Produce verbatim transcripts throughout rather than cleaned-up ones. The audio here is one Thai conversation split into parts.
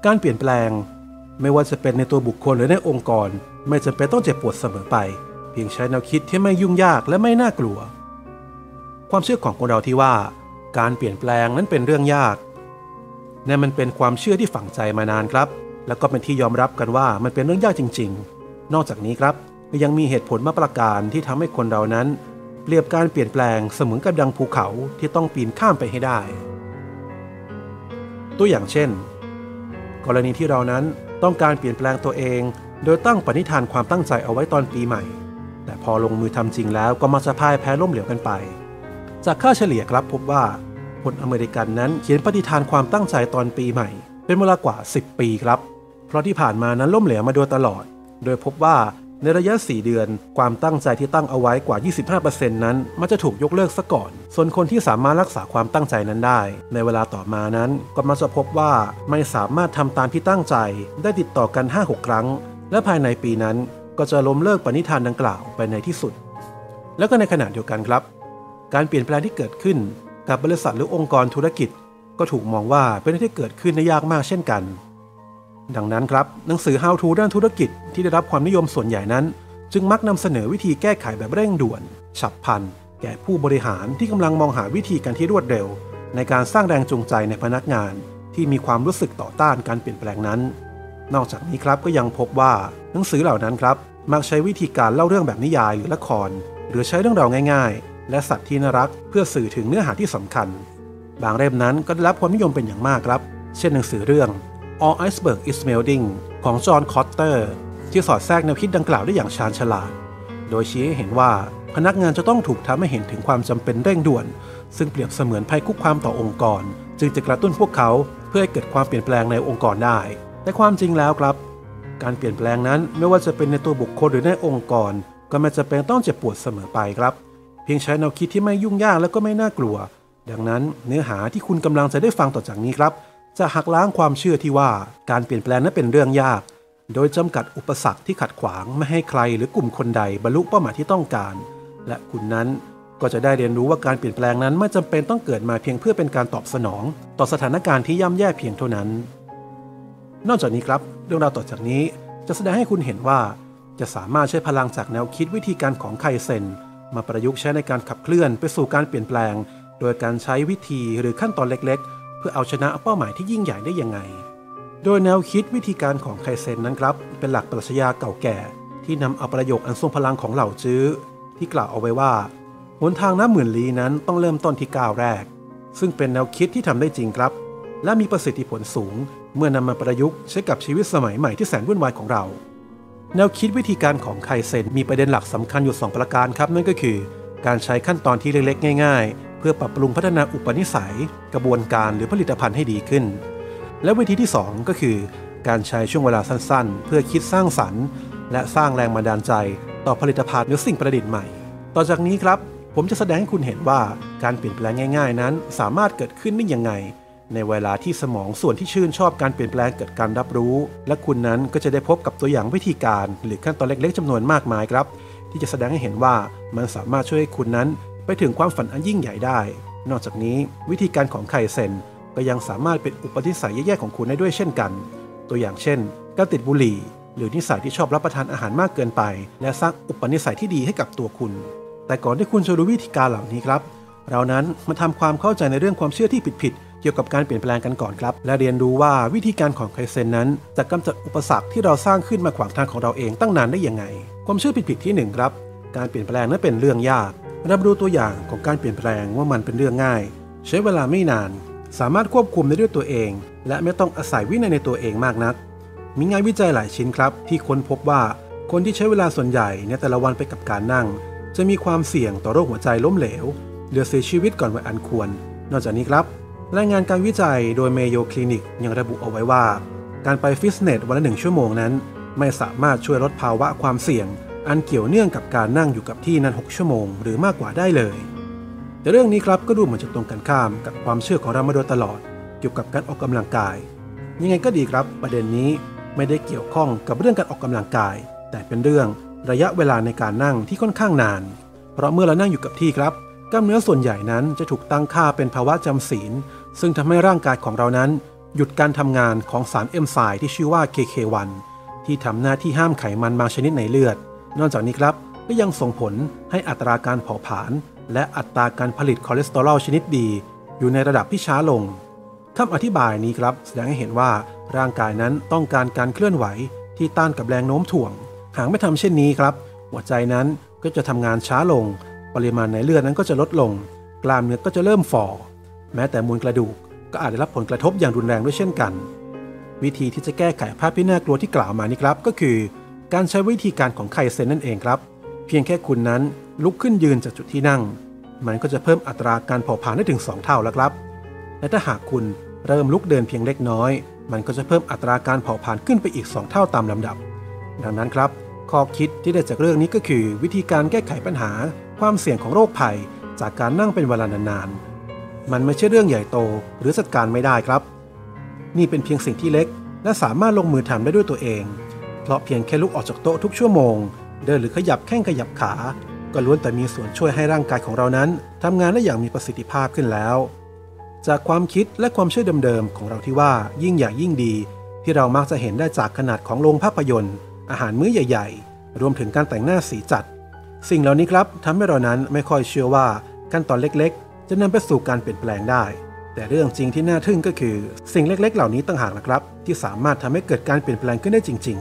การเปลี่ยนแปลงไม่ว่าจะเป็นในตัวบุคคลหรือในองค์กรไม่จำเป็นต้องเจ็บปวดเสมอไปเพียงใช้แนวคิดที่ไม่ยุ่งยากและไม่น่ากลัวความเชื่อของคนเราที่ว่าการเปลี่ยนแปลงนั้นเป็นเรื่องยากนั่นมันเป็นความเชื่อที่ฝังใจมานานครับแล้วก็เป็นที่ยอมรับกันว่ามันเป็นเรื่องยากจริงๆนอกจากนี้ครับยังมีเหตุผลมาประการที่ทำให้คนเรานั้นเปรียบการเปลี่ยนแปลงเสมือนกับดังภูเขาที่ต้องปีนข้ามไปให้ได้ตัวอย่างเช่นกรณีที่เรานั้นต้องการเปลี่ยนแปลงตัวเองโดยตั้งปณิธานความตั้งใจเอาไว้ตอนปีใหม่แต่พอลงมือทำจริงแล้วก็มักจะพ่ายแพ้ล้มเหลวกันไปจากค่าเฉลี่ยครับพบว่าคนอเมริกันนั้นเขียนปณิธานความตั้งใจตอนปีใหม่เป็นเวลากว่าสิบปีครับเพราะที่ผ่านมานั้นล้มเหลวมาโดยตลอดโดยพบว่าในระยะสี่เดือนความตั้งใจที่ตั้งเอาไว้กว่า ยี่สิบห้าเปอร์เซ็นต์ นั้นมันจะถูกยกเลิกซะก่อนส่วนคนที่สามารถรักษาความตั้งใจนั้นได้ในเวลาต่อมานั้นก็มักจะพบว่าไม่สามารถทำตามที่ตั้งใจได้ติดต่อกัน ห้าหก ครั้งและภายในปีนั้นก็จะล้มเลิกปณิธานดังกล่าวไปในที่สุดแล้วก็ในขณะเดียวกันครับการเปลี่ยนแปลงที่เกิดขึ้นกับบริษัทหรือองค์กรธุรกิจก็ถูกมองว่าเป็นเรื่องที่เกิดขึ้นได้ยากมากเช่นกันดังนั้นครับหนังสือ How to ด้านธุรกิจที่ได้รับความนิยมส่วนใหญ่นั้นจึงมักนำเสนอวิธีแก้ไขแบบเร่งด่วนฉับพลันแก่ผู้บริหารที่กำลังมองหาวิธีการที่รวดเร็วในการสร้างแรงจูงใจในพนักงานที่มีความรู้สึกต่อต้านการเปลี่ยนแปลงนั้นนอกจากนี้ครับก็ยังพบว่าหนังสือเหล่านั้นครับมักใช้วิธีการเล่าเรื่องแบบนิยายหรือละครหรือใช้เรื่องราวง่ายๆและสัตว์ที่น่ารักเพื่อสื่อถึงเนื้อหาที่สำคัญบางเล่มนั้นก็ได้รับความนิยมเป็นอย่างมากครับเช่นหนังสือเรื่อง All Iceberg is Melting ของจอห์น คอตเตอร์ที่สอดแทรกแนวคิดดังกล่าวได้อย่างชาญฉลาดโดยชี้ให้เห็นว่าพนักงานจะต้องถูกทำให้เห็นถึงความจำเป็นเร่งด่วนซึ่งเปรียบเสมือนภัยคุกคามต่อองค์กรจึงจะกระตุ้นพวกเขาเพื่อให้เกิดความเปลี่ยนแปลงในองค์กรได้แต่ความจริงแล้วครับการเปลี่ยนแปลงนั้นไม่ว่าจะเป็นในตัวบุคคลหรือในองค์กรก็ไม่จำเป็นต้องเจ็บปวดเสมอไปครับเพียงใช้แนวคิดที่ไม่ยุ่งยากและก็ไม่น่ากลัวดังนั้นเนื้อหาที่คุณกำลังจะได้ฟังต่อจากนี้ครับจะหักล้างความเชื่อที่ว่าการเปลี่ยนแปลงนั้นเป็นเรื่องยากโดยจำกัดอุปสรรคที่ขัดขวางไม่ให้ใครหรือกลุ่มคนใดบรรลุเป้าหมายที่ต้องการและคุณนั้นก็จะได้เรียนรู้ว่าการเปลี่ยนแปลงนั้นไม่จำเป็นต้องเกิดมาเพียงเพื่อเป็นการตอบสนองต่อสถานการณ์ที่ย่ำแย่เพียงเท่านั้นนอกจากนี้ครับเรื่องราวต่อจากนี้จะแสดงให้คุณเห็นว่าจะสามารถใช้พลังจากแนวคิดวิธีการของไคเซ็นมาประยุกต์ใช้ในการขับเคลื่อนไปสู่การเปลี่ยนแปลงโดยการใช้วิธีหรือขั้นตอนเล็กๆเพื่อเอาชนะเป้าหมายที่ยิ่งใหญ่ได้ยังไงโดยแนวคิดวิธีการของไคเซ็นนั้นครับเป็นหลักปรัชญาเก่าแก่ที่นำเอาประโยคอันทรงพลังของเหล่าจื้อที่กล่าวเอาไว้ว่าหนทางนับหมื่นลี้นั้นต้องเริ่มต้นที่ก้าวแรกซึ่งเป็นแนวคิดที่ทำได้จริงครับและมีประสิทธิผลสูงเมื่อนำมาประยุกต์ใช้กับชีวิตสมัยใหม่ที่แสนวุ่นวายของเราแนวคิดวิธีการของไคเซ็นมีประเด็นหลักสำคัญอยู่สองประการครับนั่นก็คือการใช้ขั้นตอนที่เล็กๆง่ายๆเพื่อปรับปรุงพัฒนาอุปนิสัยกระบวนการหรือผลิตภัณฑ์ให้ดีขึ้นและวิธีที่สองก็คือการใช้ช่วงเวลาสั้นๆเพื่อคิดสร้างสรรค์และสร้างแรงบันดาลใจต่อผลิตภัณฑ์หรือสิ่งประดิษฐ์ใหม่ต่อจากนี้ครับผมจะแสดงให้คุณเห็นว่าการเปลี่ยนแปลงง่ายๆนั้นสามารถเกิดขึ้นได้ยังไงในเวลาที่สมองส่วนที่ชื่นชอบการเปลี่ยนแปลงเกิดการรับรู้และคุณนั้นก็จะได้พบกับตัวอย่างวิธีการหรือขั้นตอนเล็กๆจำนวนมากมายครับที่จะแสดงให้เห็นว่ามันสามารถช่วยให้คุณนั้นไปถึงความฝันอันยิ่งใหญ่ได้นอกจากนี้วิธีการของไคเซ็นก็ยังสามารถเป็นอุปนิสัยแย่ๆของคุณได้ด้วยเช่นกันตัวอย่างเช่นการติดบุหรี่หรือนิสัยที่ชอบรับประทานอาหารมากเกินไปและสร้างอุปนิสัยที่ดีให้กับตัวคุณแต่ก่อนที่คุณจะรู้วิธีการเหล่านี้ครับเรานั้นมาทำความเข้าใจในเรื่องความเชื่อที่ผิดๆเกี่ยวกับการเปลี่ยนแปลงกันก่อนครับและเรียนรู้ว่าวิธีการของไคเซ็นนั้นจะกำจัดอุปสรรคที่เราสร้างขึ้นมาขวางทางของเราเองตั้งนานได้ยังไงความเชื่อผิดๆที่หนึ่งครับการเปลี่ยนแปลงนั้นเป็นเรื่องยากเราดูตัวอย่างของการเปลี่ยนแปลงว่ามันเป็นเรื่องง่ายใช้เวลาไม่นานสามารถควบคุมได้ด้วยตัวเองและไม่ต้องอาศัยวินัยในตัวเองมากนักมีงานวิจัยหลายชิ้นครับที่ค้นพบว่าคนที่ใช้เวลาส่วนใหญ่ในแต่ละวันไปกับการนั่งจะมีความเสี่ยงต่อโรคหัวใจล้มเหลวหรือเสียชีวิตก่อนวัยอันควรนอกจากนี้ครับรายงานการวิจัยโดย Mayo Clinic ยังระบุเอาไว้ว่าการไปฟิตเนสวันละหนึ่งชั่วโมงนั้นไม่สามารถช่วยลดภาวะความเสี่ยงอันเกี่ยวเนื่องกับการนั่งอยู่กับที่นานหกชั่วโมงหรือมากกว่าได้เลยแต่เรื่องนี้ครับก็ดูเหมือนจะตรงกันข้ามกับความเชื่อของเรามาโดยตลอดเกี่ยวกับการออกกำลังกายยังไงก็ดีครับประเด็นนี้ไม่ได้เกี่ยวข้องกับเรื่องการออกกำลังกายแต่เป็นเรื่องระยะเวลาในการนั่งที่ค่อนข้างนานเพราะเมื่อเรานั่งอยู่กับที่ครับกล้ามเนื้อส่วนใหญ่นั้นจะถูกตั้งค่าเป็นภาวะจำศีลซึ่งทำให้ร่างกายของเรานั้นหยุดการทำงานของสารเอนไซม์ที่ชื่อว่า เค เค วัน ที่ทำหน้าที่ห้ามไขมันบางชนิดในเลือดนอกจากนี้ครับก็ยังส่งผลให้อัตราการเผาผลาญและอัตราการผลิตคอเลสเตอรอลชนิดดีอยู่ในระดับที่ช้าลงคำอธิบายนี้ครับแสดงให้เห็นว่าร่างกายนั้นต้องการการเคลื่อนไหวที่ต้านกับแรงโน้มถ่วงหากไม่ทำเช่นนี้ครับหัวใจนั้นก็จะทำงานช้าลงปริมาณในเลือดนั้นก็จะลดลงกล้ามเนื้อก็จะเริ่มฝ่อแม้แต่มวลกระดูกก็อาจได้รับผลกระทบอย่างรุนแรงด้วยเช่นกันวิธีที่จะแก้ไขภาพที่น่ากลัวที่กล่าวมานี้ครับก็คือการใช้วิธีการของไคเซ็นนั่นเองครับเพียงแค่คุณนั้นลุกขึ้นยืนจากจุดที่นั่งมันก็จะเพิ่มอัตราการเผาผลาญได้ถึงสองเท่าแล้วครับและถ้าหากคุณเริ่มลุกเดินเพียงเล็กน้อยมันก็จะเพิ่มอัตราการเผาผลาญขึ้นไปอีกสองเท่าตามลำดับดังนั้นครับข้อคิดที่ได้จากเรื่องนี้ก็คือวิธีการแก้ไขปัญหาความเสี่ยงของโรคภัยจากการนั่งเป็นเวลานานๆมันไม่ใช่เรื่องใหญ่โตหรือจัดการไม่ได้ครับนี่เป็นเพียงสิ่งที่เล็กและสามารถลงมือทำได้ด้วยตัวเองเพราะเพียงแค่ลุกออกจากโต๊ะทุกชั่วโมงเดินหรือขยับแข้งขยับขาก็ล้วนแต่มีส่วนช่วยให้ร่างกายของเรานั้นทำงานได้อย่างมีประสิทธิภาพขึ้นแล้วจากความคิดและความเชื่อเดิมๆของเราที่ว่ายิ่งใหญ่ยิ่งดีที่เรามักจะเห็นได้จากขนาดของโรงภาพยนตร์อาหารมื้อใหญ่ๆรวมถึงการแต่งหน้าสีจัดสิ่งเหล่านี้ครับทำให้เรานั้นไม่ค่อยเชื่อว่าขั้นตอนเล็กๆจะนำไปสู่การเปลี่ยนแปลงได้แต่เรื่องจริงที่น่าทึ่งก็คือสิ่งเล็กๆเหล่านี้ต่างหากนะครับที่สามารถทำให้เกิดการเปลี่ยนแปลงขึ้นได้จริง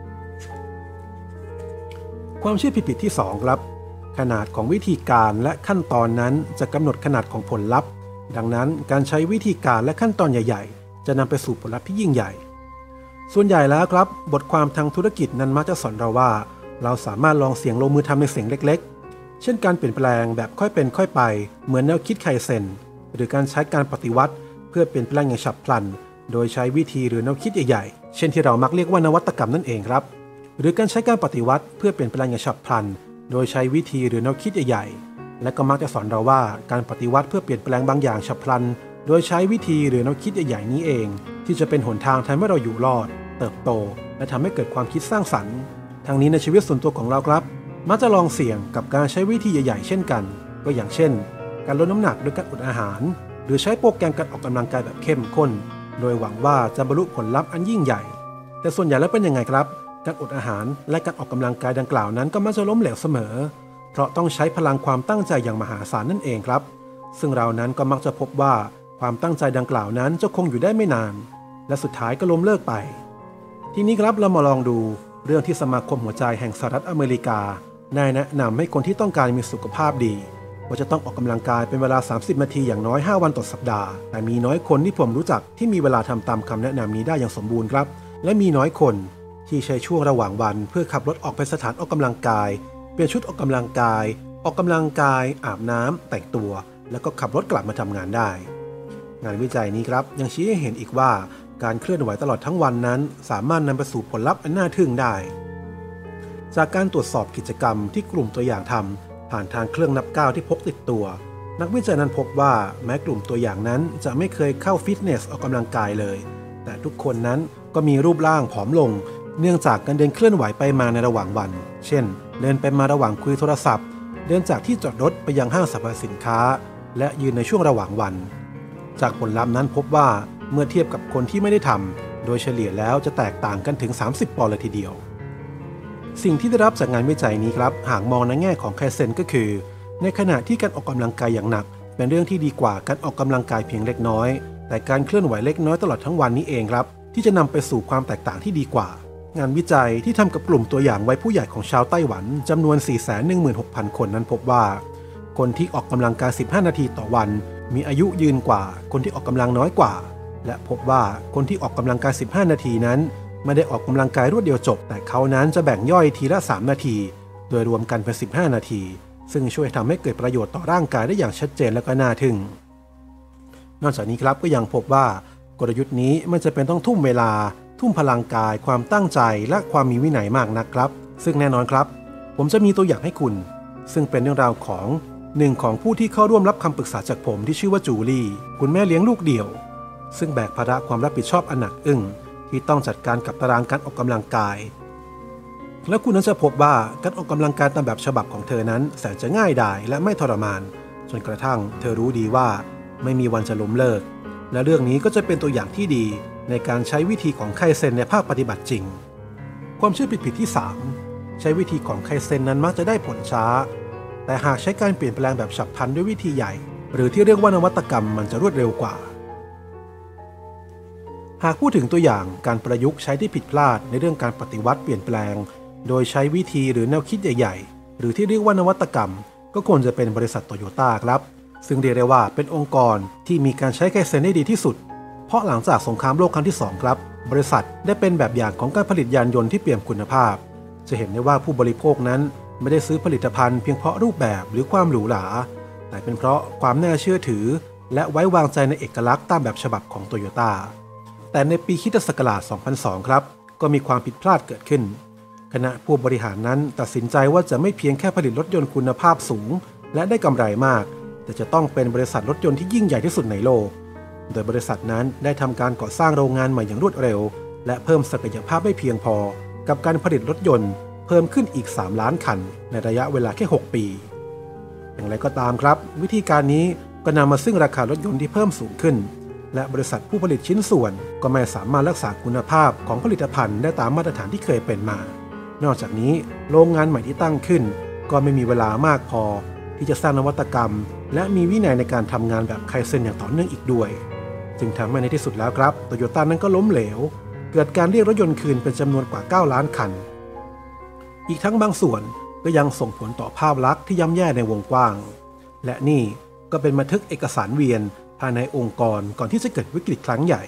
ๆความเชื่อผิดๆที่สองครับขนาดของวิธีการและขั้นตอนนั้นจะกำหนดขนาดของผลลัพธ์ดังนั้นการใช้วิธีการและขั้นตอนใหญ่ๆจะนำไปสู่ผลลัพธ์ที่ยิ่งใหญ่ส่วนใหญ่แล้วครับบทความทางธุรกิจนั้นมักจะสอนเราว่าเราสามารถลองเสี่ยงลงมือทำในสิ่งเล็กๆเช่นการเปลี่ยนแปลงแบบค่อยเป็นค่อยไปเหมือนแนวคิดไคเซ็นหรือการใช้การปฏิวัติเพื่อเปลี่ยนแปลงอย่างฉับพลันโดยใช้วิธีหรือแนวคิดใหญ่ๆเช่นที่เรามักเรียกว่านวัตกรรมนั่นเองครับหรือการใช้การปฏิวัติเพื่อเปลี่ยนแปลงอย่างฉับพลันโดยใช้วิธีหรือแนวคิดใหญ่ๆและก็มักจะสอนเราว่าการปฏิวัติเพื่อเปลี่ยนแปลงบางอย่างฉับพลันโดยใช้วิธีหรือแนวคิดใหญ่ๆนี้เองที่จะเป็นหนทางทำให้เราอยู่รอดเติบโตและทำให้เกิดความคิดสร้างสรรค์ทางนี้ในชีวิตส่วนตัวของเราครับมักจะลองเสี่ยงกับการใช้วิธีใหญ่ๆเช่นกันก็อย่างเช่นการลดน้ำหนักด้วยการอดอาหารหรือใช้โปรแกรมการออกกำลังกายแบบเข้มข้นโดยหวังว่าจะบรรลุผลลัพธ์อันยิ่งใหญ่แต่ส่วนใหญ่แล้วเป็นยังไงครับการอดอาหารและการออกกำลังกายดังกล่าวนั้นก็มักจะล้มเหลวเสมอเพราะต้องใช้พลังความตั้งใจอย่างมหาศาลนั่นเองครับซึ่งเรานั้นก็มักจะพบว่าความตั้งใจดังกล่าวนั้นจะคงอยู่ได้ไม่นานและสุดท้ายก็ล้มเลิกไปทีนี้ครับเรามาลองดูเรื่องที่สมาคมหัวใจแห่งสหรัฐอเมริกาได้แนะนำให้คนที่ต้องการมีสุขภาพดีว่าจะต้องออกกำลังกายเป็นเวลาสามสิบนาทีอย่างน้อยห้าวันต่อสัปดาห์แต่มีน้อยคนที่ผมรู้จักที่มีเวลาทำตามคำแนะนำนี้ได้อย่างสมบูรณ์ครับและมีน้อยคนที่ใช้ช่วงระหว่างวันเพื่อขับรถออกไปสถานออกกำลังกายเปลี่ยนชุดออกกำลังกายออกกำลังกายอาบน้ำแต่งตัวแล้วก็ขับรถกลับมาทำงานได้งานวิจัยนี้ครับยังชี้ให้เห็นอีกว่าการเคลื่อนไหวตลอดทั้งวันนั้นสามารถนำไปสู่ผลลัพธ์อันน่าทึ่งได้จากการตรวจสอบกิจกรรมที่กลุ่มตัวอย่างทำผ่านทางเครื่องนับก้าวที่พกติดตัวนักวิจัยนั้นพบว่าแม้กลุ่มตัวอย่างนั้นจะไม่เคยเข้าฟิตเนสออกกำลังกายเลยแต่ทุกคนนั้นก็มีรูปร่างผอมลงเนื่องจากการเดินเคลื่อนไหวไปมาในระหว่างวันเช่นเดินไปมาระหว่างคุยโทรศัพท์เดินจากที่จอดรถไปยังห้างสรรพสินค้าและยืนในช่วงระหว่างวันจากผลลัพธ์นั้นพบว่าเมื่อเทียบกับคนที่ไม่ได้ทำโดยเฉลี่ยแล้วจะแตกต่างกันถึงสามสิบปอนด์เลยทีเดียวสิ่งที่ได้รับจากงานวิจัยนี้ครับหากมองในแง่ของไคเซ็นก็คือในขณะที่การออกกำลังกายอย่างหนักเป็นเรื่องที่ดีกว่าการออกกำลังกายเพียงเล็กน้อยแต่การเคลื่อนไหวเล็กน้อยตลอดทั้งวันนี้เองครับที่จะนำไปสู่ความแตกต่างที่ดีกว่างานวิจัยที่ทำกับกลุ่มตัวอย่างวัยผู้ใหญ่ของชาวไต้หวันจำนวน สี่แสนหนึ่งหมื่นหกพัน คนนั้นพบว่าคนที่ออกกำลังกายสิบห้านาทีต่อวันมีอายุยืนกว่าคนที่ออกกำลังน้อยกว่าและพบว่าคนที่ออกกำลังกายสิบห้านาทีนั้นไม่ได้ออกกำลังกายรวดเดียวจบแต่เขานั้นจะแบ่งย่อยทีละสามนาทีโดยรวมกันเป็นสิบห้านาทีซึ่งช่วยทำให้เกิดประโยชน์ต่อร่างกายได้อย่างชัดเจนและก็น่าทึ่งนอกจากนี้ครับก็ยังพบว่ากลยุทธ์นี้ไม่จำเป็นต้องทุ่มเวลาทุ่มพลังกายความตั้งใจและความมีวินัยมากนักครับซึ่งแน่นอนครับผมจะมีตัวอย่างให้คุณซึ่งเป็นเรื่องราวของหนึ่งของผู้ที่เข้าร่วมรับคำปรึกษาจากผมที่ชื่อว่าจูลี่คุณแม่เลี้ยงลูกเดี่ยวซึ่งแบกภาระความรับผิดชอบอันหนักอึ้งที่ต้องจัดการกับตารางการออกกำลังกายและคุณนั้นจะพบว่าการออกกำลังกายตามแบบฉบับของเธอนั้นแสนจะง่ายดายและไม่ทรมานจนกระทั่งเธอรู้ดีว่าไม่มีวันจะล้มเลิกและเรื่องนี้ก็จะเป็นตัวอย่างที่ดีในการใช้วิธีของไคเซ็นในภาคปฏิบัติจริงความเชื่อผิดๆที่สามใช้วิธีของไคเซ็นนั้นมักจะได้ผลช้าแต่หากใช้การเปลี่ยนแปลงแบบฉับพลันด้วยวิธีใหญ่หรือที่เรียกว่านวัตกรรมมันจะรวดเร็วกว่าหากพูดถึงตัวอย่างการประยุกต์ใช้ที่ผิดพลาดในเรื่องการปฏิวัติเปลี่ยนแปลงโดยใช้วิธีหรือแนวคิดใหญ่ๆหรือที่เรียกว่านวัตกรรมก็ควรจะเป็นบริษัทโตโยต้าครับซึ่งเรียกได้ว่าเป็นองค์กรที่มีการใช้ไคเซ็นได้ดีที่สุดเพราะหลังจากสงครามโลกครั้งที่สองครับบริษัทได้เป็นแบบอย่างของการผลิตยานยนต์ที่เปี่ยมคุณภาพจะเห็นได้ว่าผู้บริโภคนั้นไม่ได้ซื้อผลิตภัณฑ์เพียงเพราะรูปแบบหรือความหรูหราแต่เป็นเพราะความน่าเชื่อถือและไว้วางใจในเอกลักษณ์ตามแบบฉบับของโตโยต้าแต่ในปีคริสตศักราช สองพันสอง ครับก็มีความผิดพลาดเกิดขึ้นคณะผู้บริหารนั้นตัดสินใจว่าจะไม่เพียงแค่ผลิตรถยนต์คุณภาพสูงและได้กำไรมากแต่จะต้องเป็นบริษัทรถยนต์ที่ยิ่งใหญ่ที่สุดในโลกโดยบริษัทนั้นได้ทำการก่อสร้างโรงงานใหม่อย่างรวดเร็วและเพิ่มศักยภาพให้เพียงพอกับการผลิตรถยนต์เพิ่มขึ้นอีกสามล้านคันในระยะเวลาแค่หกปีอย่างไรก็ตามครับวิธีการนี้ก็นำมาซึ่งราคารถยนต์ที่เพิ่มสูงขึ้นและบริษัทผู้ผลิตชิ้นส่วนก็ไม่สามารถรักษาคุณภาพของผลิตภัณฑ์ได้ตามมาตรฐานที่เคยเป็นมานอกจากนี้โรงงานใหม่ที่ตั้งขึ้นก็ไม่มีเวลามากพอที่จะสร้างนวัตกรรมและมีวินัยในการทำงานแบบไคเซ็นอย่างต่อเนื่องอีกด้วยจึงทำให้ในที่สุดแล้วครับโตโยต้านั้นก็ล้มเหลวเกิดการเรียกรถยนต์คืนเป็นจำนวนกว่าเก้าล้านคันอีกทั้งบางส่วนก็ยังส่งผลต่อภาพลักษณ์ที่ย่ำแย่ในวงกว้างและนี่ก็เป็นบันทึกเอกสารเวียนภายในองค์กรก่อนที่จะเกิดวิกฤตครั้งใหญ่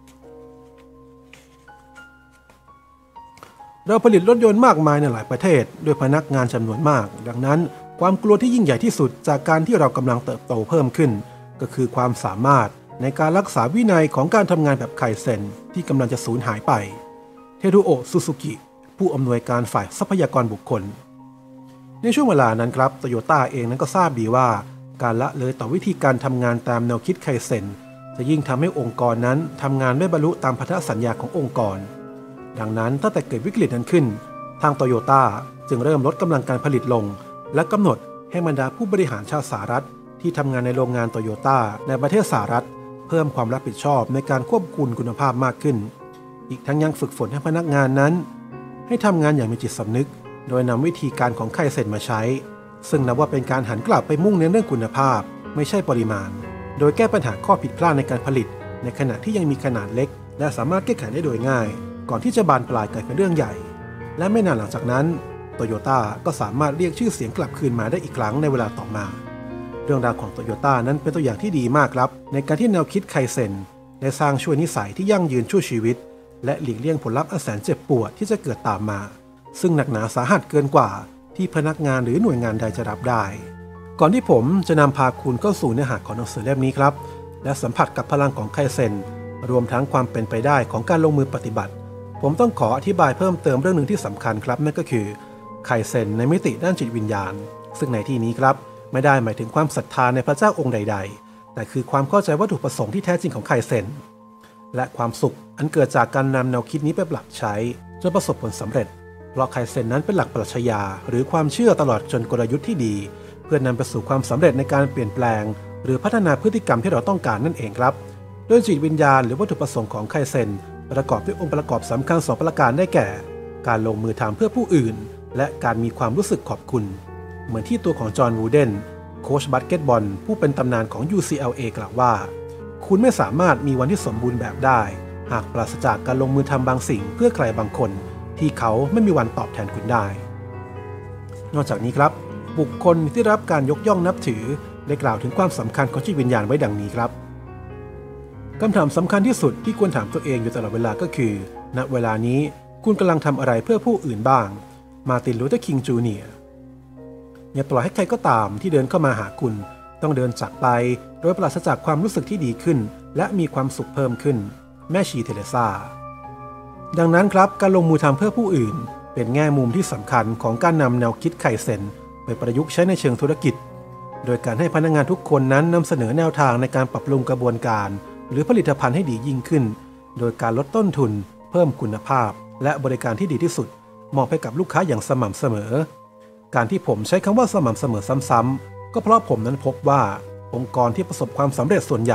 เราผลิตรถยนต์มากมายในหลายประเทศด้วยพนักงานจำนวนมากดังนั้นความกลัวที่ยิ่งใหญ่ที่สุดจากการที่เรากำลังเติบโตเพิ่มขึ้นก็คือความสามารถในการรักษาวินัยของการทำงานแบบไคเซ็นที่กำลังจะสูญหายไปเทรุโอะซูซูกิผู้อำนวยการฝ่ายทรัพยากรบุคคลในช่วงเวลานั้นครับโตโยต้าเองนั้นก็ทราบดีว่าการละเลยต่อวิธีการทำงานตามแนวคิดไคเซ็นจะยิ่งทำให้องค์กรนั้นทำงานไม่บรรลุตามพันธสัญญาขององค์กรดังนั้นตั้งแต่เกิดวิกฤตนั้นขึ้นทางโตโยต้าจึงเริ่มลดกำลังการผลิตลงและกำหนดให้บรรดาผู้บริหารชาวสหรัฐที่ทำงานในโรงงานโตโยต้าในประเทศสหรัฐเพิ่มความรับผิดชอบในการควบคุมคุณภาพมากขึ้นอีกทั้งยังฝึกฝนให้พนักงานนั้นให้ทำงานอย่างมีจิตสำนึกโดยนำวิธีการของไคเซ็นมาใช้ซึ่งนับว่าเป็นการหันกลับไปมุ่งเน้นเรื่องคุณภาพไม่ใช่ปริมาณโดยแก้ปัญหาข้อผิดพลาดในการผลิตในขณะที่ยังมีขนาดเล็กและสามารถแก้ไขได้โดยง่ายก่อนที่จะบานปลายกลายเป็นเรื่องใหญ่และไม่นานหลังจากนั้นโตโยต้าก็สามารถเรียกชื่อเสียงกลับคืนมาได้อีกครั้งในเวลาต่อมาเรื่องราวของโตโยต้านั้นเป็นตัวอย่างที่ดีมากครับในการที่แนวคิดไคเซ็นได้สร้างช่วยนิสัยที่ยั่งยืนชั่วชีวิตและหลีกเลี่ยงผลลัพธ์อันแสนเจ็บปวดที่จะเกิดตามมาซึ่งหนักหนาสาหัสเกินกว่าที่พนักงานหรือหน่วยงานใดจะรับได้ก่อนที่ผมจะนำพาคุณเข้าสู่เนื้อหาของหนังสือเล่มนี้ครับและสัมผัสกับพลังของไคเซ็นรวมทั้งความเป็นไปได้ของการลงมือปฏิบัติผมต้องขออธิบายเพิ่มเติมเรื่องหนึ่งที่สำคัญครับนั่นก็คือไคเซ็นในมิติด้านจิตวิญญาณซึ่งในที่นี้ครับไม่ได้หมายถึงความศรัทธาในพระเจ้าองค์ใดๆแต่คือความเข้าใจวัตถุประสงค์ที่แท้จริงของไคเซ็นและความสุขอันเกิดจากการนำแนวคิดนี้ไปปรับใช้จนประสบผลสำเร็จเพราะไคเซ็นนั้นเป็นหลักปรัชญาหรือความเชื่อตลอดจนกลยุทธ์ที่ดีเพื่อนำไปสู่ความสำเร็จในการเปลี่ยนแปลงหรือพัฒนาพฤติกรรมที่เราต้องการนั่นเองครับโดยจิตวิญญาณหรือวัตถุประสงค์ของไคเซ็นประกอบด้วยองค์ประกอบสำคัญสองประการได้แก่การลงมือทำเพื่อผู้อื่นและการมีความรู้สึกขอบคุณเหมือนที่ตัวของจอห์นวูเดนโค้ชบาสเกตบอลผู้เป็นตำนานของ ยู ซี แอล เอ กล่าวว่าคุณไม่สามารถมีวันที่สมบูรณ์แบบได้หากปราศจากการลงมือทำบางสิ่งเพื่อใครบางคนที่เขาไม่มีวันตอบแทนคุณได้นอกจากนี้ครับบุคคลที่รับการยกย่องนับถือได้กล่าวถึงความสำคัญของจิตวิญญาณไว้ดังนี้ครับคำถามสำคัญที่สุดที่ควรถามตัวเองอยู่ตลอดเวลาก็คือณเวลานี้คุณกำลังทำอะไรเพื่อผู้อื่นบ้างมาร์ติน ลูเธอร์ คิง จูเนียร์อย่าปล่อยให้ใครก็ตามที่เดินเข้ามาหาคุณต้องเดินจากไปโดยปราศจากความรู้สึกที่ดีขึ้นและมีความสุขเพิ่มขึ้นแม่ชีเทเรซาดังนั้นครับการลงมือทำเพื่อผู้อื่นเป็นแง่มุมที่สำคัญของการนำแนวคิดไคเซ็นไปประยุกต์ใช้ในเชิงธุรกิจโดยการให้พนักงานทุกคนนั้นนำเสนอแนวทางในการปรับปรุงกระบวนการหรือผลิตภัณฑ์ให้ดียิ่งขึ้นโดยการลดต้นทุนเพิ่มคุณภาพและบริการที่ดีที่สุดมอบให้กับลูกค้าอย่างสม่ำเสมอการที่ผมใช้คำว่าสม่ำเสมอซ้ำๆก็เพราะผมนั้นพบว่าองค์กรที่ประสบความสำเร็จส่วนใหญ่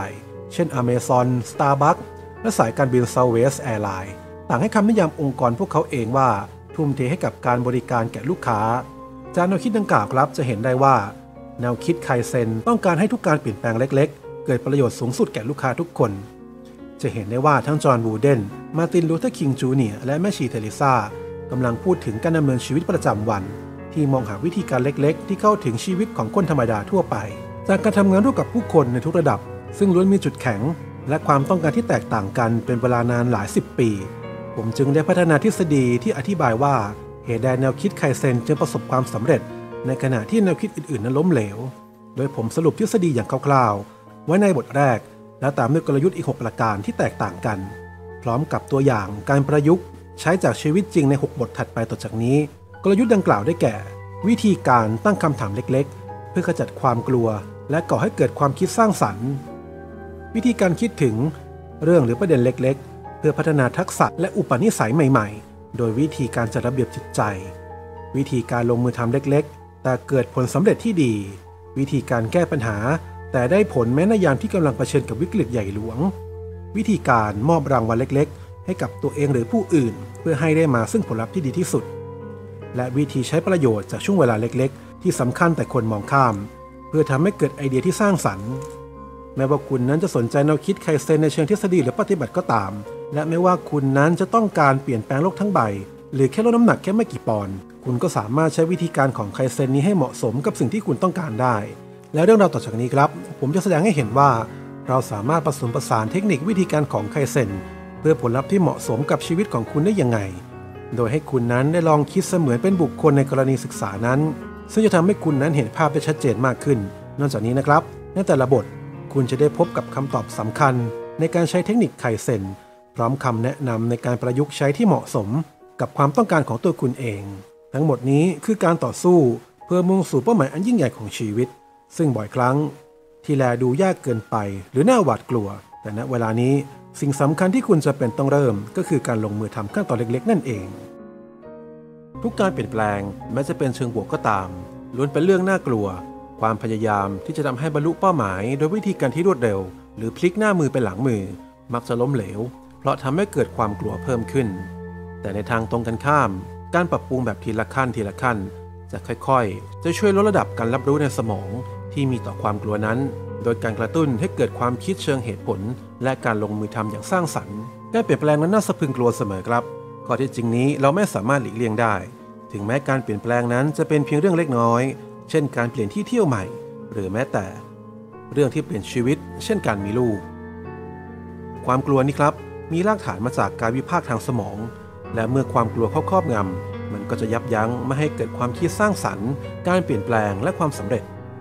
เช่น Amazon Starbucks และสายการบิน Southwest Airlines ต่างให้คำนิยามองค์กรพวกเขาเองว่าทุ่มเทให้กับการบริการแก่ลูกค้าจากแนวคิดดังกล่าวครับจะเห็นได้ว่าแนวคิดไคเซ็นต้องการให้ทุกการเปลี่ยนแปลงเล็กๆเกิดประโยชน์สูงสุดแก่ลูกค้าทุกคนจะเห็นได้ว่าทั้งจอห์น วูเดน มาร์ติน ลูเทอร์ คิง จูเนียร์ และแม่ชีเทเรซากำลังพูดถึงการดำเนินชีวิตประจำวันที่มองหาวิธีการเล็กๆที่เข้าถึงชีวิตของคนธรรมดาทั่วไปจากการทำงานร่วมกับผู้คนในทุกระดับซึ่งล้วนมีจุดแข็งและความต้องการที่แตกต่างกันเป็นเวลานานหลายสิบปีผมจึงได้พัฒนาทฤษฎีที่อธิบายว่าเหตุใดแนวคิดไคเซ็นจึงประสบความสำเร็จในขณะที่แนวคิดอื่นๆนั้นล้มเหลวโดยผมสรุปทฤษฎีอย่างคร่าวๆไว้ในบทแรกและตามด้วยกลยุทธ์อีกหกประการที่แตกต่างกันพร้อมกับตัวอย่างการประยุกต์ใช้จากชีวิตจริงในหกบทถัดไปต่อจากนี้กลยุทธ์ดังกล่าวได้แก่วิธีการตั้งคำถามเล็กๆเพื่อขจัดความกลัวและก่อให้เกิดความคิดสร้างสรรค์วิธีการคิดถึงเรื่องหรือประเด็นเล็กๆเพื่อพัฒนาทักษะและอุปนิสัยใหม่ๆโดยวิธีการจัดระเบียบจิตใจวิธีการลงมือทำเล็กๆแต่เกิดผลสำเร็จที่ดีวิธีการแก้ปัญหาแต่ได้ผลแม้ในยามที่กำลังเผชิญกับวิกฤตใหญ่หลวงวิธีการมอบรางวัลเล็กๆให้กับตัวเองหรือผู้อื่นเพื่อให้ได้มาซึ่งผลลัพธ์ที่ดีที่สุดและวิธีใช้ประโยชน์จากช่วงเวลาเล็กๆที่สำคัญแต่คนมองข้ามเพื่อทำให้เกิดไอเดียที่สร้างสรรค์แม้ว่าคุณนั้นจะสนใจแนวคิดไคเซ็นในเชิงทฤษฎีหรือปฏิบัติก็ตามและไม่ว่าคุณนั้นจะต้องการเปลี่ยนแปลงโลกทั้งใบหรือแค่ลดน้ำหนักแค่ไม่กี่ปอนด์คุณก็สามารถใช้วิธีการของไคเซ็นนี้ให้เหมาะสมกับสิ่งที่คุณต้องการได้และเรื่องราวต่อจากนี้ครับผมจะแสดงให้เห็นว่าเราสามารถผสมผสานเทคนิควิธีการของไคเซ็นเพื่อผลลัพธ์ที่เหมาะสมกับชีวิตของคุณได้ยังไงโดยให้คุณนั้นได้ลองคิดเสมือนเป็นบุคคลในกรณีศึกษานั้นซึ่งจะทำให้คุณนั้นเห็นภาพได้ชัดเจนมากขึ้นนอกจากนี้นะครับในแต่ละบทคุณจะได้พบกับคำตอบสำคัญในการใช้เทคนิคไคเซ็นพร้อมคำแนะนำในการประยุกต์ใช้ที่เหมาะสมกับความต้องการของตัวคุณเองทั้งหมดนี้คือการต่อสู้เพื่อมุ่งสู่เป้าหมายอันยิ่งใหญ่ของชีวิตซึ่งบ่อยครั้งที่แลดูยากเกินไปหรือน่าหวาดกลัวแต่ณเวลานี้สิ่งสำคัญที่คุณจะเป็นต้องเริ่มก็คือการลงมือทำขั้นตอนเล็กๆนั่นเองทุกการเปลี่ยนแปลงแม้จะเป็นเชิงบวกก็ตามล้วนเป็นเรื่องน่ากลัวความพยายามที่จะทำให้บรรลุเป้าหมายโดยวิธีการที่รวดเร็วหรือพลิกหน้ามือเป็นหลังมือมักจะล้มเหลวเพราะทำให้เกิดความกลัวเพิ่มขึ้นแต่ในทางตรงกันข้ามการปรับปรุงแบบทีละขั้นทีละขั้นจะค่อยๆจะช่วยลดระดับการรับรู้ในสมองที่มีต่อความกลัวนั้นโดยการกระตุ้นให้เกิดความคิดเชิงเหตุผลและการลงมือทำอย่างสร้างสรรค์การเปลี่ยนแปลงนั้นน่าสะพรึงกลัวเสมอครับข้อที่จริงนี้เราไม่สามารถหลีกเลี่ยงได้ถึงแม้การเปลี่ยนแปลงนั้นจะเป็นเพียงเรื่องเล็กน้อยเช่นการเปลี่ยนที่เที่ยวใหม่หรือแม้แต่เรื่องที่เปลี่ยนชีวิตเช่นการมีลูกความกลัวนี้ครับมีรากฐานมาจากการวิพากษ์ทางสมองและเมื่อความกลัวเข้าครอบงำมันก็จะยับยั้งไม่ให้เกิดความคิดสร้างสรรค์การเปลี่ยนแปลงและความสำเร็จ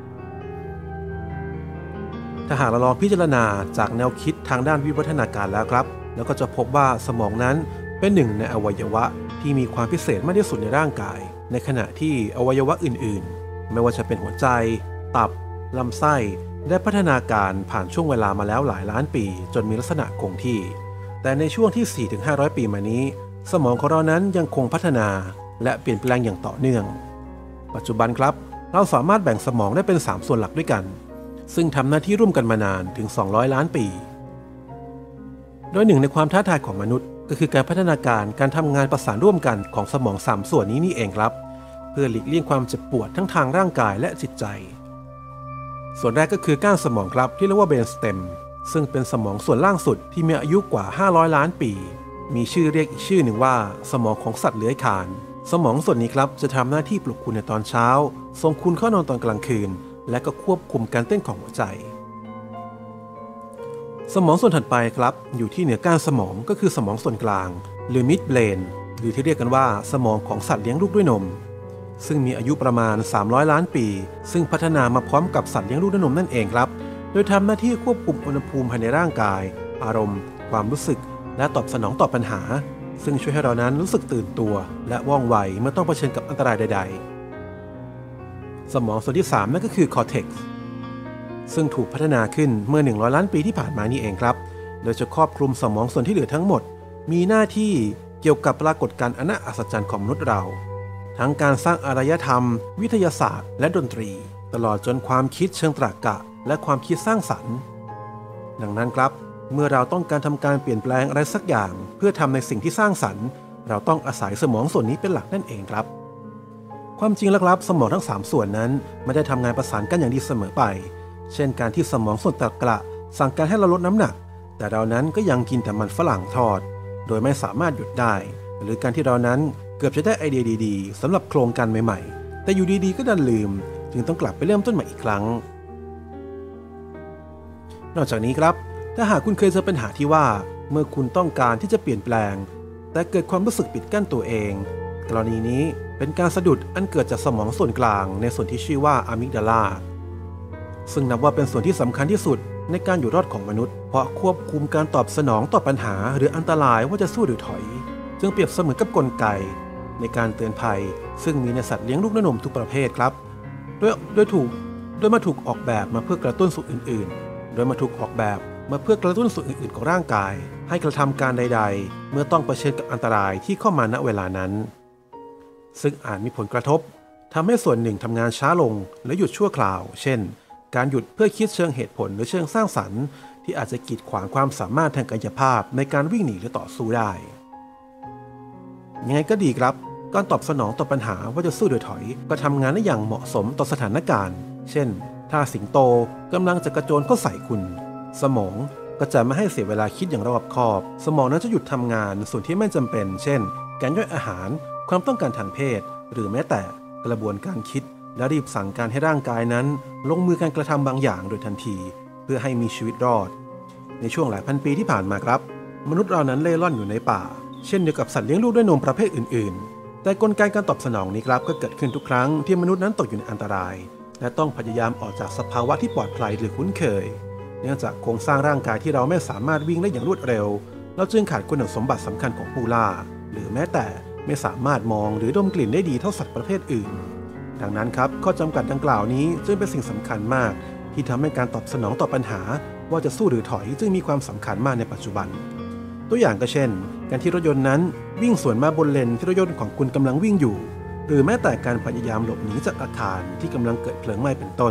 ถ้าหากเราลองพิจารณาจากแนวคิดทางด้านวิวัฒนาการแล้วครับแล้วก็จะพบว่าสมองนั้นเป็นหนึ่งในอวัยวะที่มีความพิเศษมากที่สุดในร่างกายในขณะที่อวัยวะอื่นๆไม่ว่าจะเป็นหัวใจตับลำไส้ได้พัฒนาการผ่านช่วงเวลามาแล้วหลายล้านปีจนมีลักษณะคงที่แต่ในช่วงที่ สี่ถึงห้าร้อย ปีมานี้สมองของเรานั้นยังคงพัฒนาและเปลี่ยนแปลงอย่างต่อเนื่องปัจจุบันครับเราสามารถแบ่งสมองได้เป็นสามส่วนหลักด้วยกันซึ่งทำหน้าที่ร่วมกันมานานถึงสองร้อยล้านปีโดยหนึ่งในความท้าทายของมนุษย์ก็คือการพัฒนาการการทำงานประสานร่วมกันของสมองสามส่วนนี้นี่เองครับเพื่อหลีกเลี่ยงความเจ็บปวดทั้งทางร่างกายและจิตใจส่วนแรกก็คือก้านสมองครับที่เรียกว่าเบรนสเต็มซึ่งเป็นสมองส่วนล่างสุดที่มีอายุกว่าห้าร้อยล้านปีมีชื่อเรียกอีกชื่อหนึ่งว่าสมองของสัตว์เลื้อยคลานสมองส่วนนี้ครับจะทำหน้าที่ปลุกคุณในตอนเช้าส่งคุณเข้านอนตอนกลางคืนและก็ควบคุมการเต้นของหัวใจสมองส่วนถัดไปครับอยู่ที่เหนือก้านสมองก็คือสมองส่วนกลางหรือมิดเบรนหรือที่เรียกกันว่าสมองของสัตว์เลี้ยงลูกด้วยนมซึ่งมีอายุประมาณสามร้อยล้านปีซึ่งพัฒนามาพร้อมกับสัตว์เลี้ยงลูกด้วยนมนั่นเองครับโดยทำหน้าที่ควบคุมอุณหภูมิภายในร่างกายอารมณ์ความรู้สึกและตอบสนองต่อปัญหาซึ่งช่วยให้เรานั้นรู้สึกตื่นตัวและว่องไวเมื่อต้องเผชิญกับอันตรายใดๆสมองส่วนที่สามนั่นก็คือคอร์เท็กซ์ซึ่งถูกพัฒนาขึ้นเมื่อหนึ่งร้อยล้านปีที่ผ่านมานี่เองครับโดยจะครอบคลุมสมองส่วนที่เหลือทั้งหมดมีหน้าที่เกี่ยวกับปรากฏการณ์อันน่าอัศจรรย์ของมนุษย์เราทั้งการสร้างอารยธรรมวิทยาศาสตร์และดนตรีตลอดจนความคิดเชิงตรรกะและความคิดสร้างสรรค์ดังนั้นครับเมื่อเราต้องการทำการเปลี่ยนแปลงอะไรสักอย่างเพื่อทำในสิ่งที่สร้างสรรค์เราต้องอาศัยสมองส่วนนี้เป็นหลักนั่นเองครับความจริงแล้วครับสมองทั้งสามส่วนนั้นไม่ได้ทำงานประสานกันอย่างดีเสมอไปเช่นการที่สมองส่วนตรรกะสั่งการให้เราลดน้ำหนักแต่เรานั้นก็ยังกินแต่มันฝรั่งทอดโดยไม่สามารถหยุดได้หรือการที่เรานั้นเกือบจะได้ไอเดียดีๆสำหรับโครงการใหม่ๆแต่อยู่ดีๆก็ดันลืมจึงต้องกลับไปเริ่มต้นใหม่อีกครั้งนอกจากนี้ครับถ้าหากคุณเคยเจอปัญหาที่ว่าเมื่อคุณต้องการที่จะเปลี่ยนแปลงแต่เกิดความรู้สึกปิดกั้นตัวเองกรณีนี้เป็นการสะดุดอันเกิดจากสมองส่วนกลางในส่วนที่ชื่อว่าอะมิกดาลาซึ่งนับว่าเป็นส่วนที่สำคัญที่สุดในการอยู่รอดของมนุษย์เพราะควบคุมการตอบสนองต่อปัญหาหรืออันตรายว่าจะสู้หรือถอยจึงเปรียบเสมือนกับกลไกในการเตือนภัยซึ่งมีในสัตว์เลี้ยงลูกด้วยนมทุกประเภทครับโดยโดยถูกโดยมาถูกออกแบบมาเพื่อกระตุ้นส่วนอื่นๆโดยมาถูกออกแบบมาเพื่อกระตุ้นส่วนอื่นๆของร่างกายให้กระทำการใดๆเมื่อต้องเผชิญกับอันตรายที่เข้ามาณเวลานั้นซึ่งอาจมีผลกระทบทำให้ส่วนหนึ่งทำงานช้าลงและหยุดชั่วคราวเช่นการหยุดเพื่อคิดเชิงเหตุผลหรือเชิงสร้างสรรค์ที่อาจจะกีดขวางความสามารถทางกายภาพในการวิ่งหนีหรือต่อสู้ได้ยังไงก็ดีครับการตอบสนองต่อปัญหาว่าจะสู้หรือถอยก็ทำงานได้อย่างเหมาะสมต่อสถานการณ์เช่นถ้าสิงโตกำลังจะกระโจนเข้าใส่คุณสมองก็จะไม่ให้เสียเวลาคิดอย่างรอบคอบสมองนั้นจะหยุดทำงานส่วนที่ไม่จำเป็นเช่นการย่อยอาหารความต้องการทางเพศหรือแม้แต่กระบวนการคิดและรีบสั่งการให้ร่างกายนั้นลงมือการกระทำบางอย่างโดยทันทีเพื่อให้มีชีวิตรอดในช่วงหลายพันปีที่ผ่านมาครับมนุษย์เรานั้นเล่ร่อนอยู่ในป่าเช่นเดียวกับสัตว์เลี้ยงลูกด้วยนมประเภทอื่นๆแต่กลไกการตอบสนองนี้ครับก็เกิดขึ้นทุกครั้งที่มนุษย์นั้นตกอยู่ในอันตรายและต้องพยายามออกจากสภาวะที่ปลอดภัยหรือคุ้นเคยเนื่องจากโครงสร้างร่างกายที่เราไม่สามารถวิ่งได้อย่างรวดเร็วเราจึงขาดคุณสมบัติสำคัญของผู้ล่าหรือแม้แต่ไม่สามารถมองหรือดมกลิ่นได้ดีเท่าสัตว์ประเภทอื่นดังนั้นครับข้อจำกัดดังกล่าวนี้จึงเป็นสิ่งสำคัญมากที่ทำให้การตอบสนองต่อปัญหาว่าจะสู้หรือถอยจึงมีความสำคัญมากในปัจจุบันตัวอย่างก็เช่นการที่รถยนต์นั้นวิ่งสวนมาบนเลนที่รถยนต์ของคุณกำลังวิ่งอยู่หรือแม้แต่การพยายามหลบหนีจากอาคารที่กำลังเกิดเพลิงไหม้เป็นต้น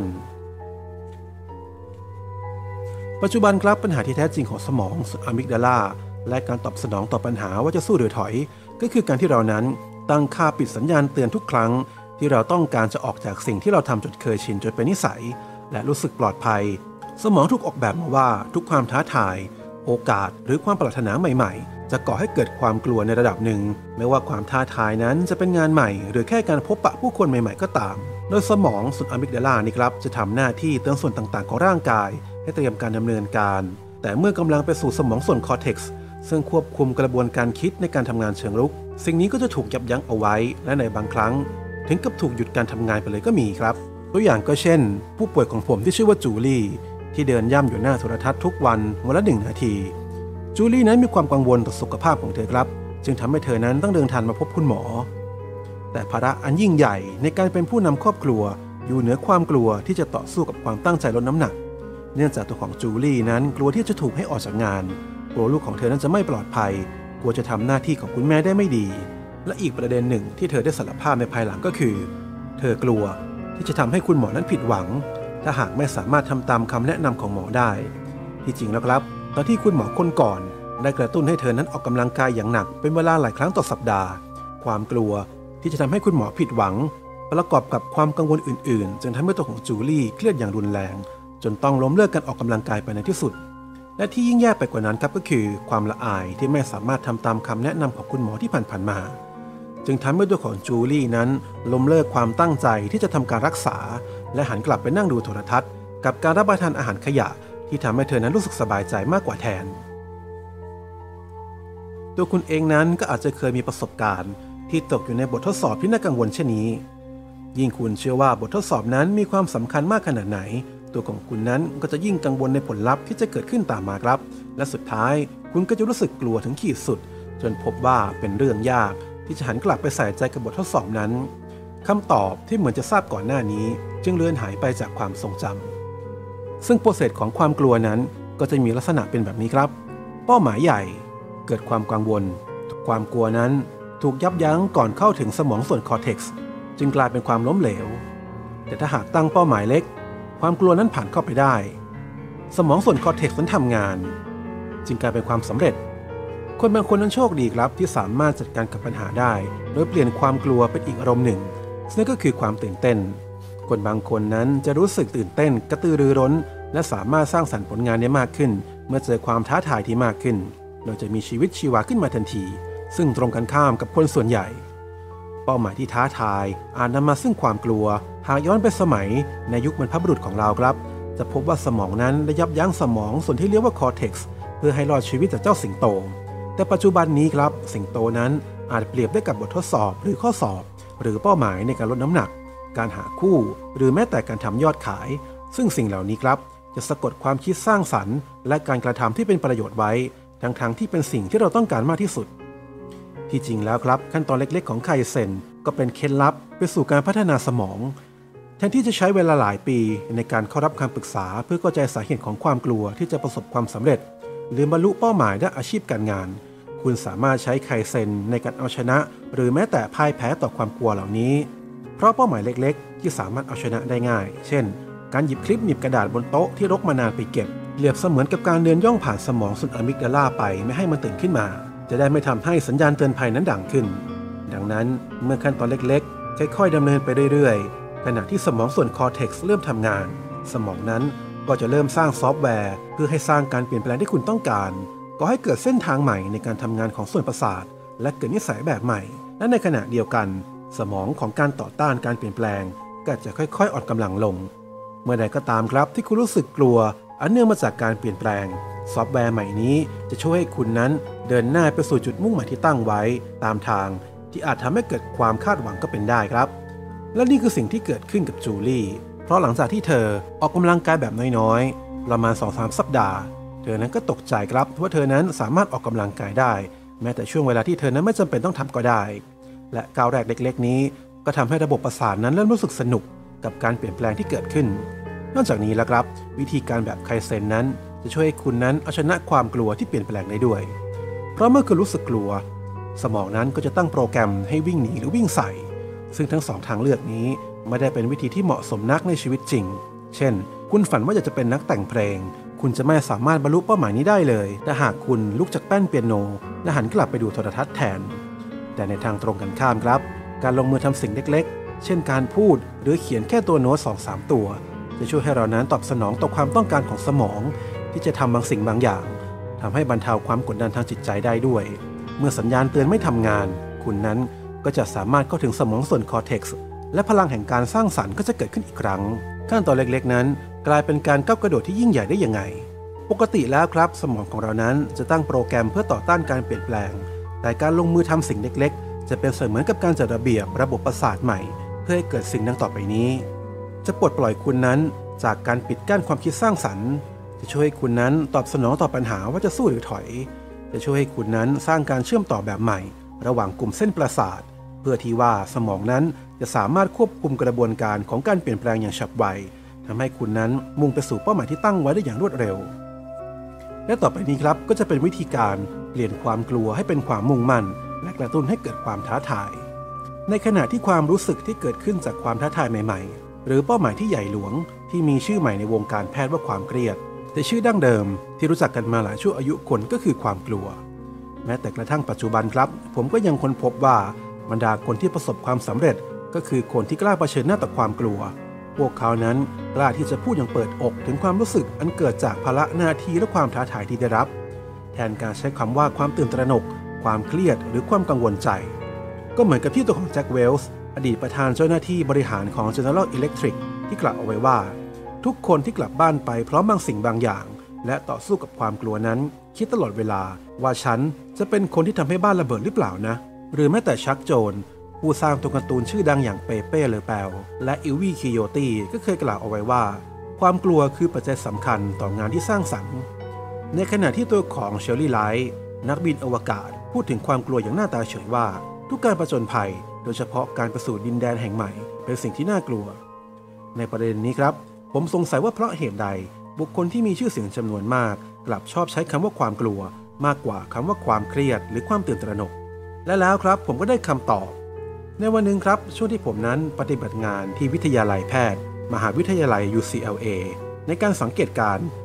ปัจจุบันครับปัญหาที่แท้จริงของสมองส่วนอะมิกดาลาและการตอบสนองต่อปัญหาว่าจะสู้หรือถอยก็คือการที่เรานั้นตั้งค่าปิดสัญญาณเตือนทุกครั้งที่เราต้องการจะออกจากสิ่งที่เราทำจนเคยชินจนเป็นนิสัยและรู้สึกปลอดภัยสมองถูกออกแบบมาว่าทุกความท้าทายโอกาสหรือความปรารถนาใหม่ๆจะก่อให้เกิดความกลัวในระดับหนึ่งไม่ว่าความท้าทายนั้นจะเป็นงานใหม่หรือแค่การพบปะผู้คนใหม่ๆก็ตามโดยสมองส่วนอะมิกดาลานี่ครับจะทำหน้าที่เตือนส่วนต่างๆของร่างกายให้เตรียมการดำเนินการแต่เมื่อกำลังไปสู่สมองส่วนคอร์เท็กซ์ซึ่งควบคุมกระบวนการคิดในการทำงานเชิงรุกสิ่งนี้ก็จะถูกยับยั้งเอาไว้และในบางครั้งถึงกับถูกหยุดการทำงานไปเลยก็มีครับตัวอย่างก็เช่นผู้ป่วยของผมที่ชื่อว่าจูลี่ที่เดินย่ำอยู่หน้าโทรทัศน์ทุกวันวันละหนึ่งนาทีจูลี่นั้นมีความกังวลต่อสุขภาพของเธอครับจึงทำให้เธอนั้นต้องเดินทางมาพบคุณหมอแต่ภาระอันยิ่งใหญ่ในการเป็นผู้นำครอบครัวอยู่เหนือความกลัวที่จะต่อสู้กับความตั้งใจลดน้ำหนักเนื่องจากตัวของจูลี่นั้นกลัวที่จะถูกให้ออกจากงานกลัวลูกของเธอนั้นจะไม่ปลอดภัยกลัวจะทำหน้าที่ของคุณแม่ได้ไม่ดีและอีกประเด็นหนึ่งที่เธอได้สารภาพในภายหลังก็คือเธอกลัวที่จะทำให้คุณหมอนั้นผิดหวังถ้าหากไม่สามารถทำตามคำแนะนำของหมอได้ที่จริงแล้วครับตอนที่คุณหมอคนก่อนได้กระตุ้นให้เธอนั้นออกกำลังกายอย่างหนักเป็นเวลาหลายครั้งต่อสัปดาห์ความกลัวที่จะทำให้คุณหมอผิดหวังประกอบกับความกังวลอื่นๆจึงทำให้ตัวของจูลี่เครียดอย่างรุนแรงจนต้องล้มเลิกการออกกำลังกายไปในที่สุดและที่ยิ่งแย่ไปกว่านั้นครับก็คือความละอายที่ไม่สามารถทำตามคำแนะนำของคุณหมอที่ผ่านๆมาจึงทำให้ตัวของจูลี่นั้นล้มเลิกความตั้งใจที่จะทำการรักษาและหันกลับไปนั่งดูโทรทัศน์กับการรับประทานอาหารขยะที่ทำให้เธอนั้นรู้สึกสบายใจมากกว่าแทนตัวคุณเองนั้นก็อาจจะเคยมีประสบการณ์ที่ตกอยู่ในบททดสอบที่น่ากังวลเช่นนี้ยิ่งคุณเชื่อว่าบททดสอบนั้นมีความสำคัญมากขนาดไหนตัวของคุณนั้นก็จะยิ่งกังวลในผลลัพธ์ที่จะเกิดขึ้นตามมาครับและสุดท้ายคุณก็จะรู้สึกกลัวถึงขีดสุดจนพบว่าเป็นเรื่องยากที่จะหันกลับไปใส่ใจกับบททดสอบนั้นคำตอบที่เหมือนจะทราบก่อนหน้านี้จึงเลือนหายไปจากความทรงจำซึ่งโปรเซสของความกลัวนั้นก็จะมีลักษณะเป็นแบบนี้ครับเป้าหมายใหญ่เกิดความกังวลความกลัวนั้นถูกยับยั้งก่อนเข้าถึงสมองส่วนคอร์เท็กซ์จึงกลายเป็นความล้มเหลวแต่ถ้าหากตั้งเป้าหมายเล็กความกลัวนั้นผ่านเข้าไปได้สมองส่วนคอร์เท็กซ์นั้นทำงานจึงกลายเป็นความสำเร็จคนบางคนนั้นโชคดีครับที่สามารถจัดการกับปัญหาได้โดยเปลี่ยนความกลัวเป็นอีกอารมณ์หนึ่งซึ่งก็คือความตื่นเต้นคนบางคนนั้นจะรู้สึกตื่นเต้นกระตือรือร้นและสามารถสร้างสรรค์ผลงานได้มากขึ้นเมื่อเจอความท้าทายที่มากขึ้นโดยจะมีชีวิตชีวาขึ้นมาทันทีซึ่งตรงกันข้ามกับคนส่วนใหญ่เป้าหมายที่ท้าทายอาจนำมาซึ่งความกลัวหากย้อนไปสมัยในยุคบรรพบุรุษของเราครับจะพบว่าสมองนั้นได้ยับยั้งสมองส่วนที่เรียกว่าคอร์เท็กซ์เพื่อให้รอดชีวิตจากเจ้าสิงโตแต่ปัจจุบันนี้ครับสิงโตนั้นอาจเปรียบได้กับบททดสอบหรือข้อสอบหรือเป้าหมายในการลดน้ำหนักการหาคู่หรือแม้แต่การทำยอดขายซึ่งสิ่งเหล่านี้ครับจะสะกดความคิดสร้างสรรค์และการกระทำที่เป็นประโยชน์ไว้ทั้งๆที่เป็นสิ่งที่เราต้องการมากที่สุดที่จริงแล้วครับขั้นตอนเล็กๆของไคเซ็นก็เป็นเคล็ดลับไปสู่การพัฒนาสมองแทนที่จะใช้เวลาหลายปีในการเข้ารับคำปรึกษาเพื่อเข้าใจสาเหตุของความกลัวที่จะประสบความสำเร็จหรือบรรลุเป้าหมายด้านอาชีพการงานคุณสามารถใช้ไคเซ็นในการเอาชนะหรือแม้แต่พ่ายแพ้ต่อความกลัวเหล่านี้เพราะเป้าหมายเล็กๆที่สามารถเอาชนะได้ง่ายเช่นการหยิบคลิปหนีบกระดาษบนโต๊ะที่รกมานานไปเก็บเปรียบเสมือนกับการเดินย่องผ่านสมองส่วนอะมิกดาลาไปไม่ให้มันตื่นขึ้นมาจะได้ไม่ทำให้สัญญาณเตือนภัยนั้นดังขึ้นดังนั้นเมื่อขั้นตอนเล็กๆค่อยๆดำเนินไปเรื่อยๆขณะที่สมองส่วนคอร์เท็กซ์เริ่มทำงานสมองนั้นก็จะเริ่มสร้างซอฟต์แวร์เพื่อให้สร้างการเปลี่ยนแปลงที่คุณต้องการก่อให้เกิดเส้นทางใหม่ในการทำงานของส่วนประสาทและเกิดนิสัยแบบใหม่และในขณะเดียวกันสมองของการต่อต้านการเปลี่ยนแปลงก็จะค่อยๆอ่อนกำลังลงเมื่อใดก็ตามครับที่คุณรู้สึกกลัวอันเนื่องมาจากการเปลี่ยนแปลงซอฟต์แวร์ใหม่นี้จะช่วยให้คุณนั้นเดินหน้าไปสู่จุดมุ่งหมายที่ตั้งไว้ตามทางที่อาจทำให้เกิดความคาดหวังก็เป็นได้ครับและนี่คือสิ่งที่เกิดขึ้นกับจูลี่เพราะหลังจากที่เธอออกกำลังกายแบบน้อยๆประมาณ สองถึงสาม สัปดาห์เธอนั้นก็ตกใจครับว่าเธอนั้นสามารถออกกำลังกายได้แม้แต่ช่วงเวลาที่เธอนั้นไม่จำเป็นต้องทำก็ได้และก้าวแรกเล็กๆนี้ก็ทำให้ระบบประสาทนั้นเริ่มรู้สึกสนุกกับการเปลี่ยนแปลงที่เกิดขึ้นนอกจากนี้แล้วครับวิธีการแบบไคเซ็นนั้นจะช่วยให้คุณนั้นเอาชนะความกลัวที่เปลี่ยนแปลงได้ด้วยเพราะเมื่อคุณรู้สึกกลัวสมองนั้นก็จะตั้งโปรแกรมให้วิ่งหนีหรือวิ่งใส่ซึ่งทั้งสองทางเลือกนี้ไม่ได้เป็นวิธีที่เหมาะสมนักในชีวิตจริงเช่นคุณฝันว่าอยากจะเป็นนักแต่งเพลงคุณจะไม่สามารถบรรลุเป้าหมายนี้ได้เลยถ้าหากคุณลุกจากแป้นเปียโนและหันกลับไปดูโทรทัศน์แทนแต่ในทางตรงกันข้ามครับการลงมือทำสิ่งเล็กๆเช่นการพูดหรือเขียนแค่ตัวโน้ต สองถึงสาม ตัวจะช่วยให้เรานั้นตอบสนองต่อความต้องการของสมองที่จะทำบางสิ่งบางอย่างทำให้บรรเทาความกดดันทางจิตใจได้ด้วยเมื่อสัญญาณเตือนไม่ทำงานคุณนั้นก็จะสามารถเข้าถึงสมองส่วนคอร์เท็กซ์และพลังแห่งการสร้างสรรค์ก็จะเกิดขึ้นอีกครั้งขั้นตอนเล็กๆนั้นกลายเป็นการก้าวกระโดดที่ยิ่งใหญ่ได้ยังไงปกติแล้วครับสมองของเรานั้นจะตั้งโปรแกรมเพื่อต่อต้านการเปลี่ยนแปลงแต่การลงมือทำสิ่งเล็กๆจะเป็นเสมือนกับการจัดระเบียบระบบประสาทใหม่เพื่อให้เกิดสิ่งดังต่อไปนี้จะปลดปล่อยคุณนั้นจากการปิดกั้นความคิดสร้างสรรค์จะช่วยให้คุณนั้นตอบสนองต่อปัญหาว่าจะสู้หรือถอยจะช่วยให้คุณนั้นสร้างการเชื่อมต่อแบบใหม่ระหว่างกลุ่มเส้นประสาทเพื่อที่ว่าสมองนั้นจะสามารถควบคุมกระบวนการของการเปลี่ยนแปลงอย่างฉับไวทำให้คุณนั้นมุ่งไปสู่เป้าหมายที่ตั้งไว้ได้อย่างรวดเร็วและต่อไปนี้ครับก็จะเป็นวิธีการเปลี่ยนความกลัวให้เป็นความมุ่งมั่นและกระตุ้นให้เกิดความท้าทายในขณะที่ความรู้สึกที่เกิดขึ้นจากความท้าทายใหม่ๆหรือเป้าหมายที่ใหญ่หลวงที่มีชื่อใหม่ในวงการแพทย์ว่าความเครียดแต่ชื่อดั้งเดิมที่รู้จักกันมาหลายชั่วอายุคนก็คือความกลัวแม้แต่กระทั่งปัจจุบันครับผมก็ยังค้นพบว่าบรรดาคนที่ประสบความสำเร็จก็คือคนที่กล้าเผชิญหน้าต่อความกลัวพวกเขานั้นกล้าที่จะพูดอย่างเปิดอกถึงความรู้สึกอันเกิดจากภาระหน้าที่และความท้าทายที่ได้รับแทนการใช้คำว่าความตื่นตระหนกความเครียดหรือความกังวลใจก็เหมือนกับที่ตัวของแจ็คเวลส์อดีตประธานเจ้าหน้าที่บริหารของ General Electric ที่กล่าวเอาไว้ว่าทุกคนที่กลับบ้านไปพร้อมบางสิ่งบางอย่างและต่อสู้กับความกลัวนั้นคิดตลอดเวลาว่าฉันจะเป็นคนที่ทำให้บ้านระเบิดหรือเปล่านะหรือแม้แต่ชักโจนผู้สร้างตัวการ์ตูนชื่อดังอย่างเปเป้เลอแปลและอิลวี่คิโยตี้ก็เคยกล่าวเอาไว้ว่าความกลัวคือปัจจัยสำคัญต่องานที่สร้างสรรค์ในขณะที่ตัวของเชลลี่ไลท์นักบินอวกาศพูดถึงความกลัวอย่างหน้าตาเฉยว่าทุกการผจญภัยโดยเฉพาะการไปสู่ดินแดนแห่งใหม่เป็นสิ่งที่น่ากลัวในประเด็นนี้ครับผมสงสัยว่าเพราะเหตุใดบุคคลที่มีชื่อเสียงจำนวนมากกลับชอบใช้คำว่าความกลัวมากกว่าคำว่าความเครียดหรือความตื่นตระหนกและแล้วครับผมก็ได้คำตอบในวันหนึ่งครับช่วงที่ผมนั้นปฏิบัติงานที่วิทยาลัยแพทย์มหาวิทยาลัย ยู ซี แอล เอ ในการสังเกตการ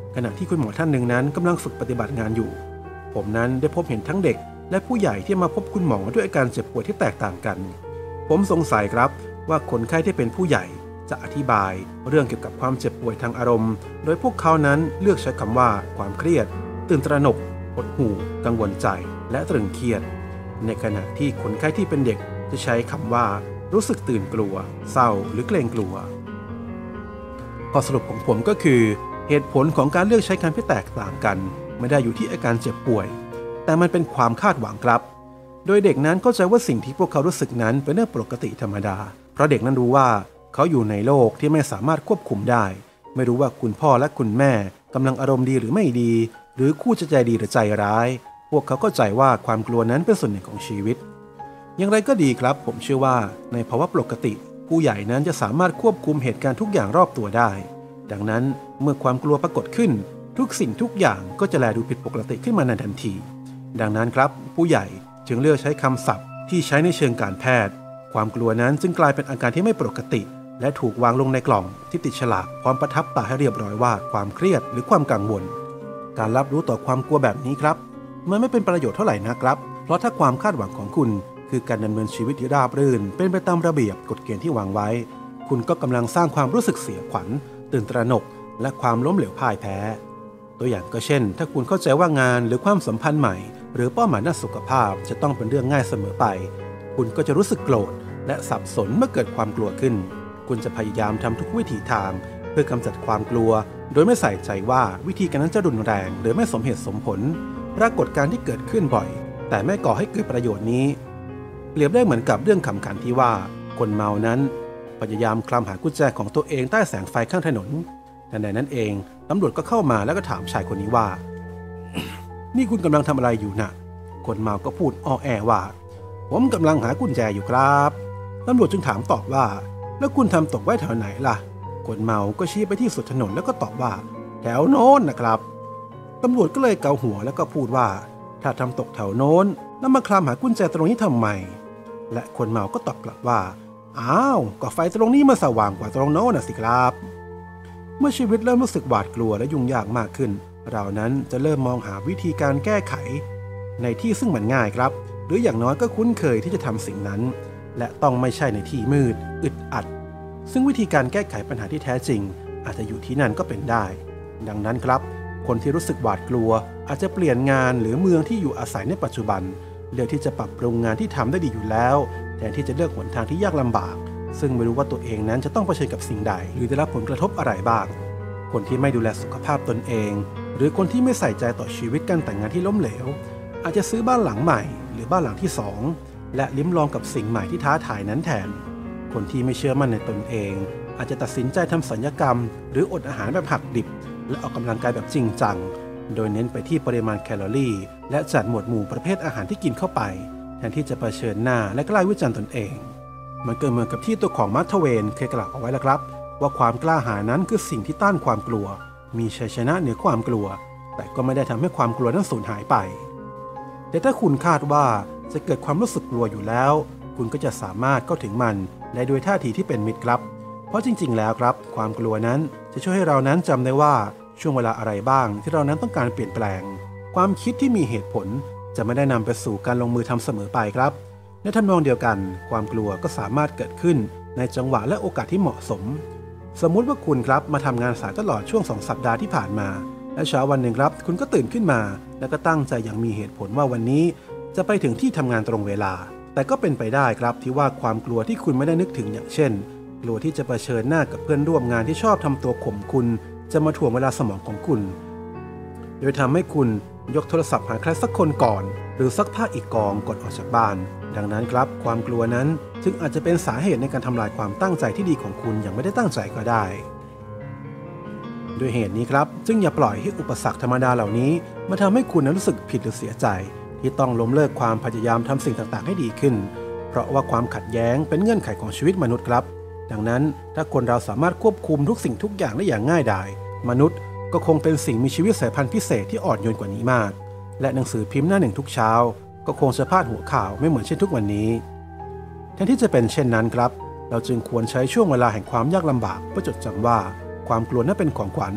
ขณะที่คุณหมอท่านหนึ่งนั้นกำลังฝึกปฏิบัติงานอยู่ผมนั้นได้พบเห็นทั้งเด็กและผู้ใหญ่ที่มาพบคุณหมอด้วยอาการเจ็บป่วยที่แตกต่างกันผมสงสัยครับว่าคนไข้ที่เป็นผู้ใหญ่จะอธิบายเรื่องเกี่ยวกับความเจ็บป่วยทางอารมณ์โดยพวกเขานั้นเลือกใช้คำว่าความเครียดตื่นตระหนกหดหู่กังวลใจและตรึงเครียดในขณะที่คนไข้ที่เป็นเด็กจะใช้คำว่ารู้สึกตื่นกลัวเศร้าหรือเกรงกลัวข้อสรุปของผมก็คือเหตุผลของการเลือกใช้คำที่แตกต่างกันไม่ได้อยู่ที่อาการเจ็บป่วยแต่มันเป็นความคาดหวังครับโดยเด็กนั้นเข้าใจว่าสิ่งที่พวกเขารู้สึกนั้นเป็นเรื่องปกติธรรมดาเพราะเด็กนั้นรู้ว่าเขาอยู่ในโลกที่ไม่สามารถควบคุมได้ไม่รู้ว่าคุณพ่อและคุณแม่กำลังอารมณ์ดีหรือไม่ดีหรือคู่จะใจดีหรือใจร้ายพวกเขาเข้าใจว่าความกลัวนั้นเป็นส่วนหนึ่งของชีวิตอย่างไรก็ดีครับผมเชื่อว่าในภาวะปกติผู้ใหญ่นั้นจะสามารถควบคุมเหตุการณ์ทุกอย่างรอบตัวได้ดังนั้นเมื่อความกลัวปรากฏขึ้นทุกสิ่งทุกอย่างก็จะแลดูผิดปกติขึ้นมาในทันทีดังนั้นครับผู้ใหญ่จึงเลือกใช้คำศัพท์ที่ใช้ในเชิงการแพทย์ความกลัวนั้นจึงกลายเป็นอาการที่ไม่ปกติและถูกวางลงในกล่องที่ติดฉลากพร้อมประทับตาให้เรียบร้อยว่าความเครียดหรือความกังวลการรับรู้ต่อความกลัวแบบนี้ครับมันไม่เป็นประโยชน์เท่าไหร่นะครับเพราะถ้าความคาดหวังของคุณคือการดำเนินชีวิตที่ราบรื่นเป็นไปตามระเบียบกฎเกณฑ์ที่วางไว้คุณก็กำลังสร้างความรู้สึกเสียขวัญตื่นตระหนกและความล้มเหลวพ่ายแพ้ตัวอย่างก็เช่นถ้าคุณเข้าใจว่างานหรือความสัมพันธ์ใหม่หรือเป้าหมายด้านสุขภาพจะต้องเป็นเรื่องง่ายเสมอไปคุณก็จะรู้สึกโกรธและสับสนเมื่อเกิดความกลัวขึ้นคุณจะพยายามทำทุกวิถีทางเพื่อกำจัดความกลัวโดยไม่ใส่ใจว่าวิธีการนั้นจะรุนแรงหรือไม่สมเหตุสมผลปรากฏการณ์ที่เกิดขึ้นบ่อยแต่ไม่ก่อให้เกิดประโยชน์นี้เปรียบได้เหมือนกับเรื่องขำขันที่ว่าคนเมานั้นพยายามคลำหากุญแจของตัวเองใต้แสงไฟข้างถนนทันใดนั้นเองตำรวจก็เข้ามาแล้วก็ถามชายคนนี้ว่า นี่คุณกำลังทำอะไรอยู่น่ะคนเมาก็พูดอ้อแอว่าผมกำลังหากุญแจอยู่ครับตำรวจจึงถามตอบว่าแล้วคุณทำตกไว้แถวไหนล่ะคนเมาก็ชี้ไปที่สุดถนนแล้วก็ตอบว่าแถวโน้นนะครับตำรวจก็เลยเกาหัวแล้วก็พูดว่าถ้าทำตกแถวโน้นแล้วมาคลำหากุญแจตรงนี้ทำไมและคนเมาก็ตอบกลับว่าอ้าวก็ไฟตรงนี้มาสว่างกว่าตรงโน้นน่ะสิครับเมื่อชีวิตเริ่มรู้สึกหวาดกลัวและยุ่งยากมากขึ้นเรานั้นจะเริ่มมองหาวิธีการแก้ไขในที่ซึ่งมันง่ายครับหรืออย่างน้อยก็คุ้นเคยที่จะทำสิ่งนั้นและต้องไม่ใช่ในที่มืดอึดอัดซึ่งวิธีการแก้ไขปัญหาที่แท้จริงอาจจะอยู่ที่นั่นก็เป็นได้ดังนั้นครับคนที่รู้สึกหวาดกลัวอาจจะเปลี่ยนงานหรือเมืองที่อยู่อาศัยในปัจจุบันเลือกที่จะปรับปรุงงานที่ทำได้ดีอยู่แล้วแทนที่จะเลือกหนทางที่ยากลำบากซึ่งไม่รู้ว่าตัวเองนั้นจะต้องเผชิญกับสิ่งใดหรือได้รับผลกระทบอะไรบ้างคนที่ไม่ดูแลสุขภาพตนเองหรือคนที่ไม่ใส่ใจต่อชีวิตการแต่งงานที่ล้มเหลวอาจจะซื้อบ้านหลังใหม่หรือบ้านหลังที่สองและลิ้มลองกับสิ่งใหม่ที่ท้าทายนั้นแทนคนที่ไม่เชื่อมั่นในตนเองอาจจะตัดสินใจทำศัลยกรรมหรืออดอาหารแบบหักดิบและออกกำลังกายแบบจริงจังโดยเน้นไปที่ปริมาณแคลอรี่และจัดหมวดหมู่ประเภทอาหารที่กินเข้าไปแทนที่จะเผชิญหน้าและกล้าวิจารณ์ตนเองมันเกิดเหมือนกับที่ตัวของมาร์ทเวนเคยกล่าวเอาไว้แล้วครับว่าความกล้าหาญนั้นคือสิ่งที่ต้านความกลัวมีชัยชนะเหนือความกลัวแต่ก็ไม่ได้ทำให้ความกลัวนั้นสูญหายไปแต่ถ้าคุณคาดว่าจะเกิดความรู้สึกกลัวอยู่แล้วคุณก็จะสามารถเข้าถึงมันได้โดยท่าทีที่เป็นมิตรครับเพราะจริงๆแล้วครับความกลัวนั้นจะช่วยให้เรานั้นจำได้ว่าช่วงเวลาอะไรบ้างที่เรานั้นต้องการเปลี่ยนแปลงความคิดที่มีเหตุผลจะไม่ได้นำไปสู่การลงมือทำเสมอไปครับในทำนองเดียวกันความกลัวก็สามารถเกิดขึ้นในจังหวะและโอกาสที่เหมาะสมสมมุติว่าคุณครับมาทำงานสายตลอดช่วงสองสัปดาห์ที่ผ่านมาและเช้าวันหนึ่งครับคุณก็ตื่นขึ้นมาแล้วก็ตั้งใจอย่างมีเหตุผลว่าวันนี้จะไปถึงที่ทำงานตรงเวลาแต่ก็เป็นไปได้ครับที่ว่าความกลัวที่คุณไม่ได้นึกถึงอย่างเช่นกลัวที่จะเผชิญหน้ากับเพื่อนร่วมงานที่ชอบทำตัวข่มคุณจะมาถ่วงเวลาสมองของคุณโดยทำให้คุณยกโทรศัพท์หาใครสักคนก่อนหรือซักผ้าอีกกองก่อนออกจากบ้านดังนั้นครับความกลัวนั้นจึงอาจจะเป็นสาเหตุในการทำลายความตั้งใจที่ดีของคุณอย่างไม่ได้ตั้งใจก็ได้ด้วยเหตุนี้ครับจึงอย่าปล่อยให้อุปสรรคธรรมดาเหล่านี้มาทำให้คุณรู้สึกผิดหรือเสียใจที่ต้องล้มเลิกความพยายามทำสิ่งต่างๆให้ดีขึ้นเพราะว่าความขัดแย้งเป็นเงื่อนไขของชีวิตมนุษย์ครับดังนั้นถ้าคนเราสามารถควบคุมทุกสิ่งทุกอย่างได้อย่างง่ายดายมนุษย์ก็คงเป็นสิ่งมีชีวิตสายพันธุ์พิเศษที่อ่อนโยนกว่านี้มากและหนังสือพิมพ์หน้าหนึ่งทุกเช้าก็คงจะพาดหัวข่าวไม่เหมือนเช่นทุกวันนี้แทนที่จะเป็นเช่นนั้นครับเราจึงควรใช้ช่วงเวลาแห่งความยากลำบากเพื่อจดจำว่าความกลัวนั้นเป็นของขวัญ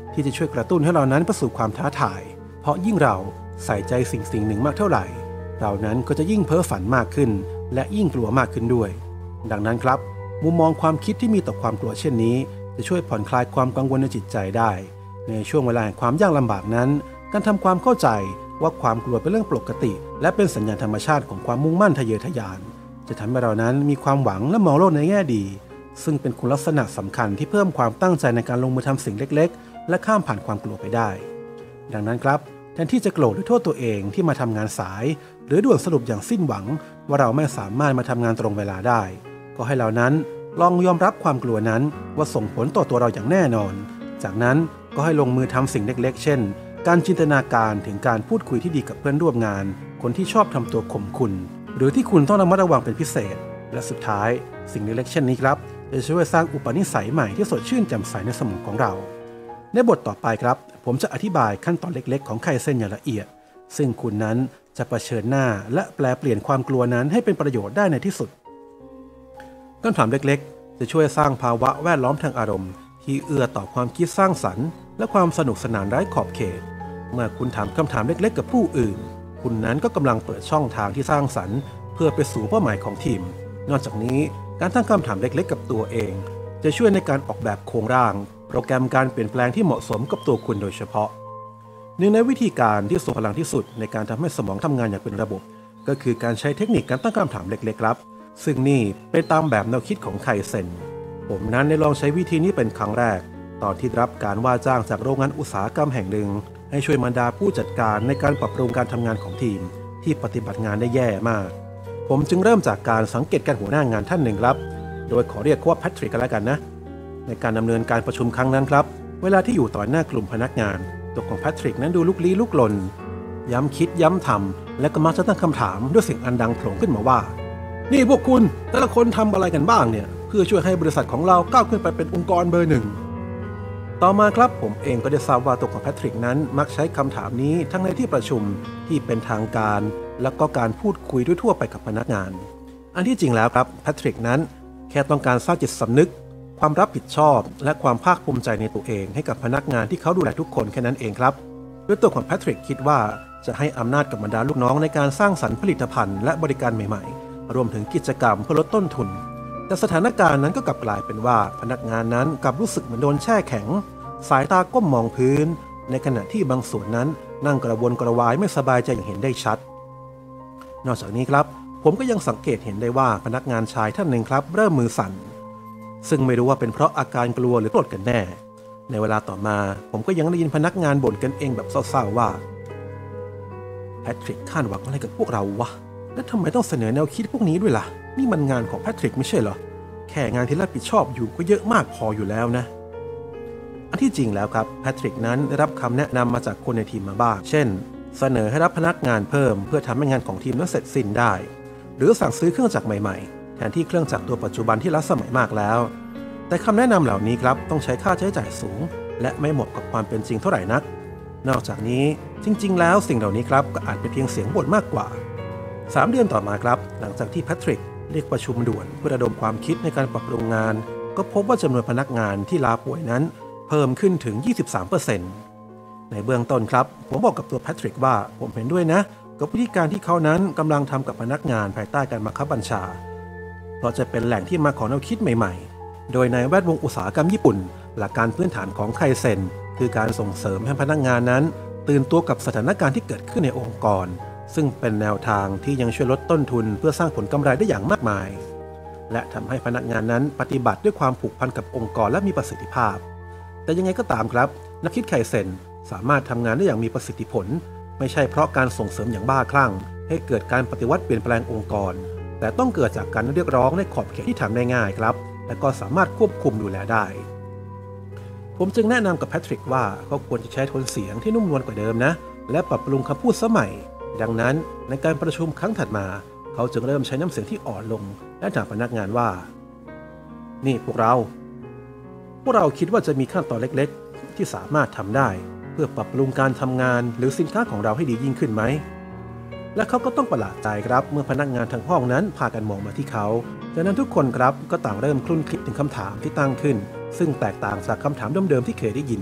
ที่จะช่วยกระตุ้นให้เรานั้นประสบความท้าทายเพราะยิ่งเราใส่ใจสิ่งสิ่งหนึ่งมากเท่าไหร่เรานั้นก็จะยิ่งเพ้อฝันมากขึ้นและยิ่งกลัวมากขึ้นด้วยดังนั้นครับมุมมองความคิดที่มีต่อความกลัวเช่นนี้จะช่วยผ่อนคลายความกังวลในจิตใจได้ในช่วงเวลาแห่งความยากลำบากนั้นการทำความเข้าใจว่าความกลัวเป็นเรื่องปกติและเป็นสัญญาณธรรมชาติของความมุ่งมั่นทะเยอทะยานจะทำให้เรานั้นมีความหวังและมองโลกในแง่ดีซึ่งเป็นคุณลักษณะสำคัญที่เพิ่มความตั้งใจในการลงมือทำสิ่งเล็กๆและข้ามผ่านความกลัวไปได้ดังนั้นครับแทนที่จะโกรธหรือโทษตัวเองที่มาทำงานสายหรือด่วนสรุปอย่างสิ้นหวังว่าเราไม่สามารถมาทำงานตรงเวลาได้ก็ให้เรานั้นลองยอมรับความกลัวนั้นว่าส่งผลต่อตัวเราอย่างแน่นอนจากนั้นก็ให้ลงมือทำสิ่งเล็กๆเช่นการจินตนาการถึงการพูดคุยที่ดีกับเพื่อนร่วมงานคนที่ชอบทำตัวข่มคุณหรือที่คุณต้องระมัดระวังเป็นพิเศษและสุดท้ายสิ่งเล็กๆเช่นนี้ครับจะช่วยสร้างอุปนิสัยใหม่ที่สดชื่นแจ่มใสในสมองของเราในบทต่อไปครับผมจะอธิบายขั้นตอนเล็กๆของไคเซ็นอย่างละเอียดซึ่งคุณนั้นจะเผชิญหน้าและแปลเปลี่ยนความกลัวนั้นให้เป็นประโยชน์ได้ในที่สุดคำถามเล็กๆจะช่วยสร้างภาวะแวดล้อมทางอารมณ์ที่เอื้อต่อความคิดสร้างสรรค์และความสนุกสนานไร้ขอบเขตเมื่อคุณถามคำถามเล็กๆกับผู้อื่นคุณนั้นก็กำลังเปิดช่องทางที่สร้างสรรค์เพื่อไปสู่เป้าหมายของทีมนอกจากนี้การตั้งคำถามเล็กๆกับตัวเองจะช่วยในการออกแบบโครงร่างโปรแกรมการเปลี่ยนแปลงที่เหมาะสมกับตัวคุณโดยเฉพาะหนึ่งในวิธีการที่ทรงพลังที่สุดในการทำให้สมองทำงานอย่างเป็นระบบก็คือการใช้เทคนิคการตั้งคำถามเล็กๆครับซึ่งนี่เป็นตามแบบแนวคิดของไคเซ็นผมนั้นได้ลองใช้วิธีนี้เป็นครั้งแรกตอนที่รับการว่าจ้างจากโรงงานอุตสาหกรรมแห่งหนึ่งให้ช่วยบรรดาผู้จัดการในการปรับปรุงการทำงานของทีมที่ปฏิบัติงานได้แย่มากผมจึงเริ่มจากการสังเกตการหัวหน้างานท่านหนึ่งครับโดยขอเรียกว่าแพทริกกันแล้วกันนะในการดำเนินการประชุมครั้งนั้นครับเวลาที่อยู่ต่อหน้ากลุ่มพนักงานตัวของแพทริกนั้นดูลุกลี้ลุกลนย้ำคิดย้ำทำและก็มักจะตั้งคำถามด้วยเสียงอันดังโผล่ขึ้นมาว่านี่พวกคุณแต่ละคนทำอะไรกันบ้างเนี่ยเพื่อช่วยให้บริษัทของเราก้าวขึ้นไปเป็นองค์กรเบอร์หนึ่งต่อมาครับผมเองก็ได้ทราบว่าตัวของแพทริกนั้นมักใช้คำถามนี้ทั้งในที่ประชุมที่เป็นทางการและก็การพูดคุยทั่วไปกับพนักงานอันที่จริงแล้วครับแพทริกนั้นแค่ต้องการสร้างจิตสำนึกความรับผิดชอบและความภาคภูมิใจในตัวเองให้กับพนักงานที่เขาดูแลทุกคนแค่นั้นเองครับด้วยตัวของแพทริกคิดว่าจะให้อำนาจกับบรรดาลูกน้องในการสร้างสรรค์ผลิตภัณฑ์และบริการใหม่ๆรวมถึงกิจกรรมเพื่อลดต้นทุนแต่สถานการณ์นั้นก็กลับกลายเป็นว่าพนักงานนั้นกลับรู้สึกเหมือนโดนแช่แข็งสายตาก้มมองพื้นในขณะที่บางส่วนนั้นนั่งกระวนกระวายไม่สบายใจอย่างเห็นได้ชัดนอกจากนี้ครับผมก็ยังสังเกตเห็นได้ว่าพนักงานชายท่านหนึ่งครับเริ่มมือสั่นซึ่งไม่รู้ว่าเป็นเพราะอาการกลัวหรือโกรธกันแน่ในเวลาต่อมาผมก็ยังได้ยินพนักงานบ่นกันเองแบบเศร้าๆว่าแพทริกคาดหวังอะไรกับพวกเราวะและทำไมต้องเสนอแนวคิดพวกนี้ด้วยล่ะนี่มันงานของแพทริกไม่ใช่เหรอแค่งานที่รับผิดชอบอยู่ก็เยอะมากพออยู่แล้วนะอันที่จริงแล้วครับแพทริกนั้นได้รับคำแนะนำมาจากคนในทีมมาบ้างเช่นเสนอให้รับพนักงานเพิ่มเพื่อทำให้งานของทีมนั้นเสร็จสิ้นได้หรือสั่งซื้อเครื่องจักรใหม่ๆแทนที่เครื่องจักรตัวปัจจุบันที่ล้าสมัยมากแล้วแต่คำแนะนำเหล่านี้ครับต้องใช้ค่าใช้จ่ายสูงและไม่เหมาะกับความเป็นจริงเท่าไหร่นักนอกจากนี้จริงๆแล้วสิ่งเหล่านี้ครับก็อาจเป็นเพียงเสียงบ่นมากกว่าสามเดือนต่อมาครับหลังจากที่แพทริกเรียกประชุมด่วนเพื่อระดมความคิดในการปรับปรุงงานก็พบว่าจำนวนพนักงานที่ลาป่วยนั้นเพิ่มขึ้นถึง ยี่สิบสามเปอร์เซ็นต์ ในเบื้องต้นครับผมบอกกับตัวแพทริกว่าผมเห็นด้วยนะกับวิธีการที่เขานั้นกำลังทำกับพนักงานภายใต้การบังคับบัญชาเพราะจะเป็นแหล่งที่มาของแนวคิดใหม่ๆโดยในแวดวงอุตสาหกรรมญี่ปุ่นหลักการพื้นฐานของไคเซ็นคือการส่งเสริมให้พนักงานนั้นตื่นตัวกับสถานการณ์ที่เกิดขึ้นในองค์กรซึ่งเป็นแนวทางที่ยังช่วยลดต้นทุนเพื่อสร้างผลกำไรได้อย่างมากมายและทำให้พนักงานนั้นปฏิบัติด้วยความผูกพันกับองค์กรและมีประสิทธิภาพแต่ยังไงก็ตามครับนักคิดไคเซ็นสามารถทำงานได้อย่างมีประสิทธิผลไม่ใช่เพราะการส่งเสริมอย่างบ้าคลั่งให้เกิดการปฏิวัติเปลี่ยนแปลงองค์กรแต่ต้องเกิดจากการเรียกร้องในขอบเขตที่ทำได้ง่ายครับและก็สามารถควบคุมดูแลได้ผมจึงแนะนำกับแพทริกว่าเขาควรจะใช้โทนเสียงที่นุ่มนวลกว่าเดิมนะและปรับปรุงคำพูดสมัยดังนั้นในการประชุมครั้งถัดมาเขาจึงเริ่มใช้น้ำเสียงที่อ่อนลงและถามพนักงานว่านี่พวกเราพวกเราคิดว่าจะมีขั้นตอนเล็กๆที่สามารถทำได้เพื่อปรับปรุงการทำงานหรือสินค้าของเราให้ดียิ่งขึ้นไหมและเขาก็ต้องประหลาดใจครับเมื่อพนักงานทั้งห้องนั้นพากันมองมาที่เขาจากนั้นทุกคนครับก็ต่างเริ่มคลุ่นคิดถึงคำถามที่ตั้งขึ้นซึ่งแตกต่างจากคำถามเดิมๆที่เคยได้ยิน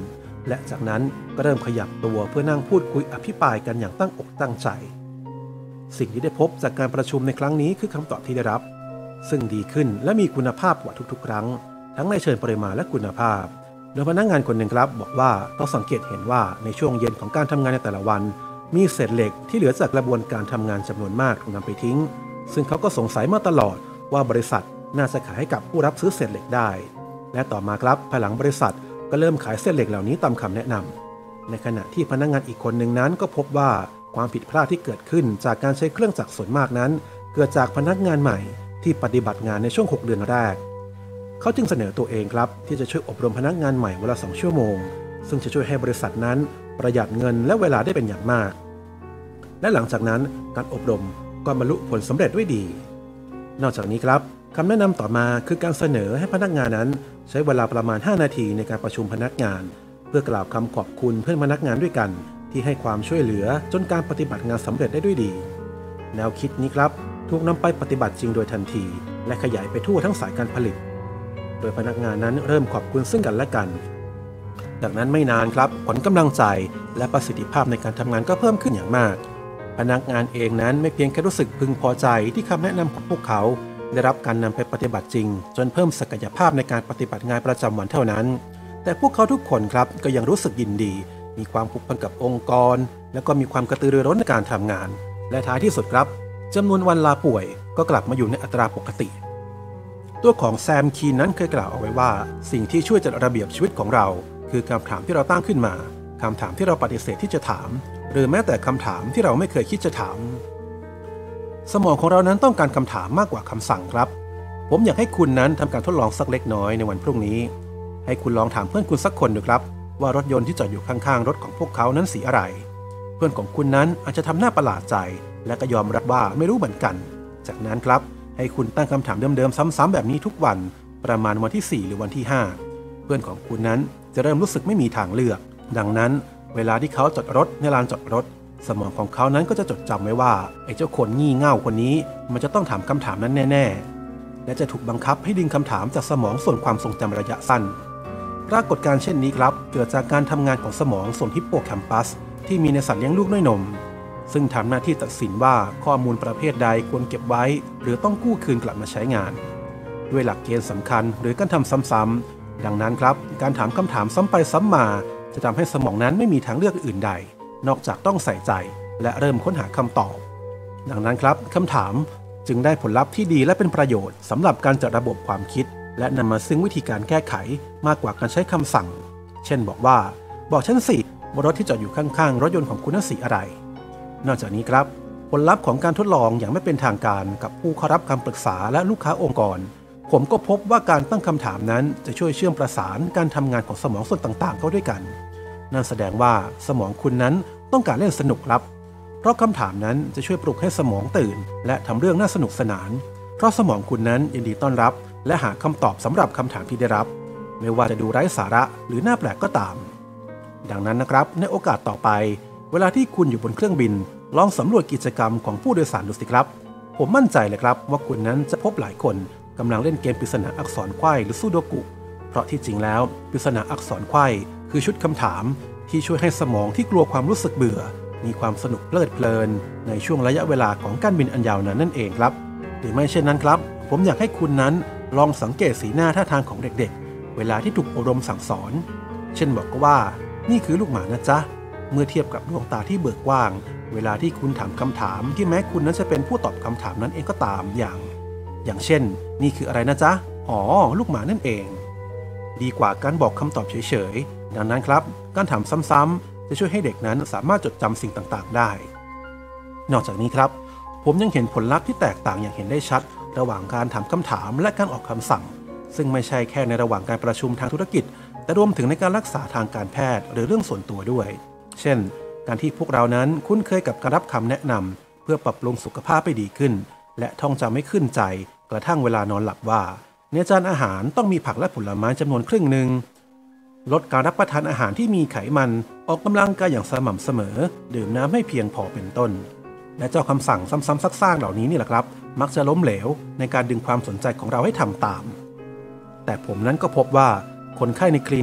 และจากนั้นก็เริ่มขยับตัวเพื่อนั่งพูดคุยอภิปรายกันอย่างตั้งอกตั้งใจสิ่งที่ได้พบจากการประชุมในครั้งนี้คือคำตอบที่ได้รับซึ่งดีขึ้นและมีคุณภาพกว่าทุกๆครั้งทั้งในเชิงปริมาณและคุณภาพโดยพนักงานคนหนึ่งครับบอกว่าต้องสังเกตเห็นว่าในช่วงเย็นของการทำงานในแต่ละวันมีเศษเหล็กที่เหลือจากกระบวนการทำงานจำนวนมากถูกนำไปทิ้งซึ่งเขาก็สงสัยมาตลอดว่าบริษัทน่าจะขายให้กับผู้รับซื้อเศษเหล็กได้และต่อมาครับภายหลังบริษัทก็เริ่มขายเศษเหล็กเหล่านี้ตามคำแนะนำในขณะที่พนักงานอีกคนหนึ่งนั้นก็พบว่าความผิดพลาดที่เกิดขึ้นจากการใช้เครื่องจักรส่วนมากนั้นเกิดจากพนักงานใหม่ที่ปฏิบัติงานในช่วงหกเดือนแรกเขาจึงเสนอตัวเองครับที่จะช่วยอบรมพนักงานใหม่วันละสองชั่วโมงซึ่งจะช่วยให้บริษัทนั้นประหยัดเงินและเวลาได้เป็นอย่างมากและหลังจากนั้นการอบรมก็บรรลุผลสำเร็จด้วยดีนอกจากนี้ครับคำแนะนำต่อมาคือการเสนอให้พนักงานนั้นใช้เวลาประมาณห้านาทีในการประชุมพนักงานเพื่อกล่าวคำขอบคุณเพื่อนพนักงานด้วยกันที่ให้ความช่วยเหลือจนการปฏิบัติงานสำเร็จได้ด้วยดีแนวคิดนี้ครับถูกนำไปปฏิบัติจริงโดยทันทีและขยายไปทั่วทั้งสายการผลิตโดยพนักงานนั้นเริ่มขอบคุณซึ่งกันและกันจากนั้นไม่นานครับผลกำลังใจและประสิทธิภาพในการทำงานก็เพิ่มขึ้นอย่างมากพนักงานเองนั้นไม่เพียงแค่รู้สึกพึงพอใจที่คำแนะนำของพวกเขาได้รับการนำไปปฏิบัติจริงจนเพิ่มศักยภาพในการปฏิบัติงานประจำวันเท่านั้นแต่พวกเขาทุกคนครับก็ยังรู้สึกยินดีมีความผูกพันกับองค์กรและก็มีความกระตือรือร้นในการทำงานและท้ายที่สุดครับจำนวนวันลาป่วยก็กลับมาอยู่ในอัตราปกติตัวของแซมคีนนั้นเคยกล่าวเอาไว้ว่าสิ่งที่ช่วยจัดระเบียบชีวิตของเราคือคำถามที่เราตั้งขึ้นมาคำถามที่เราปฏิเสธที่จะถามหรือแม้แต่คำถามที่เราไม่เคยคิดจะถามสมองของเรานั้นต้องการคำถามมากกว่าคำสั่งครับผมอยากให้คุณนั้นทำการทดลองสักเล็กน้อยในวันพรุ่งนี้ให้คุณลองถามเพื่อนคุณสักคนดูครับว่ารถยนต์ที่จอดอยู่ข้างๆรถของพวกเขานั้นสีอะไรเพื่อนของคุณนั้นอาจจะทำหน้าประหลาดใจและก็ยอมรับว่าไม่รู้เหมือนกันจากนั้นครับให้คุณตั้งคำถามเดิมๆซ้ำๆแบบนี้ทุกวันประมาณวันที่สี่หรือวันที่ห้าเพื่อนของคุณนั้นจะเริ่มรู้สึกไม่มีทางเลือกดังนั้นเวลาที่เขาจอดรถในลานจอดรถสมองของเขานั้นก็จะจดจำไว้ว่าไอ้เจ้าคนงี่เง่าคนนี้มันจะต้องถามคำถามนั้นแน่ๆและจะถูกบังคับให้ดึงคำถามจากสมองส่วนความทรงจำระยะสั้นปรากฏการณ์เช่นนี้ครับเกิดจากการทำงานของสมองส่วนฮิปโปแคมปัสที่มีในสัตว์เลี้ยงลูกด้วยนมซึ่งทำหน้าที่ตัดสินว่าข้อมูลประเภทใดควรเก็บไว้หรือต้องกู้คืนกลับมาใช้งานด้วยหลักเกณฑ์สำคัญหรือการทำซ้ำๆดังนั้นครับการถามคำถามซ้ำไปซ้ำมาจะทำให้สมองนั้นไม่มีทางเลือกอื่นใดนอกจากต้องใส่ใจและเริ่มค้นหาคำตอบดังนั้นครับคำถามจึงได้ผลลัพธ์ที่ดีและเป็นประโยชน์สำหรับการจัดระบบความคิดและนำมาซึ่งวิธีการแก้ไขมากกว่าการใช้คำสั่งเช่นบอกว่าบอกฉันสิว่ารถที่จอดอยู่ข้างๆรถยนต์ของคุณนั้นสีอะไรนอกจากนี้ครับผลลัพธ์ของการทดลองอย่างไม่เป็นทางการกับผู้เข้ารับคำปรึกษาและลูกค้าองค์กรผมก็พบว่าการตั้งคำถามนั้นจะช่วยเชื่อมประสานการทำงานของสมองส่วนต่างๆเข้าด้วยกันนั่นแสดงว่าสมองคุณนั้นต้องการเล่นสนุกครับเพราะคำถามนั้นจะช่วยปลุกให้สมองตื่นและทำเรื่องน่าสนุกสนานเพราะสมองคุณนั้นยินดีต้อนรับและหาคำตอบสำหรับคำถามที่ได้รับไม่ว่าจะดูไร้สาระหรือน่าแปลกก็ตามดังนั้นนะครับในโอกาสต่อไปเวลาที่คุณอยู่บนเครื่องบินลองสำรวจกิจกรรมของผู้โดยสารดูสิครับผมมั่นใจเลยครับว่าคุณนั้นจะพบหลายคนกำลังเล่นเกมปริศนาอักษรไขว้หรือซูโดกุเพราะที่จริงแล้วปริศนาอักษรไขว้คือชุดคำถามที่ช่วยให้สมองที่กลัวความรู้สึกเบื่อมีความสนุกเพลิดเพลินในช่วงระยะเวลาของการบินอันยาวนานนั่นเองครับหรือไม่เช่นนั้นครับผมอยากให้คุณนั้นลองสังเกตสีหน้าท่าทางของเด็กๆเวลาที่ถูกอบรมสั่งสอนเช่นบอกก็ว่านี่คือลูกหมานะจ๊ะเมื่อเทียบกับดวงตาที่เบิกกว้างเวลาที่คุณถามคำถามที่แม้คุณนั้นจะเป็นผู้ตอบคำถามนั้นเองก็ตามอย่างอย่างเช่นนี่คืออะไรนะจ๊ะอ๋อลูกหมานั่นเองดีกว่าการบอกคำตอบเฉยๆดังนั้นครับการถามซ้ำๆจะช่วยให้เด็กนั้นสามารถจดจำสิ่งต่างๆได้นอกจากนี้ครับผมยังเห็นผลลัพธ์ที่แตกต่างอย่างเห็นได้ชัดระหว่างการถามคำถามและการออกคำสั่งซึ่งไม่ใช่แค่ในระหว่างการประชุมทางธุรกิจแต่รวมถึงในการรักษาทางการแพทย์หรือเรื่องส่วนตัวด้วยเช่นการที่พวกเรานั้นคุ้นเคยกับการรับคำแนะนำเพื่อปรับปรุงสุขภาพให้ดีขึ้นและท่องจำให้ขึ้นใจกระทั่งเวลานอนหลับว่าในจานอาหารต้องมีผักและผลไม้จำนวนครึ่งหนึ่งลดการรับประทานอาหารที่มีไขมันออกกำลังกายอย่างสม่ำเสมอดื่มน้ำให้เพียงพอเป็นต้นและเจ้าคำสั่งซ้ำๆซักๆเหล่านี้นี่แหละครับมักจะล้มเหลวในการดึงความสนใจของเราให้ทำตามแต่ผมนั้นก็พบว่าคนไข้ในคลินิก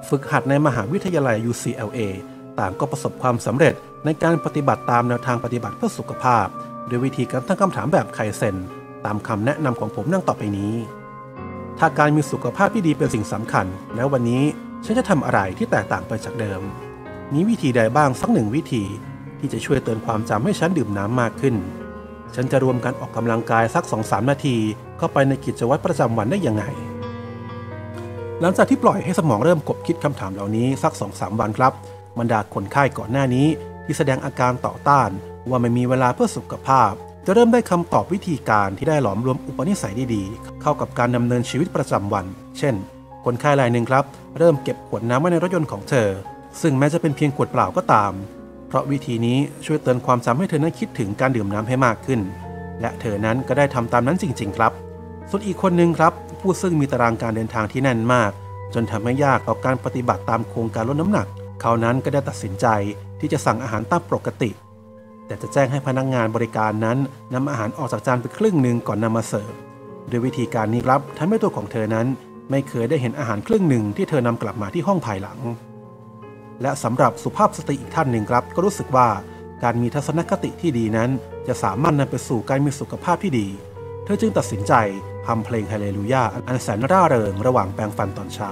ฝึกหัดในมหาวิทยาลัย ยู ซี แอล เอ ต่างก็ประสบความสำเร็จในการปฏิบัติตามแนวทางปฏิบัติเพื่อสุขภาพโดยวิธีการตั้งคำถามแบบไคเซ็นตามคำแนะนำของผมดังต่อไปนี้ถ้าการมีสุขภาพที่ดีเป็นสิ่งสำคัญแล้ววันนี้ฉันจะทำอะไรที่แตกต่างไปจากเดิมมีวิธีใดบ้างสักหนึ่งวิธีที่จะช่วยเตือนความจำให้ฉันดื่มน้ำมากขึ้นฉันจะรวมการออกกำลังกายสัก สองถึงสาม นาทีเข้าไปในกิจวัตรประจำวันได้ยังไงหลังจากที่ปล่อยให้สมองเริ่มกบคิดคำถามเหล่านี้สัก สองถึงสาม วันครับบรรดาคนไข้ก่อนหน้านี้ที่แสดงอาการต่อต้านว่าไม่มีเวลาเพื่อสุขภาพจะเริ่มได้คำตอบวิธีการที่ได้หลอมรวมอุปนิสัยดีๆเข้ากับการดำเนินชีวิตประจำวันเช่นคนไข้รายหนึ่งครับเริ่มเก็บขวดน้ำไว้ในรถยนต์ของเธอซึ่งแม้จะเป็นเพียงขวดเปล่าก็ตามเพราะวิธีนี้ช่วยเตือนความจำให้เธอนั้นคิดถึงการดื่มน้ำให้มากขึ้นและเธอนั้นก็ได้ทำตามนั้นจริงๆครับส่วนอีกคนหนึ่งครับผู้ซึ่งมีตารางการเดินทางที่แน่นมากจนทำให้ยากต่อการปฏิบัติตามโครงการลดน้ำหนักเขานั้นก็ได้ตัดสินใจที่จะสั่งอาหารตามปกติแต่จะแจ้งให้พนักงานบริการนั้นนำอาหารออกจากจานไปครึ่งหนึ่งก่อนนำมาเสิร์ฟโดยวิธีการนี้ครับทำให้ตัวของเธอนั้นไม่เคยได้เห็นอาหารครึ่งหนึ่งที่เธอนำกลับมาที่ห้องภายหลังและสำหรับสุภาพสตรีอีกท่านหนึ่งครับก็รู้สึกว่าการมีทัศนคติที่ดีนั้นจะสามารถนำไปสู่การมีสุขภาพที่ดีเธอจึงตัดสินใจทำเพลงฮาเลลูยาอันแสนร่าเริงระหว่างแปรงฟันตอนเช้า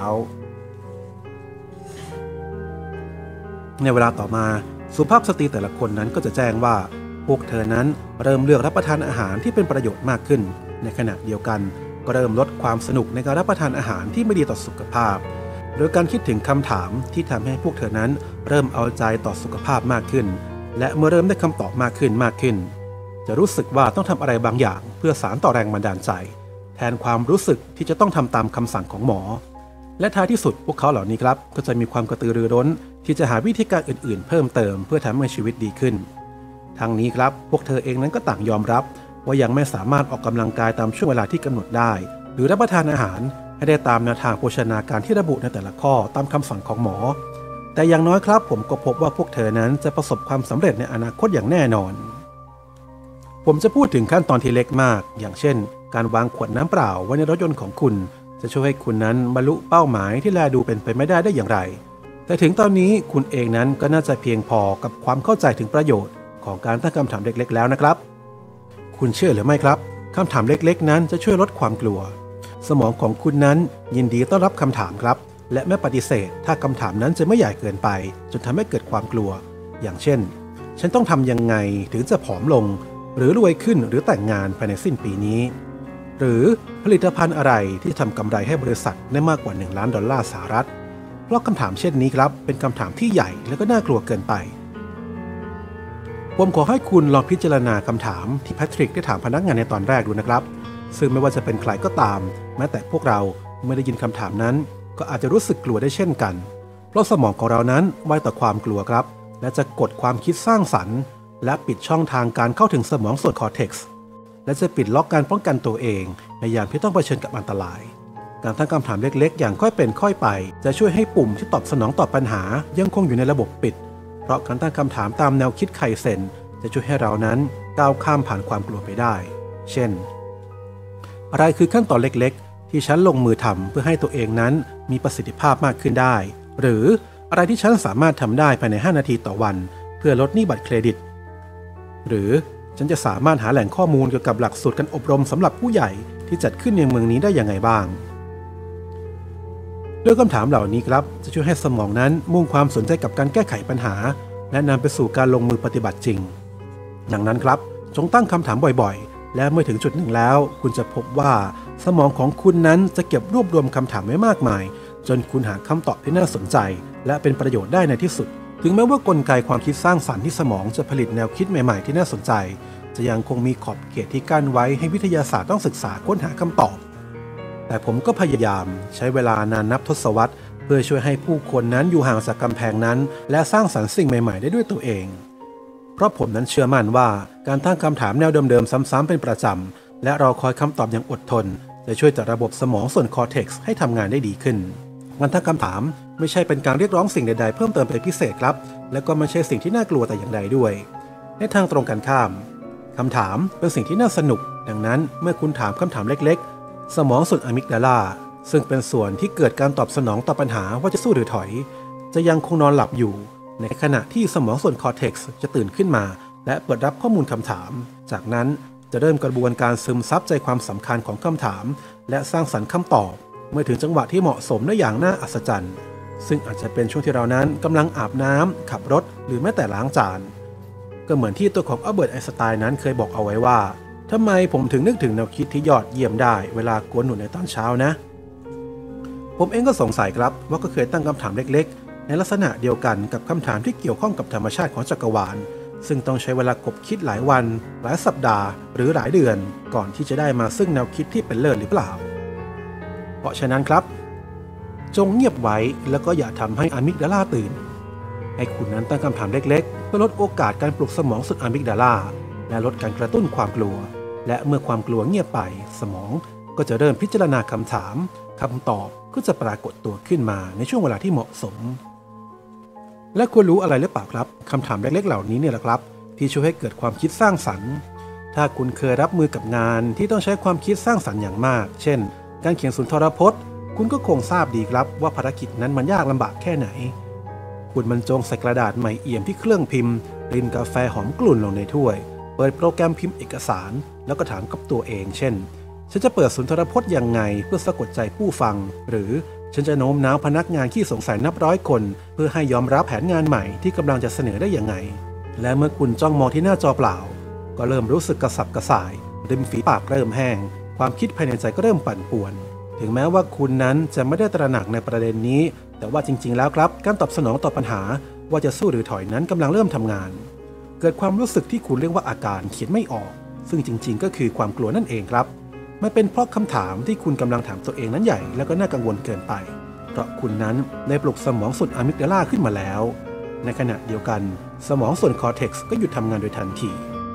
ในเวลาต่อมาสุภาพสตรีแต่ละคนนั้นก็จะแจ้งว่าพวกเธอนั้นเริ่มเลือกรับประทานอาหารที่เป็นประโยชน์มากขึ้นในขณะเดียวกันก็เริ่มลดความสนุกในการรับประทานอาหารที่ไม่ดีต่อสุขภาพโดยการคิดถึงคำถามที่ทำให้พวกเธอนั้นเริ่มเอาใจต่อสุขภาพมากขึ้นและเมื่อเริ่มได้คำตอบมากขึ้นมากขึ้นจะรู้สึกว่าต้องทำอะไรบางอย่างเพื่อสานต่อแรงบันดาลใจแทนความรู้สึกที่จะต้องทำตามคำสั่งของหมอและท้ายที่สุดพวกเขาเหล่านี้ครับก็จะมีความกระตือรือร้นที่จะหาวิธีการอื่นๆเพิ่มเติมเพื่อทำให้ชีวิตดีขึ้นทั้งนี้ครับพวกเธอเองนั้นก็ต่างยอมรับว่ายังไม่สามารถออกกำลังกายตามช่วงเวลาที่กำหนดได้หรือรับประทานอาหารให้ได้ตามแนวทางโภชนาการที่ระบุในแต่ละข้อตามคำสั่งของหมอแต่อย่างน้อยครับผมก็พบว่าพวกเธอนั้นจะประสบความสำเร็จในอนาคตอย่างแน่นอนผมจะพูดถึงขั้นตอนที่เล็กมากอย่างเช่นการวางขวดน้ำเปล่าไว้ในรถยนต์ของคุณจะช่วยให้คุณนั้นบรรลุเป้าหมายที่แลดูเป็นไปไม่ได้ได้อย่างไรแต่ถึงตอนนี้คุณเองนั้นก็น่าจะเพียงพอกับความเข้าใจถึงประโยชน์ของการตั้งคำถามเล็กๆแล้วนะครับคุณเชื่อหรือไม่ครับคำถามเล็กๆนั้นจะช่วยลดความกลัวสมองของคุณนั้นยินดีต้อนรับคำถามครับและไม่ปฏิเสธถ้าคำถามนั้นจะไม่ใหญ่เกินไปจนทำให้เกิดความกลัวอย่างเช่นฉันต้องทำยังไงถึงจะผอมลงหรือรวยขึ้นหรือแต่งงานภายในสิ้นปีนี้หรือผลิตภัณฑ์อะไรที่ทำกำไรให้บริษัทได้มากกว่าหนึ่งล้านดอลลาร์สหรัฐเพราะคำถามเช่นนี้ครับเป็นคำถามที่ใหญ่และก็น่ากลัวเกินไปผมขอให้คุณลองพิจารณาคำถามที่แพทริกได้ถามพนักงานในตอนแรกดูนะครับซึ่งไม่ว่าจะเป็นใครก็ตามแม้แต่พวกเราเมื่อได้ยินคำถามนั้นก็อาจจะรู้สึกกลัวได้เช่นกันเพราะสมองของเรานั้นไวต่อความกลัวครับและจะกดความคิดสร้างสรรค์และปิดช่องทางการเข้าถึงสมองส่วนคอร์เท็กซ์และจะปิดล็อกการป้องกันตัวเองในยามที่ต้องเผชิญกับอันตรายการตั้งคำถามเล็กๆอย่างค่อยเป็นค่อยไปจะช่วยให้ปุ่มที่ตอบสนองต่อปัญหายังคงอยู่ในระบบปิดเพราะการตั้งคำถามตามแนวคิดไคเซ็นจะช่วยให้เรานั้นก้าวข้ามผ่านความกลัวไปได้เช่นอะไรคือขั้นตอนเล็กๆที่ฉันลงมือทำเพื่อให้ตัวเองนั้นมีประสิทธิภาพมากขึ้นได้หรืออะไรที่ฉันสามารถทำได้ภายในห้านาทีต่อวันเพื่อลดหนี้บัตรเครดิตหรือฉันจะสามารถหาแหล่งข้อมูลเกี่ยวกับหลักสูตรการอบรมสำหรับผู้ใหญ่ที่จัดขึ้นในเมืองนี้ได้อย่างไรบ้างด้วยคำถามเหล่านี้ครับจะช่วยให้สมองนั้นมุ่งความสนใจกับการแก้ไขปัญหาและนำไปสู่การลงมือปฏิบัติจริงดังนั้นครับจงตั้งคำถามบ่อยๆและเมื่อถึงจุดหนึ่งแล้วคุณจะพบว่าสมองของคุณนั้นจะเก็บรวบรวมคำถามไว้มากมายจนคุณหาคำตอบที่น่าสนใจและเป็นประโยชน์ได้ในที่สุดถึงแม้ว่ากลไกความคิดสร้างสรรค์ที่สมองจะผลิตแนวคิดใหม่ๆที่น่าสนใจจะยังคงมีขอบเขตที่กั้นไว้ให้วิทยาศาสตร์ต้องศึกษาค้นหาคำตอบแต่ผมก็พยายามใช้เวลานานนับทศวรรษเพื่อช่วยให้ผู้คนนั้นอยู่ห่างจากกำแพงนั้นและสร้างสรรค์สิ่งใหม่ๆได้ด้วยตัวเองเพราะผมนั้นเชื่อมั่นว่าการตั้งคำถามแนวเดิมๆซ้ำๆเป็นประจำและรอคอยคำตอบอย่างอดทนจะช่วยจัดระบบสมองส่วนคอร์เท็กซ์ให้ทำงานได้ดีขึ้นการตั้งคำถามไม่ใช่เป็นการเรียกร้องสิ่งใดๆเพิ่มเติมเป็นพิเศษครับและก็ไม่ใช่สิ่งที่น่ากลัวแต่อย่างใดด้วยในทางตรงกันข้ามคำถามเป็นสิ่งที่น่าสนุกดังนั้นเมื่อคุณถามคำถามเล็กๆสมองส่วนอะมิกดาลาซึ่งเป็นส่วนที่เกิดการตอบสนองต่อปัญหาว่าจะสู้หรือถอยจะยังคงนอนหลับอยู่ในขณะที่สมองส่วนคอร์เท็กซ์จะตื่นขึ้นมาและเปิดรับข้อมูลคำถามจากนั้นจะเริ่มกระบวนการซึมซับใจความสำคัญของคำถามและสร้างสรรค์คำตอบเมื่อถึงจังหวะที่เหมาะสมได้อย่างน่าอัศจรรย์ซึ่งอาจจะเป็นช่วงที่เรานั้นกำลังอาบน้ำขับรถหรือแม้แต่ล้างจานก็เหมือนที่ตัวของอัลเบิร์ตไอน์สไตน์นั้นเคยบอกเอาไว้ว่าทำไมผมถึงนึกถึงแนวคิดที่ยอดเยี่ยมได้เวลากวนหนุนในตอนเช้านะผมเองก็สงสัยครับว่าก็เคยตั้งคำถามเล็กๆในลักษณะเดียวกันกับคำถามที่เกี่ยวข้องกับธรรมชาติของจักรวาลซึ่งต้องใช้เวลาคบคิดหลายวันหลายสัปดาห์หรือหลายเดือนก่อนที่จะได้มาซึ่งแนวคิดที่เป็นเลิศหรือเปล่าเพราะฉะนั้นครับจงเงียบไว้แล้วก็อย่าทำให้อะมิกดาลาตื่นให้คุณนั้นตั้งคำถามเล็กๆเพื่อลดโอกาสการปลุกสมองส่วนอะมิกดาลาและลดการกระตุ้นความกลัวและเมื่อความกลัวเงียบไปสมองก็จะเริ่มพิจารณาคำถามคำตอบก็จะปรากฏตัวขึ้นมาในช่วงเวลาที่เหมาะสมและคุณรู้อะไรหรือเปล่าครับคำถามเล็กๆเหล่านี้เนี่ยแหละครับที่ช่วยให้เกิดความคิดสร้างสรรค์ถ้าคุณเคยรับมือกับงานที่ต้องใช้ความคิดสร้างสรรค์อย่างมากเช่นการเขียนสุนทรพจน์คุณก็คงทราบดีครับว่าภารกิจนั้นมันยากลำบากแค่ไหนคุณบรรจงใส่กระดาษใหม่เอี่ยมที่เครื่องพิมพ์รินกาแฟหอมกลุ่นลงในถ้วยเปิดโปรแกรมพิมพ์เอกสารแล้วก็ถามกับตัวเองเช่นฉันจะเปิดสุนทรพจน์ยังไงเพื่อสะกดใจผู้ฟังหรือฉันจะโน้มน้าวพนักงานที่สงสัยนับร้อยคนเพื่อให้ยอมรับแผนงานใหม่ที่กำลังจะเสนอได้ยังไงและเมื่อคุณจ้องมองที่หน้าจอเปล่าก็เริ่มรู้สึกกระสับกระส่ายริมฝีปากเริ่มแห้งความคิดภายในใจก็เริ่มปั่นป่วนถึงแม้ว่าคุณนั้นจะไม่ได้ตระหนักในประเด็นนี้แต่ว่าจริงๆแล้วครับการตอบสนองต่อปัญหาว่าจะสู้หรือถอยนั้นกำลังเริ่มทำงานเกิดความรู้สึกที่คุณเรียกว่าอาการเขียนไม่ออกซึ่งจริงๆก็คือความกลัวนั่นเองครับมันเป็นเพราะคำถามที่คุณกำลังถามตัวเองนั้นใหญ่แล้วก็น่ากังวลเกินไปเพราะคุณนั้นได้ปลุกสมองส่วนอะมิกดาลาขึ้นมาแล้วในขณะเดียวกันสมองส่วนคอร์เท็กซ์ก็หยุดทำงานโดยทันที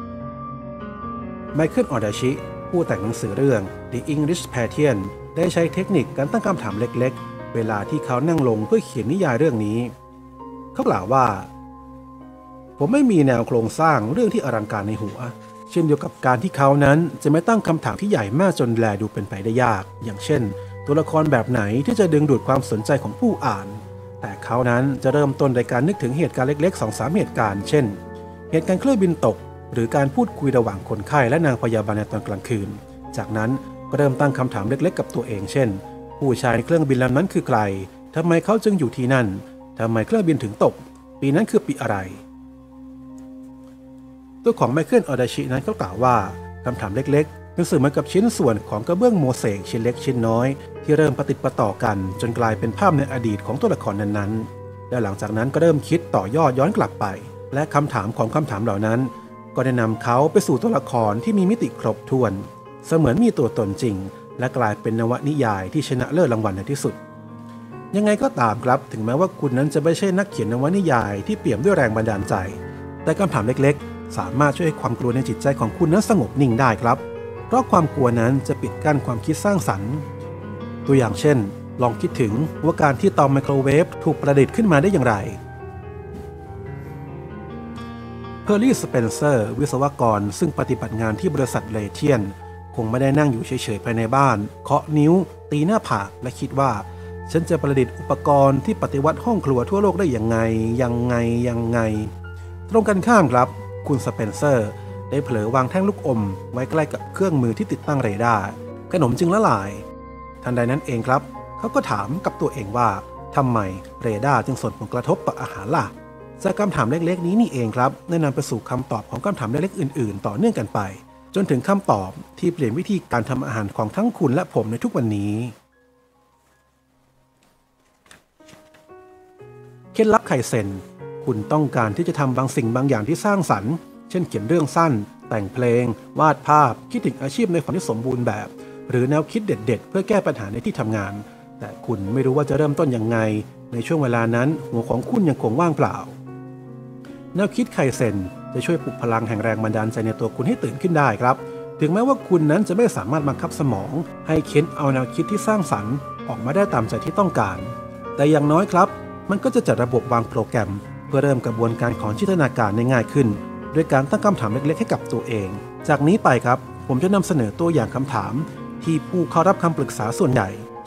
ไมเคิล ออดาชิผู้แต่งหนังสือเรื่อง The English Patient ได้ใช้เทคนิคการตั้งคำถามเล็กๆเวลาที่เขานั่งลงเพื่อเขียนนิยายเรื่องนี้เขากล่าวว่าผมไม่มีแนวโครงสร้างเรื่องที่อลังการในหัวเช่นเดียวกับการที่เขานั้นจะไม่ตั้งคำถามที่ใหญ่มากจนแลดูเป็นไปได้ยากอย่างเช่นตัวละครแบบไหนที่จะดึงดูดความสนใจของผู้อ่านแต่เขานั้นจะเริ่มต้นโดยการนึกถึงเหตุการณ์เล็กๆ สองสาม เหตุการณ์เช่นเหตุการณ์เครื่องบินตกหรือการพูดคุยระหว่างคนไข้และนางพยาบาลในตอนกลางคืนจากนั้นก็เริ่มตั้งคำถามเล็กๆกับตัวเองเช่นผู้ชายในเครื่องบินลำนั้นคือใครทำไมเขาจึงอยู่ที่นั่นทำไมเครื่องบินถึงตกปีนั้นคือปีอะไรตัวของไมเคิล ออดาชินั้นก็กล่าวว่าคำถามเล็กๆเป็นสื่อเหมือนกับชิ้นส่วนของกระเบื้องโมเสกชิ้นเล็กชิ้นน้อยที่เริ่มประติดประต่อกันจนกลายเป็นภาพในอดีตของตัวละครนั้นๆและหลังจากนั้นก็เริ่มคิดต่อยอดย้อนกลับไปและคำถามของคำถามเหล่านั้นก็ได้นำเขาไปสู่ตัวละครที่มีมิติครบถ้วนเสมือนมีตัวตนจริงและกลายเป็นนวนิยายที่ชนะเลิศรางวัลในที่สุดยังไงก็ตามครับถึงแม้ว่าคุณนั้นจะไม่ใช่นักเขียนนวนิยายที่เปี่ยมด้วยแรงบันดาลใจแต่คำถามเล็กๆสามารถช่วยให้ความกลัวในจิตใจของคุณนั้นสงบนิ่งได้ครับเพราะความกลัวนั้นจะปิดกั้นความคิดสร้างสรรค์ตัวอย่างเช่นลองคิดถึงว่าการที่เตาไมโครเวฟถูกประดิษฐ์ขึ้นมาได้อย่างไรเพอร์ลี่ สเปนเซอร์วิศวกรซึ่งปฏิบัติงานที่บริษัทเลเทียนคงไม่ได้นั่งอยู่เฉยๆภายในบ้านเคาะนิ้วตีหน้าผากและคิดว่าฉันจะประดิษฐ์อุปกรณ์ที่ปฏิวัติห้องครัวทั่วโลกได้อย่างไงยังไงยังไงตรงกันข้ามครับคุณสเปนเซอร์ได้เผลอวางแท่งลูกอมไว้ใกล้กับเครื่องมือที่ติดตั้งเรดาร์ขนมจึงละลายทันใดนั้นเองครับเขาก็ถามกับตัวเองว่าทำไมเรดาร์จึงส่งผลกระทบต่ออาหารล่ะจากคำถามเล็กๆนี้นี่เองครับได้นำไปสู่คำตอบของคำถามเล็กๆอื่นๆต่อเนื่องกันไปจนถึงคำตอบที่เปลี่ยนวิธีการทำอาหารของทั้งคุณและผมในทุกวันนี้เคล็ดลับไคเซ็นคุณต้องการที่จะทำบางสิ่งบางอย่างที่สร้างสรรค์เช่นเขียนเรื่องสั้นแต่งเพลงวาดภาพคิดถึงอาชีพในฝันที่สมบูรณ์แบบหรือแนวคิดเด็ดๆเพื่อแก้ปัญหาในที่ทำงานแต่คุณไม่รู้ว่าจะเริ่มต้นยังไงในช่วงเวลานั้นหัวของคุณยังคงว่างเปล่าแนวคิดไคเซ็นจะช่วยปลุกพลังแห่งแรงบันดาลใจในตัวคุณให้ตื่นขึ้นได้ครับถึงแม้ว่าคุณนั้นจะไม่สามารถบังคับสมองให้เค้นเอาแนวคิดที่สร้างสรรค์ออกมาได้ตามใจที่ต้องการแต่อย่างน้อยครับมันก็จะจัดระบบวางโปรแกรมเพื่อเริ่มกระบวนการของจินตนาการได้ง่ายขึ้นด้วยการตั้งคำถามเล็กๆให้กับตัวเองจากนี้ไปครับผมจะนำเสนอตัวอย่างคำถามที่ผู้เข้ารับคำปรึกษาส่วนใหญ่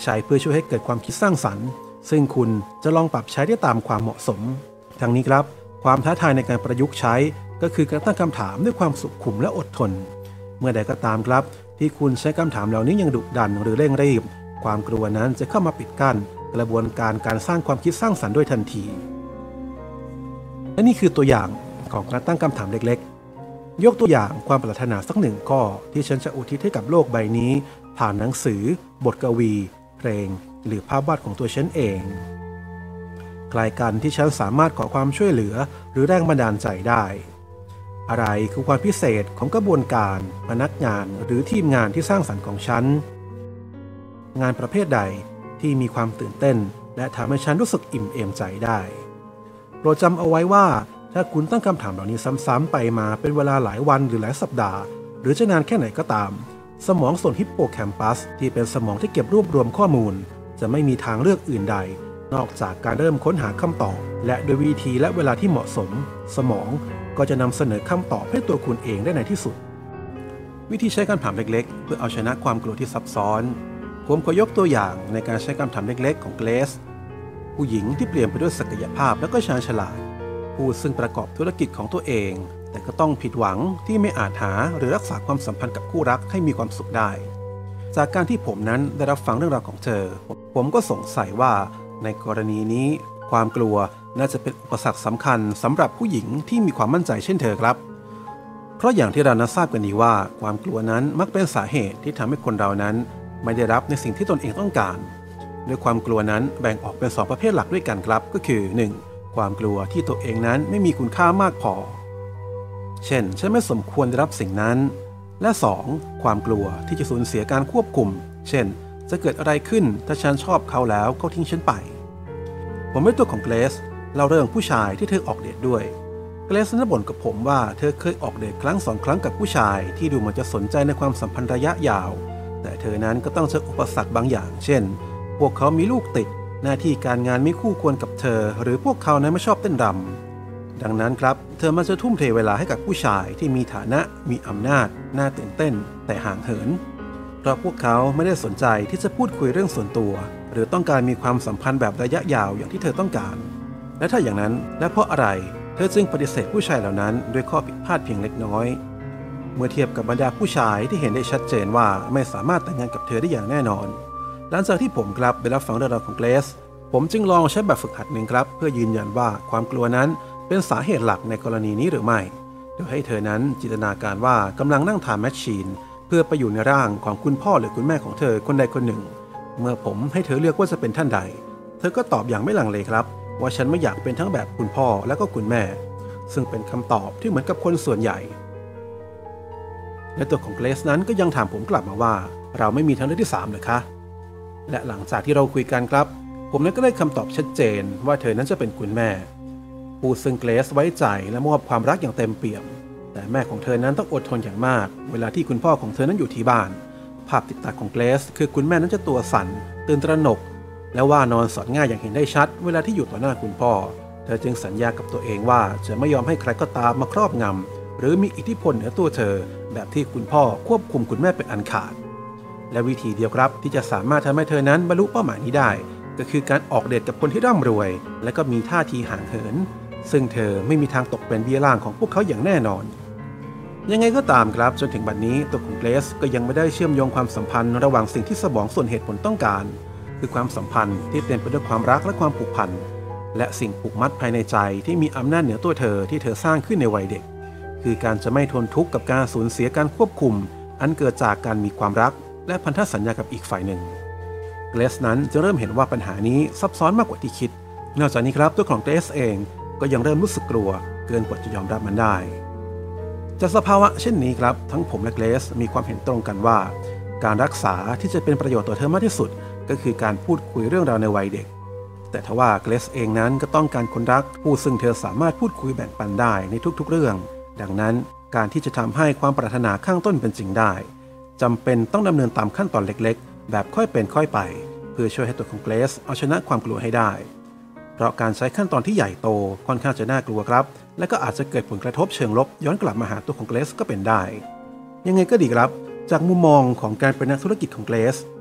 ใช้เพื่อช่วยให้เกิดความคิดสร้างสรรค์ซึ่งคุณจะลองปรับใช้ได้ตามความเหมาะสมทั้งนี้ครับความท้าทายในการประยุกต์ใช้ก็คือการตั้งคำถามด้วยความสุขุมและอดทนเมื่อใดก็ตามครับที่คุณใช้คำถามเหล่านี้ยังดุดันหรือเร่งรีบความกลัวนั้นจะเข้ามาปิดกั้นกระบวนการการสร้างความคิดสร้างสรรค์ด้วยทันทีและนี่คือตัวอย่างของการตั้งคำถามเล็กๆยกตัวอย่างความปรารถนาสักหนึ่งข้อที่ฉันจะอุทิศให้กับโลกใบนี้ผ่านหนังสือบทกวีเพลงหรือภาพวาดของตัวฉันเองใครกันที่ฉันสามารถขอความช่วยเหลือหรือแรงบันดาลใจได้อะไรคือความพิเศษของกระบวนการพนักงานหรือทีมงานที่สร้างสรรค์ของฉันงานประเภทใดที่มีความตื่นเต้นและทำให้ฉันรู้สึกอิ่มเอมใจได้โปรดจำเอาไว้ว่าถ้าคุณตั้งคำถามเหล่านี้ซ้ำๆไปมาเป็นเวลาหลายวันหรือหลายสัปดาห์หรือจะนานแค่ไหนก็ตามสมองส่วนฮิปโปแคมปัสที่เป็นสมองที่เก็บรวบรวมข้อมูลจะไม่มีทางเลือกอื่นใดนอกจากการเริ่มค้นหาคำตอบและโดยวิธีและเวลาที่เหมาะสมสมองก็จะนำเสนอคำตอบให้ตัวคุณเองได้ในที่สุดวิธีใช้คำถามเล็กๆเพื่อเอาชนะความกลัวที่ซับซ้อนผมขอยกตัวอย่างในการใช้คำถามเล็กๆของเกรซผู้หญิงที่เปลี่ยนไปด้วยศักยภาพและก็ชาญฉลาดผู้ซึ่งประกอบธุรกิจของตัวเองแต่ก็ต้องผิดหวังที่ไม่อาจหาหรือรักษาความสัมพันธ์กับคู่รักให้มีความสุขได้จากการที่ผมนั้นได้รับฟังเรื่องราวของเธอผมก็สงสัยว่าในกรณีนี้ความกลัวน่าจะเป็นอุปสรรคสำคัญสำหรับผู้หญิงที่มีความมั่นใจเช่นเธอครับเพราะอย่างที่เรานั้นทราบกันดีว่าความกลัวนั้นมักเป็นสาเหตุที่ทำให้คนเรานั้นไม่ได้รับในสิ่งที่ตนเองต้องการโดยความกลัวนั้นแบ่งออกเป็นสองประเภทหลักด้วยกันครับก็คือ หนึ่ง. ความกลัวที่ตัวเองนั้นไม่มีคุณค่ามากพอเช่นฉันไม่สมควรได้รับสิ่งนั้นและ สอง. ความกลัวที่จะสูญเสียการควบคุมเช่นจะเกิดอะไรขึ้นถ้าฉันชอบเขาแล้วเขาทิ้งฉันไปผมเป็นตัวของเกรซเล่าเรื่องผู้ชายที่เธอออกเดทด้วยเกรซนั้นบ่นกับผมว่าเธอเคยออกเดทครั้งสองครั้งกับผู้ชายที่ดูเหมือนจะสนใจในความสัมพันธ์ระยะยาวแต่เธอนั้นก็ต้องเจออุปสรรคบางอย่างเช่นพวกเขามีลูกติดหน้าที่การงานไม่คู่ควรกับเธอหรือพวกเขานั้นไม่ชอบเต้นรำดังนั้นครับเธอมันจะทุ่มเทเวลาให้กับผู้ชายที่มีฐานะมีอำนาจน่าตื่นเต้นแต่ห่างเหินเพราะพวกเขาไม่ได้สนใจที่จะพูดคุยเรื่องส่วนตัวหรือต้องการมีความสัมพันธ์แบบระยะยาวอย่างที่เธอต้องการและถ้าอย่างนั้นและเพราะอะไรเธอจึงปฏิเสธผู้ชายเหล่านั้นด้วยข้อผิดพลาดเพียงเล็กน้อยเมื่อเทียบกับบรรดาผู้ชายที่เห็นได้ชัดเจนว่าไม่สามารถแต่งงานกับเธอได้อย่างแน่นอนหลังจากที่ผมครับได้รับฟังเรื่องราวของเกรซผมจึงลองใช้แบบฝึกหัดหนึ่งครับเพื่อยืนยันว่าความกลัวนั้นเป็นสาเหตุหลักในกรณีนี้หรือไม่โดยให้เธอนั้นจินตนาการว่ากำลังนั่งทานแมชชีนเพื่อไปอยู่ในร่างของคุณพ่อหรือคุณแม่ของเธอคนใดคนหนึ่งเมื่อผมให้เธอเลือกว่าจะเป็นท่านใดเธอก็ตอบอย่างไม่ลังเลครับว่าฉันไม่อยากเป็นทั้งแบบคุณพ่อและก็คุณแม่ซึ่งเป็นคำตอบที่เหมือนกับคนส่วนใหญ่และตัวของเกรซนั้นก็ยังถามผมกลับมาว่าเราไม่มีทางเลือกที่สามเหรอคะและหลังจากที่เราคุยกันครับผมนั้นก็ได้คำตอบชัดเจนว่าเธอนั้นจะเป็นคุณแม่ผู้ซึ่งเกรซไว้ใจและมอบความรักอย่างเต็มเปี่ยมแต่แม่ของเธอนั้นต้องอดทนอย่างมากเวลาที่คุณพ่อของเธอนั้นอยู่ที่บ้านภาพติดตาของเกรซคือคุณแม่นั้นจะตัวสั่นตื่นตระหนกและว่านอนสอนง่ายอย่างเห็นได้ชัดเวลาที่อยู่ต่อหน้าคุณพ่อเธอจึงสัญญากับตัวเองว่าจะไม่ยอมให้ใครก็ตามมาครอบงำหรือมีอิทธิพลเหนือตัวเธอแบบที่คุณพ่อควบคุมคุณแม่เป็นอันขาดและวิธีเดียวครับที่จะสามารถทำให้เธอนั้นบรรลุเป้าหมายนี้ได้ก็คือการออกเดทกับคนที่ร่ำรวยและก็มีท่าทีห่างเหินซึ่งเธอไม่มีทางตกเป็นเบี้ยล่างของพวกเขาอย่างแน่นอนยังไงก็ตามครับจนถึงบัดนี้ตัวของเกรซก็ยังไม่ได้เชื่อมโยงความสัมพันธ์ระหว่างสิ่งที่สมองส่วนเหตุผลต้องการคือความสัมพันธ์ที่เต็มไปด้วยความรักและความผูกพันและสิ่งผูกมัดภายในใจที่มีอำนาจเหนือตัวเธอที่เธอสร้างขึ้นในวัยเด็กคือการจะไม่ทนทุกข์กับการสูญเสียการควบคุมอันเกิดจากการมีความรักและพันธสัญญากับอีกฝ่ายหนึ่งเกรซนั้นจะเริ่มเห็นว่าปัญหานี้ซับซ้อนมากกว่าที่คิดนอกจากนี้ครับตัวของเกรซเองก็ยังเริ่มรู้สึกกลัวเกินกว่าจะยอมรับมันได้จากสภาวะเช่นนี้ครับทั้งผมและเกรซมีความเห็นตรงกันว่าการรักษาที่จะเป็นประโยชน์ต่อเธอมากที่สุดก็คือการพูดคุยเรื่องราวในวัยเด็กแต่ทว่าเกรซเองนั้นก็ต้องการคนรักผู้ซึ่งเธอสามารถพูดคุยแบ่งปันได้ในทุกๆเรื่องดังนั้นการที่จะทำให้ความปรารถนาข้างต้นเป็นจริงได้จำเป็นต้องดำเนินตามขั้นตอนเล็กๆแบบค่อยเป็นค่อยไปเพื่อช่วยให้ตัวของเกรซเอาชนะความกลัวให้ได้เพราะการใช้ขั้นตอนที่ใหญ่โตค่อนข้างจะน่ากลัวครับและก็อาจจะเกิดผลกระทบเชิงลบย้อนกลับมาหาตัวของเกรซก็เป็นได้ยังไงก็ดีครับจากมุมมองของการเป็นนักธุรกิจของเกรซ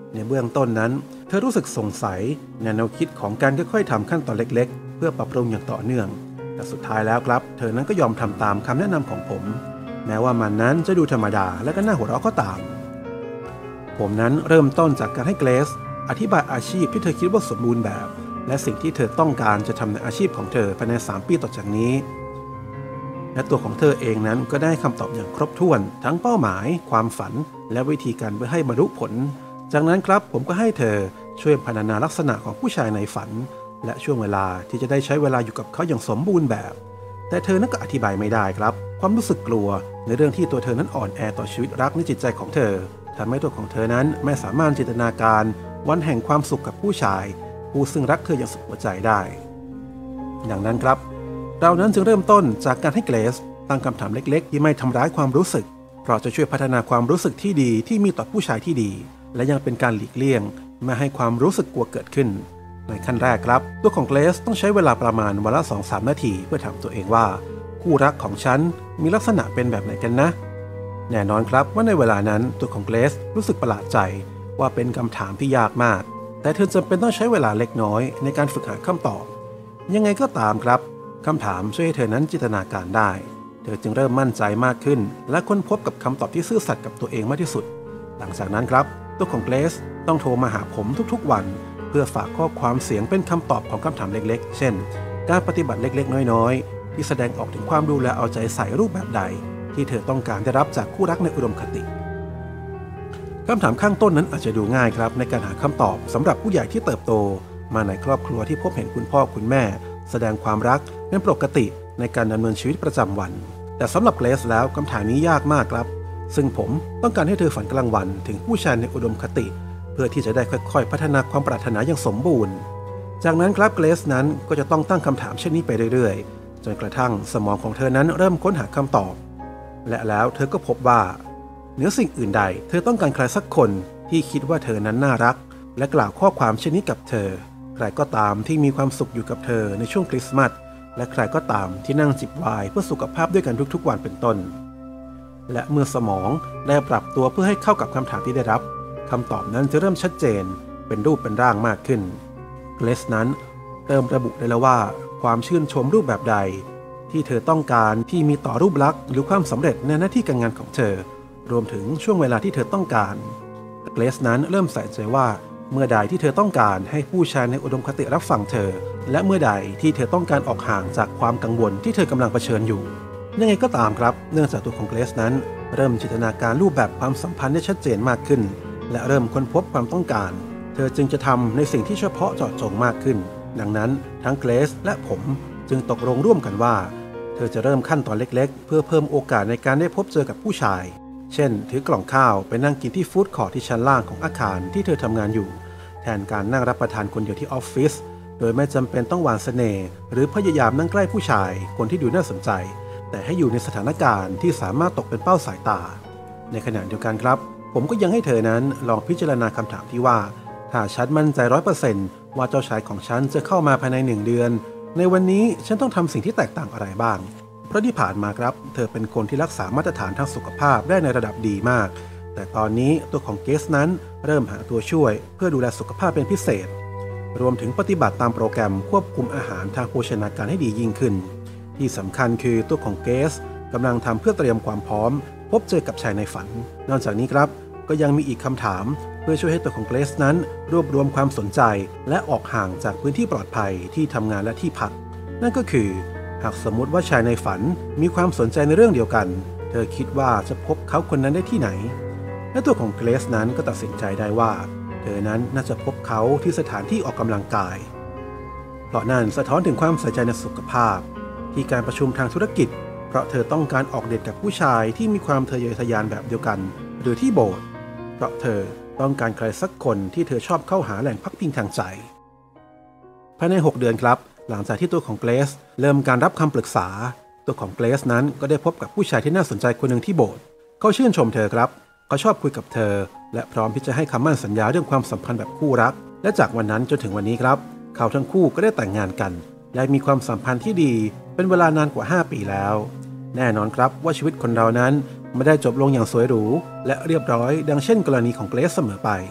ในเบื้องต้นนั้นเธอรู้สึกสงสัยในแนวคิดของการค่อยๆทำขั้นตอนเล็กๆเพื่อปรับปรุงอย่างต่อเนื่องแต่สุดท้ายแล้วครับเธอนั้นก็ยอมทำตามคำแนะนำของผมแม้ว่ามันนั้นจะดูธรรมดาและก็น่าหัวเราะก็ตามผมนั้นเริ่มต้นจากการให้เกรซอธิบายอาชีพที่เธอคิดว่าสมบูรณ์แบบและสิ่งที่เธอต้องการจะทำในอาชีพของเธอภายในสามปีต่อจากนี้และตัวของเธอเองนั้นก็ได้คำตอบอย่างครบถ้วนทั้งเป้าหมายความฝันและวิธีการเพื่อให้บรรลุผลจากนั้นครับผมก็ให้เธอช่วยพรรณนาลักษณะของผู้ชายในฝันและช่วงเวลาที่จะได้ใช้เวลาอยู่กับเขาอย่างสมบูรณ์แบบแต่เธอนั้นก็อธิบายไม่ได้ครับความรู้สึกกลัวในเรื่องที่ตัวเธอนั้นอ่อนแอต่อชีวิตรักในจิตใจของเธอทำให้ตัวของเธอนั้นไม่สามารถจินตนาการวันแห่งความสุขกับผู้ชายผู้ซึ่งรักเธออย่างสุดหัวใจได้ดังนั้นครับเรานั้นจึงเริ่มต้นจากการให้เกรซตั้งคำถามเล็กๆที่ไม่ทำร้ายความรู้สึกเพราะจะช่วยพัฒนาความรู้สึกที่ดีที่มีต่อผู้ชายที่ดีและยังเป็นการหลีกเลี่ยงไม่ให้ความรู้สึกกลัวเกิดขึ้นในขั้นแรกครับตัวของเกรซต้องใช้เวลาประมาณวันละ สองถึงสาม นาทีเพื่อถามตัวเองว่าคู่รักของฉันมีลักษณะเป็นแบบไหนกันนะแน่นอนครับว่าในเวลานั้นตัวของเกรซรู้สึกประหลาดใจว่าเป็นคำถามที่ยากมากแต่เธอจำเป็นต้องใช้เวลาเล็กน้อยในการฝึกหาคำตอบยังไงก็ตามครับคำถามช่วยให้เธอนั้นจินตนาการได้เธอจึงเริ่มมั่นใจมากขึ้นและค้นพบกับคำตอบที่ซื่อสัตย์กับตัวเองมากที่สุดหลังจากนั้นครับตัวของเกรซต้องโทรมาหาผมทุกๆวันเพื่อฝากข้อความเสียงเป็นคำตอบของคำถามเล็กๆเช่นการปฏิบัติเล็กๆน้อยๆที่แสดงออกถึงความดูแลเอาใจใส่รูปแบบใดที่เธอต้องการได้รับจากคู่รักในอุดมคติคำถามข้างต้นนั้นอาจจะดูง่ายครับในการหาคำตอบสำหรับผู้ใหญ่ที่เติบโตมาในครอบครัวที่พบเห็นคุณพ่อคุณแม่แสดงความรักเป็นปกติในการดำเนินชีวิตประจำวันแต่สำหรับเกรซแล้วคำถามนี้ยากมากครับซึ่งผมต้องการให้เธอฝันกลางวันถึงผู้ชายในอุดมคติเพื่อที่จะได้ค่อยๆพัฒนาความปรารถนาอย่างสมบูรณ์จากนั้นครับเกรซนั้นก็จะต้องตั้งคำถามเช่นนี้ไปเรื่อยๆจนกระทั่งสมองของเธอนั้นเริ่มค้นหาคำตอบและแล้วเธอก็พบว่าเหนือสิ่งอื่นใดเธอต้องการใครสักคนที่คิดว่าเธอนั้นน่ารักและกล่าวข้อความเช่นนี้กับเธอใครก็ตามที่มีความสุขอยู่กับเธอในช่วงคริสต์มาสและใครก็ตามที่นั่งจิบไวน์เพื่อสุขภาพด้วยกันทุกๆวันเป็นต้นและเมื่อสมองได้ปรับตัวเพื่อให้เข้ากับคำถามที่ได้รับคำตอบนั้นจะเริ่มชัดเจนเป็นรูปเป็นร่างมากขึ้นเกรซนั้นเริ่มระบุได้แล้วว่าความชื่นชมรูปแบบใดที่เธอต้องการที่มีต่อรูปลักษณ์หรือความสำเร็จในหน้าที่การงานของเธอรวมถึงช่วงเวลาที่เธอต้องการเกรซนั้นเริ่มใส่ใจว่าเมื่อใดที่เธอต้องการให้ผู้ชายในอุดมคติรับฟังเธอและเมื่อใดที่เธอต้องการออกห่างจากความกังวลที่เธอกำลังเผชิญอยู่ยังไงก็ตามครับเนื่องจากตัวของเกรซนั้นเริ่มจินตนาการรูปแบบความสัมพันธ์ได้ชัดเจนมากขึ้นและเริ่มค้นพบความต้องการเธอจึงจะทำในสิ่งที่เฉพาะเจาะจงมากขึ้นดังนั้นทั้งเกรซและผมจึงตกลงร่วมกันว่าเธอจะเริ่มขั้นตอนเล็กๆเพื่อเพิ่มโอกาสในการได้พบเจอกับผู้ชายเช่นถือกล่องข้าวไปนั่งกินที่ฟู้ดคอร์ทที่ชั้นล่างของอาคารที่เธอทำงานอยู่แทนการนั่งรับประทานคนเดียวที่ออฟฟิศโดยไม่จำเป็นต้องหวานเสน่ห์หรือพยายามนั่งใกล้ผู้ชายคนที่ดูน่าสนใจแต่ให้อยู่ในสถานการณ์ที่สามารถตกเป็นเป้าสายตาในขณะเดียวกันครับผมก็ยังให้เธอนั้นลองพิจารณาคำถามที่ว่าถ้าฉันมั่นใจ ร้อยเปอร์เซ็นต์ ว่าเจ้าชายของฉันจะเข้ามาภายในหนึ่งเดือนในวันนี้ฉันต้องทำสิ่งที่แตกต่างอะไรบ้างเพราะที่ผ่านมาครับเธอเป็นคนที่รักษามาตรฐานทางสุขภาพได้ในระดับดีมากแต่ตอนนี้ตัวของเกรซนั้นเริ่มหาตัวช่วยเพื่อดูแลสุขภาพเป็นพิเศษรวมถึงปฏิบัติตามโปรแกรมควบคุมอาหารทางโภชนาการให้ดียิ่งขึ้นที่สำคัญคือตัวของเกรซกำลังทำเพื่อเตรียมความพร้อมพบเจอกับชายในฝันนอกจากนี้ครับก็ยังมีอีกคำถามเพื่อช่วยให้ตัวของเกรซนั้นรวบรวมความสนใจและออกห่างจากพื้นที่ปลอดภัยที่ทำงานและที่พักนั่นก็คือหากสมมติว่าชายในฝันมีความสนใจในเรื่องเดียวกันเธอคิดว่าจะพบเขาคนนั้นได้ที่ไหนและตัวของเกรซนั้นก็ตัดสินใจได้ว่าเธอนั้นน่าจะพบเขาที่สถานที่ออกกำลังกายเพราะนั่นสะท้อนถึงความใส่ใจในสุขภาพที่การประชุมทางธุรกิจเพราะเธอต้องการออกเดทกับผู้ชายที่มีความทะเยอทะยานแบบเดียวกันหรือที่โบสถ์เพราะเธอต้องการใครสักคนที่เธอชอบเข้าหาแหล่งพักพิงทางใจภายในหกเดือนครับหลังจากที่ตัวของเกรซเริ่มการรับคำปรึกษาตัวของเกรซนั้นก็ได้พบกับผู้ชายที่น่าสนใจคนหนึ่งที่โบสถ์เขาชื่นชมเธอครับเขาชอบคุยกับเธอและพร้อมที่จะให้คำมั่นสัญญาเรื่องความสัมพันธ์แบบคู่รักและจากวันนั้นจนถึงวันนี้ครับเขาทั้งคู่ก็ได้แต่งงานกันและมีความสัมพันธ์ที่ดีเป็นเวลานานกว่าห้าปีแล้วแน่นอนครับว่าชีวิตคนเรานั้นไม่ได้จบลงอย่างสวยหรูและเรียบร้อยดังเช่นกรณีของเกรซเสมอไป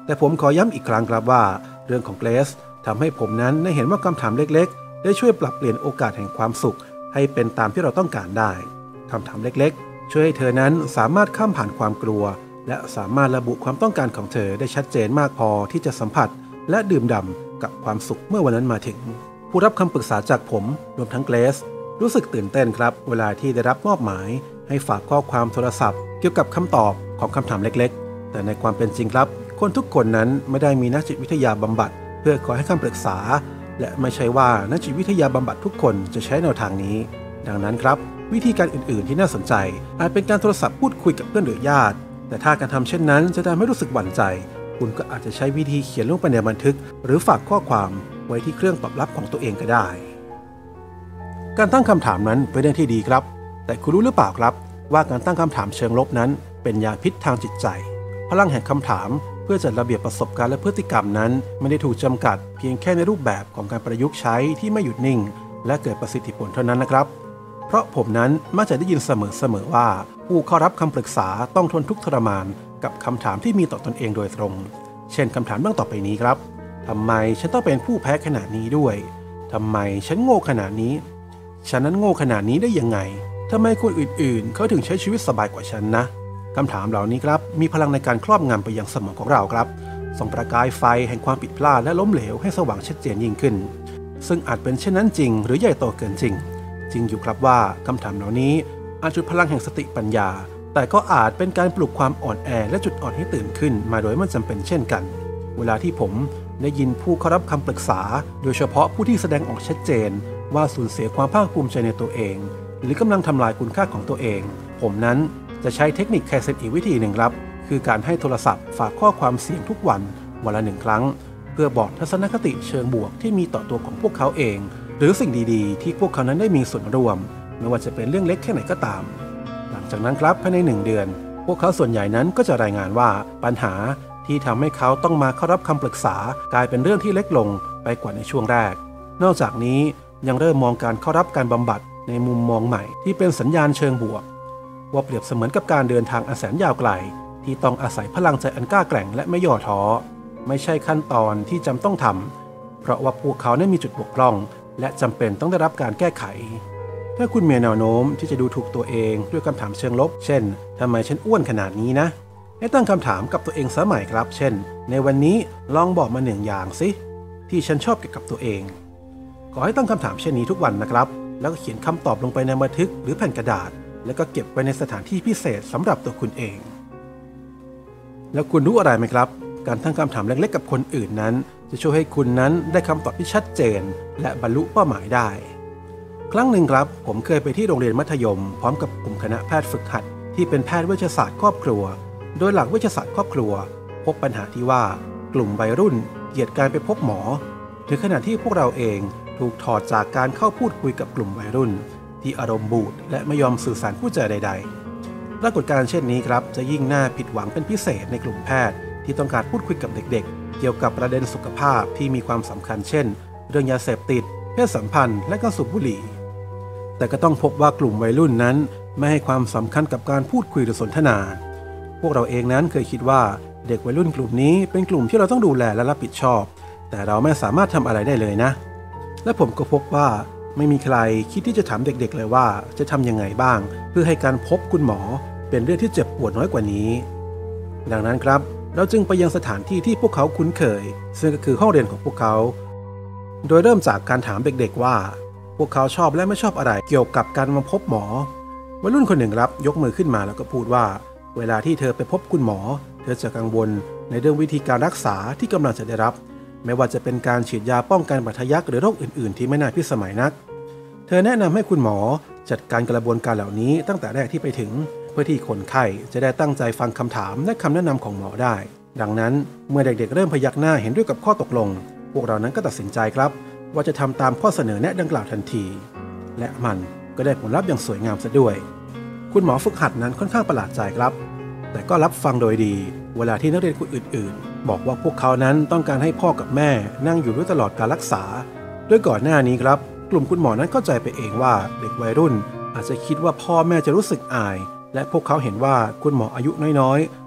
แต่ผมขอย้ำอีกครั้งครับว่าเรื่องของเกรซทำให้ผมนั้นได้เห็นว่าคำถามเล็กๆได้ช่วยปรับเปลี่ยนโอกาสแห่งความสุขให้เป็นตามที่เราต้องการได้คำถามเล็กๆช่วยให้เธอนั้นสามารถข้ามผ่านความกลัวและสามารถระบุความต้องการของเธอได้ชัดเจนมากพอที่จะสัมผัสและดื่มด่ำกับความสุขเมื่อวันนั้นมาถึงผู้รับคำปรึกษาจากผมรวมทั้งเกรซรู้สึกตื่นเต้นครับเวลาที่ได้รับมอบหมายให้ฝากข้อความโทรศัพท์เกี่ยวกับคำตอบของคำถามเล็กๆแต่ในความเป็นจริงครับคนทุกคนนั้นไม่ได้มีนักจิตวิทยาบำบัดเพื่อขอให้คำปรึกษาและไม่ใช่ว่านักจิตวิทยาบำบัดทุกคนจะใช้แนวทางนี้ดังนั้นครับวิธีการอื่นๆที่น่าสนใจอาจเป็นการโทรศัพท์พูดคุยกับเพื่อนหรือญาติแต่ถ้าการทำเช่นนั้นจะทำให้รู้สึกหวั่นใจคุณก็อาจจะใช้วิธีเขียนลงไปในบันทึกหรือฝากข้อความไว้ที่เครื่องตอบรับของตัวเองก็ได้การตั้งคำถามนั้นเป็นเรื่องที่ดีครับแต่คุณรู้หรือเปล่าครับว่าการตั้งคำถามเชิงลบนั้นเป็นยาพิษทางจิตใจพลังแห่งคำถามเพื่อจัดระเบียบประสบการณ์และพฤติกรรมนั้นไม่ได้ถูกจำกัดเพียงแค่ในรูปแบบของการประยุกต์ใช้ที่ไม่หยุดนิ่งและเกิดประสิทธิผลเท่านั้นนะครับเพราะผมนั้นมักจะได้ยินเสมอๆว่าผู้เข้ารับคำปรึกษาต้องทนทุกข์ทรมานกับคำถามที่มีต่อตนเองโดยตรงเช่นคำถามดังต่อไปนี้ครับทำไมฉันต้องเป็นผู้แพ้ขนาดนี้ด้วยทำไมฉันโง่ขนาดนี้ฉันนั้นโง่ขนาดนี้ได้ยังไงทำไมคนอื่นๆเขาถึงใช้ชีวิตสบายกว่าฉันนะคำถามเหล่านี้ครับมีพลังในการครอบงำไปยังสมองของเราครับส่องประกายไฟแห่งความผิดพลาดและล้มเหลวให้สว่างชัดเจนยิ่งขึ้นซึ่งอาจเป็นเช่นนั้นจริงหรือใหญ่โตเกินจริงจริงอยู่ครับว่าคำถามเหล่านี้อาจจุดพลังแห่งสติปัญญาแต่ก็อาจเป็นการปลุกความอ่อนแอและจุดอ่อนให้ตื่นขึ้นมาโดยไม่จำเป็นเช่นกันเวลาที่ผมได้ยินผู้เข้ารับคำปรึกษาโดยเฉพาะผู้ที่แสดงออกชัดเจนว่าสูญเสียความภาคภูมิใจในตัวเองหรือกำลังทำลายคุณค่าของตัวเองผมนั้นจะใช้เทคนิคแคเซนอีกวิธีหนึ่งครับคือการให้โทรศัพท์ฝากข้อความเสียงทุกวันวันละหนึ่งครั้งเพื่อบอกทัศนคติเชิงบวกที่มีต่อตัวของพวกเขาเองหรือสิ่งดีๆที่พวกเขานั้นได้มีส่วนร่วมไม่ว่าจะเป็นเรื่องเล็กแค่ไหนก็ตามหลังจากนั้นครับภายในหนึ่งเดือนพวกเขาส่วนใหญ่นั้นก็จะรายงานว่าปัญหาที่ทำให้เขาต้องมาเข้ารับคำปรึกษากลายเป็นเรื่องที่เล็กลงไปกว่าในช่วงแรกนอกจากนี้ยังเริ่มมองการเข้ารับการบำบัดในมุมมองใหม่ที่เป็นสัญญาณเชิงบวกว่าเปรียบเสมือนกับการเดินทางอันแสนยาวไกลที่ต้องอาศัยพลังใจอันกล้าแกร่งและไม่ย่อท้อไม่ใช่ขั้นตอนที่จำต้องทำเพราะว่าพวกเขาได้มีจุดบกพร่องและจำเป็นต้องได้รับการแก้ไขถ้าคุณมีแนวโน้มที่จะดูถูกตัวเองด้วยคำถามเชิงลบเช่นทำไมฉันอ้วนขนาดนี้นะให้ตั้งคำถามกับตัวเองสมัยครับเช่นในวันนี้ลองบอกมาหนึ่งอย่างสิที่ฉันชอบเกี่ยวกับตัวเองขอให้ตั้งคำถามเช่นนี้ทุกวันนะครับแล้วก็เขียนคำตอบลงไปในบันทึกหรือแผ่นกระดาษแล้วก็เก็บไว้ในสถานที่พิเศษสำหรับตัวคุณเองแล้วคุณรู้อะไรไหมครับการตั้งคำถามเล็กๆกับคนอื่นนั้นจะช่วยให้คุณนั้นได้คำตอบที่ชัดเจนและบรรลุเป้าหมายได้ครั้งหนึ่งครับผมเคยไปที่โรงเรียนมัธยมพร้อมกับกลุ่มคณะแพทย์ฝึกหัดที่เป็นแพทย์เวชศาสตร์ครอบครัวโดยหลักเวชศาสตร์ครอบครัวพบปัญหาที่ว่ากลุ่มวัยรุ่นเกลียดการไปพบหมอถึงขณะที่พวกเราเองถูกถอดจากการเข้าพูดคุยกับกลุ่มวัยรุ่นที่อารมณ์บูดและไม่ยอมสื่อสารผู้ใจใดๆปรากฏการณ์เช่นนี้ครับจะยิ่งน่าผิดหวังเป็นพิเศษในกลุ่มแพทย์ที่ต้องการพูดคุยกับเด็กๆเกี่ยวกับประเด็นสุขภาพที่มีความสำคัญเช่นเรื่องยาเสพติดเพศสัมพันธ์และการสูบบุหรี่แต่ก็ต้องพบว่ากลุ่มวัยรุ่นนั้นไม่ให้ความสำคัญกับการพูดคุยหรือสนทนาพวกเราเองนั้นเคยคิดว่าเด็กวัยรุ่นกลุ่มนี้เป็นกลุ่มที่เราต้องดูแลและรับผิดชอบแต่เราไม่สามารถทำอะไรได้เลยนะและผมก็พบว่าไม่มีใครคิดที่จะถามเด็กๆเลยว่าจะทำยังไงบ้างเพื่อให้การพบคุณหมอเป็นเรื่องที่เจ็บปวดน้อยกว่านี้ดังนั้นครับเราจึงไปยังสถานที่ที่พวกเขาคุ้นเคยซึ่งก็คือห้องเรียนของพวกเขาโดยเริ่มจากการถามเด็กๆว่าพวกเขาชอบและไม่ชอบอะไรเกี่ยวกับการมาพบหมอวัยรุ่นคนหนึ่งครับยกมือขึ้นมาแล้วก็พูดว่าเวลาที่เธอไปพบคุณหมอเธอจะกังวลในเรื่องวิธีการรักษาที่กำลังจะได้รับไม่ว่าจะเป็นการฉีดยาป้องกันบาดทะยักหรือโรคอื่นๆที่ไม่น่าพิสมัยนักเธอแนะนำให้คุณหมอจัดการกระบวนการเหล่านี้ตั้งแต่แรกที่ไปถึงเพื่อที่คนไข้จะได้ตั้งใจฟังคำถามและคำแนะนำของหมอได้ดังนั้นเมื่อเด็กๆเริ่มพยักหน้าเห็นด้วยกับข้อตกลงพวกเรานั้นก็ตัดสินใจครับว่าจะทำตามข้อเสนอแนะดังกล่าวทันทีและมันก็ได้ผลลัพธ์อย่างสวยงามซะด้วยคุณหมอฝึกหัดนั้นค่อนข้างประหลาดใจครับแต่ก็รับฟังโดยดีเวลาที่นักเรียนคนอื่นๆบอกว่าพวกเขานั้นต้องการให้พ่อกับแม่นั่งอยู่ด้วยตลอดการรักษาด้วยก่อนหน้านี้ครับกลุ่มคุณหมอนั้นเข้าใจไปเองว่าเด็กวัยรุ่นอาจจะคิดว่าพ่อแม่จะรู้สึกอายและพวกเขาเห็นว่าคุณหมออายุน้อยๆ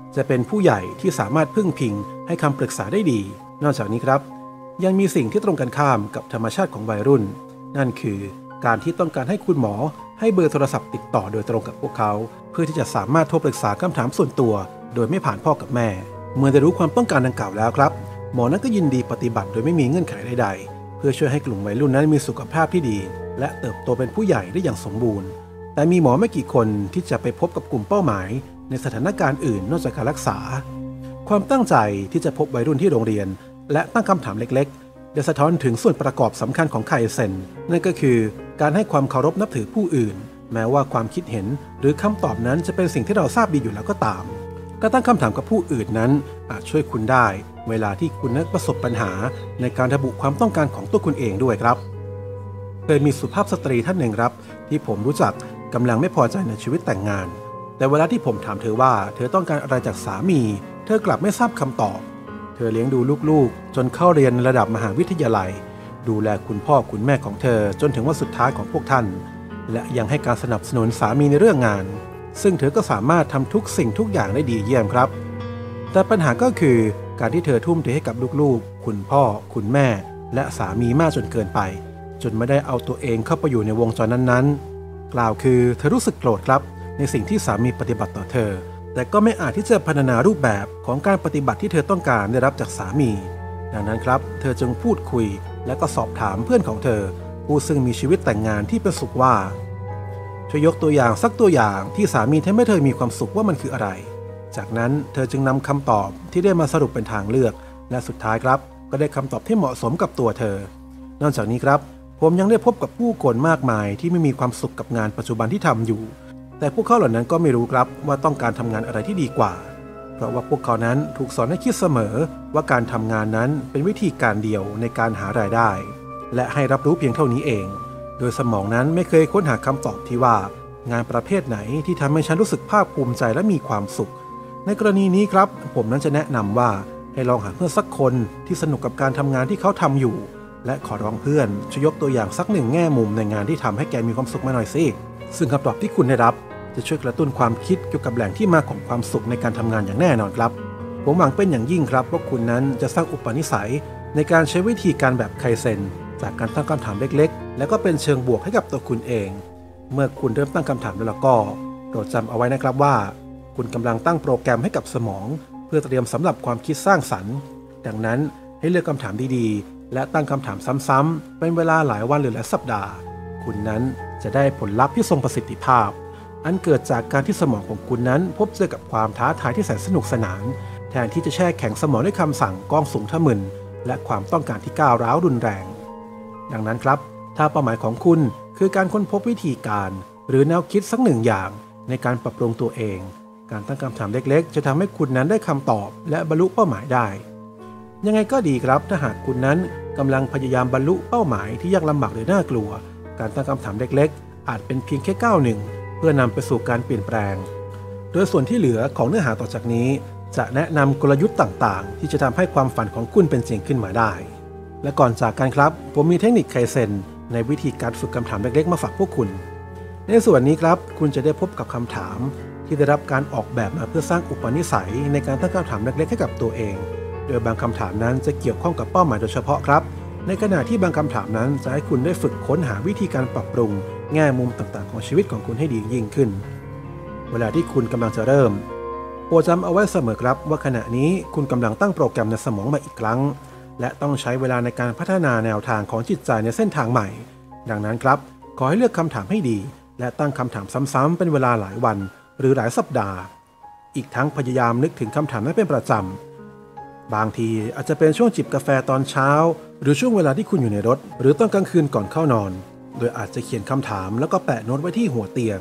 จะเป็นผู้ใหญ่ที่สามารถพึ่งพิงให้คำปรึกษาได้ดีนอกจากนี้ครับยังมีสิ่งที่ตรงกันข้ามกับธรรมชาติของวัยรุ่นนั่นคือการที่ต้องการให้คุณหมอให้เบอร์โทรศัพท์ติดต่อโดยตรงกับพวกเขาเพื่อที่จะสามารถโทรปรึกษาคำถามส่วนตัวโดยไม่ผ่านพ่อกับแม่เมื่อได้รู้ความต้องการดังกล่าวแล้วครับหมอนั้นก็ยินดีปฏิบัติโดยไม่มีเงื่อนไขใดๆเพื่อช่วยให้กลุ่มวัยรุ่นนั้นมีสุขภาพที่ดีและเติบโตเป็นผู้ใหญ่ได้อย่างสมบูรณ์แต่มีหมอไม่กี่คนที่จะไปพบกับกลุ่มเป้าหมายในสถานการณ์อื่นนอกจากการรักษาความตั้งใจที่จะพบวัยรุ่นที่โรงเรียนและตั้งคำถามเล็กๆได้สะท้อนถึงส่วนประกอบสำคัญของไคเซ็นนั่นก็คือการให้ความเคารพนับถือผู้อื่นแม้ว่าความคิดเห็นหรือคำตอบนั้นจะเป็นสิ่งที่เราทราบดีอยู่แล้วก็ตามการตั้งคำถามกับผู้อื่นนั้นอาจช่วยคุณได้เวลาที่คุณนั้นประสบปัญหาในการระบุความต้องการของตัวคุณเองด้วยครับเคยมีสุภาพสตรีท่านหนึ่งครับที่ผมรู้จักกำลังไม่พอใจในชีวิตแต่งงานแต่เวลาที่ผมถามเธอว่าเธอต้องการอะไรจากสามีเธอกลับไม่ทราบคำตอบเธอเลี้ยงดูลูกๆจนเข้าเรียนระดับมหาวิทยาลัยดูแลคุณพ่อคุณแม่ของเธอจนถึงวันสุดท้ายของพวกท่านและยังให้การสนับสนุนสามีในเรื่องงานซึ่งเธอก็สามารถทำทุกสิ่งทุกอย่างได้ดีเยี่ยมครับแต่ปัญหาก็คือการที่เธอทุ่มเทให้กับลูกๆคุณพ่อคุณแม่และสามีมากจนเกินไปจนไม่ได้เอาตัวเองเข้าไปอยู่ในวงจรนั้นๆกล่าวคือเธอรู้สึกโกรธครับในสิ่งที่สามีปฏิบัติต่อเธอแต่ก็ไม่อาจที่จะพรรณนารูปแบบของการปฏิบัติที่เธอต้องการได้รับจากสามีดังนั้นครับเธอจึงพูดคุยและก็สอบถามเพื่อนของเธอผู้ซึ่งมีชีวิตแต่งงานที่เป็นสุขว่าช่วยยกตัวอย่างสักตัวอย่างที่สามีทำให้เธอมีความสุขว่ามันคืออะไรจากนั้นเธอจึงนำคำตอบที่ได้มาสรุปเป็นทางเลือกและสุดท้ายครับก็ได้คำตอบที่เหมาะสมกับตัวเธอนอกจากนี้ครับผมยังได้พบกับผู้คนมากมายที่ไม่มีความสุขกับงานปัจจุบันที่ทำอยู่แต่พวกเขาเหล่านั้นก็ไม่รู้ครับว่าต้องการทำงานอะไรที่ดีกว่าเพราะว่าพวกเขานั้นถูกสอนให้คิดเสมอว่าการทำงานนั้นเป็นวิธีการเดียวในการหารายได้และให้รับรู้เพียงเท่านี้เองโดยสมองนั้นไม่เคยค้นหาคำตอบที่ว่างานประเภทไหนที่ทำให้ฉันรู้สึกภาคภูมิใจและมีความสุขในกรณีนี้ครับผมนั้นจะแนะนำว่าให้ลองหาเพื่อนสักคนที่สนุกกับการทำงานที่เขาทำอยู่และขอร้องเพื่อนช่วยยกตัวอย่างสักหนึ่งแง่มุมในงานที่ทำให้แกมีความสุขมาหน่อยสิซึ่งคำตอบที่คุณได้รับจะช่วยกระตุ้นความคิดเกี่ยวกับแหล่งที่มาของความสุขในการทำงานอย่างแน่นอนครับผมหวังเป็นอย่างยิ่งครับว่าคุณนั้นจะสร้างอุปนิสัยในการใช้วิธีการแบบไคเซ็นจากการตั้งคำถามเล็กๆแล้วก็เป็นเชิงบวกให้กับตัวคุณเองเมื่อคุณเริ่มตั้งคำถามแล้วก็โปรดจำเอาไว้นะครับว่าคุณกำลังตั้งโปรแกรมให้กับสมองเพื่อเตรียมสำหรับความคิดสร้างสรรค์ดังนั้นให้เลือกคำถามดีๆและตั้งคำถามซ้ำๆเป็นเวลาหลายวันหรือหลายสัปดาห์คุณนั้นจะได้ผลลัพธ์ที่ทรงประสิทธิภาพอันเกิดจากการที่สมองของคุณนั้นพบเจอกับความท้าทายที่แสนสนุกสนานแทนที่จะแช่แข็งสมองด้วยคำสั่งกองสูงทะมึนและความต้องการที่ก้าวร้าวรุนแรงดังนั้นครับถ้าเป้าหมายของคุณคือการค้นพบวิธีการหรือแนวคิดสักหนึ่งอย่างในการปรับปรุงตัวเองการตั้งคำถามเล็กๆจะทำให้คุณนั้นได้คำตอบและบรรลุเป้าหมายได้ยังไงก็ดีครับถ้าหากคุณนั้นกำลังพยายามบรรลุเป้าหมายที่ยากลำบากหรือน่ากลัวการตั้งคำถามเล็กๆอาจเป็นเพียงแค่ก้าวหนึ่งเพื่อนำไปสู่การเปลี่ยนแปลงโดยส่วนที่เหลือของเนื้อหาต่อจากนี้จะแนะนำกลยุทธ์ต่างๆที่จะทำให้ความฝันของคุณเป็นจริงขึ้นมาได้และก่อนจากกันครับผมมีเทคนิคไคเซ็นในวิธีการฝึกคำถามเล็กๆมาฝากพวกคุณในส่วนนี้ครับคุณจะได้พบกับคำถามที่ได้รับการออกแบบมาเพื่อสร้างอุปนิสัยในการตั้งคำถามเล็กๆให้กับตัวเองโดยบางคำถามนั้นจะเกี่ยวข้องกับเป้าหมายโดยเฉพาะครับในขณะที่บางคำถามนั้นจะให้คุณได้ฝึกค้นหาวิธีการปรับปรุงแง่มุมต่างๆของชีวิตของคุณให้ดียิ่งขึ้นเวลาที่คุณกำลังจะเริ่มโปรดจำเอาไว้เสมอครับว่าขณะนี้คุณกำลังตั้งโปรแกรมในสมองมาอีกครั้งและต้องใช้เวลาในการพัฒนาแนวทางของจิตใจในเส้นทางใหม่ดังนั้นครับขอให้เลือกคำถามให้ดีและตั้งคำถามซ้ำๆเป็นเวลาหลายวันหรือหลายสัปดาห์อีกทั้งพยายามนึกถึงคำถามนั้นเป็นประจำบางทีอาจจะเป็นช่วงจิบกาแฟตอนเช้าหรือช่วงเวลาที่คุณอยู่ในรถหรือตอนกลางคืนก่อนเข้านอนโดยอาจจะเขียนคำถามแล้วก็แปะโน้ตไว้ที่หัวเตียง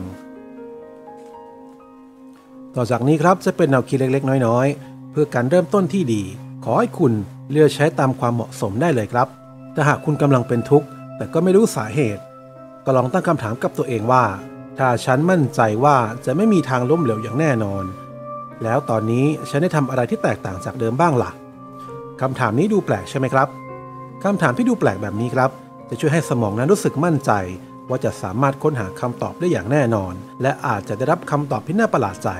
ต่อจากนี้ครับจะเป็นแนวคิดเล็กๆน้อยๆเพื่อการเริ่มต้นที่ดีขอให้คุณเลือกใช้ตามความเหมาะสมได้เลยครับถ้าหากคุณกำลังเป็นทุกข์แต่ก็ไม่รู้สาเหตุก็ลองตั้งคำถามกับตัวเองว่าถ้าฉันมั่นใจว่าจะไม่มีทางล้มเหลวอย่างแน่นอนแล้วตอนนี้ฉันได้ทำอะไรที่แตกต่างจากเดิมบ้างล่ะคำถามนี้ดูแปลกใช่ไหมครับคำถามที่ดูแปลกแบบนี้ครับจะช่วยให้สมองนั้นรู้สึกมั่นใจว่าจะสามารถค้นหาคำตอบได้อย่างแน่นอนและอาจจะได้รับคำตอบที่น่าประหลาดใจ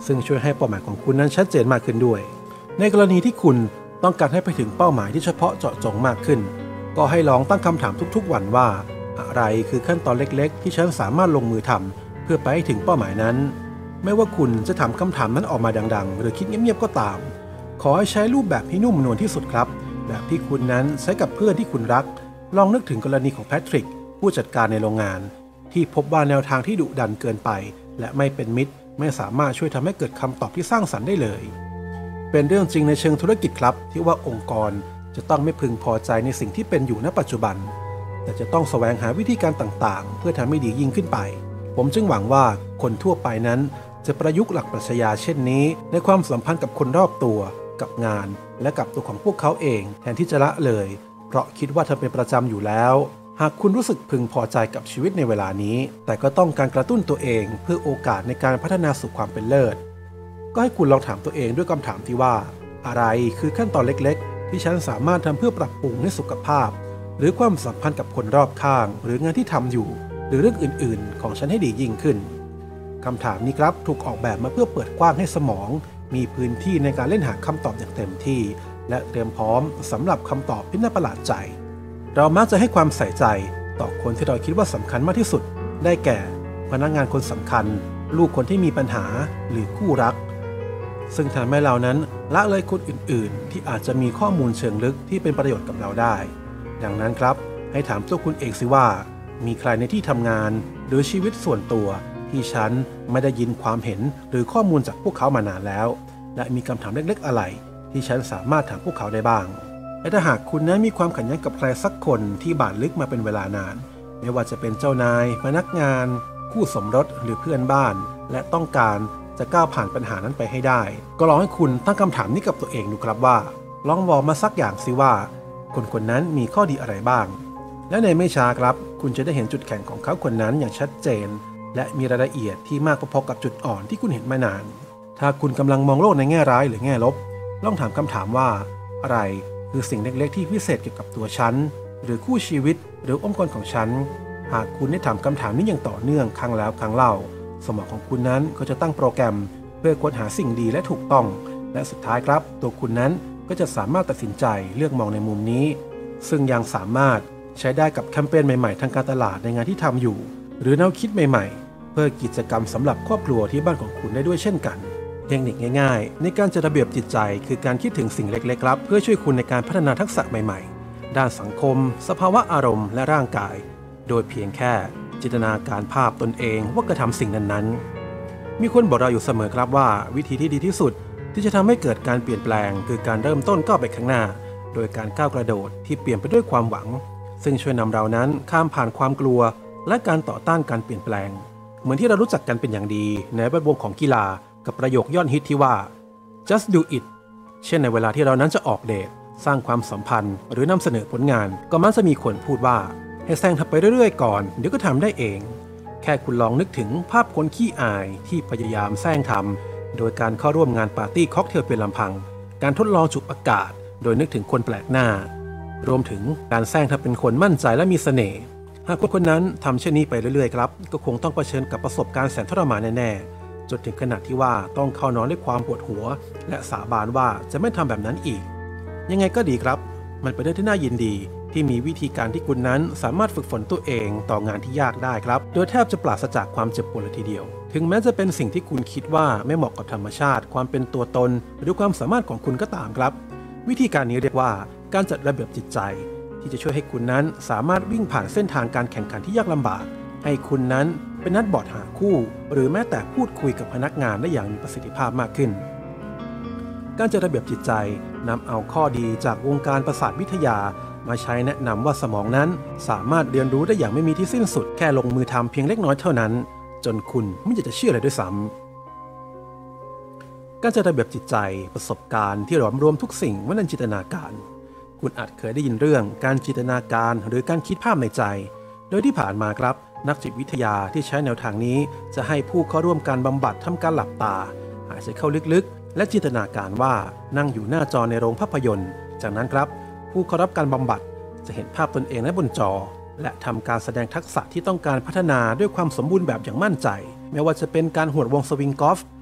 ซึ่งช่วยให้เป้าหมายของคุณนั้นชัดเจนมากขึ้นด้วยในกรณีที่คุณต้องการให้ไปถึงเป้าหมายที่เฉพาะเจาะจงมากขึ้นก็ให้ลองตั้งคำถามทุกๆวันว่าอะไรคือขั้นตอนเล็กๆที่ฉันสามารถลงมือทำเพื่อไปให้ถึงเป้าหมายนั้นไม่ว่าคุณจะถามคำถามนั้นออกมาดังๆหรือคิดเงียบๆก็ตามขอให้ใช้รูปแบบที่นุ่มนวลที่สุดครับแบบที่คุณนั้นใช้กับเพื่อนที่คุณรักลองนึกถึงกรณีของแพทริกผู้จัดการในโรงงานที่พบว่าแนวทางที่ดุดันเกินไปและไม่เป็นมิตรไม่สามารถช่วยทำให้เกิดคำตอบที่สร้างสรรค์ได้เลยเป็นเรื่องจริงในเชิงธุรกิจครับที่ว่าองค์กรจะต้องไม่พึงพอใจในสิ่งที่เป็นอยู่ณปัจจุบันแต่จะต้องแสวงหาวิธีการต่างๆเพื่อทำให้ดียิ่งขึ้นไปผมจึงหวังว่าคนทั่วไปนั้นจะประยุกต์หลักปรัชญาเช่นนี้ในความสัมพันธ์กับคนรอบตัวกับงานและกับตัวของพวกเขาเองแทนที่จะละเลยเพราะคิดว่าเธอเป็นประจำอยู่แล้วหากคุณรู้สึกพึงพอใจกับชีวิตในเวลานี้แต่ก็ต้องการกระตุ้นตัวเองเพื่อโอกาสในการพัฒนาสู่ความเป็นเลิศก็ให้คุณลองถามตัวเองด้วยคำถามที่ว่าอะไรคือขั้นตอนเล็กๆที่ฉันสามารถทำเพื่อปรับปรุงให้สุขภาพหรือความสัมพันธ์กับคนรอบข้างหรืองานที่ทำอยู่หรือเรื่องอื่นๆของฉันให้ดียิ่งขึ้นคำถามนี้ครับถูกออกแบบมาเพื่อเปิดกว้างให้สมองมีพื้นที่ในการเล่นหาคำตอบอย่างเต็มที่และเตรียมพร้อมสำหรับคำตอบที่น่าประหลาดใจเรามักจะให้ความใส่ใจต่อคนที่เราคิดว่าสำคัญมากที่สุดได้แก่พนักงานคนสำคัญลูกคนที่มีปัญหาหรือคู่รักซึ่งทำให้เรานั้นละเลยคนอื่นๆที่อาจจะมีข้อมูลเชิงลึกที่เป็นประโยชน์กับเราได้ดังนั้นครับให้ถามตัวคุณเองสิว่ามีใครในที่ทำงานหรือชีวิตส่วนตัวที่ฉันไม่ได้ยินความเห็นหรือข้อมูลจากพวกเขามานานแล้วและมีคำถามเล็กๆอะไรที่ฉันสามารถถามพวกเขาได้บ้างและถ้าหากคุณนั้นมีความขัดแย้งกับใครสักคนที่บาดลึกมาเป็นเวลานานไม่ว่าจะเป็นเจ้านายพนักงานคู่สมรสหรือเพื่อนบ้านและต้องการจะก้าวผ่านปัญหานั้นไปให้ได้ก็ลองให้คุณตั้งคำถามนี้กับตัวเองดูครับว่าลองบอกมาสักอย่างสิว่าคนคนนั้นมีข้อดีอะไรบ้างและในไม่ช้าครับคุณจะได้เห็นจุดแข็งของเขาคนนั้นอย่างชัดเจนและมีรายละเอียดที่มากพอๆกับจุดอ่อนที่คุณเห็นมานานถ้าคุณกำลังมองโลกในแง่ร้ายหรือแง่ลบลองถามคำถามว่าอะไรคือสิ่งเล็กๆที่พิเศษเกี่ยวกับตัวฉันหรือคู่ชีวิตหรือองค์กรของฉันหากคุณได้ถามคำถามนี้อย่างต่อเนื่องครั้งแล้วครั้งเล่าสมองของคุณนั้นก็จะตั้งโปรแกรมเพื่อค้นหาสิ่งดีและถูกต้องและสุดท้ายครับตัวคุณนั้นก็จะสามารถตัดสินใจเลือกมองในมุมนี้ซึ่งยังสามารถใช้ได้กับแคมเปญใหม่ๆทางการตลาดในงานที่ทำอยู่หรือแนวคิดใหม่ๆเพื่อกิจกรรมสำหรับครอบครัวที่บ้านของคุณได้ด้วยเช่นกันเทคนิคง่ายๆในการจัดระเบียบจิตใจคือการคิดถึงสิ่งเล็กๆครับเพื่อช่วยคุณในการพัฒนาทักษะใหม่ๆด้านสังคมสภาวะอารมณ์และร่างกายโดยเพียงแค่จินตนาการภาพตนเองว่ากระทำสิ่งนั้นๆมีคนบอกเราอยู่เสมอครับว่าวิธีที่ดีที่สุดที่จะทำให้เกิดการเปลี่ยนแปลงคือการเริ่มต้นก้าวไปข้างหน้าโดยการก้าวกระโดดที่เปลี่ยนไปด้วยความหวังซึ่งช่วยนำเรานั้นข้ามผ่านความกลัวและการต่อต้านการเปลี่ยนแปลงเหมือนที่เรารู้จักกันเป็นอย่างดีในแวดวงของกีฬากับประโยคยอดฮิตที่ว่า just do it เช่นในเวลาที่เรานั้นจะออกเดทสร้างความสัมพันธ์หรือนำเสนอผลงานก็มักจะมีคนพูดว่าให้แซงทำไปเรื่อยๆก่อนเดี๋ยวก็ทำได้เองแค่คุณลองนึกถึงภาพคนขี้อายที่พยายามแซงทำโดยการเข้าร่วมงานปาร์ตี้ค็อกเทลเป็นลำพังการทดลองจุบอากาศโดยนึกถึงคนแปลกหน้ารวมถึงการแซงทำเป็นคนมั่นใจและมีเสน่ห์หากคนคนนั้นทำเช่นนี้ไปเรื่อยๆครับก็คงต้องเผชิญกับประสบการณ์แสนทรมานแน่ๆจนถึงขนาดที่ว่าต้องเข้านอนด้วยความปวดหัวและสาบานว่าจะไม่ทำแบบนั้นอีกยังไงก็ดีครับมันเป็นเรื่องที่น่ายินดีที่มีวิธีการที่คุณนั้นสามารถฝึกฝนตัวเองต่องานที่ยากได้ครับโดยแทบจะปราศจากความเจ็บปวดเลยทีเดียวถึงแม้จะเป็นสิ่งที่คุณคิดว่าไม่เหมาะกับธรรมชาติความเป็นตัวตนหรือความสามารถของคุณก็ตามครับวิธีการนี้เรียกว่าการจัดระเบียบจิตใจที่จะช่วยให้คุณนั้นสามารถวิ่งผ่านเส้นทางการแข่งขันที่ยากลำบากให้คุณนั้นเป็นนักบอร์ดหาคู่หรือแม้แต่พูดคุยกับพนักงานได้อย่างมีประสิทธิภาพมากขึ้นการจัดระเบียบจิตใจนำเอาข้อดีจากวงการประสาทวิทยามาใช้แนะนำว่าสมองนั้นสามารถเรียนรู้ได้อย่างไม่มีที่สิ้นสุดแค่ลงมือทำเพียงเล็กน้อยเท่านั้นจนคุณไม่อยากจะเชื่อเลยด้วยซ้ำการจัดระเบียบจิตใจประสบการณ์ที่หลอมรวมทุกสิ่งไว้ในจินตนาการคุณอาจเคยได้ยินเรื่องการจินตนาการหรือการคิดภาพในใจโดยที่ผ่านมาครับนักจิตวิทยาที่ใช้แนวทางนี้จะให้ผู้เข้าร่วมการบำบัดทำการหลับตาหายใจเข้าลึกๆและจินตนาการว่านั่งอยู่หน้าจอในโรงภาพยนตร์จากนั้นครับผู้เข้ารับการบำบัดจะเห็นภาพตนเองในบนจอและทำการแสดงทักษะที่ต้องการพัฒนาด้วยความสมบูรณ์แบบอย่างมั่นใจไม่ว่าจะเป็นการหวดวงสวิงกอล์ฟ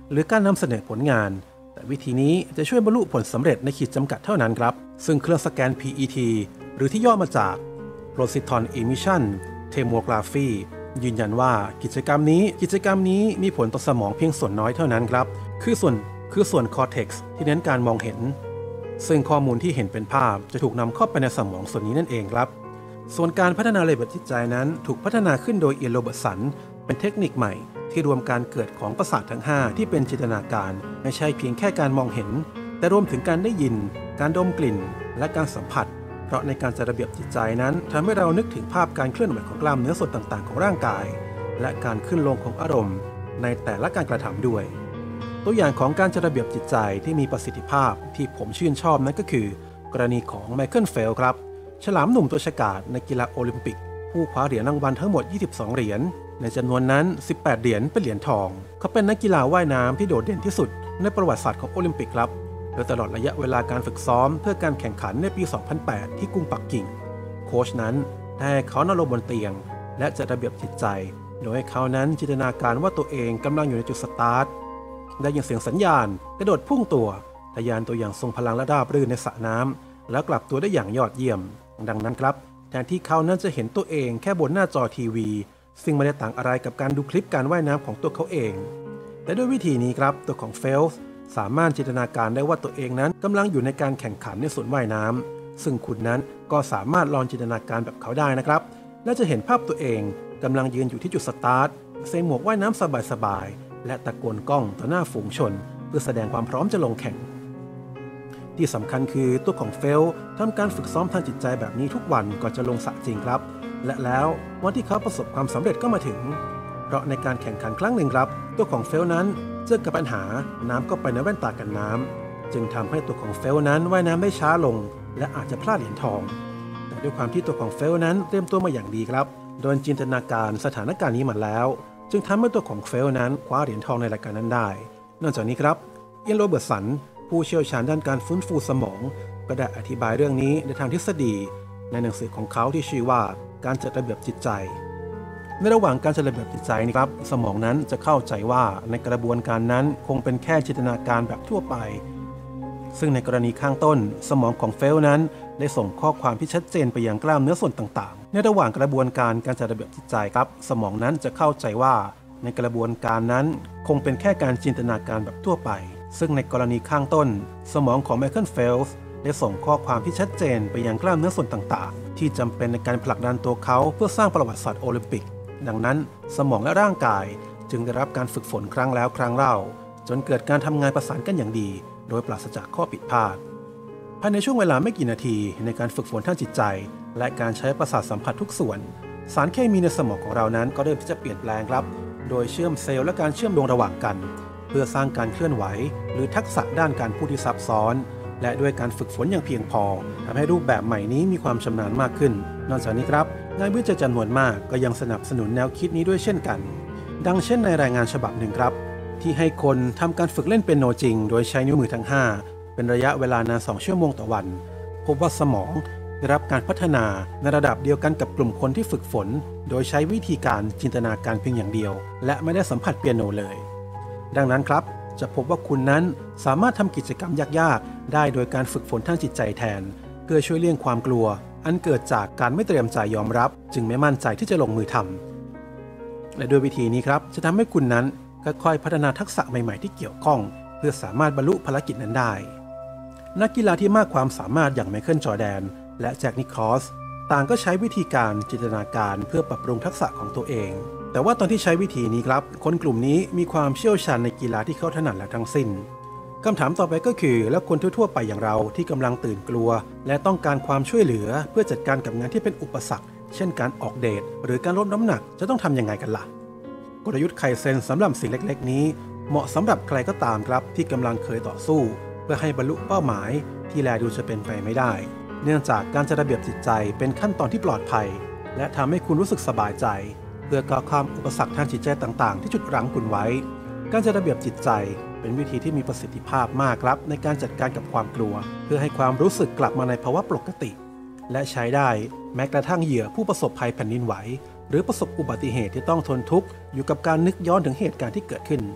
หรือการนำเสนอผลงานแต่วิธีนี้จะช่วยบรรลุผลสำเร็จในขีดจำกัดเท่านั้นครับซึ่งเครื่องสแกน พี อี ที หรือที่ย่อมาจาก Positron Emission Tomography ยืนยันว่ากิจกรรมนี้กิจกรรมนี้มีผลต่อสมองเพียงส่วนน้อยเท่านั้นครับคือส่วนคือส่วนคอร์เท็กซ์ที่เน้นการมองเห็นซึ่งข้อมูลที่เห็นเป็นภาพจะถูกนำเข้าไปในสมองส่วนนี้นั่นเองครับส่วนการพัฒนาระบบจิตใจนั้นถูกพัฒนาขึ้นโดยเอียนโรเบิร์ตสันเป็นเทคนิคใหม่ที่รวมการเกิดของประสาททั้งห้าที่เป็นจินตนาการไม่ใช่เพียงแค่การมองเห็นแต่รวมถึงการได้ยินการดมกลิ่นและการสัมผัสเพราะในการจัดระเบียบจิตใจนั้นทำให้เรานึกถึงภาพการเคลื่อนไหวของกล้ามเนื้อส่วนต่างๆของร่างกายและการขึ้นลงของอารมณ์ในแต่ละการกระทำด้วยตัวอย่างของการจัดระเบียบจิตใจที่มีประสิทธิภาพที่ผมชื่นชอบนั้นก็คือกรณีของไมเคิลเฟลครับฉลามหนุ่มตัวฉกาจในกีฬาโอลิมปิกผู้คว้าเหรียญรางวัลทั้งหมดยี่สิบสองเหรียญในจำนวนนั้นสิบแปดเหรียญเป็นเหรียญทองเขาเป็นนักกีฬาว่ายน้ำที่โดดเด่นที่สุดในประวัติศาสตร์ของโอลิมปิกครับโดยตลอดระยะเวลาการฝึกซ้อมเพื่อการแข่งขันในปี สองพันแปด ที่กรุงปักกิ่งโค้ชนั้นได้ให้เขานอนลงบนเตียงและจัดระเบียบจิตใจโดยให้เขานั้นจินตนาการว่าตัวเองกำลังอยู่ในจุดสตาร์ทได้ยินเสียงสัญญาณกระโดดพุ่งตัวทะยานตัวอย่างทรงพลังและราบรื่นในสระน้ำแล้วกลับตัวได้อย่างยอดเยี่ยมดังนั้นครับแทนที่เขานั้นจะเห็นตัวเองแค่บนหน้าจอทีวีซึ่งไม่ได้ต่างอะไรกับการดูคลิปการว่ายน้ำของตัวเขาเองแต่ด้วยวิธีนี้ครับตัวของเฟลส์สามารถจินตนาการได้ว่าตัวเองนั้นกำลังอยู่ในการแข่งขันในสวนว่ายน้ำซึ่งคุณนั้นก็สามารถลองจินตนาการแบบเขาได้นะครับและจะเห็นภาพตัวเองกำลังยืนอยู่ที่จุดสตาร์ทใส่หมวกว่ายน้ำสบายๆและตะโกนกล้องต่อหน้าฝูงชนเพื่อแสดงความพร้อมจะลงแข่งที่สำคัญคือตัวของเฟลทำการฝึกซ้อมทางจิตใจแบบนี้ทุกวันก่อนจะลงสระจริงครับและแล้ววันที่เขาประสบความสำเร็จก็มาถึงเพราะในการแข่งขันครั้งหนึ่งครับตัวของเฟลนั้นเจอกับปัญหาน้ำก็ไปในแว่นตากันน้ำจึงทำให้ตัวของเฟลนั้นว่ายน้ำได้ช้าลงและอาจจะพลาดเหรียญทองแต่ด้วยความที่ตัวของเฟลนั้นเตรียมตัวมาอย่างดีครับโดยจินตนาการสถานการณ์นี้มาแล้วจึงทำให้ตัวของเฟลนั้นคว้าเหรียญทองในรายการนั้นได้นอกจากนี้ครับเอียนโรเบิร์ตสันผู้เชี่ยวชาญด้านการฟื้นฟูสมองก็ได้อธิบายเรื่องนี้ในทางทฤษฎีในหนังสือของเขาที่ชื่อว่าการจัดระเบียบจิตใจในระหว่างการจัดระเบียบจิตใจนี่ครับสมองนั้นจะเข้าใจว่าในกระบวนการนั้นคงเป็นแค่จินตนาการแบบทั่วไปซึ่งในกรณีข้างต้นสมองของเฟลนั้นได้ส่งข้อความที่ชัดเจนไปยังกล้ามเนื้อส่วนต่างๆในระหว่างกระบวนการการจัดระเบียบจิตใจครับสมองนั้นจะเข้าใจว่าในกระบวนการนั้นคงเป็นแค่การจินตนาการแบบทั่วไปซึ่งในกรณีข้างต้นสมองของไมเคิลเฟลส์ได้ส่งข้อความที่ชัดเจนไปยังกล้ามเนื้อส่วนต่างๆที่จำเป็นในการผลักดันตัวเขาเพื่อสร้างประวัติศาสตร์โอลิมปิกดังนั้นสมองและร่างกายจึงได้รับการฝึกฝนครั้งแล้วครั้งเล่าจนเกิดการทำงานประสานกันอย่างดีโดยปราศจากข้อผิดพลาดภายในช่วงเวลาไม่กี่นาทีในการฝึกฝนทางจิตใจและการใช้ประสาทสัมผัสทุกส่วนสารเคมีในสมองของเรานั้นก็เริ่มที่จะเปลี่ยนแปลงครับโดยเชื่อมเซลล์และการเชื่อมโยงระหว่างกันเพื่อสร้างการเคลื่อนไหวหรือทักษะด้านการพูดที่ซับซ้อนและด้วยการฝึกฝนอย่างเพียงพอทำให้รูปแบบใหม่นี้มีความชำนาญมากขึ้นนอกจากนี้ครับงานวิจัยจำนวนมากก็ยังสนับสนุนแนวคิดนี้ด้วยเช่นกันดังเช่นในรายงานฉบับหนึ่งครับที่ให้คนทำการฝึกเล่นเปียโนจริงโดยใช้นิ้วมือทั้งห้าเป็นระยะเวลานานสองชั่วโมงต่อวันพบว่าสมองได้รับการพัฒนาในระดับเดียวกันกับกลุ่มคนที่ฝึกฝนโดยใช้วิธีการจินตนาการเพียงอย่างเดียวและไม่ได้สัมผัสเปียโนเลยดังนั้นครับจะพบว่าคุณนั้นสามารถทำกิจกรรมยากๆได้โดยการฝึกฝนทางจิตใจแทนเพื่อช่วยเลี่ยงความกลัวอันเกิดจากการไม่เตรียมใจยอมรับจึงไม่มั่นใจที่จะลงมือทำและด้วยวิธีนี้ครับจะทำให้คุณนั้นค่อยๆพัฒนาทักษะใหม่ๆที่เกี่ยวข้องเพื่อสามารถบรรลุภารกิจนั้นได้นักกีฬาที่มากความสามารถอย่างไมเคิลจอร์แดนและแจ็คนิคลอสต่างก็ใช้วิธีการจินตนาการเพื่อปรับปรุงทักษะของตัวเองแต่ว่าตอนที่ใช้วิธีนี้ครับคนกลุ่มนี้มีความเชี่ยวชาญในกีฬาที่เขาถนัดแล้วทั้งสิ้นคำถามต่อไปก็คือแล้วคนทั่วๆไปอย่างเราที่กำลังตื่นกลัวและต้องการความช่วยเหลือเพื่อจัดการกับงานที่เป็นอุปสรรคเช่นการออกเดทหรือการลดน้ำหนักจะต้องทำยังไงกันล่ะกลยุทธ์ไคเซนสำหรับสิ่งเล็กๆนี้เหมาะสำหรับใครก็ตามครับที่กำลังเคยต่อสู้เพื่อให้บรรลุเป้าหมายที่แลดูจะเป็นไปไม่ได้เนื่องจากการจัดระเบียบจิตใจเป็นขั้นตอนที่ปลอดภัยและทำให้คุณรู้สึกสบายใจเพื่อก้าวข้ามอุปสรรคทางจิตใจต่างๆที่จุดรั้งคุณไว้การจัดระเบียบจิตใจเป็นวิธีที่มีประสิทธิภาพมากครับในการจัดการกับความกลัวเพื่อให้ความรู้สึกกลับมาในภาวะปกติและใช้ได้แม้กระทั่งเหยื่อผู้ประสบภัยแผ่นดินไหวหรือประสบอุบัติเหตุที่ต้องทนทุกข์อยู่กับการนึกย้อนถึงเหตุการณ์ที่เกิดขึ้น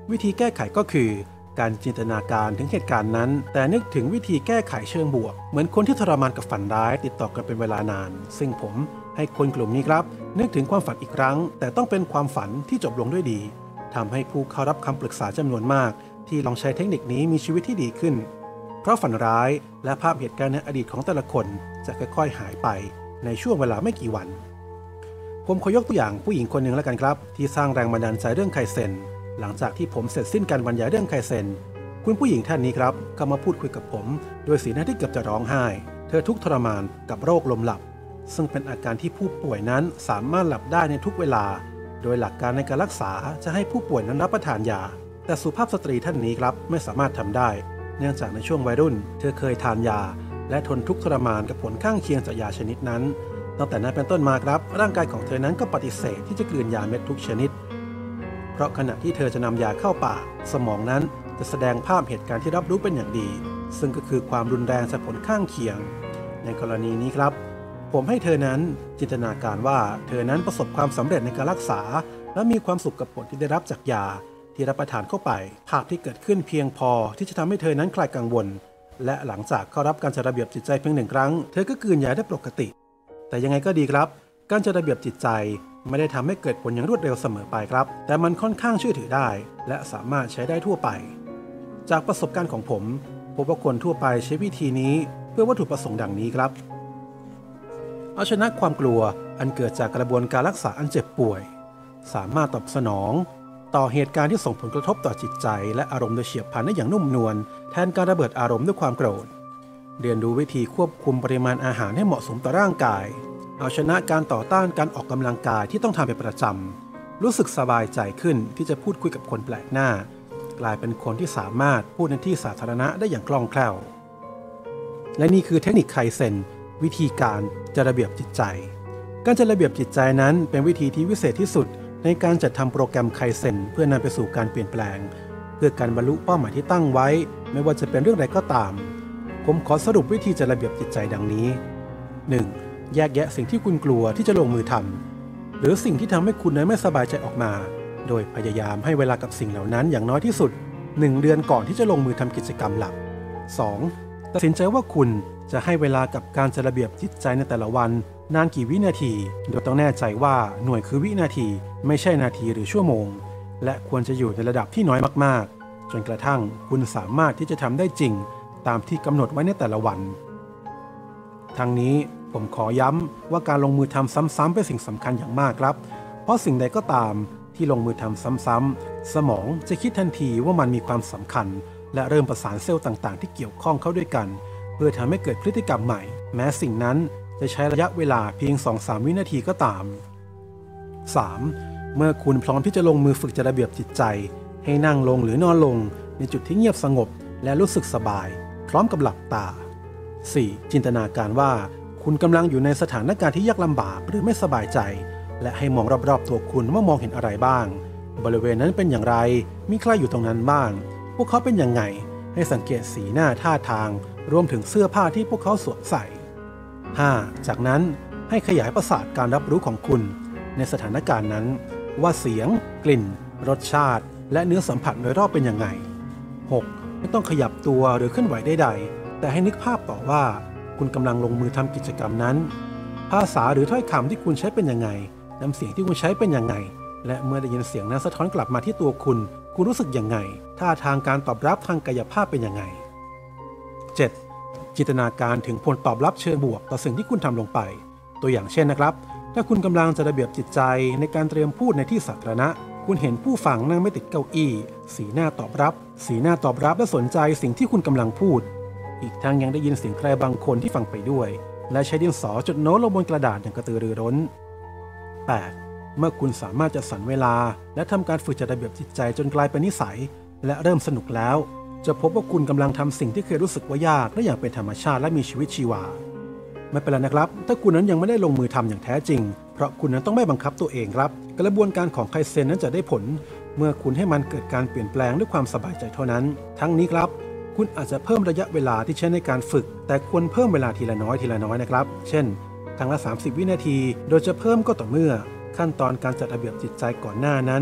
วิธีแก้ไขก็คือการจินตนาการถึงเหตุการณ์นั้นแต่นึกถึงวิธีแก้ไขเชิงบวกเหมือนคนที่ทรมานกับฝันร้ายติดต่อกันเป็นเวลานานซึ่งผมให้คนกลุ่มนี้ครับนึกถึงความฝันอีกครั้งแต่ต้องเป็นความฝันที่จบลงด้วยดีทำให้ผู้เข้ารับคำปรึกษาจำนวนมากที่ลองใช้เทคนิคนี้มีชีวิตที่ดีขึ้นเพราะฝันร้ายและภาพเหตุการณ์ในอดีตของแต่ละคนจะค่อยๆหายไปในช่วงเวลาไม่กี่วันผมขอยกตัวอย่างผู้หญิงคนหนึ่งแล้วกันครับที่สร้างแรงบันดาลใจเรื่องไคเซ็นหลังจากที่ผมเสร็จสิ้นการบรรยายเรื่องไคเซ็นคุณผู้หญิงท่านนี้ครับก็มาพูดคุยกับผมด้วยสีหน้าที่เกือบจะร้องไห้เธอทุกข์ทรมานกับโรคลมหลับซึ่งเป็นอาการที่ผู้ป่วยนั้นสามารถหลับได้ในทุกเวลาโดยหลักการในการรักษาจะให้ผู้ป่วยนั้นรับประทานยาแต่สุภาพสตรีท่านนี้ครับไม่สามารถทำได้เนื่องจากในช่วงวัยรุ่นเธอเคยทานยาและทนทุกข์ทรมานกับผลข้างเคียงจากยาชนิดนั้นตั้งแต่นั้นเป็นต้นมาครับร่างกายของเธอนั้นก็ปฏิเสธที่จะกลืนยาเม็ดทุกชนิดเพราะขณะที่เธอจะนำยาเข้าปากสมองนั้นจะแสดงภาพเหตุการณ์ที่รับรู้เป็นอย่างดีซึ่งก็คือความรุนแรงจากผลข้างเคียงในกรณีนี้ครับผมให้เธอนั้นจินตนาการว่าเธอนั้นประสบความสำเร็จในการรักษาและมีความสุขกับผลที่ได้รับจากยาที่รับประทานเข้าไปภาพที่เกิดขึ้นเพียงพอที่จะทำให้เธอนั้นคลายกังวลและหลังจากเข้ารับการจัดระเบียบจิตใจเพียงหนึ่งครั้งเธอก็กลืนยาได้ปกติแต่ยังไงก็ดีครับการจัดระเบียบจิตใจไม่ได้ทำให้เกิดผลอย่างรวดเร็วเสมอไปครับแต่มันค่อนข้างเชื่อถือได้และสามารถใช้ได้ทั่วไปจากประสบการณ์ของผมพบว่าคนทั่วไปใช้วิธีนี้เพื่อวัตถุประสงค์ดังนี้ครับเอาชนะความกลัวอันเกิดจากกระบวนการรักษาอันเจ็บป่วยสามารถตอบสนองต่อเหตุการณ์ที่ส่งผลกระทบต่อจิตใจและอารมณ์โดยเฉียบพลันได้อย่างนุ่มนวลแทนการระเบิดอารมณ์ด้วยความโกรธเรียนรู้วิธีควบคุมปริมาณอาหารให้เหมาะสมต่อร่างกายเอาชนะการต่อต้านการออกกำลังกายที่ต้องทำเป็นประจำรู้สึกสบายใจขึ้นที่จะพูดคุยกับคนแปลกหน้ากลายเป็นคนที่สามารถพูดในที่สาธารณะได้อย่างคล่องแคล่วและนี่คือเทคนิคไคเซ็นวิธีการจัดระเบียบจิตใจการจัดระเบียบจิตใจนั้นเป็นวิธีที่วิเศษที่สุดในการจัดทำโปรแกรมไคเซ็นเพื่อนำไปสู่การเปลี่ยนแปลงเพื่อการบรรลุเป้าหมายที่ตั้งไว้ไม่ว่าจะเป็นเรื่องใดก็ตามผมขอสรุปวิธีจัดระเบียบจิตใจดังนี้ หนึ่ง. แยกแยะสิ่งที่คุณกลัวที่จะลงมือทำหรือสิ่งที่ทำให้คุณนั้นไม่สบายใจออกมาโดยพยายามให้เวลากับสิ่งเหล่านั้นอย่างน้อยที่สุดหนึ่งเดือนก่อนที่จะลงมือทำกิจกรรมหลัก สอง. ตัดสินใจว่าคุณจะให้เวลากับการจัดระเบียบจิตใจในแต่ละวันนานกี่วินาทีโดยต้องแน่ใจว่าหน่วยคือวินาทีไม่ใช่นาทีหรือชั่วโมงและควรจะอยู่ในระดับที่น้อยมากๆจนกระทั่งคุณสามารถที่จะทำได้จริงตามที่กำหนดไว้ในแต่ละวันทั้งนี้ผมขอย้ำว่าการลงมือทำซ้ำๆเป็นสิ่งสำคัญอย่างมากครับเพราะสิ่งใดก็ตามที่ลงมือทำซ้ำๆสมองจะคิดทันทีว่ามันมีความสำคัญและเริ่มประสานเซลล์ต่างๆที่เกี่ยวข้องเข้าด้วยกันเพื่อทำให้เกิดพฤติกรรมใหม่แม้สิ่งนั้นจะใช้ระยะเวลาเพียง สองถึงสาม วินาทีก็ตาม สาม. เมื่อคุณพร้อมที่จะลงมือฝึกจัดระเบียบจิตใจให้นั่งลงหรือนอนลงในจุดที่เงียบสงบและรู้สึกสบายพร้อมกับหลับตา สี่. จินตนาการว่าคุณกำลังอยู่ในสถานการณ์ที่ยากลำบากหรือไม่สบายใจและให้มองรอบๆตัวคุณว่ามองเห็นอะไรบ้างบริเวณนั้นเป็นอย่างไรมีใครอยู่ตรงนั้นบ้างพวกเขาเป็นยังไงให้สังเกตสีหน้าท่าทางรวมถึงเสื้อผ้าที่พวกเขาสวมใส่ ห้า. จากนั้นให้ขยายประสาทการรับรู้ของคุณในสถานการณ์นั้นว่าเสียงกลิ่นรสชาติและเนื้อสัมผัสโดยรอบเป็นยังไง หก. ไม่ต้องขยับตัวหรือเคลื่อนไหวใดๆแต่ให้นึกภาพต่อว่าคุณกำลังลงมือทำกิจกรรมนั้นภาษาหรือถ้อยคำที่คุณใช้เป็นยังไงน้ำเสียงที่คุณใช้เป็นยังไงและเมื่อได้ยินเสียงนั้นสะท้อนกลับมาที่ตัวคุณคุณรู้สึกยังไงท่าทางการตอบรับทางกายภาพเป็นยังไง เจ็ด. จินตนาการถึงผลตอบรับเชิงบวกต่อสิ่งที่คุณทำลงไปตัวอย่างเช่นนะครับถ้าคุณกำลังจะระเบียบจิตใจในการเตรียมพูดในที่สาธารณะคุณเห็นผู้ฟังนั่งไม่ติดเก้าอี้สีหน้าตอบรับสีหน้าตอบรับและสนใจสิ่งที่คุณกำลังพูดอีกทั้งยังได้ยินเสียงใครบางคนที่ฟังไปด้วยและใช้ดินสอจดโน้ตลงบนกระดาษอย่างกระตือรือร้น แปด. เมื่อคุณสามารถจัดสรรเวลาและทำการฝึกจัดระเบียบจิตใจจนกลายเป็นนิสัยและเริ่มสนุกแล้วจะพบว่าคุณกำลังทำสิ่งที่เคยรู้สึกว่ายากได้อย่างเป็นธรรมชาติและมีชีวิตชีวาไม่เป็นไรนะครับถ้าคุณนั้นยังไม่ได้ลงมือทำอย่างแท้จริงเพราะคุณนั้นต้องไม่บังคับตัวเองครับกระบวนการของไคเซ็นนั้นจะได้ผลเมื่อคุณให้มันเกิดการเปลี่ยนแปลงด้วยความสบายใจเท่านั้นทั้งนี้ครับคุณอาจจะเพิ่มระยะเวลาที่ใช้ในการฝึกแต่ควรเพิ่มเวลาทีละน้อยทีละน้อยนะครับเช่นครั้งละสามสิบวินาทีโดยจะเพิ่มก็ต่อเมื่อขั้นตอนการจัดระเบียบจิตใจก่อนหน้านั้น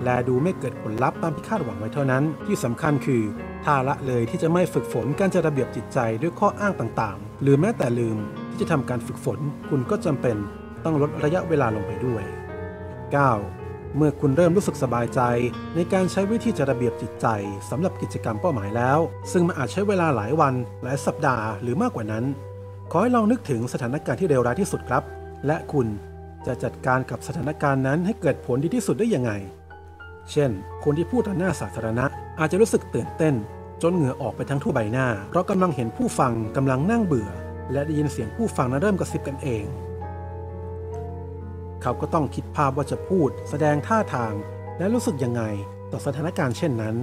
และดูไม่เกิดผลลัพธ์ตามที่คาดหวังไว้เท่านั้นที่สำคัญคือถ้าละเลยที่จะไม่ฝึกฝนการจัดระเบียบจิตใจด้วยข้ออ้างต่างๆหรือแม้แต่ลืมที่จะทำการฝึกฝนคุณก็จำเป็นต้องลดระยะเวลาลงไปด้วย เก้า เมื่อคุณเริ่มรู้สึกสบายใจในการใช้วิธีจัดระเบียบจิตใจสำหรับกิจกรรมเป้าหมายแล้วซึ่งมันอาจใช้เวลาหลายวันหลายสัปดาห์หรือมากกว่านั้นขอให้ลองนึกถึงสถานการณ์ที่เลวร้ายที่สุดครับและคุณจะจัดการกับสถานการณ์นั้นให้เกิดผลดีที่สุดได้ยังไงเช่นคนที่พูดต่อหน้าสาธารณะอาจจะรู้สึกตื่นเต้นจนเหงื่อออกไปทั้งทั่วใบหน้าเพราะกำลังเห็นผู้ฟังกำลังนั่งเบื่อและได้ยินเสียงผู้ฟังนั้นเริ่มกระซิบกันเองเขาก็ต้องคิดภาพว่าจะพูดแสดงท่าทางและรู้สึกยังไงต่อสถานการณ์เช่นนั้น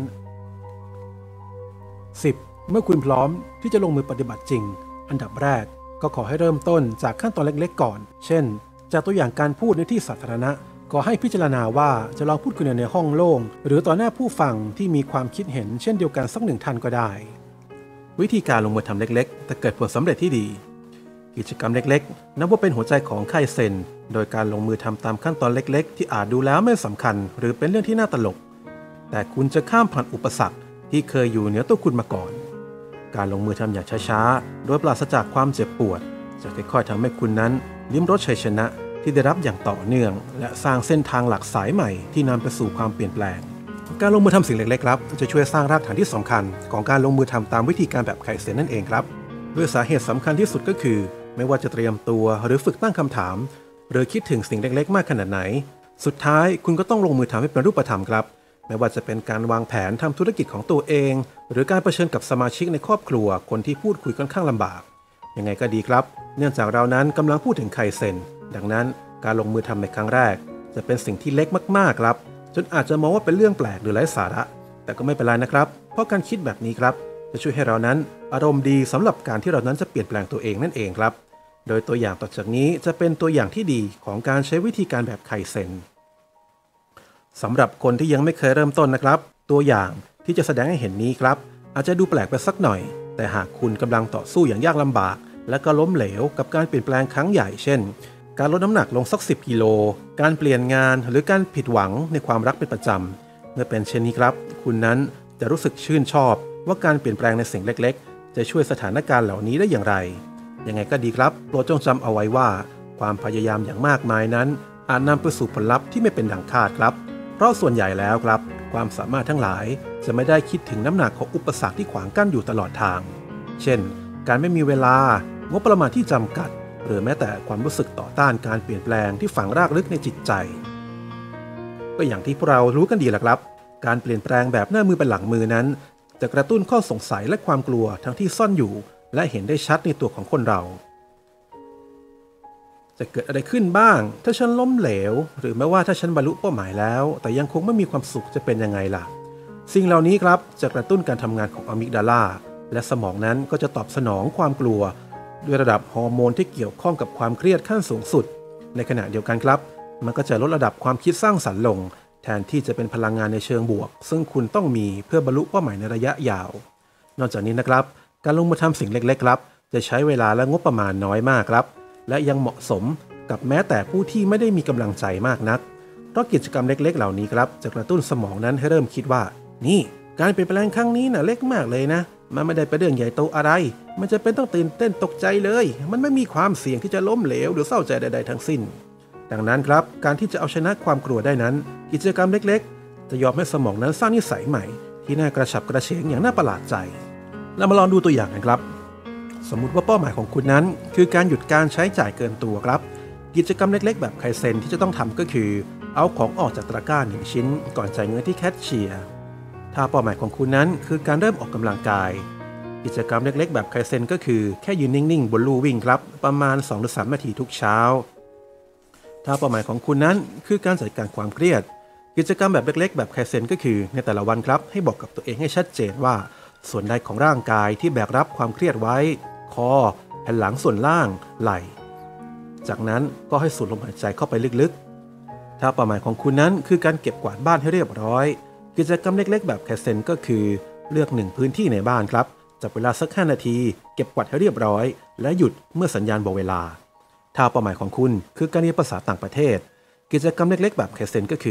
สิบ เมื่อคุณพร้อมที่จะลงมือปฏิบัติจริงอันดับแรกก็ขอให้เริ่มต้นจากขั้นตอนเล็กๆก่อนเช่นจากตัวอย่างการพูดในที่สาธารณะขอให้พิจารณาว่าจะลองพูดคุยในห้องโล่งหรือต่อหน้าผู้ฟังที่มีความคิดเห็นเช่นเดียวกันสักหนึ่งท่านก็ได้วิธีการลงมือทำเล็กๆแต่เกิดผลสำเร็จที่ดีกิจกรรมเล็กๆนับว่าเป็นหัวใจของไคเซ็นโดยการลงมือทำตามขั้นตอนเล็กๆที่อาจดูแล้วไม่สำคัญหรือเป็นเรื่องที่น่าตลกแต่คุณจะข้ามผ่านอุปสรรคที่เคยอยู่เหนือตัวคุณมาก่อนการลงมือทำอย่างช้าๆโดยปราศจากความเจ็บปวดจะค่อยๆทำให้คุณนั้นลิ้มรสชัยชนะที่ได้รับอย่างต่อเนื่องและสร้างเส้นทางหลักสายใหม่ที่นำไปสู่ความเปลี่ยนแปลงการลงมือทำสิ่งเล็กๆครับจะช่วยสร้างรากฐานที่สำคัญของการลงมือทำตามวิธีการแบบไคเซ็นนั่นเองครับด้วยสาเหตุสำคัญที่สุดก็คือไม่ว่าจะเตรียมตัวหรือฝึกตั้งคำถามหรือคิดถึงสิ่งเล็กๆมากขนาดไหนสุดท้ายคุณก็ต้องลงมือทำให้เป็นรูปธรรมครับไม่ว่าจะเป็นการวางแผนทำธุรกิจของตัวเองหรือการเผชิญกับสมาชิกในครอบครัวคนที่พูดคุยค่อนข้างลำบากยังไงก็ดีครับเนื่องจากเรานั้นกำลังพูดถึงไคเซ็นดังนั้นการลงมือทำในครั้งแรกจะเป็นสิ่งที่เล็กมากๆครับจนอาจจะมองว่าเป็นเรื่องแปลกหรือไร้สาระแต่ก็ไม่เป็นไรนะครับเพราะการคิดแบบนี้ครับจะช่วยให้เรานั้นอารมณ์ดีสำหรับการที่เรานั้นจะเปลี่ยนแปลงตัวเองนั่นเองครับโดยตัวอย่างต่อจากนี้จะเป็นตัวอย่างที่ดีของการใช้วิธีการแบบไคเซ็นสำหรับคนที่ยังไม่เคยเริ่มต้นนะครับตัวอย่างที่จะแสดงให้เห็นนี้ครับอาจจะดูแปลกไปสักหน่อยแต่หากคุณกำลังต่อสู้อย่างยากลำบากและก็ล้มเหลวกับการเปลี่ยนแปลงครั้งใหญ่เช่นการลดน้ำหนักลงสักสิบกิโลการเปลี่ยนงานหรือการผิดหวังในความรักเป็นประจำเมื่อเป็นเช่นนี้ครับคุณนั้นจะรู้สึกชื่นชอบว่าการเปลี่ยนแปลงในสิ่งเล็กๆจะช่วยสถานการณ์เหล่านี้ได้อย่างไรยังไงก็ดีครับโปรดจงจำเอาไว้ว่าความพยายามอย่างมากมายนั้นอาจนำไปสู่ผลลัพธ์ที่ไม่เป็นดังคาดครับเพราะส่วนใหญ่แล้วครับความสามารถทั้งหลายจะไม่ได้คิดถึงน้ำหนักของอุปสรรคที่ขวางกั้นอยู่ตลอดทางเช่นการไม่มีเวลางบประมาณที่จำกัดหรือแม้แต่ความรู้สึกต่อต้านการเปลี่ยนแปลงที่ฝังรากลึกในจิตใจก็อย่างที่พวกเรารู้กันดีแหละครับการเปลี่ยนแปลงแบบหน้ามือเป็นหลังมือนั้นจะกระตุ้นข้อสงสัยและความกลัวทั้งที่ซ่อนอยู่และเห็นได้ชัดในตัวของคนเราจะเกิดอะไรขึ้นบ้างถ้าฉันล้มเหลวหรือแม้ว่าถ้าฉันบรรลุเป้าหมายแล้วแต่ยังคงไม่มีความสุขจะเป็นยังไงล่ะสิ่งเหล่านี้ครับจะกระตุ้นการทำงานของอะมิกดาลาและสมองนั้นก็จะตอบสนองความกลัวด้วยระดับฮอร์โมนที่เกี่ยวข้องกับความเครียดขั้นสูงสุดในขณะเดียวกันครับมันก็จะลดระดับความคิดสร้างสรรค์ลงแทนที่จะเป็นพลังงานในเชิงบวกซึ่งคุณต้องมีเพื่อบรรลุเป้าหมายในระยะยาวนอกจากนี้นะครับการลงมือทำสิ่งเล็กๆครับจะใช้เวลาและงบประมาณน้อยมากครับและยังเหมาะสมกับแม้แต่ผู้ที่ไม่ได้มีกำลังใจมากนักเพราะกิจกรรมเล็กๆเหล่านี้ครับจะกระตุ้นสมองนั้นให้เริ่มคิดว่านี่การเปลี่ยนแปลงครั้งนี้น่ะเล็กมากเลยนะมันไม่ได้เป็นเรื่องใหญ่โตอะไรมันจะเป็นต้องตื่นเต้นตกใจเลยมันไม่มีความเสี่ยงที่จะล้มเหลวหรือเศร้าใจใดๆทั้งสิ้นดังนั้นครับการที่จะเอาชนะความกลัวได้นั้นกิจกรรมเล็กๆจะยอมให้สมองนั้นสร้างนิสัยใหม่ที่น่ากระฉับกระเฉงอย่างน่าประหลาดใจเรามาลองดูตัวอย่างกันครับสมมุติว่าเป้าหมายของคุณนั้นคือการหยุดการใช้จ่ายเกินตัวครับกิจกรรมเล็กๆแบบไคเซ็นที่จะต้องทำก็คือเอาของออกจากตะกร้าหนึ่งชิ้นก่อนจ่ายเงินที่แคชเชียร์ถ้าเป้าหมายของคุณนั้นคือการเริ่มออกกำลังกายกิจกรรมเล็กๆแบบไคเซ็นก็คือแค่ยืนนิ่งๆบนลู่วิ่งครับประมาณ สองถึงสาม นาทีทุกเช้าถ้าเป้าหมายของคุณนั้นคือการจัดการความเครียดกิจกรรมแบบเล็กๆแบบไคเซ็นก็คือในแต่ละวันครับให้บอกกับตัวเองให้ชัดเจนว่าส่วนใดของร่างกายที่แบกรับความเครียดไว้คอแผ่นหลังส่วนล่างไหล่จากนั้นก็ให้สูดลมหายใจเข้าไปลึกๆถ้าเป้าหมายของคุณนั้นคือการเก็บกวาดบ้านให้เรียบร้อยกิจกรรมเล็กๆแบบไคเซ็นก็คือเลือกหนึ่งพื้นที่ในบ้านครับจับเวลาสักห้านาทีเก็บกวาดให้เรียบร้อยและหยุดเมื่อสัญญาณบอกเวลาถ้าเป้าหมายของคุณคือการเรียนภาษาต่างประเทศกิจกรรมเล็กๆแบบไคเซ็นก็คือ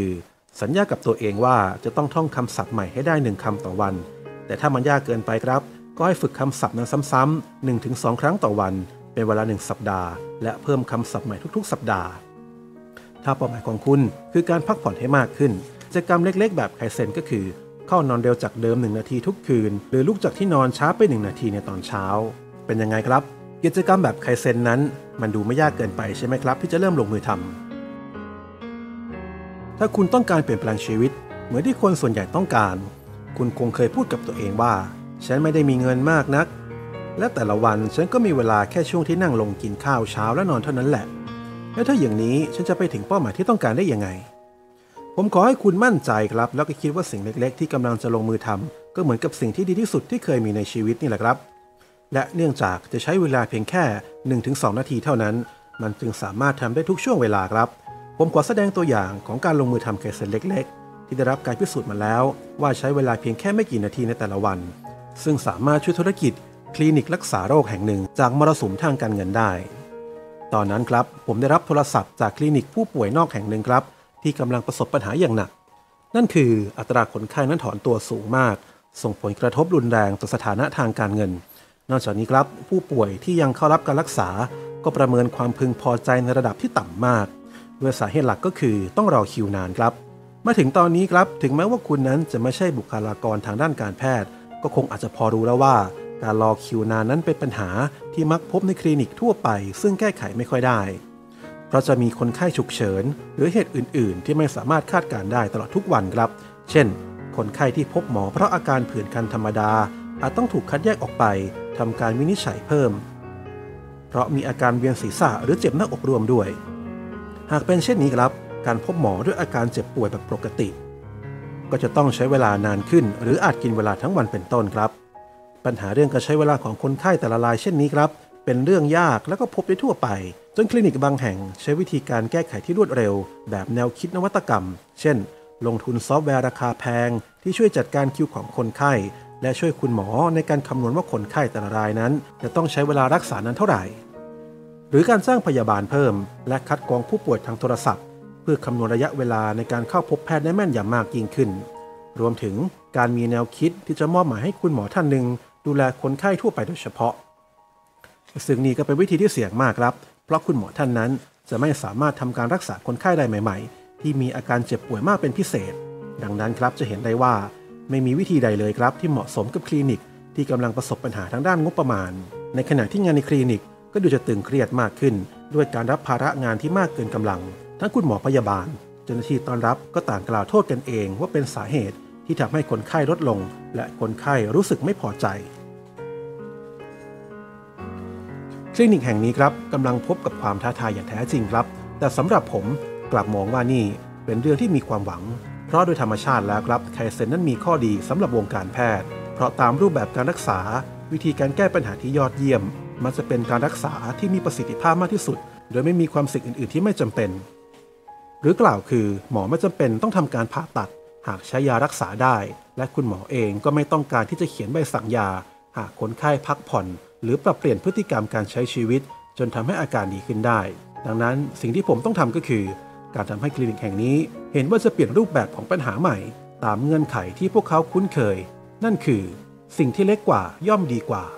สัญญากับตัวเองว่าจะต้องท่องคำศัพท์ใหม่ให้ได้หนึ่งคำต่อวันแต่ถ้ามันยากเกินไปครับก็ให้ฝึกคำศัพท์นั้นซ้ำๆ หนึ่งถึงสอง ครั้งต่อวันเป็นเวลาหนึ่งสัปดาห์และเพิ่มคำศัพท์ใหม่ทุกๆสัปดาห์ถ้าเป้าหมายของคุณคือการพักผ่อนให้มากขึ้นกิจกรรมเล็กๆแบบไคเซ็นก็คือเข้านอนเร็วจากเดิมหนึ่งนาทีทุกคืนหรือลุกจากที่นอนช้าไปหนึ่งนาทีในตอนเช้าเป็นยังไงครับกิจกรรมแบบไคเซ็นนั้นมันดูไม่ยากเกินไปใช่ไหมครับที่จะเริ่มลงมือทำถ้าคุณต้องการเปลี่ยนแปลงชีวิตเหมือนที่คนส่วนใหญ่ต้องการคุณคงเคยพูดกับตัวเองว่าฉันไม่ได้มีเงินมากนักและแต่ละวันฉันก็มีเวลาแค่ช่วงที่นั่งลงกินข้าวเช้าและนอนเท่านั้นแหละแล้วถ้าอย่างนี้ฉันจะไปถึงเป้าหมายที่ต้องการได้ยังไงผมขอให้คุณมั่นใจครับแล้วก็คิดว่าสิ่งเล็กๆที่กำลังจะลงมือทำก็เหมือนกับสิ่งที่ดีที่สุดที่เคยมีในชีวิตนี่แหละครับและเนื่องจากจะใช้เวลาเพียงแค่ หนึ่งถึงสอง นาทีเท่านั้นมันจึงสามารถทำได้ทุกช่วงเวลาครับผมขอแสดงตัวอย่างของการลงมือทำไคเซ็นเล็กๆที่ได้รับการพิสูจน์มาแล้วว่าใช้เวลาเพียงแค่ไม่กี่นาทีในแต่ละวันซึ่งสามารถช่วยธุรกิจคลินิกรักษาโรคแห่งหนึ่งจากมรสุมทางการเงินได้ตอนนั้นครับผมได้รับโทรศัพท์จากคลินิกผู้ป่วยนอกแห่งหนึ่งครับที่กำลังประสบปัญหาอย่างหนักนั่นคืออัตราคนไข้นั้นถอนตัวสูงมากส่งผลกระทบรุนแรงต่อสถานะทางการเงินนอกจากนี้ครับผู้ป่วยที่ยังเข้ารับการรักษาก็ประเมินความพึงพอใจในระดับที่ต่ำมากด้วยสาเหตุหลักก็คือต้องรอคิวนานครับมาถึงตอนนี้ครับถึงแม้ว่าคุณนั้นจะไม่ใช่บุคลากรทางด้านการแพทย์ก็คงอาจจะพอรู้แล้วว่าการรอคิวนานนั้นเป็นปัญหาที่มักพบในคลินิกทั่วไปซึ่งแก้ไขไม่ค่อยได้เพราะจะมีคนไข้ฉุกเฉินหรือเหตุอื่นๆที่ไม่สามารถคาดการได้ตลอดทุกวันครับเช่นคนไข้ที่พบหมอเพราะอาการผื่นคันธรรมดาอาจต้องถูกคัดแยกออกไปทำการวินิจฉัยเพิ่มเพราะมีอาการเวียนศีรษะหรือเจ็บหน้าอกรวมด้วยหากเป็นเช่นนี้ครับการพบหมอด้วยอาการเจ็บป่วยแบบปกติก็จะต้องใช้เวลานานขึ้นหรืออาจกินเวลาทั้งวันเป็นต้นครับปัญหาเรื่องการใช้เวลาของคนไข้แต่ละรายเช่นนี้ครับเป็นเรื่องยากและก็พบได้ทั่วไปจนคลินิกบางแห่งใช้วิธีการแก้ไขที่รวดเร็วแบบแนวคิดนวัตกรรมเช่นลงทุนซอฟต์แวร์ราคาแพงที่ช่วยจัดการคิวของคนไข้และช่วยคุณหมอในการคำนวณว่าคนไข้แต่ละรายนั้นจะต้องใช้เวลารักษานั้นเท่าไหร่หรือการสร้างพยาบาลเพิ่มและคัดกรองผู้ป่วยทางโทรศัพท์เพื่อคำนวณระยะเวลาในการเข้าพบแพทย์ได้แม่นยำมากยิ่งขึ้นรวมถึงการมีแนวคิดที่จะมอบหมายให้คุณหมอท่านหนึ่งดูแลคนไข้ทั่วไปโดยเฉพาะซึ่งนี่ก็เป็นวิธีที่เสี่ยงมากครับเพราะคุณหมอท่านนั้นจะไม่สามารถทำการรักษาคนไข้ได้ใหม่ๆที่มีอาการเจ็บป่วยมากเป็นพิเศษดังนั้นครับจะเห็นได้ว่าไม่มีวิธีใดเลยครับที่เหมาะสมกับคลินิกที่กำลังประสบปัญหาทางด้านงบประมาณในขณะที่งานในคลินิกก็ดูจะตึงเครียดมากขึ้นด้วยการรับภาระงานที่มากเกินกำลังทั้งคุณหมอพยาบาลเจ้าหน้าที่ต้อนรับก็ต่างกล่าวโทษกันเองว่าเป็นสาเหตุที่ทำให้คนไข้ลดลงและคนไข้รู้สึกไม่พอใจคลินิกแห่งนี้ครับกำลังพบกับความท้าทายอย่างแท้จริงครับแต่สำหรับผมกลับมองว่านี่เป็นเรื่องที่มีความหวังเพราะโดยธรรมชาติแล้วครับไคเซ็นนั้นมีข้อดีสำหรับวงการแพทย์เพราะตามรูปแบบการรักษาวิธีการแก้ปัญหาที่ยอดเยี่ยมมันจะเป็นการรักษาที่มีประสิทธิภาพมากที่สุดโดยไม่มีความเสี่ยงอื่นๆที่ไม่จำเป็นหรือกล่าวคือหมอไม่จำเป็นต้องทำการผ่าตัดหากใช้ยารักษาได้และคุณหมอเองก็ไม่ต้องการที่จะเขียนใบสั่งยาหากคนไข้พักผ่อนหรือปรับเปลี่ยนพฤติกรรมการใช้ชีวิตจนทำให้อาการดีขึ้นได้ดังนั้นสิ่งที่ผมต้องทำก็คือการทำให้คลินิกแห่งนี้เห็นว่าจะเปลี่ยนรูปแบบของปัญหาใหม่ตามเงื่อนไขที่พวกเขาคุ้นเคยนั่นคือสิ่งที่เล็กกว่าย่อมดีกว่า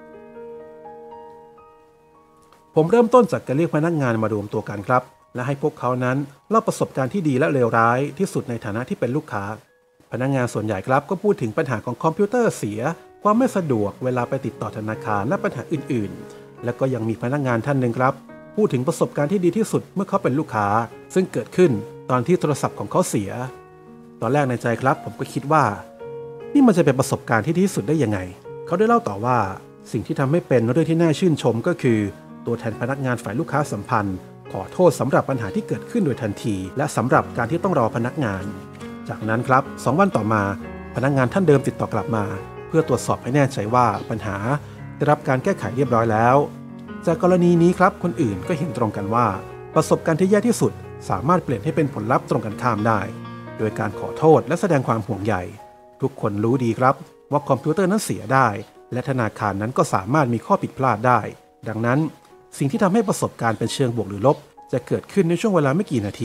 ผมเริ่มต้นจากการเรียกพนักงานมารวมตัวกันครับและให้พวกเขานั้นเล่าประสบการณ์ที่ดีและเลวร้ายที่สุดในฐานะที่เป็นลูกค้าพนักงานส่วนใหญ่ครับก็พูดถึงปัญหาของคอมพิวเตอร์เสียความไม่สะดวกเวลาไปติดต่อธนาคารและปัญหาอื่นๆและก็ยังมีพนักงานท่านหนึ่งครับพูดถึงประสบการณ์ที่ดีที่สุดเมื่อเขาเป็นลูกค้าซึ่งเกิดขึ้นตอนที่โทรศัพท์ของเขาเสียตอนแรกในใจครับผมก็คิดว่านี่มันจะเป็นประสบการณ์ที่ดีที่สุดได้ยังไงเขาได้เล่าต่อว่าสิ่งที่ทำให้เป็นเรื่องที่น่าชื่นชมก็คือตัวแทนพนักงานฝ่ายลูกค้าสัมพันธ์ขอโทษสำหรับปัญหาที่เกิดขึ้นโดยทันทีและสำหรับการที่ต้องรอพนักงานจากนั้นครับสองวันต่อมาพนักงานท่านเดิมติดต่อกลับมาเพื่อตรวจสอบให้แน่ใจว่าปัญหาได้รับการแก้ไขเรียบร้อยแล้วจากกรณีนี้ครับคนอื่นก็เห็นตรงกันว่าประสบการณ์ที่แย่ที่สุดสามารถเปลี่ยนให้เป็นผลลัพธ์ตรงกันข้ามได้โดยการขอโทษและแสดงความห่วงใยทุกคนรู้ดีครับว่าคอมพิวเตอร์นั้นเสียได้และธนาคารนั้นก็สามารถมีข้อผิดพลาดได้ดังนั้นสิ่งที่ทำให้ประสบการณ์เป็นเชิงบวกหรือลบจะเกิดขึ้นในช่วงเวลาไม่กี่นาที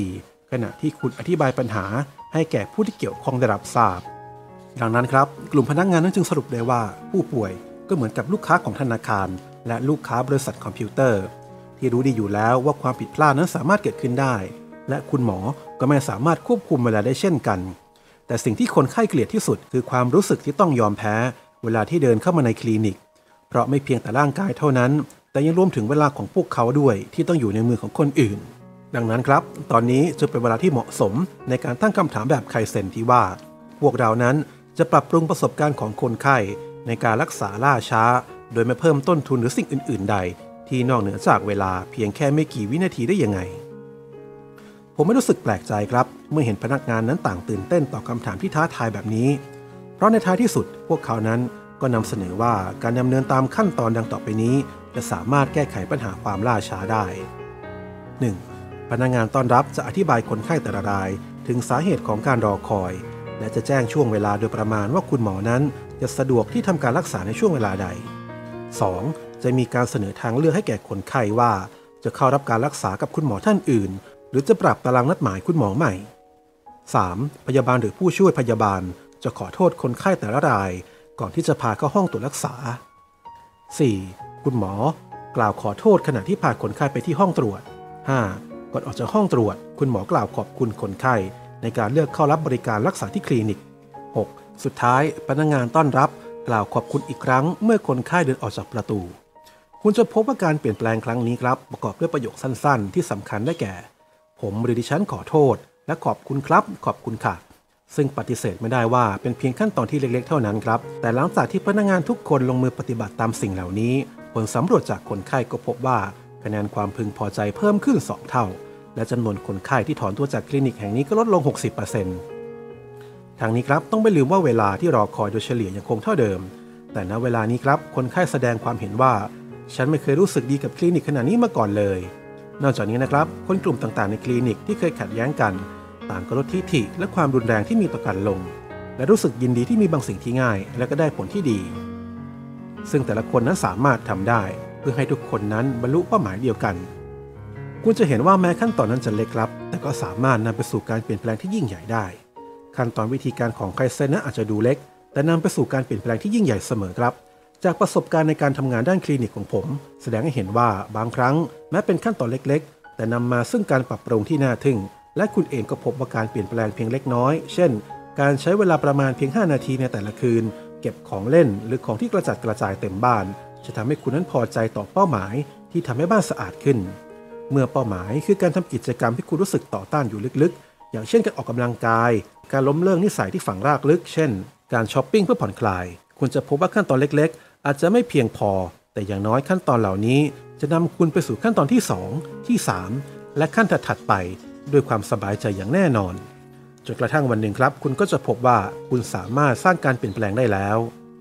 ขณะที่คุณอธิบายปัญหาให้แก่ผู้ที่เกี่ยวข้องได้รับทราบดังนั้นครับกลุ่มพนักงานนั้นจึงสรุปได้ว่าผู้ป่วยก็เหมือนกับลูกค้าของธนาคารและลูกค้าบริษัทคอมพิวเตอร์ที่รู้ดีอยู่แล้วว่าความผิดพลาดนั้นสามารถเกิดขึ้นได้และคุณหมอก็ไม่สามารถควบคุมเวลาได้เช่นกันแต่สิ่งที่คนไข้เกลียดที่สุดคือความรู้สึกที่ต้องยอมแพ้เวลาที่เดินเข้ามาในคลินิกเพราะไม่เพียงแต่ร่างกายเท่านั้นแต่ยังรวมถึงเวลาของพวกเขาด้วยที่ต้องอยู่ในมือของคนอื่นดังนั้นครับตอนนี้จึงเป็นเวลาที่เหมาะสมในการตั้งคำถามแบบไคเซ็นที่ว่าพวกเรานั้นจะปรับปรุงประสบการณ์ของคนไข้ในการรักษาล่าช้าโดยไม่เพิ่มต้นทุนหรือสิ่งอื่นๆใดที่นอกเหนือจากเวลาเพียงแค่ไม่กี่วินาทีได้ยังไงผมไม่รู้สึกแปลกใจครับเมื่อเห็นพนักงานนั้นต่างตื่นเต้นต่อคำถามที่ท้าทายแบบนี้เพราะในท้ายที่สุดพวกเขานั้นก็นำเสนอว่าการดำเนินตามขั้นตอนดังต่อไปนี้จะสามารถแก้ไขปัญหาความล่าช้าได้ หนึ่ง. พนักงานต้อนรับจะอธิบายคนไข้แต่ละรายถึงสาเหตุของการรอคอยและจะแจ้งช่วงเวลาโดยประมาณว่าคุณหมอนั้นจะสะดวกที่ทำการรักษาในช่วงเวลาใด สอง. จะมีการเสนอทางเลือกให้แก่คนไข้ว่าจะเข้ารับการรักษากับคุณหมอท่านอื่นหรือจะปรับตารางนัดหมายคุณหมอใหม่ สาม. พยาบาลหรือผู้ช่วยพยาบาลจะขอโทษคนไข้แต่ละรายก่อนที่จะพาเข้าห้องตรวจรักษา สี่. คุณหมอกล่าวขอโทษขณะที่พาคนไข้ไปที่ห้องตรวจ ห้า. ก่อนออกจากห้องตรวจคุณหมอกล่าวขอบคุณคนไข้ในการเลือกเข้ารับบริการรักษาที่คลินิก หก. สุดท้ายพนักงานต้อนรับกล่าวขอบคุณอีกครั้งเมื่อคนไข้เดินออกจากประตูคุณจะพบว่าการเปลี่ยนแปลงครั้งนี้ครับประกอบด้วยประโยคสั้นๆที่สำคัญได้แก่ผมหรือดิฉันขอโทษและขอบคุณครับขอบคุณค่ะซึ่งปฏิเสธไม่ได้ว่าเป็นเพียงขั้นตอนที่เล็กๆเท่านั้นครับแต่หลังจากที่พนักงานทุกคนลงมือปฏิบัติตามสิ่งเหล่านี้ผลสำรวจจากคนไข้ก็พบว่าคะแนนความพึงพอใจเพิ่มขึ้นสองเท่าและจำนวนคนไข้ที่ถอนตัวจากคลินิกแห่งนี้ก็ลดลง หกสิบเปอร์เซ็นต์ ทางนี้ครับต้องไม่ลืมว่าเวลาที่รอคอยโดยเฉลี่ยยังคงเท่าเดิมแต่ณเวลานี้ครับคนไข้แสดงความเห็นว่าฉันไม่เคยรู้สึกดีกับคลินิกขนาดนี้มาก่อนเลยนอกจากนี้นะครับคนกลุ่มต่างๆในคลินิกที่เคยขัดแย้งกันต่างก็ลดทิฐิและความรุนแรงที่มีต่อกันลงและรู้สึกยินดีที่มีบางสิ่งที่ง่ายและก็ได้ผลที่ดีซึ่งแต่ละคนนั้นสามารถทำได้เพื่อให้ทุกคนนั้นบรรลุเป้าหมายเดียวกันคุณจะเห็นว่าแม้ขั้นตอนนั้นจะเล็กครับแต่ก็สามารถนำไปสู่การเปลี่ยนแปลงที่ยิ่งใหญ่ได้ขั้นตอนวิธีการของไคเซ็นนั้นอาจจะดูเล็กแต่นำไปสู่การเปลี่ยนแปลงที่ยิ่งใหญ่เสมอครับจากประสบการณ์ในการทำงานด้านคลินิกของผมแสดงให้เห็นว่าบางครั้งแม้เป็นขั้นตอนเล็กๆแต่นำมาซึ่งการปรับปรุงที่น่าทึ่งและคุณเองก็พบว่าการเปลี่ยนแปลงเพียงเล็กน้อยเช่นการใช้เวลาประมาณเพียงห้านาทีในแต่ละคืนเก็บของเล่นหรือของที่กระจัดกระจายเต็มบ้านจะทำให้คุณนั้นพอใจต่อเป้าหมายที่ทำให้บ้านสะอาดขึ้นเมื่อเป้าหมายคือการทำกิจกรรมที่คุณรู้สึกต่อต้านอยู่ลึกๆอย่างเช่นการออกกำลังกายการล้มเลิกนิสัยที่ฝังรากลึกเช่นการช้อปปิ้งเพื่อผ่อนคลายคุณจะพบว่าขั้นตอนเล็กๆอาจจะไม่เพียงพอแต่อย่างน้อยขั้นตอนเหล่านี้จะนำคุณไปสู่ขั้นตอนที่สองที่สามและขั้นถัดๆไปด้วยความสบายใจอย่างแน่นอนจนกระทั่งวันหนึ่งครับคุณก็จะพบว่าคุณสามารถสร้างการเปลี่ยนแปลงได้แล้ว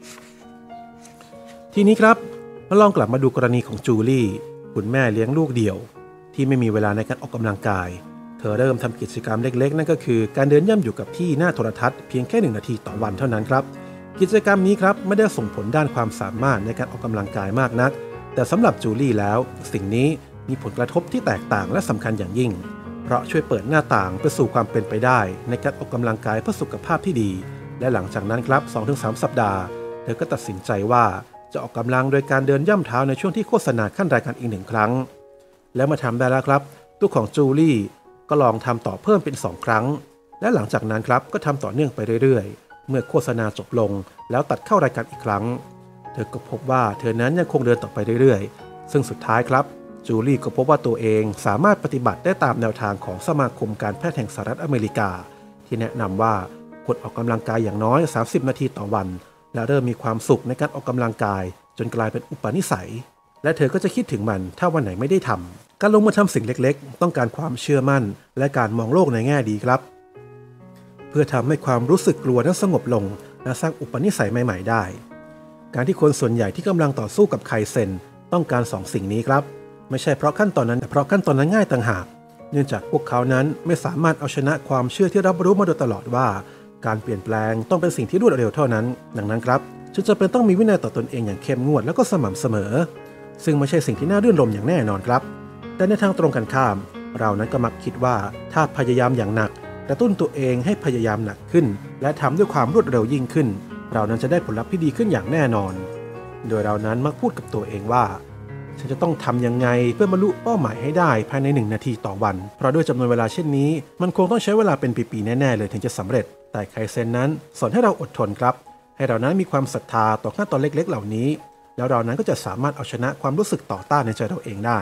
ทีนี้ครับมาลองกลับมาดูกรณีของจูลี่คุณแม่เลี้ยงลูกเดี่ยวที่ไม่มีเวลาในการออกกำลังกายเธอเริ่มทำกิจกรรมเล็กๆนั่นก็คือการเดินย่ำอยู่กับที่หน้าโทรทัศน์เพียงแค่หนึ่งนาทีต่อวันเท่านั้นครับกิจกรรมนี้ครับไม่ได้ส่งผลด้านความสามารถในการออกกำลังกายมากนักแต่สำหรับจูลี่แล้วสิ่งนี้มีผลกระทบที่แตกต่างและสำคัญอย่างยิ่งเพราะช่วยเปิดหน้าต่างไปสู่ความเป็นไปได้ในการออกกำลังกายเพื่อสุขภาพที่ดีและหลังจากนั้นครับ สองถึงสาม สัปดาห์เธอก็ตัดสินใจว่าจะออกกำลังโดยการเดินย่ำเท้าในช่วงที่โฆษณาขั้นรายการอีกหนึ่งครั้งแล้วมาทำได้แล้วครับตัวของจูลี่ก็ลองทำต่อเพิ่มเป็นสองครั้งและหลังจากนั้นครับก็ทำต่อเนื่องไปเรื่อยๆเมื่อโฆษณาจบลงแล้วตัดเข้ารายการอีกครั้งเธอก็พบว่าเธอนั้นยังคงเดินต่อไปเรื่อยๆซึ่งสุดท้ายครับจูลี่ก็พบว่าตัวเองสามารถปฏิบัติได้ตามแนวทางของสมาคมการแพทย์แห่งสหรัฐอเมริกาที่แนะนำว่าควรออกกำลังกายอย่างน้อยสามสิบนาทีต่อวันและเริ่มมีความสุขในการออกกำลังกายจนกลายเป็นอุปนิสัยและเธอก็จะคิดถึงมันถ้าวันไหนไม่ได้ทำการลงมือทำสิ่งเล็กๆต้องการความเชื่อมั่นและการมองโลกในแง่ดีครับเพื่อทำให้ความรู้สึกกลัวนั้นสงบลงและสร้างอุปนิสัยใหม่ๆได้การที่คนส่วนใหญ่ที่กำลังต่อสู้กับไคเซ็นต้องการสองสิ่งนี้ครับไม่ใช่เพราะขั้นตอนนั้นแต่เพราะขั้นตอนนั้นง่ายต่างหากเนื่องจากพวกเขานั้นไม่สามารถเอาชนะความเชื่อที่รับรู้มาโดยตลอดว่าการเปลี่ยนแปลงต้องเป็นสิ่งที่รวดเร็วเท่านั้นดังนั้นครับฉันจะเป็นต้องมีวินัยต่อตนเองอย่างเข้มงวดและก็สม่ำเสมอซึ่งไม่ใช่สิ่งที่น่ารื่นรมย์อย่างแน่นอนครับแต่ในทางตรงกันข้ามเรานั้นก็มักคิดว่าถ้าพยายามอย่างหนักกระตุ้นตัวเองให้พยายามหนักขึ้นและทำด้วยความรวดเร็วยิ่งขึ้นเรานั้นจะได้ผลลัพธ์ที่ดีขึ้นอย่างแน่นอนโดยเรานั้นมักพูดกับตัวเองว่าฉันจะต้องทำยังไงเพื่อบรรลุเป้าหมายให้ได้ภายในหนึ่งนาทีต่อวันเพราะด้วยจำนวนเวลาเช่นนี้มันคงต้องใช้เวลาเป็นปีๆแน่ๆเลยถึงจะสำเร็จแต่ไคเซ็นนั้นสอนให้เราอดทนครับให้เรานั้นมีความศรัทธาต่อขั้นตอนเล็กๆเหล่านี้แล้วเรานั้นก็จะสามารถเอาชนะความรู้สึกต่อต้านในใจเราเองได้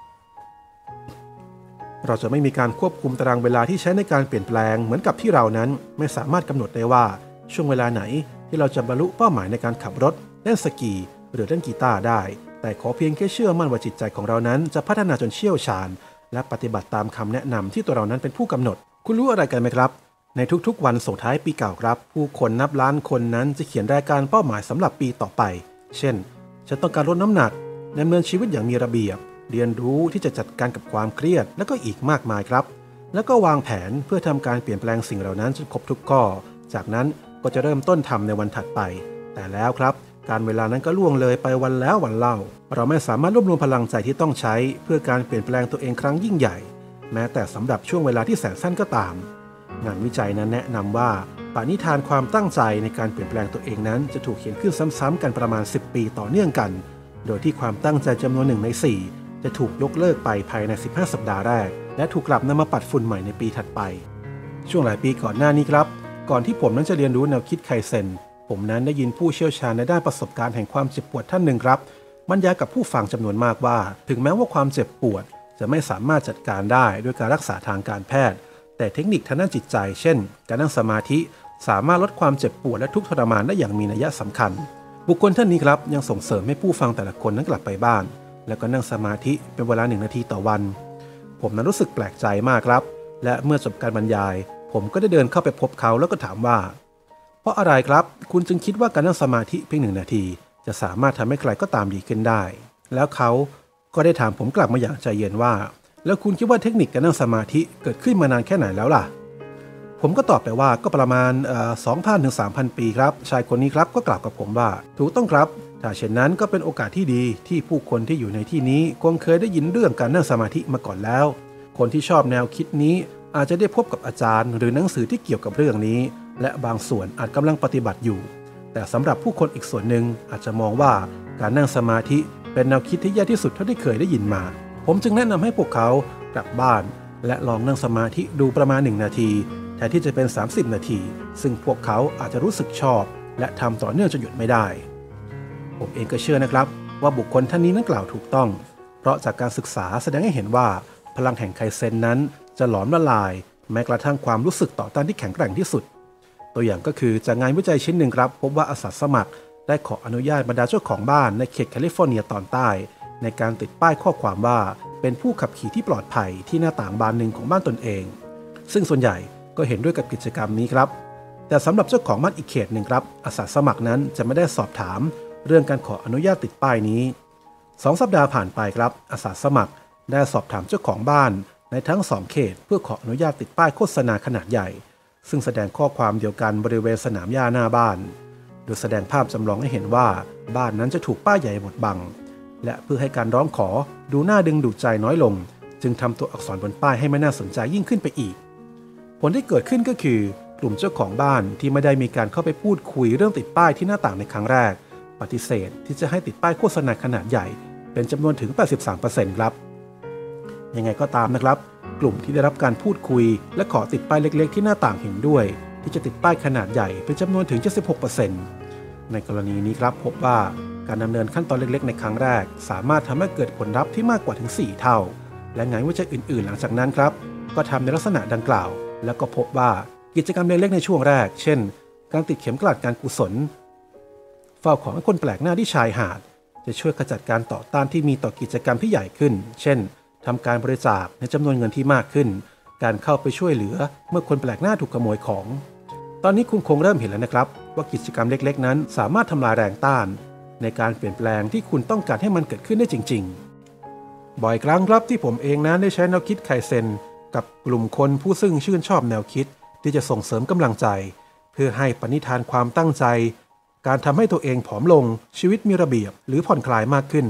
เราจะไม่มีการควบคุมตารางเวลาที่ใช้ในการเปลี่ยนแปลงเหมือนกับที่เรานั้นไม่สามารถกำหนดได้ว่าช่วงเวลาไหนที่เราจะบรรลุเป้าหมายในการขับรถเล่นสกีหรือเล่นกีตาร์ได้แต่ขอเพียงแค่เชื่อมั่นว่าจิตใจของเรานั้นจะพัฒนาจนเชี่ยวชาญและปฏิบัติตามคำแนะนำที่ตัวเรานั้นเป็นผู้กำหนดคุณรู้อะไรกันไหมครับในทุกๆวันส่งท้ายปีเก่าครับผู้คนนับล้านคนนั้นจะเขียนรายการเป้าหมายสำหรับปีต่อไปเช่นฉันต้องการลดน้ำหนักดำเนินชีวิตอย่างมีระเบียบเรียนรู้ที่จะจัดการกับความเครียดและก็อีกมากมายครับแล้วก็วางแผนเพื่อทำการเปลี่ยนแปลงสิ่งเหล่านั้นจนครบทุกข้อจากนั้นก็จะเริ่มต้นทำในวันถัดไปแต่แล้วครับการเวลานั้นก็ล่วงเลยไปวันแล้ววันเล่าเราไม่สามารถรวบรวมพลังใจที่ต้องใช้เพื่อการเปลี่ยนแปลงตัวเองครั้งยิ่งใหญ่แม้แต่สำหรับช่วงเวลาที่แสนสั้นก็ตามงานวิจัยนั้นแนะนำว่าปณิธานความตั้งใจในการเปลี่ยนแปลงตัวเองนั้นจะถูกเขียนขึ้นซ้ำๆกันประมาณสิบปีต่อเนื่องกันโดยที่ความตั้งใจจำนวนหนึ่งในสี่จะถูกยกเลิกไปภายในสิบห้าสัปดาห์แรกและถูกกลับนำมาปัดฝุ่นใหม่ในปีถัดไปช่วงหลายปีก่อนหน้านี้ครับก่อนที่ผมนั้นจะเรียนรู้แนวคิดไคเซ็นผมนั้นได้ยินผู้เชี่ยวชาญในด้านประสบการณ์แห่งความเจ็บปวดท่านหนึ่งครับบรรยายกับผู้ฟังจำนวนมากว่าถึงแม้ว่าความเจ็บปวดจะไม่สามารถจัดการได้ด้วยการรักษาทางการแพทย์แต่เทคนิคทางด้านจิตใจเช่นการนั่งสมาธิสามารถลดความเจ็บปวดและทุกข์ทรมานได้อย่างมีนัยสำคัญบุคคลท่านนี้ครับยังส่งเสริมให้ผู้ฟังแต่ละคนนั้นกลับไปบ้านแล้วก็นั่งสมาธิเป็นเวลาหนึ่งนาทีต่อวันผมนั้นรู้สึกแปลกใจมากครับและเมื่อจบการบรรยายผมก็ได้เดินเข้าไปพบเขาแล้วก็ถามว่าเพราะอะไรครับคุณจึงคิดว่าการนั่งสมาธิเพียงหนึ่งนาทีจะสามารถทำให้ใครก็ตามดีขึ้นได้แล้วเขาก็ได้ถามผมกลับมาอย่างใจเย็นว่าแล้วคุณคิดว่าเทคนิคการนั่งสมาธิเกิดขึ้นมานานแค่ไหนแล้วล่ะผมก็ตอบไปว่าก็ประมาณเอ่อ สองพัน ถึง สามพัน ปีครับชายคนนี้ครับก็กล่าวกับผมว่าถูกต้องครับถ้าเช่นนั้นก็เป็นโอกาสที่ดีที่ผู้คนที่อยู่ในที่นี้คงเคยได้ยินเรื่องการนั่งสมาธิมาก่อนแล้วคนที่ชอบแนวคิดนี้อาจจะได้พบกับอาจารย์หรือหนังสือที่เกี่ยวกับเรื่องนี้และบางส่วนอาจกำลังปฏิบัติอยู่แต่สำหรับผู้คนอีกส่วนหนึ่งอาจจะมองว่าการนั่งสมาธิเป็นแนวคิดที่แย่ที่สุดเท่าที่เคยได้ยินมาผมจึงแนะนำให้พวกเขากลับบ้านและลองนั่งสมาธิดูประมาณหนึ่งนาทีแทนที่จะเป็นสามสิบนาทีซึ่งพวกเขาอาจจะรู้สึกชอบและทำต่อเนื่องจนหยุดไม่ได้ผมเองก็เชื่อนะครับว่าบุคคลท่านนี้นั้นกล่าวถูกต้องเพราะจากการศึกษาแสดงให้เห็นว่าพลังแห่งไคเซ็นนั้นจะหลอมละลายแม้กระทั่งความรู้สึกต่อต้านที่แข็งแกร่งที่สุดตัวอย่างก็คือจากงานวิจัยชิ้นหนึ่งครับพบว่าอาสาสมัครได้ขออนุญาตบรรดาเจ้าของบ้านในเขตแคลิฟอร์เนียตอนใต้ในการติดป้ายข้อความว่าเป็นผู้ขับขี่ที่ปลอดภัยที่หน้าต่างบานหนึ่งของบ้านตนเองซึ่งส่วนใหญ่ก็เห็นด้วยกับกิจกรรมนี้ครับแต่สำหรับเจ้าของบ้านอีกเขตหนึ่งครับอาสาสมัครนั้นจะไม่ได้สอบถามเรื่องการขออนุญาตติดป้ายนี้สองสัปดาห์ผ่านไปครับอาสาสมัครได้สอบถามเจ้าของบ้านในทั้งสองเขตเพื่อขออนุญาตติดป้ายโฆษณาขนาดใหญ่ซึ่งแสดงข้อความเดียวกันบริเวณสนามหญ้าหน้าบ้านโดยแสดงภาพจำลองให้เห็นว่าบ้านนั้นจะถูกป้ายใหญ่บดบังและเพื่อให้การร้องขอดูน่าดึงดูดใจน้อยลงจึงทำตัวอักษรบนป้ายให้ไม่น่าสนใจยิ่งขึ้นไปอีกผลที่เกิดขึ้นก็คือกลุ่มเจ้าของบ้านที่ไม่ได้มีการเข้าไปพูดคุยเรื่องติดป้ายที่หน้าต่างในครั้งแรกปฏิเสธที่จะให้ติดป้ายโฆษณาขนาดใหญ่เป็นจำนวนถึง แปดสิบสามเปอร์เซ็นต์ ครับยังไงก็ตามนะครับกลุ่มที่ได้รับการพูดคุยและขอติดป้ายเล็กๆที่หน้าต่างเห็นด้วยที่จะติดป้ายขนาดใหญ่เป็นจำนวนถึง เจ็ดสิบหกเปอร์เซ็นต์ ในกรณีนี้ครับพบว่าการดำเนินขั้นตอนเล็กๆในครั้งแรกสามารถทำให้เกิดผลลัพธ์ที่มากกว่าถึงสี่เท่าและงานวิจัยอื่นๆหลังจากนั้นครับก็ทำในลักษณะดังกล่าวแล้วก็พบว่ากิจกรรมเล็กๆในช่วงแรกเช่นการติดเข็มกลัดการกุศลเฝ้าของให้คนแปลกหน้าที่ชายหาดจะช่วยขจัดการต่อต้านที่มีต่อกิจกรรมที่ใหญ่ขึ้นเช่นทำการบริจาคในจำนวนเงินที่มากขึ้นการเข้าไปช่วยเหลือเมื่อคนแปลกหน้าถูกขโมยของตอนนี้คุณคงเริ่มเห็นแล้วนะครับว่ากิจกรรมเล็กๆนั้นสามารถทำลายแรงต้านในการเปลี่ยนแปลงที่คุณต้องการให้มันเกิดขึ้นได้จริงๆบ่อยครั้งครับที่ผมเองนั้นได้ใช้แนวคิดไคเซ็นกับกลุ่มคนผู้ซึ่งชื่นชอบแนวคิดที่จะส่งเสริมกำลังใจเพื่อให้ปณิธานความตั้งใจการทำให้ตัวเองผอมลงชีวิตมีระเบียบหรือผ่อนคลายมากขึ้น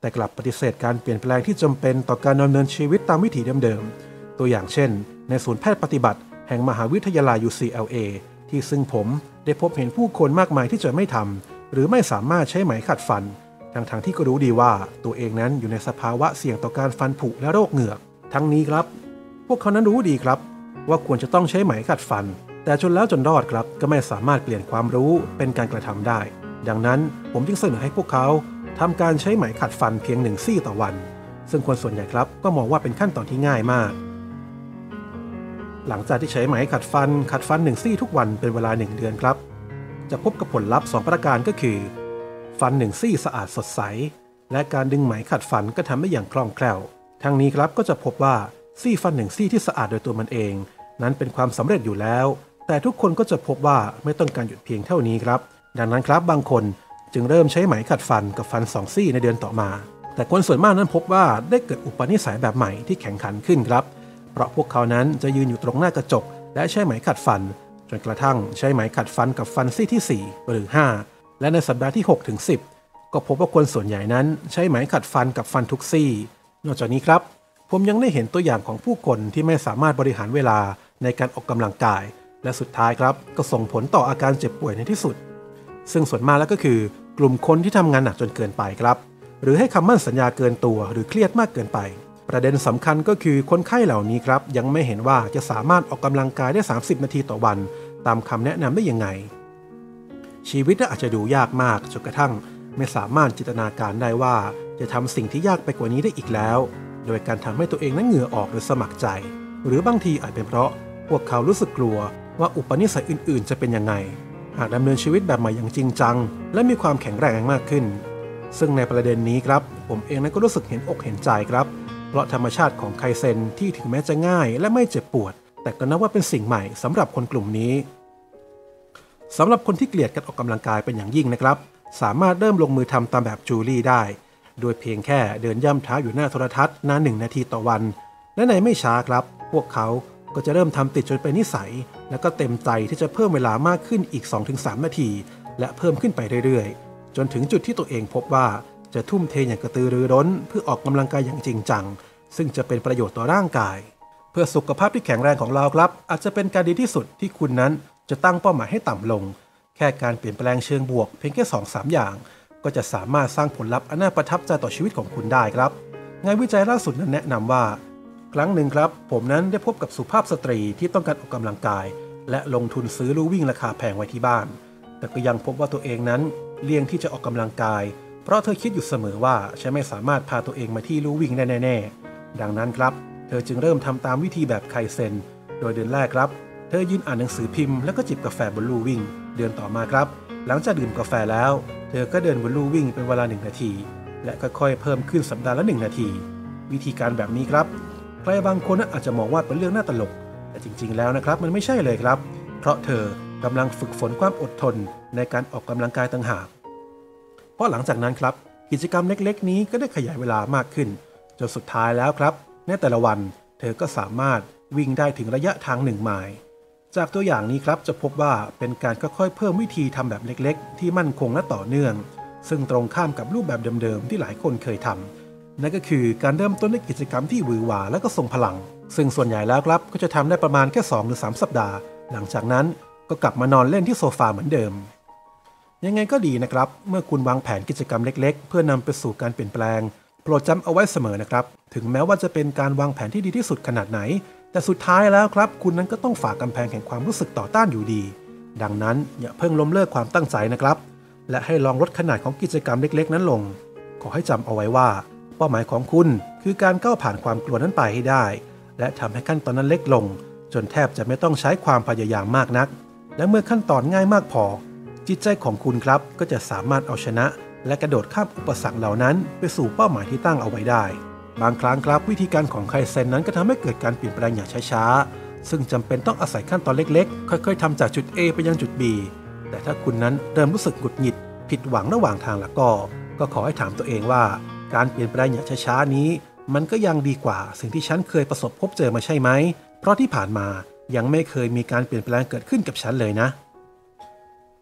แต่กลับปฏิเสธการเปลี่ยนแปลงที่จำเป็นต่อการดำเนินชีวิตตามวิถีเดิมๆตัวอย่างเช่นในศูนย์แพทย์ปฏิบัติแห่งมหาวิทยาลัย ยู ซี แอล เอ ที่ซึ่งผมได้พบเห็นผู้คนมากมายที่จะไม่ทำหรือไม่สามารถใช้ไหมขัดฟันทั้งๆที่ก็รู้ดีว่าตัวเองนั้นอยู่ในสภาวะเสี่ยงต่อการฟันผุและโรคเหงือกทั้งนี้ครับพวกเขานั้นรู้ดีครับว่าควรจะต้องใช้ไหมขัดฟันแต่จนแล้วจนรอดครับก็ไม่สามารถเปลี่ยนความรู้เป็นการกระทำได้ดังนั้นผมจึงเสนอให้พวกเขาทำการใช้ไหมขัดฟันเพียงหนึ่งซี่ต่อวันซึ่งคนส่วนใหญ่ครับก็มองว่าเป็นขั้นตอนที่ง่ายมากหลังจากที่ใช้ไหมขัดฟันขัดฟันหนึ่งซี่ทุกวันเป็นเวลาหนึ่งเดือนครับจะพบกับผลลัพธ์สองประการก็คือฟันหนึ่งซี่สะอาดสดใสและการดึงไหมขัดฟันก็ทำได้อย่างคล่องแคล่วทั้งนี้ครับก็จะพบว่าซี่ฟันหนึ่งซี่ที่สะอาดโดยตัวมันเองนั้นเป็นความสำเร็จอยู่แล้วแต่ทุกคนก็จะพบว่าไม่ต้องการหยุดเพียงเท่านี้ครับดังนั้นครับบางคนจึงเริ่มใช้ไหมขัดฟันกับฟันสองซี่ในเดือนต่อมาแต่คนส่วนมากนั้นพบว่าได้เกิดอุปนิสัยแบบใหม่ที่แข็งขันขึ้นครับเพราะพวกเขานั้นจะยืนอยู่ตรงหน้ากระจกและใช้ไหมขัดฟันจนกระทั่งใช้ไหมขัดฟันกับฟันซี่ที่สี่หรือห้าและในสัปดาห์ที่หกถึงสิบก็พบว่าคนส่วนใหญ่นั้นใช้ไหมขัดฟันกับฟันทุกซี่นอกจากนี้ครับผมยังได้เห็นตัวอย่างของผู้คนที่ไม่สามารถบริหารเวลาในการออกกำลังกายและสุดท้ายครับก็ส่งผลต่ออาการเจ็บป่วยในที่สุดซึ่งส่วนมากแล้วก็คือกลุ่มคนที่ทำงานหนักจนเกินไปครับหรือให้คำมั่นสัญญาเกินตัวหรือเครียดมากเกินไปประเด็นสำคัญก็คือคนไข้เหล่านี้ครับยังไม่เห็นว่าจะสามารถออกกำลังกายได้สามสิบนาทีต่อวันตามคำแนะนำได้ยังไงชีวิตอาจจะดูยากมากจนกระทั่งไม่สามารถจินตนาการได้ว่าจะทำสิ่งที่ยากไปกว่านี้ได้อีกแล้วโดยการทำให้ตัวเองนั้นเหงื่อออกโดยสมัครใจหรือบางทีอาจเป็นเพราะพวกเขารู้สึกกลัวว่าอุปนิสัยอื่นๆจะเป็นยังไงหากดำเนินชีวิตแบบใหม่อย่างจริงจังและมีความแข็งแรงมากขึ้นซึ่งในประเด็นนี้ครับผมเองนั้นก็รู้สึกเห็นอกเห็นใจครับเพราะธรรมชาติของไคเซ็นที่ถึงแม้จะง่ายและไม่เจ็บปวดแต่ก็นับว่าเป็นสิ่งใหม่สำหรับคนกลุ่มนี้สำหรับคนที่เกลียดการออกกำลังกายเป็นอย่างยิ่งนะครับสามารถเริ่มลงมือทำตามแบบจูลี่ได้โดยเพียงแค่เดินย่ำเท้าอยู่หน้าโทรทัศน์นานหนึ่งนาทีต่อวันและในไม่ช้าครับพวกเขาก็จะเริ่มทำติดจนเป็นนิสัยและก็เต็มใจที่จะเพิ่มเวลามากขึ้นอีก สองถึงสาม นาทีและเพิ่มขึ้นไปเรื่อยๆจนถึงจุดที่ตัวเองพบว่าจะทุ่มเทอย่างกระตือรือร้นเพื่อออกกำลังกายอย่างจริงจังซึ่งจะเป็นประโยชน์ต่อร่างกายเพื่อสุขภาพที่แข็งแรงของเราครับอาจจะเป็นการดีที่สุดที่คุณนั้นจะตั้งเป้าหมายให้ต่ำลงแค่การเปลี่ยนแปลงเชิงบวกเพียงแค่ สองถึงสาม อย่างก็จะสามารถสร้างผลลัพธ์อันน่าประทับใจต่อชีวิตของคุณได้ครับงานวิจัยล่าสุดนั้นแนะนำว่าครั้งหนึ่งครับผมนั้นได้พบกับสุภาพสตรีที่ต้องการออกกำลังกายและลงทุนซื้อลู่วิ่งราคาแพงไว้ที่บ้านแต่ก็ยังพบว่าตัวเองนั้นเลี่ยงที่จะออกกำลังกายเพราะเธอคิดอยู่เสมอว่าฉันไม่สามารถพาตัวเองมาที่ลู่วิ่งได้แน่ๆดังนั้นครับเธอจึงเริ่มทำตามวิธีแบบไคเซ็นโดยเดือนแรกครับเธอยืนอ่านหนังสือพิมพ์แล้วก็จิบกาแฟบนลู่วิ่งเดือนต่อมาครับหลังจากดื่มกาแฟแล้วเธอก็เดินบนลู่วิ่งเป็นเวลาหนึ่งนาทีและค่อยๆเพิ่มขึ้นสัปดาห์ละหนึ่งนาทีวิธีการแบบนี้ครับใครบางคนอาจจะมองว่าเป็นเรื่องน่าตลกแต่จริงๆแล้วนะครับมันไม่ใช่เลยครับเพราะเธอกำลังฝึกฝนความอดทนในการออกกำลังกายต่างหากเพราะหลังจากนั้นครับกิจกรรมเล็กๆนี้ก็ได้ขยายเวลามากขึ้นจนสุดท้ายแล้วครับในแต่ละวันเธอก็สามารถวิ่งได้ถึงระยะทางหนึ่งไมล์จากตัวอย่างนี้ครับจะพบว่าเป็นการค่อยๆเพิ่มวิธีทำแบบเล็กๆที่มั่นคงและต่อเนื่องซึ่งตรงข้ามกับรูปแบบเดิมๆที่หลายคนเคยทำนั่นก็คือการเริ่มต้นด้วยกิจกรรมที่หวือหวาและก็ทรงพลังซึ่งส่วนใหญ่แล้วครับก็จะทำได้ประมาณแค่สองหรือสามสัปดาห์หลังจากนั้นก็กลับมานอนเล่นที่โซฟาเหมือนเดิมยังไงก็ดีนะครับเมื่อคุณวางแผนกิจกรรมเล็กๆเพื่อนำไปสู่การเปลี่ยนแปลงโปรดจำเอาไว้เสมอนะครับถึงแม้ว่าจะเป็นการวางแผนที่ดีที่สุดขนาดไหนแต่สุดท้ายแล้วครับคุณนั้นก็ต้องฝ่ากำแพงแห่งความรู้สึกต่อต้านอยู่ดีดังนั้นอย่าเพิ่งล้มเลิกความตั้งใจนะครับและให้ลองลดขนาดของกิจกรรมเล็กๆนั้นลงขอให้จำเอาไว้ว่าเป้าหมายของคุณคือการก้าวผ่านความกลัวนั้นไปให้ได้และทำให้ขั้นตอนนั้นเล็กลงจนแทบจะไม่ต้องใช้ความพยายามมากนักและเมื่อขั้นตอนง่ายมากพอจิตใจของคุณครับก็จะสามารถเอาชนะและกระโดดข้ามอุปสรรคเหล่านั้นไปสู่เป้าหมายที่ตั้งเอาไว้ได้บางครั้งครับวิธีการของไคเซ็นนั้นก็ทำให้เกิดการเปลี่ยนแปลงอย่างช้าๆซึ่งจำเป็นต้องอาศัยขั้นตอนเล็กๆค่อยๆทำจากจุด A ไปยังจุด B แต่ถ้าคุณนั้นเริ่มรู้สึกหงุดหงิดผิดหวังระหว่างทางแล้วก็ก็ขอให้ถามตัวเองว่าการเปลี่ยนแปลงอย่างช้าๆนี้มันก็ยังดีกว่าสิ่งที่ฉันเคยประสบพบเจอมาใช่ไหมเพราะที่ผ่านมายังไม่เคยมีการเปลี่ยนแปลงเกิดขึ้นกับฉันเลยนะ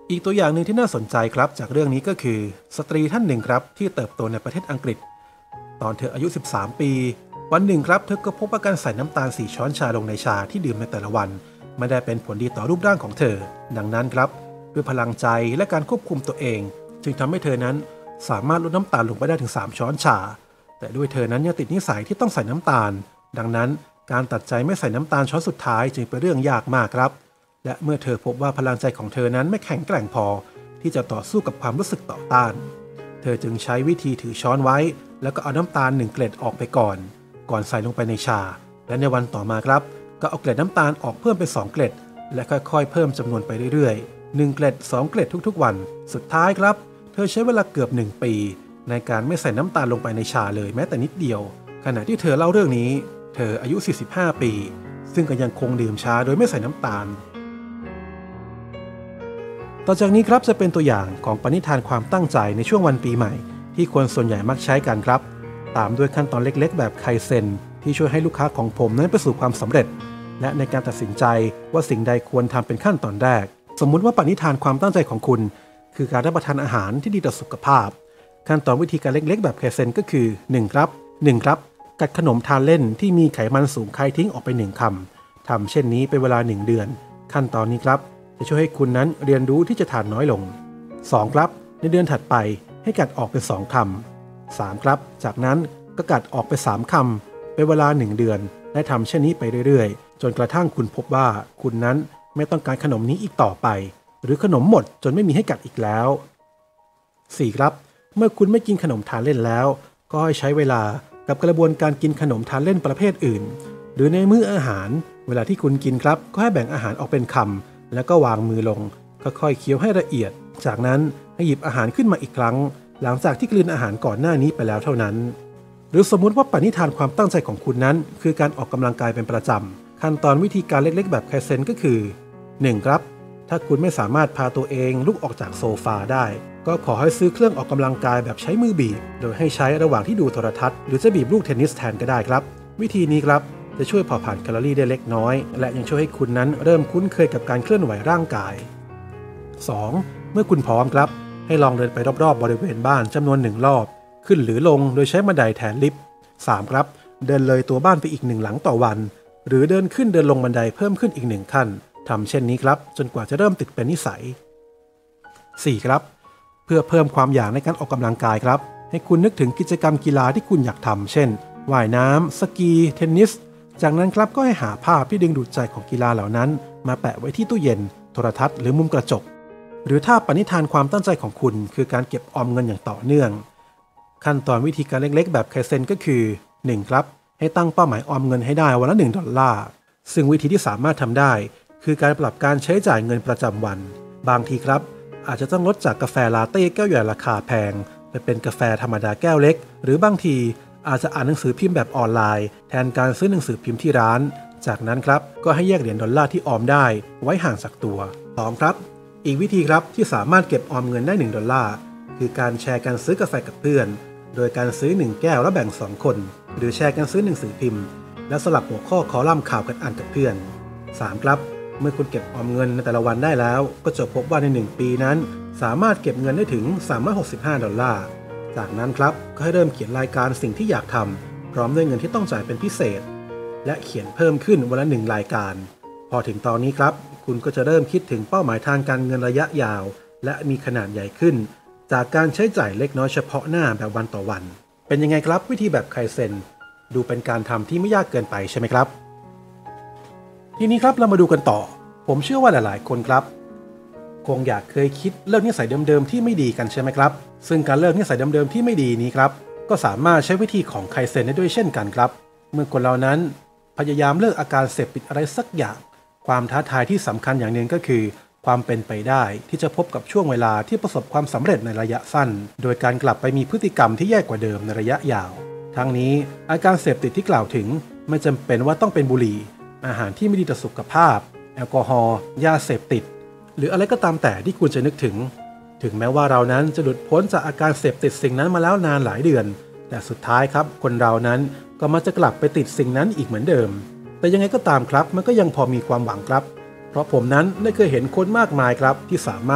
อีกตัวอย่างหนึ่งที่น่าสนใจครับจากเรื่องนี้ก็คือสตรีท่านหนึ่งครับที่เติบโตในประเทศอังกฤษตอนเธออายุสิบสามปีวันหนึ่งครับเธอก็พบว่าการใส่น้ำตาลสี่ช้อนชาลงในชาที่ดื่มในแต่ละวันไม่ได้เป็นผลดีต่อรูปร่างของเธอดังนั้นครับด้วยพลังใจและการควบคุมตัวเองจึงทำให้เธอนั้นสามารถลดน้ำตาลลงไปได้ถึงสามช้อนชาแต่ด้วยเธอนั้นยังติดนิสัยที่ต้องใส่น้ำตาลดังนั้นการตัดใจไม่ใส่น้ำตาลช้อนสุดท้ายจึงเป็นเรื่องยากมากครับและเมื่อเธอพบว่าพลังใจของเธอนั้นไม่แข็งแกร่งพอที่จะต่อสู้กับความรู้สึกต่อต้านเธอจึงใช้วิธีถือช้อนไว้แล้วก็เอาน้ำตาลหนึ่งเกล็ดออกไปก่อนก่อนใส่ลงไปในชาและในวันต่อมาครับก็เอาเกล็ดน้ำตาลออกเพิ่มเป็นสองเกล็ดและค่อยๆเพิ่มจำนวนไปเรื่อยๆหนึ่งเกล็ดสองเกล็ดทุกๆวันสุดท้ายครับเธอใช้เวลาเกือบหนึ่งปีในการไม่ใส่น้ำตาลลงไปในชาเลยแม้แต่นิดเดียวขณะที่เธอเล่าเรื่องนี้เธออายุสี่สิบห้าปีซึ่งก็ยังคงดื่มชาโดยไม่ใส่น้ำตาลต่อจากนี้ครับจะเป็นตัวอย่างของปณิธานความตั้งใจในช่วงวันปีใหม่ที่คนส่วนใหญ่มักใช้กันครับตามด้วยขั้นตอนเล็กๆแบบไคเซ็นที่ช่วยให้ลูกค้าของผมนั้นไปสู่ความสำเร็จและในการตัดสินใจว่าสิ่งใดควรทำเป็นขั้นตอนแรกสมมุติว่าปณิธานความตั้งใจของคุณคือการรับประทานอาหารที่ดีต่อสุขภาพขั้นตอนวิธีการเล็กๆแบบไคเซ็นก็คือหนึ่งครับหนึ่งครับกัดขนมทานเล่นที่มีไขมันสูงคายทิ้งออกไปหนึ่งคำทำเช่นนี้เป็นเวลาหนึ่งเดือนขั้นตอนนี้ครับจะช่วยให้คุณนั้นเรียนรู้ที่จะทานน้อยลงสองครับในเดือนถัดไปให้กัดออกเป็นสองคำสามครับจากนั้นก็กัดออกไปสามคำเป็นเวลาหนึ่งเดือนและทำเช่นนี้ไปเรื่อยๆจนกระทั่งคุณพบว่าคุณนั้นไม่ต้องการขนมนี้อีกต่อไปหรือขนมหมดจนไม่มีให้กัดอีกแล้วสี่ครับเมื่อคุณไม่กินขนมทานเล่นแล้วก็ให้ใช้เวลากับกระบวนการกินขนมทานเล่นประเภทอื่นหรือในมื้ออาหารเวลาที่คุณกินครับก็ให้แบ่งอาหารออกเป็นคำแล้วก็วางมือลงค่อยๆเคี้ยวให้ละเอียดจากนั้นให้หยิบอาหารขึ้นมาอีกครั้งหลังจากที่กลืนอาหารก่อนหน้านี้ไปแล้วเท่านั้นหรือสมมุติว่าปณิธานความตั้งใจของคุณนั้นคือการออกกำลังกายเป็นประจำขั้นตอนวิธีการเล็กๆแบบไคเซ็นก็คือหนึ่งครับถ้าคุณไม่สามารถพาตัวเองลุกออกจากโซฟาได้ก็ขอให้ซื้อเครื่องออกกำลังกายแบบใช้มือบีบโดยให้ใช้ระหว่างที่ดูโทรทัศน์หรือจะบีบลูกเทนนิสแทนก็ได้ครับวิธีนี้ครับจะช่วยเผาผลาญแคลอรี่ได้เล็กน้อยและยังช่วยให้คุณนั้นเริ่มคุ้นเคยกับการเคลื่อนไหวร่างกายสองเมื่อคุณพร้อมครับให้ลองเดินไปรอบๆบริเวณบ้านจำนวนหนึ่งรอบขึ้นหรือลงโดยใช้บันไดแทนลิฟต์สามครับเดินเลยตัวบ้านไปอีกหนึ่งหลังต่อวันหรือเดินขึ้นเดินลงบันไดเพิ่มขึ้นอีกหนึ่งขั้นทำเช่นนี้ครับจนกว่าจะเริ่มติดเป็นนิสัยสี่ครับเพื่อเพิ่มความอยากในการออกกำลังกายครับให้คุณนึกถึงกิจกรรมกีฬาที่คุณอยากทำเช่นว่ายน้ำสกีเทนนิสจากนั้นครับก็ให้หาภาพที่ดึงดูดใจของกีฬาเหล่านั้นมาแปะไว้ที่ตู้เย็นโทรทัศน์หรือมุมกระจกหรือถ้าปณิธานความตั้งใจของคุณคือการเก็บออมเงินอย่างต่อเนื่องขั้นตอนวิธีการเล็กๆแบบไคเซ็นก็คือหนึ่งครับให้ตั้งเป้าหมายออมเงินให้ได้วันละหนึ่งดอลลาร์ซึ่งวิธีที่สามารถทำได้คือการปรับการใช้จ่ายเงินประจำวันบางทีครับอาจจะต้องลดจากกาแฟลาเต้แก้วใหญ่ราคาแพงไปเป็นกาแฟธรรมดาแก้วเล็กหรือบางทีอาจจะอ่านหนังสือพิมพ์แบบออนไลน์แทนการซื้อหนังสือพิมพ์ที่ร้านจากนั้นครับก็ให้แยกเหรียญดอลลาร์ที่ออมได้ไว้ห่างจากตัวสองครับอีกวิธีครับที่สามารถเก็บออมเงินได้หนึ่งดอลลาร์คือการแชร์การซื้อกาแฟกับเพื่อนโดยการซื้อหนึ่งแก้วแล้วแบ่งสองคนหรือแชร์กันซื้อหนังสือพิมพ์แล้วสลับหัวข้อคอลัมน์ข่าวกันอ่านกับเพื่อนสามครับเมื่อคุณเก็บออมเงินในแต่ละวันได้แล้วก็จะพบว่าในหนึ่งปีนั้นสามารถเก็บเงินได้ถึงสามร้อยหกสิบห้าดอลลาร์จากนั้นครับก็ให้เริ่มเขียนรายการสิ่งที่อยากทำพร้อมด้วยเงินที่ต้องจ่ายเป็นพิเศษและเขียนเพิ่มขึ้นวันละหนึ่งรายการพอถึงตอนนี้ครับคุณก็จะเริ่มคิดถึงเป้าหมายทางการเงินระยะยาวและมีขนาดใหญ่ขึ้นจากการใช้จ่ายเล็กน้อยเฉพาะหน้าแบบวันต่อวันเป็นยังไงครับวิธีแบบไคเซ็นดูเป็นการทำที่ไม่ยากเกินไปใช่ไหมครับทีนี้ครับเรามาดูกันต่อผมเชื่อว่าหลายๆคนครับคงอยากเคยคิดเลิกนิสัยเดิมๆที่ไม่ดีกันใช่ไหมครับซึ่งการเลิกนิสัยเดิมๆที่ไม่ดีนี้ครับก็สามารถใช้วิธีของไคเซ็นได้ด้วยเช่นกันครับเมื่อคนเรานั้นพยายามเลิกอาการเสพติดอะไรสักอย่างความท้าทายที่สำคัญอย่างหนึ่งก็คือความเป็นไปได้ที่จะพบกับช่วงเวลาที่ประสบความสำเร็จในระยะสั้นโดยการกลับไปมีพฤติกรรมที่แย่กว่าเดิมในระยะยาวทั้งนี้อาการเสพติดที่กล่าวถึงไม่จำเป็นว่าต้องเป็นบุหรี่อาหารที่ไม่ดีต่อสุขภาพแอลกอฮอล์ยาเสพติดหรืออะไรก็ตามแต่ที่คุณจะนึกถึงถึงแม้ว่าเรานั้นจะหลุดพ้นจากอาการเสพติดสิ่งนั้นมาแล้วนานหลายเดือนแต่สุดท้ายครับคนเรานั้นก็มักจะกลับไปติดสิ่งนั้นอีกเหมือนเดิมแต่ยังไงก็ตามครับมันก็ยังพอมีความหวังครับเพราะผมนั้นได้เคยเห็นคนมากมายครับที่สามารถ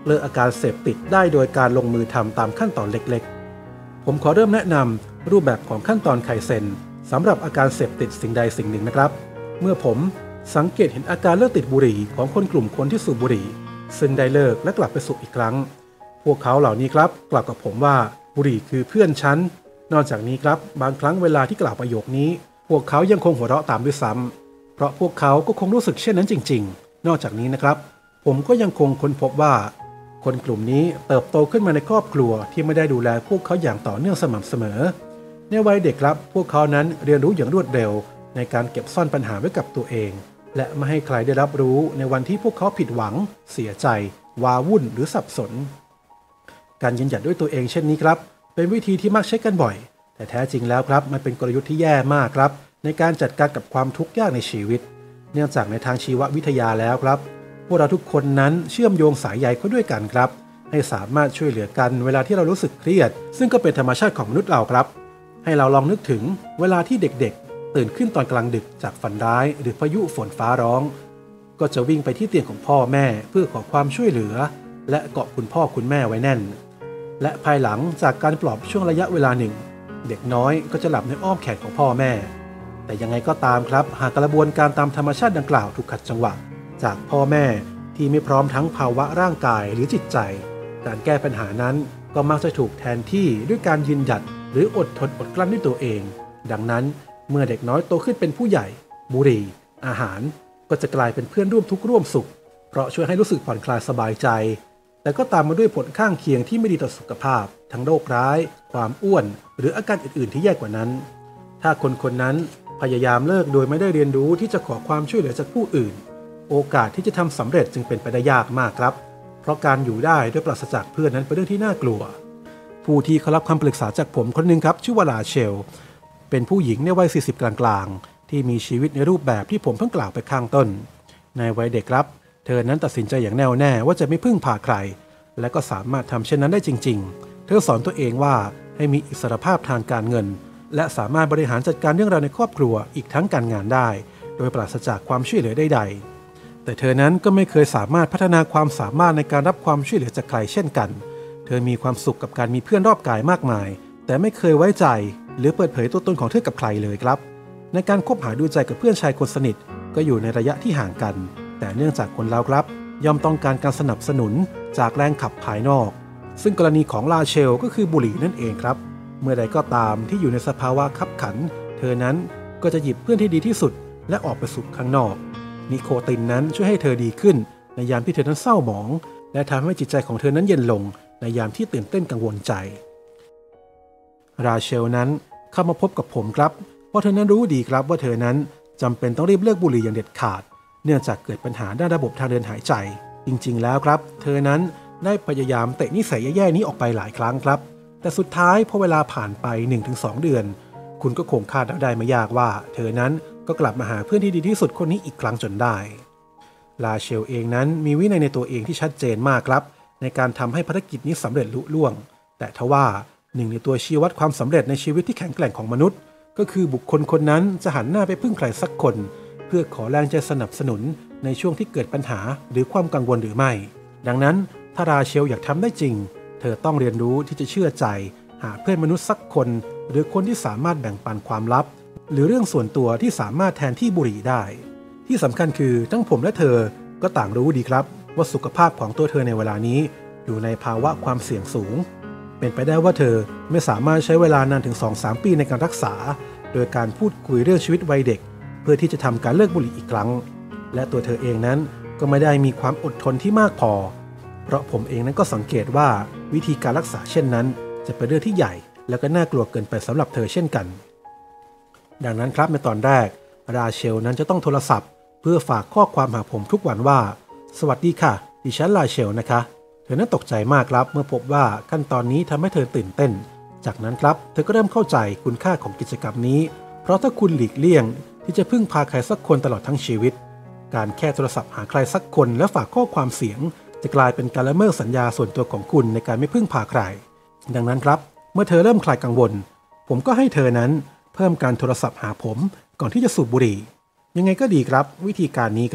เลิกอาการเสพติดได้โดยการลงมือทำตามขั้นตอนเล็กๆผมขอเริ่มแนะนำรูปแบบของขั้นตอนไคเซ็นสำหรับอาการเสพติดสิ่งใดสิ่งหนึ่งนะครับเมื่อผมสังเกตเห็นอาการเลิกติดบุหรี่ของคนกลุ่มคนที่สูบบุหรี่ซึ่งได้เลิกและกลับไปสูบอีกครั้งพวกเขาเหล่านี้ครับกล่าวกับผมว่าบุหรี่คือเพื่อนฉันนอกจากนี้ครับบางครั้งเวลาที่กล่าวประโยคนี้พวกเขายังคงหัวเราะตามด้วยซ้ำเพราะพวกเขาก็คงรู้สึกเช่นนั้นจริงๆนอกจากนี้นะครับผมก็ยังคงค้นพบว่าคนกลุ่มนี้เติบโตขึ้นมาในครอบครัวที่ไม่ได้ดูแลพวกเขาอย่างต่อเนื่องสม่ำเสมอในวัยเด็กครับพวกเขานั้นเรียนรู้อย่างรวดเร็วในการเก็บซ่อนปัญหาไว้กับตัวเองและไม่ให้ใครได้รับรู้ในวันที่พวกเขาผิดหวังเสียใจว้าวุ่นหรือสับสนการยืนหยัดด้วยตัวเองเช่นนี้ครับเป็นวิธีที่มักใช้กันบ่อยแต่แท้จริงแล้วครับมันเป็นกลยุทธ์ที่แย่มากครับในการจัดการกับความทุกข์ยากในชีวิตเนื่องจากในทางชีววิทยาแล้วครับพวกเราทุกคนนั้นเชื่อมโยงสายใยเข้าด้วยกันครับให้สามารถช่วยเหลือกันเวลาที่เรารู้สึกเครียดซึ่งก็เป็นธรรมชาติของมนุษย์เราครับให้เราลองนึกถึงเวลาที่เด็กๆตื่นขึ้นตอนกลางดึกจากฝันร้ายหรือพายุฝนฟ้าร้องก็จะวิ่งไปที่เตียงของพ่อแม่เพื่อขอความช่วยเหลือและเกาะคุณพ่อคุณแม่ไว้แน่นและภายหลังจากการปลอบช่วงระยะเวลาหนึ่งเด็กน้อยก็จะหลับในอ้อมแขนของพ่อแม่แต่ยังไงก็ตามครับหากกระบวนการตามธรรมชาติดังกล่าวถูกขัดจังหวะจากพ่อแม่ที่ไม่พร้อมทั้งภาวะร่างกายหรือจิตใจการแก้ปัญหานั้นก็มักจะถูกแทนที่ด้วยการยืนหยัดหรืออดทนอดกลั้นด้วยตัวเองดังนั้นเมื่อเด็กน้อยโตขึ้นเป็นผู้ใหญ่บุหรี่อาหารก็จะกลายเป็นเพื่อนร่วมทุกข์ร่วมสุขเพราะช่วยให้รู้สึกผ่อนคลายสบายใจแต่ก็ตามมาด้วยผลข้างเคียงที่ไม่ดีต่อสุขภาพทั้งโรคร้ายความอ้วนหรืออาการอื่นๆที่แย่กว่านั้นถ้าคนคนนั้นพยายามเลิกโดยไม่ได้เรียนรู้ที่จะขอความช่วยเหลือจากผู้อื่นโอกาสที่จะทำสำเร็จจึงเป็นไปได้ยากมากครับเพราะการอยู่ได้ด้วยปราศจากเพื่อนนั้นเป็นเรื่องที่น่ากลัวผู้ที่เขารับคำปรึกษาจากผมคนหนึ่งครับชื่อว่าลาเชลเป็นผู้หญิงในวัยสี่สิบกลางๆที่มีชีวิตในรูปแบบที่ผมเพิ่งกล่าวไปข้างต้นในวัยเด็กครับเธอนั้นตัดสินใจอย่างแน่วแน่ว่าจะไม่พึ่งพาใครและก็สามารถทำเช่นนั้นได้จริงๆเธอสอนตัวเองว่าให้มีอิสรภาพทางการเงินและสามารถบริหารจัดการเรื่องราวในครอบครัวอีกทั้งการงานได้โดยปราศจากความช่วยเหลือใดๆแต่เธอนั้นก็ไม่เคยสามารถพัฒนาความสามารถในการรับความช่วยเหลือจากใครเช่นกันเธอมีความสุขกับการมีเพื่อนรอบกายมากมายแต่ไม่เคยไว้ใจหรือเปิดเผยตัวตนของเธอกับใครเลยครับในการคบหาดูใจกับเพื่อนชายคนสนิทก็อยู่ในระยะที่ห่างกันแต่เนื่องจากคนเราครับย่อมต้องการการสนับสนุนจากแรงขับภายนอกซึ่งกรณีของลาเชลก็คือบุหรี่นั่นเองครับเมื่อใดก็ตามที่อยู่ในสภาวะคับขันเธอนั้นก็จะหยิบเพื่อนที่ดีที่สุดและออกไปสูบข้างนอกนิโคตินนั้นช่วยให้เธอดีขึ้นในยามที่เธอนั้นเศร้าหมองและทำให้จิตใจของเธอนั้นเย็นลงในยามที่ตื่นเต้นกังวลใจราเชลนั้นเข้ามาพบกับผมครับเพราะเธอนั้นรู้ดีครับว่าเธอนั้นจำเป็นต้องรีบเลิกบุหรี่อย่างเด็ดขาดเนื่องจากเกิดปัญหาด้านระบบทางเดินหายใจจริงๆแล้วครับเธอนั้นได้พยายามเตะนิสัยแย่ๆนี้ออกไปหลายครั้งครับแต่สุดท้ายพอเวลาผ่านไป หนึ่งถึงสอง เดือนคุณก็คงคาดเดาได้ไม่ยากว่าเธอนั้นก็กลับมาหาเพื่อนที่ดีที่สุดคนนี้อีกครั้งจนได้ลาเชลเองนั้นมีวินัยในตัวเองที่ชัดเจนมากครับในการทำให้ภารกิจนี้สำเร็จลุล่วงแต่ทว่าหนึ่งในตัวชี้วัดความสำเร็จในชีวิตที่แข็งแกร่งของมนุษย์ก็คือบุคคลคนนั้นจะหันหน้าไปพึ่งใครสักคนเพื่อขอแรงใจสนับสนุนในช่วงที่เกิดปัญหาหรือความกังวลหรือไม่ดังนั้นถ้าราเชลอยากทำได้จริงเธอต้องเรียนรู้ที่จะเชื่อใจหาเพื่อนมนุษย์สักคนหรือคนที่สามารถแบ่งปันความลับหรือเรื่องส่วนตัวที่สามารถแทนที่บุหรี่ได้ที่สำคัญคือทั้งผมและเธอก็ต่างรู้ดีครับว่าสุขภาพของตัวเธอในเวลานี้อยู่ในภาวะความเสี่ยงสูงเป็นไปได้ว่าเธอไม่สามารถใช้เวลานานถึง สองถึงสาม ปีในการรักษาโดยการพูดคุยเรื่องชีวิตวัยเด็กเพื่อที่จะทำการเลิกบุหรี่อีกครั้งและตัวเธอเองนั้นก็ไม่ได้มีความอดทนที่มากพอเพราะผมเองนั้นก็สังเกตว่าวิธีการรักษาเช่นนั้นจะเป็นเรื่องที่ใหญ่แล้วก็น่ากลัวเกินไปสำหรับเธอเช่นกันดังนั้นครับในตอนแรกราเชลนั้นจะต้องโทรศัพท์เพื่อฝากข้อความหาผมทุกวันว่าสวัสดีค่ะดิฉันราเชลนะคะเธอนั้นตกใจมากครับเมื่อพบว่าขั้นตอนนี้ทำให้เธอตื่นเต้นจากนั้นครับเธอก็เริ่มเข้าใจคุณค่าของกิจกรรมนี้เพราะถ้าคุณหลีกเลี่ยงที่จะพึ่งพาใครสักคนตลอดทั้งชีวิตการแค่โทรศัพท์หาใครสักคนและฝากข้อความเสียงจะกลายเป็นการละเมิดสัญญาส่วนตัวของคุณในการไม่พึ่งพาใครดังนั้นครับเมื่อเธอเริ่มคลายกังวลผมก็ให้เธอนั้นเพิ่มการโทรศัพท์หาผมก่อนที่จะสูบบุหรี่ยังไงก็ดีครับวิธีการนี้ครับ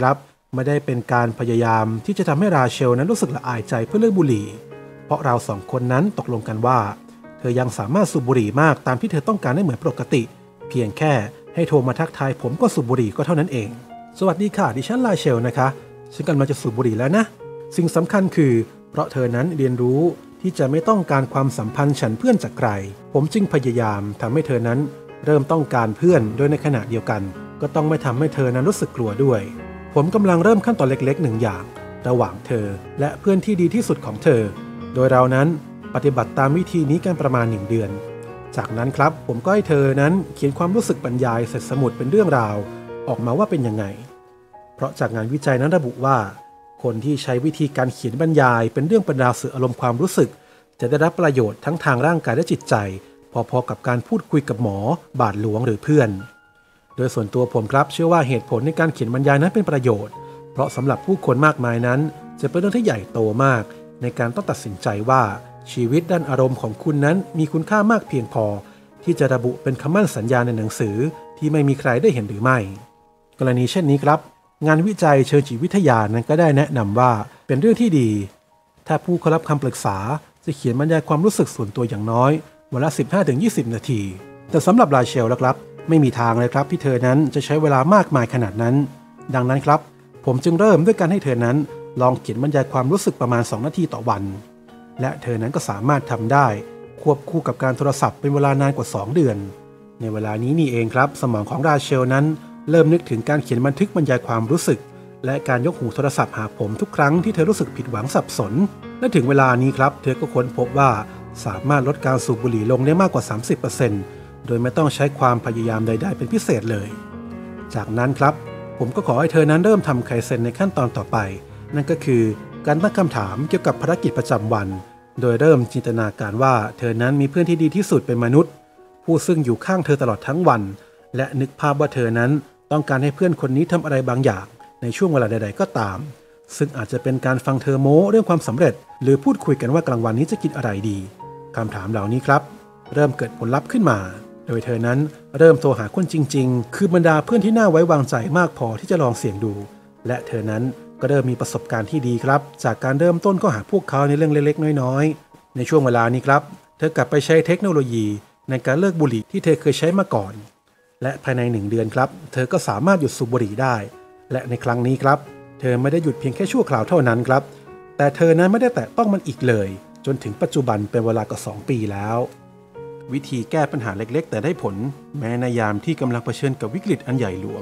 ไม่ได้เป็นการพยายามที่จะทำให้ราเชลนั้นรู้สึกละอายใจเพื่อเลิกบุหรี่เพราะเราสองคนนั้นตกลงกันว่าเธอยังสามารถสูบบุหรี่มากตามที่เธอต้องการได้เหมือนปกติเพียงแค่ให้โทรมาทักทายผมก็สูบบุหรี่ก็เท่านั้นเองสวัสดีค่ะดิฉันราเชลนะคะฉันกำลังจะสูบบุหรี่แล้วนะสิ่งสำคัญคือเพราะเธอนั้นเรียนรู้ที่จะไม่ต้องการความสัมพันธ์ฉันเพื่อนจากใครผมจึงพยายามทำให้เธอนั้นเริ่มต้องการเพื่อนโดยในขณะเดียวกันก็ต้องไม่ทำให้เธอนั้นรู้สึกกลัวด้วยผมกำลังเริ่มขั้นตอนเล็กๆหนึ่งอย่างระหว่างเธอและเพื่อนที่ดีที่สุดของเธอโดยเรานั้นปฏิบัติตามวิธีนี้กันประมาณหนึ่งเดือนจากนั้นครับผมก็ให้เธอนั้นเขียนความรู้สึกบรรยายเสร็จสมุดเป็นเรื่องราวออกมาว่าเป็นยังไงเพราะจากงานวิจัยนั้นระบุว่าคนที่ใช้วิธีการเขียนบรรยายเป็นเรื่องบรรดาสื่ออารมณ์ความรู้สึกจะได้รับประโยชน์ทั้งทางร่างกายและจิตใจพอๆกับการพูดคุยกับหมอบาทหลวงหรือเพื่อนโดยส่วนตัวผมครับเชื่อว่าเหตุผลในการเขียนบรรยายนั้นเป็นประโยชน์เพราะสำหรับผู้คนมากมายนั้นจะเป็นเรื่องที่ใหญ่โตมากในการต้องตัดสินใจว่าชีวิตด้านอารมณ์ของคุณนั้นมีคุณค่ามากเพียงพอที่จะระบุเป็นคำมั่นสัญญาในหนังสือที่ไม่มีใครได้เห็นหรือไม่กรณีเช่นนี้ครับงานวิจัยเชิงจิตวิทยานั้นก็ได้แนะนำว่าเป็นเรื่องที่ดีถ้าผู้เข้ารับคำปรึกษาจะเขียนบรรยายความรู้สึกส่วนตัวอย่างน้อยวันละ สิบห้าถึงยี่สิบ นาทีแต่สำหรับราเชลแล้วครับไม่มีทางเลยครับที่เธอนั้นจะใช้เวลามากมายขนาดนั้นดังนั้นครับผมจึงเริ่มด้วยการให้เธอนั้นลองเขียนบรรยายความรู้สึกประมาณสองนาทีต่อวันและเธอนั้นก็สามารถทำได้ควบคู่กับการโทรศัพท์เป็นเวลานานกว่าสองเดือนในเวลานี้นี่เองครับสมองของราเชลนั้นเริ่มนึกถึงการเขียนบันทึกบรรยายความรู้สึกและการยกหูโทรศัพท์หาผมทุกครั้งที่เธอรู้สึกผิดหวังสับสนและถึงเวลานี้ครับเธอก็ค้นพบว่าสามารถลดการสูบบุหรี่ลงได้มากกว่า สามสิบเปอร์เซ็นต์ โดยไม่ต้องใช้ความพยายามใดๆเป็นพิเศษเลยจากนั้นครับผมก็ขอให้เธอนั้นเริ่มทำไคเซ็นในขั้นตอนต่อไปนั่นก็คือการตั้งคำถามเกี่ยวกับภารกิจประจำวันโดยเริ่มจินตนาการว่าเธอนั้นมีเพื่อนที่ดีที่สุดเป็นมนุษย์ผู้ซึ่งอยู่ข้างเธอตลอดทั้งวันและนึกภาพว่าเธอนั้นต้องการให้เพื่อนคนนี้ทำอะไรบางอย่างในช่วงเวลาใดๆก็ตามซึ่งอาจจะเป็นการฟังเธอโม้เรื่องความสำเร็จหรือพูดคุยกันว่ากลางวันนี้จะกินอะไรดีคำถามเหล่านี้ครับเริ่มเกิดผลลัพธ์ขึ้นมาโดยเธอนั้นเริ่มโทรหาคนจริงๆคือบรรดาเพื่อนที่น่าไว้วางใจมากพอที่จะลองเสี่ยงดูและเธอนั้นก็เริ่มมีประสบการณ์ที่ดีครับจากการเริ่มต้นก็หาพวกเขาในเรื่องเล็กๆน้อยๆในช่วงเวลานี้ครับเธอกลับไปใช้เทคโนโลยีในการเลิกบุหรี่ที่เธอเคยใช้มาก่อนและภายในหนึ่งเดือนครับเธอก็สามารถหยุดสูบบุหรี่ได้และในครั้งนี้ครับเธอไม่ได้หยุดเพียงแค่ชั่วคราวเท่านั้นครับแต่เธอนั้นไม่ได้แตะต้องมันอีกเลยจนถึงปัจจุบันเป็นเวลากว่าสองปีแล้ววิธีแก้ปัญหาเล็กๆแต่ได้ผลแม้ในยามที่กำลังเผชิญกับวิกฤตอันใหญ่หลวง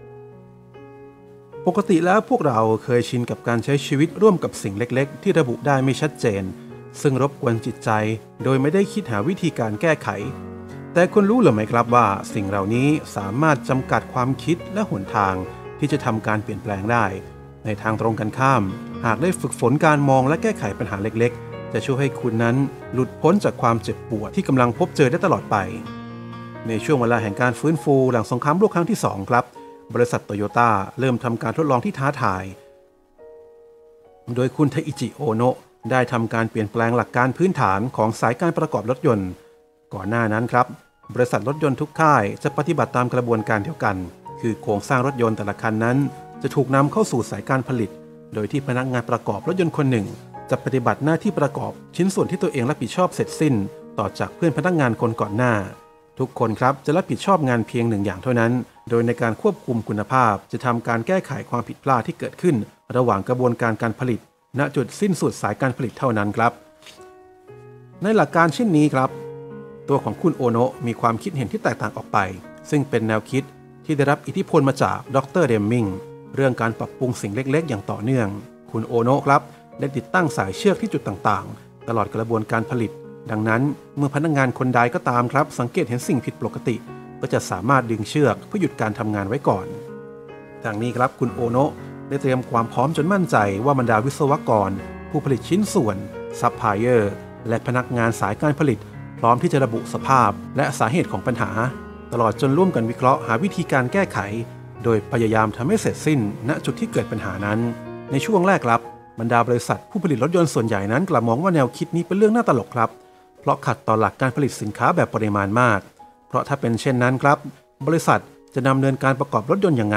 ปกติแล้วพวกเราเคยชินกับการใช้ชีวิตร่วมกับสิ่งเล็กๆที่ระบุได้ไม่ชัดเจนซึ่งรบกวนจิตใจโดยไม่ได้คิดหาวิธีการแก้ไขแต่คุณรู้หรือไม่ครับว่าสิ่งเหล่านี้สามารถจำกัดความคิดและหนทางที่จะทำการเปลี่ยนแปลงได้ในทางตรงกันข้ามหากได้ฝึกฝนการมองและแก้ไขปัญหาเล็กๆจะช่วยให้คุณนั้นหลุดพ้นจากความเจ็บปวดที่กำลังพบเจอได้ตลอดไปในช่วงเวลาแห่งการฟื้นฟูหลังสงครามโลกครั้งที่สองครับบริษัทโตโยต้าเริ่มทำการทดลองที่ท้าทายโดยคุณไทอิจิโอโนะได้ทำการเปลี่ยนแปลงหลักการพื้นฐานของสายการประกอบรถยนต์ก่อนหน้านั้นครับบริษัทรถยนต์ทุกค่ายจะปฏิบัติตามกระบวนการเดียวกันคือโครงสร้างรถยนต์แต่ละคันนั้นจะถูกนำเข้าสู่สายการผลิตโดยที่พนักงานประกอบรถยนต์คนหนึ่งจะปฏิบัติหน้าที่ประกอบชิ้นส่วนที่ตัวเองรับผิดชอบเสร็จสิ้นต่อจากเพื่อนพนักงานคนก่อนหน้าทุกคนครับจะรับผิดชอบงานเพียงหนึ่งอย่างเท่านั้นโดยในการควบคุมคุณภาพจะทำการแก้ไขความผิดพลาดที่เกิดขึ้นระหว่างกระบวนการการผลิตณจุดสิ้นสุดสายการผลิตเท่านั้นครับในหลักการเช่นนี้ครับตัวของคุณโอโนะมีความคิดเห็นที่แตกต่างออกไปซึ่งเป็นแนวคิดที่ได้รับอิทธิพลมาจากดรเดมมิงเรื่องการปรับปรุงสิ่งเล็กๆอย่างต่อเนื่องคุณโอโนะครับได้ติดตั้งสายเชือกที่จุดต่างๆตลอดกระบวนการผลิตดังนั้นเมื่อพนักงานคนใดก็ตามครับสังเกตเห็นสิ่งผิดปกติก็จะสามารถดึงเชือกเพื่อหยุดการทำงานไว้ก่อนทางนี้ครับคุณโอโนะได้เตรียมความพร้อมจนมั่นใจว่าบรรดาวิศวกรผู้ผลิตชิ้นส่วนซัพพลายเออร์และพนักงานสายการผลิตพร้อมที่จะระบุสภาพและสาเหตุของปัญหาตลอดจนร่วมกันวิเคราะห์หาวิธีการแก้ไขโดยพยายามทำให้เสร็จสิ้นณจุดที่เกิดปัญหานั้นในช่วงแรกครับบรรดาบริษัทผู้ผลิตรถยนต์ส่วนใหญ่นั้นกลับมองว่าแนวคิดนี้เป็นเรื่องน่าตลกครับเพราะขัดต่อหลักการผลิตสินค้าแบบปริมาณมากเพราะถ้าเป็นเช่นนั้นครับบริษัทจะดำเนินการประกอบรถยนต์ยังไง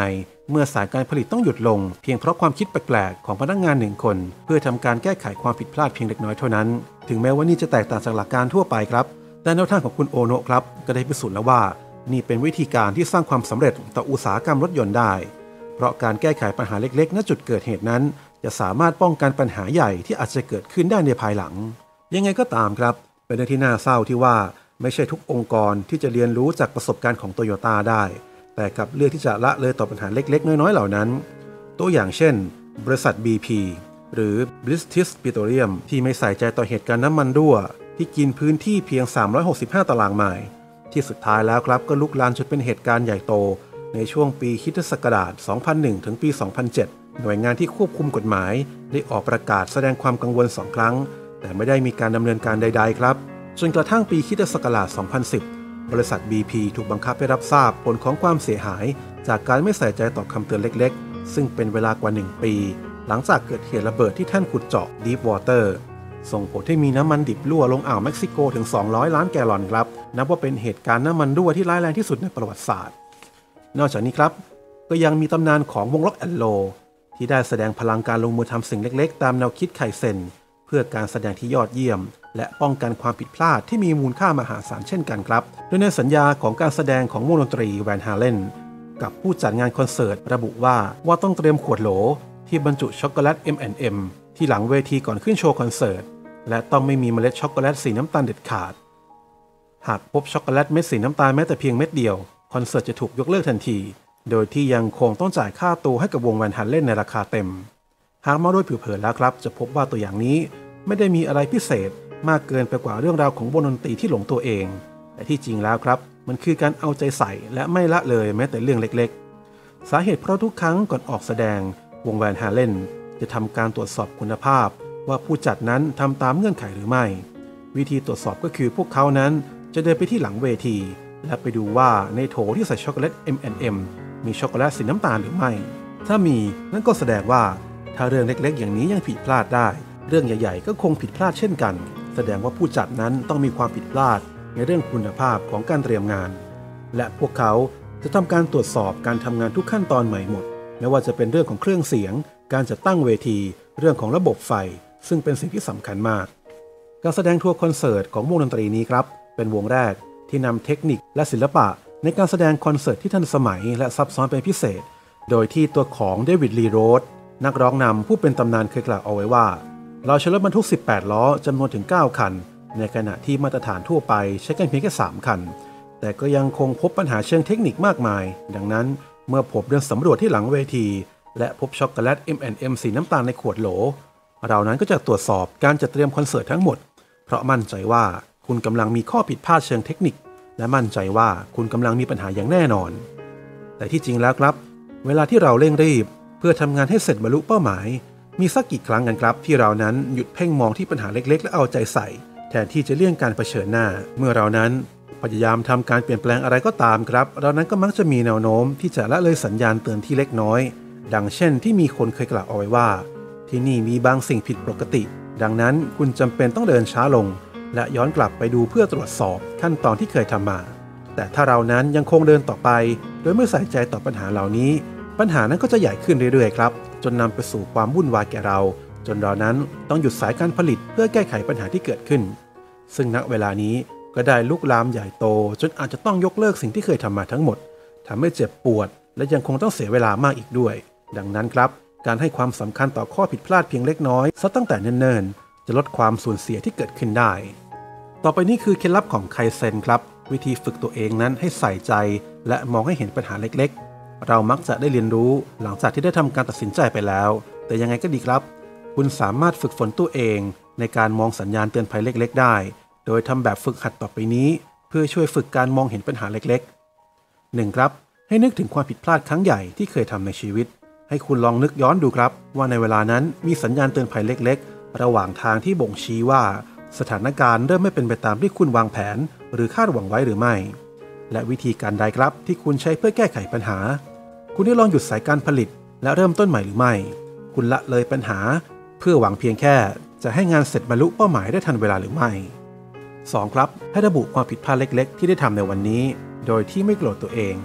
เมื่อสายการผลิตต้องหยุดลงเพียงเพราะความคิดแปลกๆของพนักงานหนึ่งคนเพื่อทำการแก้ไขความผิดพลาดเพียงเล็กน้อยเท่านั้นถึงแม้ว่านี่จะแตกต่างจากหลักการทั่วไปครับแต่แนวทางของคุณโอโนะครับก็ได้พิสูจน์แล้วว่านี่เป็นวิธีการที่สร้างความสำเร็จต่ออุตสาหกรรมรถยนต์ได้เพราะการแก้ไขปัญหาเล็กๆณจุดเกิดเหตุนั้นจะสามารถป้องกันปัญหาใหญ่ที่อาจจะเกิดขึ้นได้ในภายหลังยังไงก็ตามครับเป็นเรื่องที่น่าเศร้าที่ว่าไม่ใช่ทุกองค์กรที่จะเรียนรู้จากประสบการณ์ของโตโยต้าได้แต่กลับเลือกที่จะละเลยต่อปัญหาเล็กๆน้อยๆเหล่านั้นตัวอย่างเช่นบริษัท บี พี หรือ British Petroleum ที่ไม่ใส่ใจต่อเหตุการณ์น้ำมันรั่วที่กินพื้นที่เพียงสามร้อยหกสิบห้าตารางไมล์ที่สุดท้ายแล้วครับก็ลุกลามจนเป็นเหตุการณ์ใหญ่โตในช่วงปีคริสตศักราช สองพันหนึ่ง ถึงปี สองพันเจ็ด หน่วยงานที่ควบคุมกฎหมายได้ออกประกาศแสดงความกังวลสองครั้งแต่ไม่ได้มีการดำเนินการใดๆครับจนกระทั่งปีคริสตศักราช สองพันสิบ บริษัท บี พี ถูกบังคับให้รับทราบผลของความเสียหายจากการไม่ใส่ใจต่อคำเตือนเล็กๆซึ่งเป็นเวลากว่าหนึ่งปีหลังจากเกิดเหตุระเบิดที่แท่นขุดเจาะ Deep Water ส่งผลให้มีน้ำมันดิบรั่วลงอ่าวเม็กซิโกถึงสองร้อยล้านแกลลอนครับนับว่าเป็นเหตุการณ์น้ำมันรั่วที่ร้ายแรงที่สุดในประวัติศาสตร์นอกจากนี้ครับก็ยังมีตำนานของวงล็อกแอนโลที่ได้แสดงพลังการลงมือทำสิ่งเล็กๆตามแนวคิดไคเซ็นเพื่อการแสดงที่ยอดเยี่ยมและป้องกันความผิดพลาดที่มีมูลค่ามหาศาลเช่นกันครับโดยในสัญญาของการแสดงของวงดนตรีแวนฮาเลนกับผู้จัดงานคอนเสิร์ตระบุว่าว่าต้องเตรียมขวดโหลที่บรรจุช็อกโกแลต เอ็ม แอนด์ เอ็ม ที่หลังเวทีก่อนขึ้นโชว์คอนเสิร์ตและต้องไม่มีเมล็ดช็อกโกแลตสีน้ำตาลเด็ดขาดหากพบช็อกโกแลตเม็ดสีน้ำตาลแม้แต่เพียงเม็ดเดียวคอนเสิร์ตจะถูกยกเลิกทันทีโดยที่ยังคงต้องจ่ายค่าตัวให้กับวงแวนฮาเลนในราคาเต็มหากมาโดยผิวเผินแล้วครับจะพบว่าตัวอย่างนี้ไม่ได้มีอะไรพิเศษมากเกินไปกว่าเรื่องราวของวงดนตรีที่หลงตัวเองแต่ที่จริงแล้วครับมันคือการเอาใจใส่และไม่ละเลยแม้แต่เรื่องเล็กๆสาเหตุเพราะทุกครั้งก่อนออกแสดงวงแวนฮาเลนจะทำการตรวจสอบคุณภาพว่าผู้จัดนั้นทำตามเงื่อนไขหรือไม่วิธีตรวจสอบก็คือพวกเขานั้นจะเดินไปที่หลังเวทีและไปดูว่าในโถที่ใส่ช็อกโกแลต เอ็ม แอนด์ เอ็ม มีช็อกโกแลตสีน้ำตาลหรือไม่ถ้ามีนั่นก็แสดงว่าถ้าเรื่องเล็กๆอย่างนี้ยังผิดพลาดได้เรื่องใหญ่ๆก็คงผิดพลาดเช่นกันแสดงว่าผู้จัดนั้นต้องมีความผิดพลาดในเรื่องคุณภาพของการเตรียมงานและพวกเขาจะทำการตรวจสอบการทำงานทุกขั้นตอนใหม่หมดไม่ว่าจะเป็นเรื่องของเครื่องเสียงการจัดตั้งเวทีเรื่องของระบบไฟซึ่งเป็นสิ่งที่สำคัญมากการแสดงทัวร์คอนเสิร์ตของวงดนตรีนี้ครับเป็นวงแรกที่นำเทคนิคและศิลปะในการแสดงคอนเสิร์ตที่ทันสมัยและซับซ้อนเป็นพิเศษโดยที่ตัวของเดวิด ลีโรธนักร้องนำผู้เป็นตำนานเคยกล่าวเอาไว้ว่าเราใช้รถบรรทุกสิบแปดล้อจำนวนถึงเก้าคันในขณะที่มาตรฐานทั่วไปใช้กันเพียงแค่สามคันแต่ก็ยังคงพบปัญหาเชิงเทคนิคมากมายดังนั้นเมื่อผมเดินสำรวจที่หลังเวทีและพบช็อกโกแลต เอ็ม แอนด์ เอ็ม สีน้ำตาลในขวดโหลเรานั้นก็จะตรวจสอบการจัดเตรียมคอนเสิร์ตทั้งหมดเพราะมั่นใจว่าคุณกำลังมีข้อผิดพลาดเชิงเทคนิคและมั่นใจว่าคุณกำลังมีปัญหาอย่างแน่นอนแต่ที่จริงแล้วครับเวลาที่เราเร่งรีบเพื่อทำงานให้เสร็จบรรลุเป้าหมายมีสักกี่ครั้งกันครับที่เรานั้นหยุดเพ่งมองที่ปัญหาเล็กๆและเอาใจใส่แทนที่จะเลี่ยงการเผชิญหน้าเมื่อเรานั้นพยายามทำการเปลี่ยนแปลงอะไรก็ตามครับเรานั้นก็มักจะมีแนวโน้มที่จะละเลยสัญญาณเตือนที่เล็กน้อยดังเช่นที่มีคนเคยกล่าวเอาไว้ว่าที่นี่มีบางสิ่งผิดปกติดังนั้นคุณจำเป็นต้องเดินช้าลงและย้อนกลับไปดูเพื่อตรวจสอบขั้นตอนที่เคยทำมาแต่ถ้าเรานั้นยังคงเดินต่อไปโดยไม่ใส่ใจต่อปัญหาเหล่านี้ปัญหานั้นก็จะใหญ่ขึ้นเรื่อยๆครับจนนำไปสู่ความวุ่นวายแก่เราจนเรานั้นต้องหยุดสายการผลิตเพื่อแก้ไขปัญหาที่เกิดขึ้นซึ่งณเวลานี้ก็ได้ลุกลามใหญ่โตจนอาจจะต้องยกเลิกสิ่งที่เคยทำมาทั้งหมดทำให้เจ็บปวดและยังคงต้องเสียเวลามากอีกด้วยดังนั้นครับการให้ความสำคัญต่อข้อผิดพลาดเพียงเล็กน้อยซะตั้งแต่เนิ่นๆจะลดความสูญเสียที่เกิดขึ้นได้ต่อไปนี้คือเคล็ดลับของไคเซ็นครับวิธีฝึกตัวเองนั้นให้ใส่ใจและมองให้เห็นปัญหาเล็กๆเรามักจะได้เรียนรู้หลังจากที่ได้ทำการตัดสินใจไปแล้วแต่ยังไงก็ดีครับคุณสามารถฝึกฝนตัวเองในการมองสัญญาณเตือนภัยเล็กๆได้โดยทำแบบฝึกหัดต่อไปนี้เพื่อช่วยฝึกการมองเห็นปัญหาเล็กๆ หนึ่ง ครับให้นึกถึงความผิดพลาดครั้งใหญ่ที่เคยทำในชีวิตให้คุณลองนึกย้อนดูครับว่าในเวลานั้นมีสัญญาณเตือนภัยเล็กๆระหว่างทางที่บ่งชี้ว่าสถานการณ์เริ่มไม่เป็นไปตามที่คุณวางแผนหรือคาดหวังไว้หรือไม่และวิธีการใดครับที่คุณใช้เพื่อแก้ไขปัญหาคุณได้ลองหยุดสายการผลิตและเริ่มต้นใหม่หรือไม่คุณละเลยปัญหาเพื่อหวังเพียงแค่จะให้งานเสร็จบรรลุเป้าหมายได้ทันเวลาหรือไม่ สอง ครับให้ระบุความผิดพลาดเล็กๆที่ได้ทำในวันนี้โดยที่ไม่โกรธตัวเอง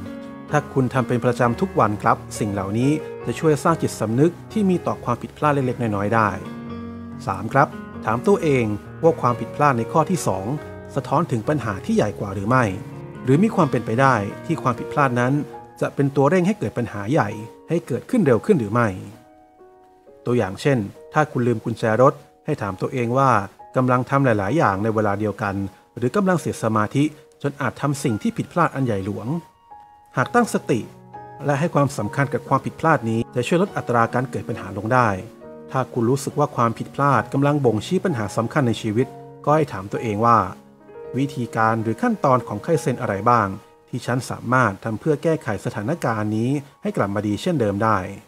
ถ้าคุณทำเป็นประจำทุกวันครับสิ่งเหล่านี้จะช่วยสร้างจิตสำนึกที่มีต่อความผิดพลาดเล็กๆน้อยๆได้ สาม ครับถามตัวเองว่าความผิดพลาดในข้อที่สองสะท้อนถึงปัญหาที่ใหญ่กว่าหรือไม่หรือมีความเป็นไปได้ที่ความผิดพลาดนั้นจะเป็นตัวเร่งให้เกิดปัญหาใหญ่ให้เกิดขึ้นเร็วขึ้นหรือไม่ตัวอย่างเช่นถ้าคุณลืมกุญแจรถให้ถามตัวเองว่ากำลังทำหลายๆอย่างในเวลาเดียวกันหรือกำลังเสียสมาธิจนอาจทำสิ่งที่ผิดพลาดอันใหญ่หลวงหากตั้งสติและให้ความสำคัญกับความผิดพลาดนี้จะช่วยลดอัตราการเกิดปัญหาลงได้ถ้าคุณรู้สึกว่าความผิดพลาดกำลังบ่งชี้ปัญหาสำคัญในชีวิตก็ให้ถามตัวเองว่าวิธีการหรือขั้นตอนของไคเซ็นอะไรบ้างที่ฉันสามารถทำเพื่อแก้ไขสถานการณ์นี้ให้กลับมาดีเช่นเดิมได้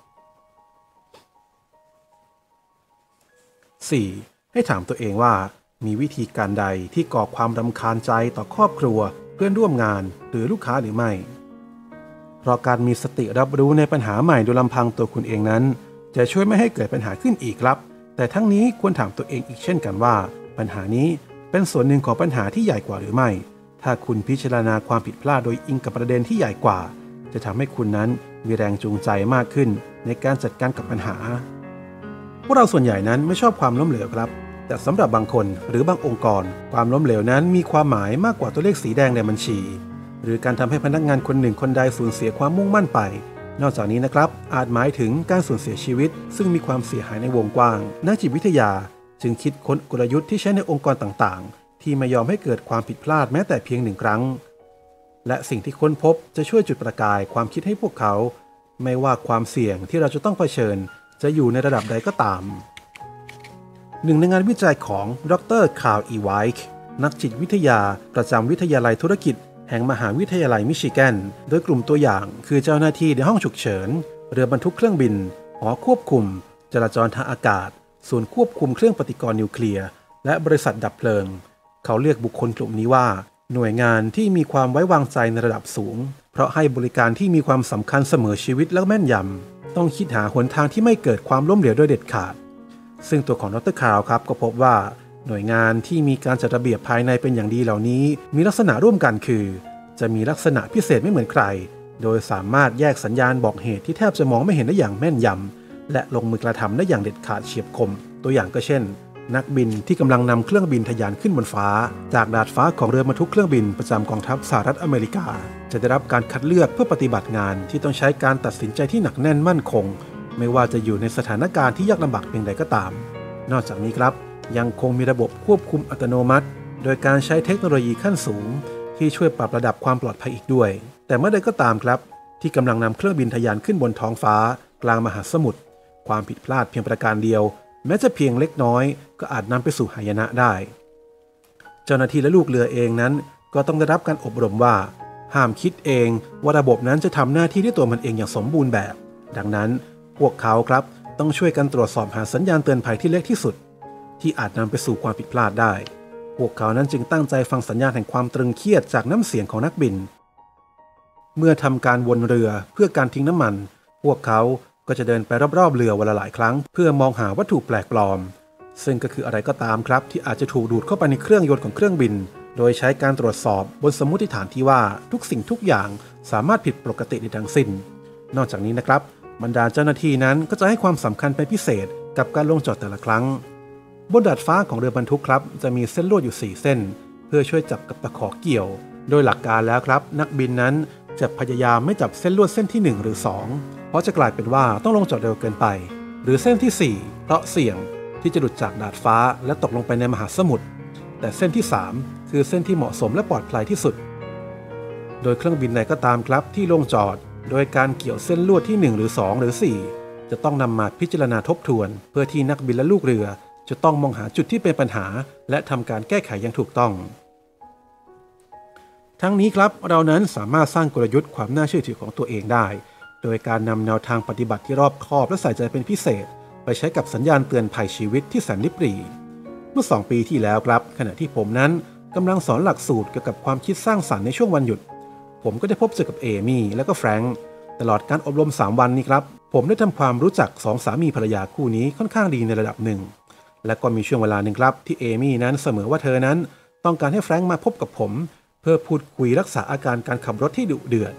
สี่ ให้ถามตัวเองว่ามีวิธีการใดที่ก่อความรำคาญใจต่อครอบครัวเพื่อนร่วมงานหรือลูกค้าหรือไม่เพราะการมีสติรับรู้ในปัญหาใหม่โดยลำพังตัวคุณเองนั้นจะช่วยไม่ให้เกิดปัญหาขึ้นอีกครับแต่ทั้งนี้ควรถามตัวเองอีกเช่นกันว่าปัญหานี้เป็นส่วนหนึ่งของปัญหาที่ใหญ่กว่าหรือไม่ถ้าคุณพิจารณาความผิดพลาดโดยอิงกับประเด็นที่ใหญ่กว่าจะทำให้คุณนั้นมีแรงจูงใจมากขึ้นในการจัดการกับปัญหาพวกเราส่วนใหญ่นั้นไม่ชอบความล้มเหลวครับแต่สำหรับบางคนหรือบางองค์กรความล้มเหลวนั้นมีความหมายมากกว่าตัวเลขสีแดงในบัญชีหรือการทำให้พนักงานคนหนึ่งคนใดสูญเสียความมุ่งมั่นไปนอกจากนี้นะครับอาจหมายถึงการสูญเสียชีวิตซึ่งมีความเสียหายในวงกว้างนักจิตวิทยาจึงคิดค้นกลยุทธ์ที่ใช้ในองค์กรต่างๆที่ไม่ยอมให้เกิดความผิดพลาดแม้แต่เพียงหนึ่งครั้งและสิ่งที่ค้นพบจะช่วยจุดประกายความคิดให้พวกเขาไม่ว่าความเสี่ยงที่เราจะต้องเผชิญจะอยู่ในระดับใดก็ตามหนึ่งในงานวิจัยของดร.คาร์ล อีไวค์นักจิตวิทยาประจำวิทยาลัยธุรกิจแห่งมหาวิทยาลัยมิชิแกนโดยกลุ่มตัวอย่างคือเจ้าหน้าที่ในห้องฉุกเฉินเรือบรรทุกเครื่องบินหอควบคุมจราจรทางอากาศศูนย์ควบคุมเครื่องปฏิกรณ์นิวเคลียร์และบริษัทดับเพลิงเขาเรียกบุคคลกลุ่มนี้ว่าหน่วยงานที่มีความไว้วางใจในระดับสูงเพราะให้บริการที่มีความสำคัญเสมอชีวิตและแม่นยำต้องคิดหาหนทางที่ไม่เกิดความล้มเหลวโดยเด็ดขาดซึ่งตัวของดร.คาร์ลครับก็พบว่าหน่วยงานที่มีการจัดระเบียบภายในเป็นอย่างดีเหล่านี้มีลักษณะร่วมกันคือจะมีลักษณะพิเศษไม่เหมือนใครโดยสามารถแยกสัญญาณบอกเหตุที่แทบจะมองไม่เห็นได้อย่างแม่นยำและลงมือกระทำได้อย่างเด็ดขาดเฉียบคมตัวอย่างก็เช่นนักบินที่กำลังนำเครื่องบินทะยานขึ้นบนฟ้าจากดาดฟ้าของเรือบรรทุกเครื่องบินประจำกองทัพสหรัฐอเมริกาจะได้รับการคัดเลือกเพื่อปฏิบัติงานที่ต้องใช้การตัดสินใจที่หนักแน่นมั่นคงไม่ว่าจะอยู่ในสถานการณ์ที่ยากลำบากเพียงใดก็ตามนอกจากนี้ครับยังคงมีระบบควบคุมอัตโนมัติโดยการใช้เทคโนโลยีขั้นสูงที่ช่วยปรับระดับความปลอดภัยอีกด้วยแต่เมื่อใดก็ตามครับที่กำลังนำเครื่องบินทะยานขึ้นบนท้องฟ้ากลางมหาสมุทรความผิดพลาดเพียงประการเดียวแม้จะเพียงเล็กน้อยก็อาจนำไปสู่หายนะได้เจ้าหน้าที่และลูกเรือเองนั้นก็ต้องได้รับการอบรมว่าห้ามคิดเองว่าระบบนั้นจะทำหน้าที่ด้วยตัวมันเองอย่างสมบูรณ์แบบดังนั้นพวกเขาครับต้องช่วยกันตรวจสอบหาสัญญาณเตือนภัยที่เล็กที่สุดที่อาจนำไปสู่ความผิดพลาดได้พวกเขานั้นจึงตั้งใจฟังสัญญาณแห่งความตรึงเครียดจากน้ำเสียงของนักบินเมื่อทำการวนเรือเพื่อการทิ้งน้ำมันพวกเขาก็จะเดินไปรอบๆเรือวันละหลายครั้งเพื่อมองหาวัตถุแปลกปลอมซึ่งก็คืออะไรก็ตามครับที่อาจจะถูกดูดเข้าไปในเครื่องยนต์ของเครื่องบินโดยใช้การตรวจสอบบนสมมติฐานที่ว่าทุกสิ่งทุกอย่างสามารถผิดปกติในทั้งสิ้นนอกจากนี้นะครับบรรดาเจ้าหน้าที่นั้นก็จะให้ความสำคัญเป็นพิเศษกับการลงจอดแต่ละครั้งบนดาดฟ้าของเรือบรรทุกครับจะมีเส้นลวดอยู่สี่เส้นเพื่อช่วยจับกับตะขอเกี่ยวโดยหลักการแล้วครับนักบินนั้นจะพยายามไม่จับเส้นลวดเส้นที่หนึ่งหรือสองเพราะจะกลายเป็นว่าต้องลงจอดเร็วเกินไปหรือเส้นที่สี่เพราะเสี่ยงที่จะหลุดจากดาดฟ้าและตกลงไปในมหาสมุทรแต่เส้นที่สามคือเส้นที่เหมาะสมและปลอดภัยที่สุดโดยเครื่องบินใดก็ตามครับที่ลงจอดโดยการเกี่ยวเส้นลวดที่หนึ่งหรือสองหรือสี่จะต้องนำมาพิจารณาทบทวนเพื่อที่นักบินและลูกเรือจะต้องมองหาจุดที่เป็นปัญหาและทำการแก้ไขอย่างถูกต้องทั้งนี้ครับเรานั้นสามารถสร้างกลยุทธ์ความน่าเชื่อถือของตัวเองได้โดยการนำแนวทางปฏิบัติที่รอบคอบและใส่ใจเป็นพิเศษไปใช้กับสัญญาณเตือนภัยชีวิตที่แสนลิบหรี่เมื่อสองปีที่แล้วครับขณะที่ผมนั้นกำลังสอนหลักสูตรเกี่ยวกับความคิดสร้างสรรค์ในช่วงวันหยุดผมก็ได้พบเจอกับเอมี่และก็แฟรงค์ตลอดการอบรมสามวันนี้ครับผมได้ทำความรู้จักสองสามีภรรยาคู่นี้ค่อนข้างดีในระดับหนึ่งและก็มีช่วงเวลาหนึ่งครับที่เอมี่นั้นเสมอว่าเธอนั้นต้องการให้แฟรงค์มาพบกับผมเพื่อพูดคุยรักษาอาการการขับรถที่ดุเดือด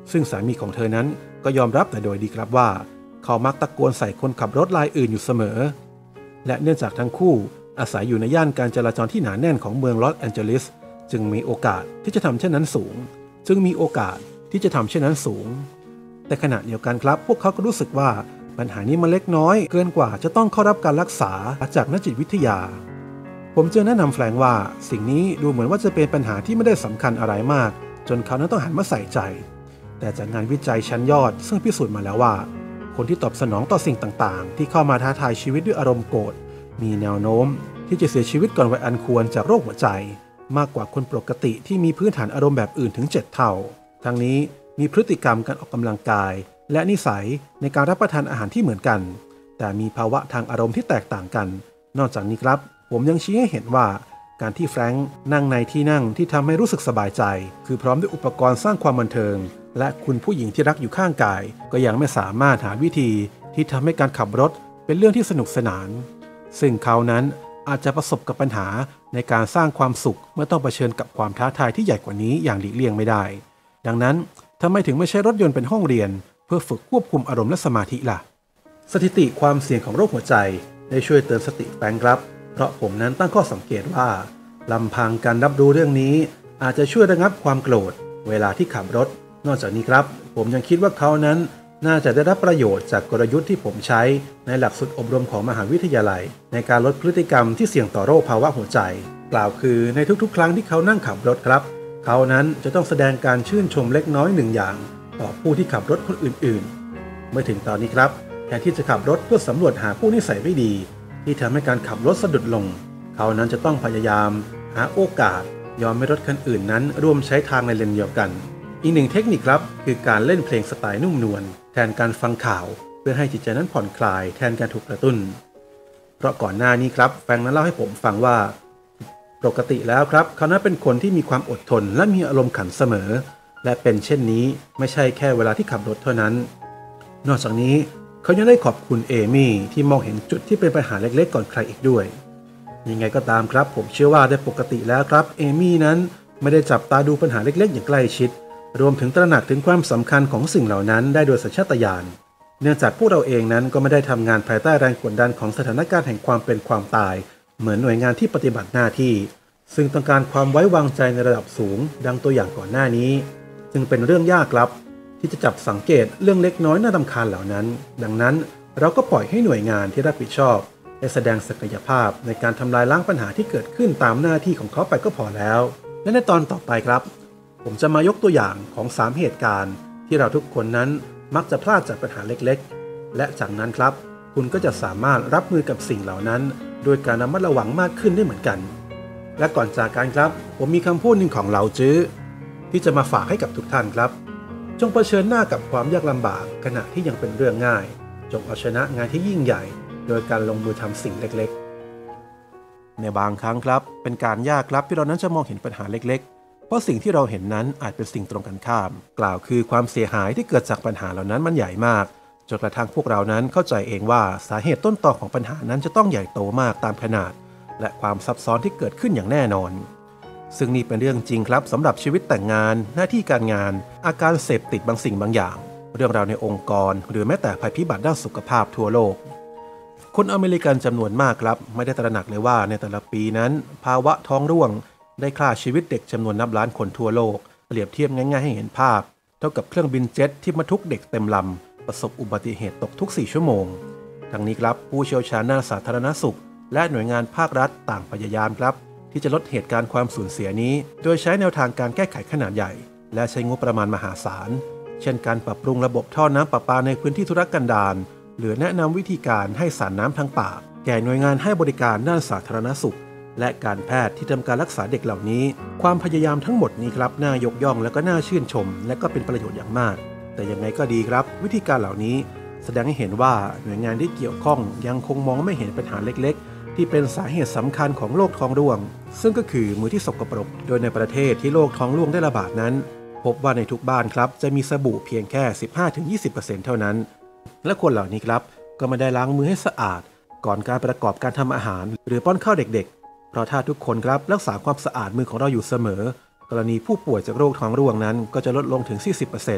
ซึ่งสามีของเธอนั้นก็ยอมรับแต่โดยดีครับว่าเขามักตะโกนใส่คนขับรถรายอื่นอยู่เสมอและเนื่องจากทั้งคู่อาศัยอยู่ในย่านการจราจรที่หนาแน่นของเมืองลอสแอนเจลิสจึงมีโอกาสที่จะทำเช่นนั้นสูงจึงมีโอกาสที่จะทำเช่นนั้นสูงแต่ขณะเดียวกันครับพวกเขาก็รู้สึกว่าปัญหานี้มันเล็กน้อยเกินกว่าจะต้องเข้ารับการรักษาจากนักจิตวิทยาผมจึงแนะนำแฟรงค์ว่าสิ่งนี้ดูเหมือนว่าจะเป็นปัญหาที่ไม่ได้สำคัญอะไรมากจนเขานั้นต้องหันมาใส่ใจแต่จากงานวิจัยชั้นยอดซึ่งพิสูจน์มาแล้วว่าคนที่ตอบสนองต่อสิ่งต่างๆที่เข้ามาท้าทายชีวิตด้วยอารมณ์โกรธมีแนวโน้มที่จะเสียชีวิตก่อนวัยอันควรจากโรคหัวใจมากกว่าคนปกติที่มีพื้นฐานอารมณ์แบบอื่นถึงเจ็ดเท่าทั้งนี้มีพฤติกรรมการออกกำลังกายและนิสัยในการรับประทานอาหารที่เหมือนกันแต่มีภาวะทางอารมณ์ที่แตกต่างกันนอกจากนี้ครับผมยังชี้ให้เห็นว่าการที่แฟรงค์นั่งในที่นั่งที่ทำให้รู้สึกสบายใจคือพร้อมด้วยอุปกรณ์สร้างความบันเทิงและคุณผู้หญิงที่รักอยู่ข้างกายก็ยังไม่สามารถหาวิธีที่ทำให้การขับรถเป็นเรื่องที่สนุกสนานซึ่งเขานั้นอาจจะประสบกับปัญหาในการสร้างความสุขเมื่อต้องเผชิญกับความท้าทายที่ใหญ่กว่านี้อย่างหลีกเลี่ยงไม่ได้ดังนั้นทำไมถึงไม่ใช้รถยนต์เป็นห้องเรียนเพื่อฝึกควบคุมอารมณ์และสมาธิล่ะสถิติความเสี่ยงของโรคหัวใจได้ช่วยเตือนสติแฟรงค์ครับเพราะผมนั้นตั้งข้อสังเกตว่าลำพังการรับรู้เรื่องนี้อาจจะช่วยระงับความโกรธเวลาที่ขับรถนอกจากนี้ครับผมยังคิดว่าเขานั้นน่าจะได้รับประโยชน์จากกลยุทธ์ที่ผมใช้ในหลักสูตรอบรมของมหาวิทยาลัยในการลดพฤติกรรมที่เสี่ยงต่อโรคภาวะหัวใจกล่าวคือในทุกๆครั้งที่เขานั่งขับรถครับเขานั้นจะต้องแสดงการชื่นชมเล็กน้อยหนึ่งอย่างต่อผู้ที่ขับรถคนอื่นๆเมื่อถึงตอนนี้ครับแทนที่จะขับรถเพื่อสำรวจหาผู้นิสัยไม่ดีที่ทำให้การขับรถสะดุดลงเขานั้นจะต้องพยายามหาโอกาสยอมให้รถคันอื่นนั้นร่วมใช้ทางในเลนเดียวกันอีกหนึ่งเทคนิคครับคือการเล่นเพลงสไตล์นุ่มนวลแทนการฟังข่าวเพื่อให้จิตใจนั้นผ่อนคลายแทนการถูกกระตุ้นเพราะก่อนหน้านี้ครับแฟรงค์นั้นเล่าให้ผมฟังว่าปกติแล้วครับเขานั้นเป็นคนที่มีความอดทนและมีอารมณ์ขันเสมอและเป็นเช่นนี้ไม่ใช่แค่เวลาที่ขับรถเท่านั้นนอกจากนี้เขายังได้ขอบคุณเอมี่ที่มองเห็นจุดที่เป็นปัญหาเล็กๆก่อนใครอีกด้วยยังไงก็ตามครับผมเชื่อว่าได้ปกติแล้วครับเอมี่นั้นไม่ได้จับตาดูปัญหาเล็กๆอย่างใกล้ชิดรวมถึงตระหนักถึงความสำคัญของสิ่งเหล่านั้นได้โดยสัญชาตญาณเนื่องจากพวกเราเองนั้นก็ไม่ได้ทำงานภายใต้แรงกดดันของสถานการณ์แห่งความเป็นความตายเหมือนหน่วยงานที่ปฏิบัติหน้าที่ซึ่งต้องการความไว้วางใจในระดับสูงดังตัวอย่างก่อนหน้านี้จึงเป็นเรื่องยากครับที่จะจับสังเกตเรื่องเล็กน้อยน่ารำคาญเหล่านั้นดังนั้นเราก็ปล่อยให้หน่วยงานที่รับผิดชอบได้แสดงศักยภาพในการทำลายล้างปัญหาที่เกิดขึ้นตามหน้าที่ของเขาไปก็พอแล้วและในตอนต่อไปครับผมจะมายกตัวอย่างของสามเหตุการณ์ที่เราทุกคนนั้นมักจะพลาดจากปัญหาเล็กๆและจากนั้นครับคุณก็จะสามารถรับมือกับสิ่งเหล่านั้นโดยการระมัดระวังมากขึ้นได้เหมือนกันและก่อนจากกันครับผมมีคำพูดหนึ่งของเหลาจื้อที่จะมาฝากให้กับทุกท่านครับจงเผชิญหน้ากับความยากลำบากขณะที่ยังเป็นเรื่องง่ายจงเอาชนะงานที่ยิ่งใหญ่โดยการลงมือทำสิ่งเล็กๆในบางครั้งครับเป็นการยากครับที่เรานั้นจะมองเห็นปัญหาเล็กๆเพราะสิ่งที่เราเห็นนั้นอาจเป็นสิ่งตรงกันข้ามกล่าวคือความเสียหายที่เกิดจากปัญหาเหล่านั้นมันใหญ่มากจนกระทั่งพวกเรานั้นเข้าใจเองว่าสาเหตุต้นตอของปัญหานั้นจะต้องใหญ่โตมากตามขนาดและความซับซ้อนที่เกิดขึ้นอย่างแน่นอนซึ่งนี่เป็นเรื่องจริงครับสำหรับชีวิตแต่งงานหน้าที่การงานอาการเสพติดบางสิ่งบางอย่างเรื่องราวในองค์กรหรือแม้แต่ภัยพิบัติด้านสุขภาพทั่วโลกคนอเมริกันจำนวนมากครับไม่ได้ตระหนักเลยว่าในแต่ละปีนั้นภาวะท้องร่วงได้ฆ่าชีวิตเด็กจำนวนนับล้านคนทั่วโลกเปรียบเทียบง่ายๆให้เห็นภาพเท่ากับเครื่องบินเจ็ตที่บรรทุกเด็กเต็มลำประสบอุบัติเหตุตกทุกสี่ชั่วโมงทั้งนี้ครับผู้เชี่ยวชาญด้านสาธารณสุขและหน่วยงานภาครัฐต่างพยายามครับที่จะลดเหตุการณ์ความสูญเสียนี้โดยใช้แนวทางการแก้ไขขนาดใหญ่และใช้งบประมาณมหาศาลเช่นการปรับปรุงระบบท่อน้ำประปาในพื้นที่ทุรกันดารหรือแนะนำวิธีการให้สารน้ำทางปากแก่หน่วยงานให้บริการด้านสาธารณสุขและการแพทย์ที่ทำการรักษาเด็กเหล่านี้ความพยายามทั้งหมดนี้ครับน่ายกย่องและก็น่าชื่นชมและก็เป็นประโยชน์อย่างมากแต่ยังไงก็ดีครับวิธีการเหล่านี้แสดงให้เห็นว่าหน่วยงานที่เกี่ยวข้องยังคงมองไม่เห็นปัญหาเล็กๆที่เป็นสาเหตุสำคัญของโรคท้องร่วงซึ่งก็คือมือที่สกปรกโดยในประเทศที่โรคท้องร่วงได้ระบาดนั้นพบว่าในทุกบ้านครับจะมีสบู่เพียงแค่ สิบห้าถึงยี่สิบเปอร์เซ็นต์ เท่านั้นและคนเหล่านี้ครับก็ไม่ได้ล้างมือให้สะอาดก่อนการประกอบการทำอาหารหรือป้อนข้าวเด็กๆเพราะถ้าทุกคนครับรักษาความสะอาดมือของเราอยู่เสมอกรณีผู้ป่วยจากโรคท้องร่วงนั้นก็จะลดลงถึง สี่สิบเปอร์เซ็นต์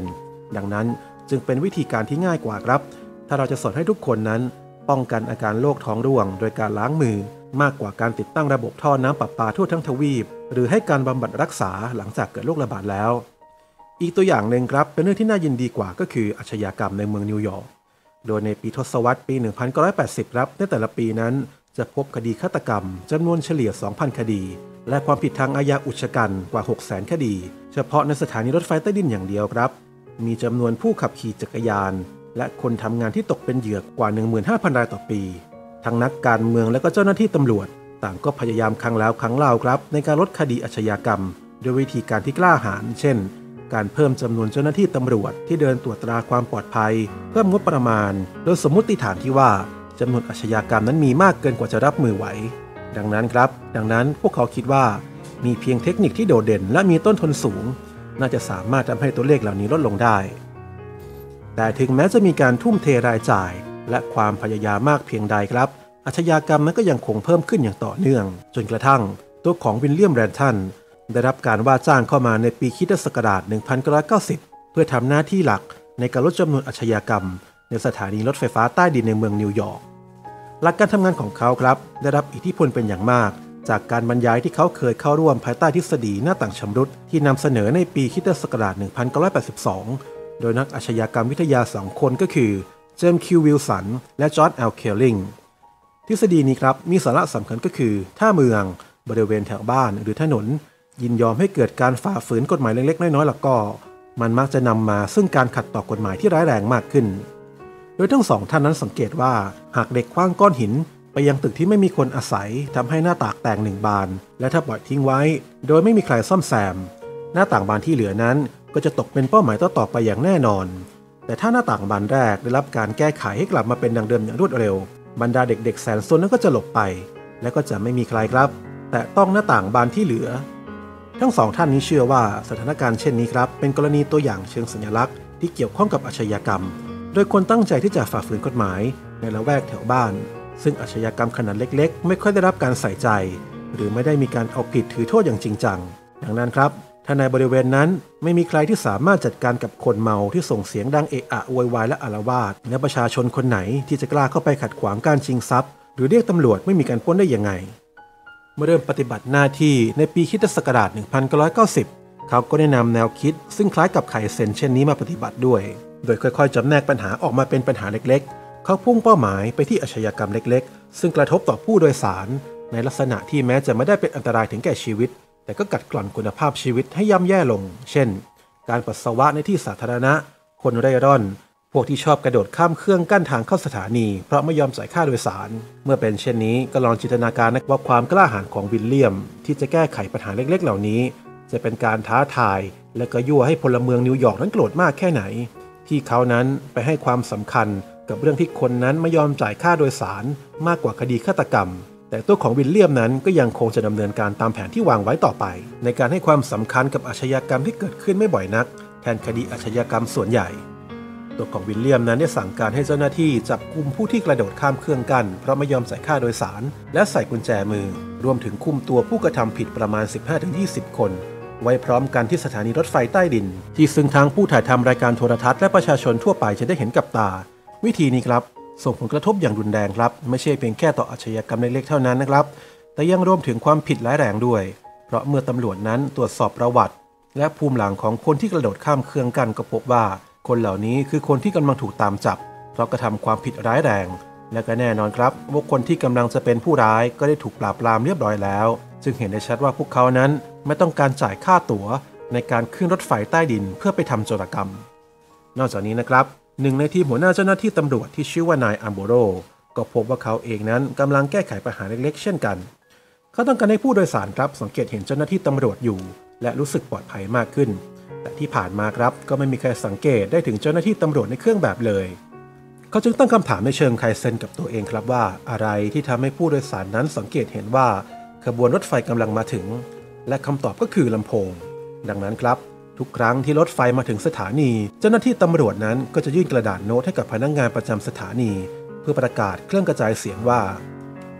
ดังนั้นจึงเป็นวิธีการที่ง่ายกว่าครับถ้าเราจะสอนให้ทุกคนนั้นป้องกันอาการโรคท้องร่วงโดยการล้างมือมากกว่าการติดตั้งระบบท่อน้ำประปาทั่วทั้งทวีปหรือให้การบำบัดรักษาหลังจากเกิดโรคระบาดแล้วอีกตัวอย่างหนึ่งครับเป็นเรื่องที่น่ายินดีกว่าก็คืออาชญากรรมในเมืองนิวยอร์กโดยในปีทศวรรษปี หนึ่งพันเก้าร้อยแปดสิบ ครับในแต่ละปีนั้นจะพบคดีฆาตกรรมจำนวนเฉลี่ย สองพัน คดีและความผิดทางอาญาอุกชะกันกว่า หกแสน คดีเฉพาะในสถานีรถไฟใต้ดินอย่างเดียวครับมีจำนวนผู้ขับขี่จักรยานและคนทำงานที่ตกเป็นเหยื่อกว่า หนึ่งหมื่นห้าพัน รายต่อปีทั้งนักการเมืองและก็เจ้าหน้าที่ตำรวจต่างก็พยายามครั้งแล้วครั้งเล่าครับในการลดคดีอาชญากรรมด้วยวิธีการที่กล้าหาญเช่นการเพิ่มจำนวนเจ้าหน้าที่ตำรวจที่เดินตรวจตราความปลอดภัยเพิ่มงบประมาณโดยสมมุติฐานที่ว่าจำนวนอาชญากรรมนั้นมีมากเกินกว่าจะรับมือไหวดังนั้นครับดังนั้นพวกเขาคิดว่ามีเพียงเทคนิคที่โดดเด่นและมีต้นทุนสูงน่าจะสามารถทำให้ตัวเลขเหล่านี้ลดลงได้แต่ถึงแม้จะมีการทุ่มเทรายจ่ายและความพยายามมากเพียงใดครับอาชญากรรมนั้นก็ยังคงเพิ่มขึ้นอย่างต่อเนื่องจนกระทั่งตัวของวิลเลียมแรนทันได้รับการว่าจ้างเข้ามาในปีคริสตศักราช หนึ่งพันเก้าร้อยเก้าสิบ เพื่อทำหน้าที่หลักในการลดจำนวนอาชญากรรมในสถานีรถไฟฟ้าใต้ดินในเมืองนิวยอร์กหลักการทำงานของเขาครับได้รับอิทธิพลเป็นอย่างมากจากการบรรยายที่เขาเคยเข้าร่วมภายใต้ทฤษฎีหน้าต่างชำรุดที่นำเสนอในปีคริสตศักราช หนึ่งพันเก้าร้อยแปดสิบสอง โดยนักอาชญากรรมวิทยาสองคนก็คือเจมส์คิววิลสันและจอร์จแอลเคลลิงทฤษฎีนี้ครับมีสาระสำคัญก็คือถ้าเมืองบริเวณแถวบ้านหรือถนนยินยอมให้เกิดการฝ่าฝืนกฎหมายเล็กๆน้อยๆแล้วก็มันมักจะนำมาซึ่งการขัดต่อกฎหมายที่ร้ายแรงมากขึ้นโดยทั้งสองท่านนั้นสังเกตว่าหากเด็กขว้างก้อนหินไปยังตึกที่ไม่มีคนอาศัยทำให้หน้าต่างแตกหนึ่งบานและถ้าปล่อยทิ้งไว้โดยไม่มีใครซ่อมแซมหน้าต่างบานที่เหลือนั้นก็จะตกเป็นเป้าหมายต่อๆไปอย่างแน่นอนแต่ถ้าหน้าต่างบานแรกได้รับการแก้ไขให้กลับมาเป็นดังเดิมอย่างรวดเร็วบรรดาเด็กๆแสนซนนั้นก็จะหลบไปและก็จะไม่มีใครครับแต่ต้องหน้าต่างบานที่เหลือทั้งสองท่านนี้เชื่อว่าสถานการณ์เช่นนี้ครับเป็นกรณีตัวอย่างเชิงสัญลักษณ์ที่เกี่ยวข้องกับอาชญากรรมโดยคนตั้งใจที่จะฝ่าฝืนกฎหมายในละแวกแถวบ้านซึ่งอาชญากรรมขนาดเล็กๆไม่ค่อยได้รับการใส่ใจหรือไม่ได้มีการเอาผิดถือโทษอย่างจริงจังดังนั้นครับถ้าในบริเวณนั้นไม่มีใครที่สามารถจัดการกับคนเมาที่ส่งเสียงดังเอะอะโวยวายและอาละวาดและประชาชนคนไหนที่จะกล้าเข้าไปขัดขวางการชิงทรัพย์หรือเรียกตำรวจไม่มีการปล้นได้ยังไงเมื่อเริ่มปฏิบัติหน้าที่ในปีคริสตศักราช หนึ่งพันเก้าร้อยเก้าสิบ เขาก็ได้นำแนวคิดซึ่งคล้ายกับไคเซ็นเช่นนี้มาปฏิบัติด้วยโดยค่อยๆจำแนกปัญหาออกมาเป็นปัญหาเล็กๆเขาพุ่งเป้าหมายไปที่อาชญากรรมเล็กๆซึ่งกระทบต่อผู้โดยสารในลักษณะที่แม้จะไม่ได้เป็นอันตรายถึงแก่ชีวิตแต่ก็กัดกร่อนคุณภาพชีวิตให้ย่ำแย่ลงเช่นการปัสสาวะในที่สาธารณะคนเร่ร่อนพวกที่ชอบกระโดดข้ามเครื่องกั้นทางเข้าสถานีเพราะไม่ยอมจ่ายค่าโดยสารเมื่อเป็นเช่นนี้ก็ลองจินตนาการว่าความกล้าหาญของวิลเลียมที่จะแก้ไขปัญหาเล็กๆเหล่านี้จะเป็นการท้าทายและก็ยั่วให้พลเมืองนิวยอร์กนั้นโกรธมากแค่ไหนที่เขานั้นไปให้ความสำคัญกับเรื่องที่คนนั้นไม่ยอมจ่ายค่าโดยสารมากกว่าคดีฆาตกรรมแต่ตัวของวิลเลียมนั้นก็ยังคงจะดำเนินการตามแผนที่วางไว้ต่อไปในการให้ความสำคัญกับอาชญากรรมที่เกิดขึ้นไม่บ่อยนักแทนคดีอาชญากรรมส่วนใหญ่ตัวของวิลเลียมนั้นได้สั่งการให้เจ้าหน้าที่จับกุมผู้ที่กระโดดข้ามเครื่องกั้นเพราะไม่ยอมจ่ายค่าโดยสารและใส่กุญแจมือรวมถึงคุมตัวผู้กระทำผิดประมาณ สิบห้าถึงยี่สิบ คนไว้พร้อมกันที่สถานีรถไฟใต้ดินที่ซึ่งทั้งผู้ถ่ายทำรายการโทรทัศน์และประชาชนทั่วไปจะได้เห็นกับตาวิธีนี้ครับส่งผลกระทบอย่างรุนแรงครับไม่ใช่เพียงแค่ต่ออาชญากรรมเล็กๆเท่านั้นนะครับแต่ยังรวมถึงความผิดร้ายแรงด้วยเพราะเมื่อตำรวจนั้นตรวจสอบประวัติและภูมิหลังของคนที่กระโดดข้ามเครื่องกั้นก็พบว่าคนเหล่านี้คือคนที่กำลังถูกตามจับเพราะกระทำความผิดร้ายแรงและก็แน่นอนครับว่าคนที่กำลังจะเป็นผู้ร้ายก็ได้ถูกปราบปรามเรียบร้อยแล้วจึงเห็นได้ชัดว่าพวกเขานั้นไม่ต้องการจ่ายค่าตั๋วในการขึ้นรถไฟใต้ดินเพื่อไปทำโจรกรรมนอกจากนี้นะครับหนึ่งในทีมหัวหน้าเจ้าหน้าที่ตำรวจที่ชื่อว่านายอัมโบโรก็พบว่าเขาเองนั้นกำลังแก้ไขปัญหาเล็กๆเช่นกันเขาต้องการให้ผู้โดยสารครับสังเกตเห็นเจ้าหน้าที่ตำรวจอยู่และรู้สึกปลอดภัยมากขึ้นแต่ที่ผ่านมาครับก็ไม่มีใครสังเกตได้ถึงเจ้าหน้าที่ตำรวจในเครื่องแบบเลยเขาจึงตั้งคำถามในเชิงไคเซ็นกับตัวเองครับว่าอะไรที่ทำให้ผู้โดยสารนั้นสังเกตเห็นว่าขบวนรถไฟกำลังมาถึงและคำตอบก็คือลำโพงดังนั้นครับทุกครั้งที่รถไฟมาถึงสถานีเจ้าหน้าที่ตำรวจนั้นก็จะยื่นกระดาษโน้ตให้กับพนักงานประจำสถานีเพื่อประกาศเครื่องกระจายเสียงว่า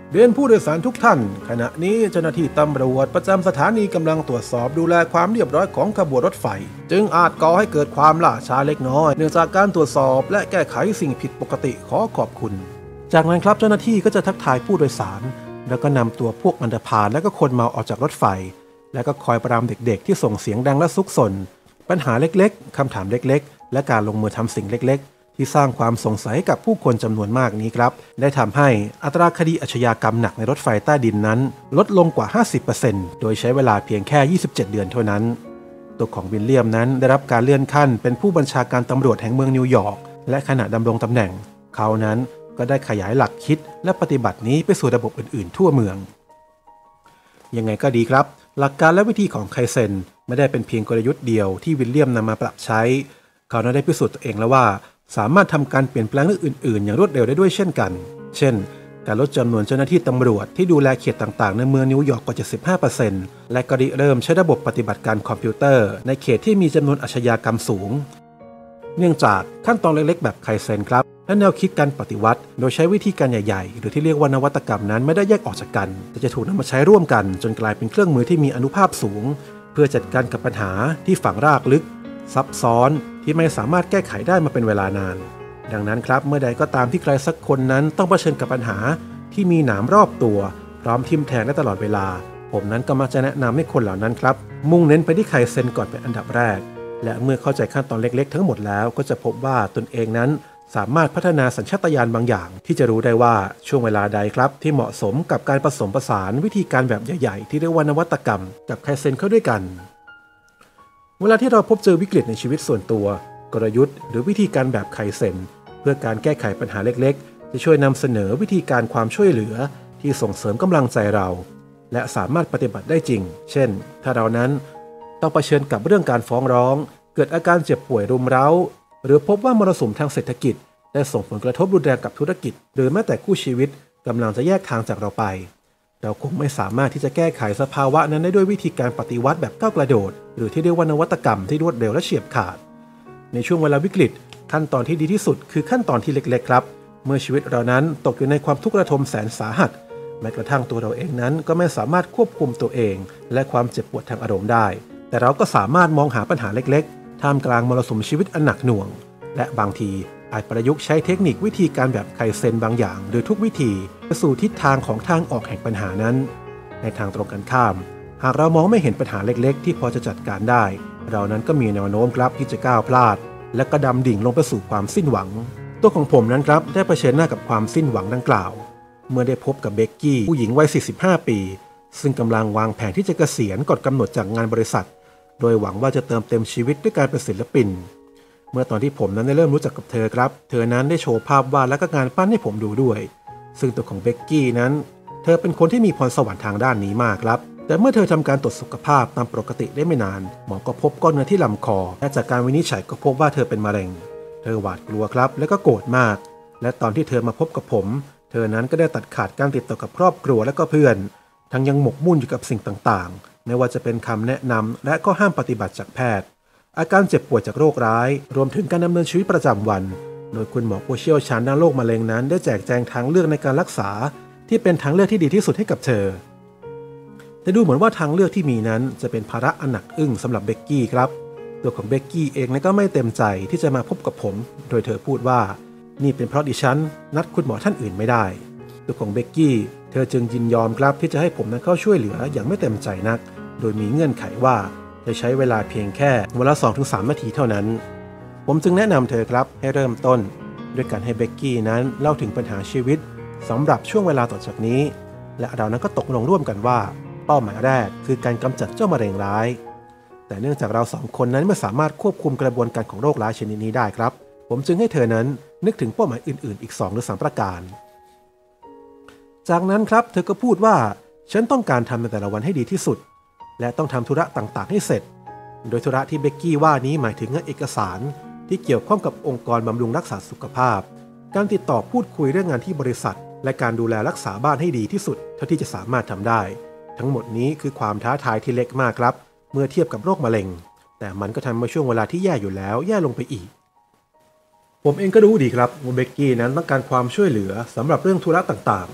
เรียนผู้โดยสารทุกท่านขณะนี้เจ้าหน้าที่ตำรวจประจำสถานีกำลังตรวจสอบดูแลความเรียบร้อยของขบวนรถไฟจึงอาจก่อให้เกิดความล่าช้าเล็กน้อยเนื่องจากการตรวจสอบและแก้ไขสิ่งผิดปกติขอขอบคุณจากนั้นครับเจ้าหน้าที่ก็จะทักทายผู้โดยสารแล้วก็นำตัวพวกอันธพาลและก็คนเมาออกจากรถไฟแล้วก็คอยปรามเด็กๆที่ส่งเสียงดังและซุกซนปัญหาเล็กๆคำถามเล็กๆและการลงมือทำสิ่งเล็กๆที่สร้างความสงสัยให้กับผู้คนจำนวนมากนี้ครับได้ทำให้อัตราคดีอาชญากรรมหนักในรถไฟใต้ดินนั้นลดลงกว่า ห้าสิบเปอร์เซ็นต์ โดยใช้เวลาเพียงแค่ ยี่สิบเจ็ด เดือนเท่านั้นตัวของวิลเลียมนั้นได้รับการเลื่อนขั้นเป็นผู้บัญชาการตำรวจแห่งเมืองนิวยอร์กและขณะดำรงตำแหน่งเขานั้นก็ได้ขยายหลักคิดและปฏิบัตินี้ไปสู่ระบบอื่นๆทั่วเมืองยังไงก็ดีครับหลักการและวิธีของไคเซนไม่ได้เป็นเพียงกลยุทธ์เดียวที่วิลเลียมนำมาปรับใช้เขาได้พิสูจน์ตัวเองแล้วว่าสามารถทำการเปลี่ยนแปลงเรื่องอื่นๆอย่างรวดเร็วได้ด้วยเช่นกันเช่นการลดจำนวนเจ้าหน้าที่ตำรวจที่ดูแลเขตต่างๆในเมืองนิวยอร์กกว่า เจ็ดสิบห้าเปอร์เซ็นต์ และก็ริเริ่มใช้ระบบปฏิบัติการคอมพิวเตอร์ในเขตที่มีจำนวนอาชญากรรมสูงเนื่องจากขั้นตอนเล็กๆแบบไคเซนครับและแนวคิดการปฏิวัติโดยใช้วิธีการใหญ่ๆหรือที่เรียกว่านวัตกรรมนั้นไม่ได้แยกออกจากกันแต่จะถูกนำมาใช้ร่วมกันจนกลายเป็นเครื่องมือที่มีอานุภาพสูงเพื่อจัดการกับปัญหาที่ฝังรากลึกซับซ้อนที่ไม่สามารถแก้ไขได้มาเป็นเวลานานดังนั้นครับเมื่อใดก็ตามที่ใครสักคนนั้นต้องเผชิญกับปัญหาที่มีหนามรอบตัวพร้อมทิ่มแทงได้ตลอดเวลาผมนั้นก็มักจะแนะนำให้คนเหล่านั้นครับมุ่งเน้นไปที่ไคเซนก่อนเป็นอันดับแรกและเมื่อเข้าใจขั้นตอนเล็กๆทั้งหมดแล้วก็จะพบว่าตนเองนั้นสามารถพัฒนาสัญชาตญาณบางอย่างที่จะรู้ได้ว่าช่วงเวลาใดครับที่เหมาะสมกับการผสมผสานวิธีการแบบใหญ่ๆที่เรียกว่านวัตกรรมกับไคเซนเข้าด้วยกันเวลาที่เราพบเจอวิกฤตในชีวิตส่วนตัวกลยุทธ์หรือวิธีการแบบไคเซนเพื่อการแก้ไขปัญหาเล็กๆจะช่วยนำเสนอวิธีการความช่วยเหลือที่ส่งเสริมกำลังใจเราและสามารถปฏิบัติได้จริงเช่นถ้าเรานั้นต้องเผชิญกับเรื่องการฟ้องร้องเกิดอาการเจ็บป่วยรุมเร้าหรือพบว่ามรสุมทางเศรษฐกิจได้ส่งผลกระทบรุนแรงกับธุรกิจหรือแม้แต่คู่ชีวิตกำลังจะแยกทางจากเราไปเราคงไม่สามารถที่จะแก้ไขสภาวะนั้นได้ด้วยวิธีการปฏิวัติแบบก้าวกระโดดหรือที่เรียกว่านวัตกรรมที่รวดเร็วและเฉียบขาดในช่วงเวลาวิกฤตขั้นตอนที่ดีที่สุดคือขั้นตอนที่เล็กๆครับเมื่อชีวิตเรานั้นตกอยู่ในความทุกข์ระทมแสนสาหัสแม้กระทั่งตัวเราเองนั้นก็ไม่สามารถควบคุมตัวเองและความเจ็บปวดทางอารมณ์ได้แต่เราก็สามารถมองหาปัญหาเล็กๆท่ามกลางมรสุมชีวิตอันหนักหน่วงและบางทีอาจประยุกต์ใช้เทคนิควิธีการแบบไคเซนบางอย่างหรือทุกวิธีไปสู่ทิศทางของทางออกแห่งปัญหานั้นในทางตรงกันข้ามหากเรามองไม่เห็นปัญหาเล็กๆที่พอจะจัดการได้เรานั้นก็มีแนวโน้มครับที่จะก้าวพลาดและกระดำดิ่งลงไปสู่ความสิ้นหวังตัวของผมนั้นครับได้เผชิญหน้ากับความสิ้นหวังดังกล่าวเมื่อได้พบกับเบกกี้ผู้หญิงวัยสี่สิบห้าปีซึ่งกำลังวางแผนที่จะเกษียณก่อนกำหนดจากงานบริษัทโดยหวังว่าจะเติมเต็มชีวิตด้วยการเป็นศิลปินเมื่อตอนที่ผมนั้นได้เริ่มรู้จักกับเธอครับเธอนั้นได้โชว์ภาพวาดและก็งานปั้นให้ผมดูด้วยซึ่งตัวของเบกกี้นั้นเธอเป็นคนที่มีพรสวรรค์ทางด้านนี้มากครับแต่เมื่อเธอทำการตรวจสุขภาพตามปกติได้ไม่นานหมอก็พบก้อนเนื้อที่ลำคอและจากการวินิจฉัยก็พบว่าเธอเป็นมะเร็งเธอหวาดกลัวครับและก็โกรธมากและตอนที่เธอมาพบกับผมเธอนั้นก็ได้ตัดขาดการติดต่อกับครอบครัวและก็เพื่อนทั้งยังหมกมุ่นอยู่กับสิ่งต่างๆไม่ว่าจะเป็นคำแนะนำและก็ห้ามปฏิบัติจากแพทย์อาการเจ็บป่วยจากโรคร้ายรวมถึงการดำเนินชีวิตประจำวันโดยคุณหมอผู้เชี่ยวชาญด้านโรคมะเร็งนั้นได้แจกแจงทางเลือกในการรักษาที่เป็นทางเลือกที่ดีที่สุดให้กับเธอแต่ดูเหมือนว่าทางเลือกที่มีนั้นจะเป็นภาระอันหนักอึ้งสำหรับเบกกี้ครับตัวของเบกกี้เองนั้นก็ไม่เต็มใจที่จะมาพบกับผมโดยเธอพูดว่านี่เป็นเพราะดิฉันนัดคุณหมอท่านอื่นไม่ได้ตัวของเบกกี้เธอจึงยินยอมครับที่จะให้ผมนั้นเข้าช่วยเหลืออย่างไม่เต็มใจนักโดยมีเงื่อนไขว่าจะใช้เวลาเพียงแค่วันละ สองถึงสาม นาทีเท่านั้นผมจึงแนะนำเธอครับให้เริ่มต้นด้วยการให้เบกกี้นั้นเล่าถึงปัญหาชีวิตสำหรับช่วงเวลาต่อจากนี้และเรานั้นก็ตกลงร่วมกันว่าเป้าหมายแรกคือการกำจัดเจ้ามะเร็งร้ายแต่เนื่องจากเราสองคนนั้นไม่สามารถควบคุมกระบวนการของโรคร้ายชนิดนี้ได้ครับผมจึงให้เธอนั้นนึกถึงเป้าหมายอื่นๆอีกสองหรือสามประการจากนั้นครับเธอก็พูดว่าฉันต้องการทำในแต่ละวันให้ดีที่สุดและต้องทำธุระต่างๆให้เสร็จโดยธุระที่เบกกี้ว่านี้หมายถึงเอกสารที่เกี่ยวข้องกับองค์กรบำรุงรักษาสุขภาพการติดต่อพูดคุยเรื่องงานที่บริษัทและการดูแลรักษาบ้านให้ดีที่สุดเท่าที่จะสามารถทำได้ทั้งหมดนี้คือความท้าทายที่เล็กมากครับเมื่อเทียบกับโรคมะเร็งแต่มันก็ทำให้ช่วงเวลาที่แย่อยู่แล้วแย่ลงไปอีกผมเองก็รู้ดีครับว่าเบกกี้นั้นต้องการความช่วยเหลือสำหรับเรื่องธุระต่างๆ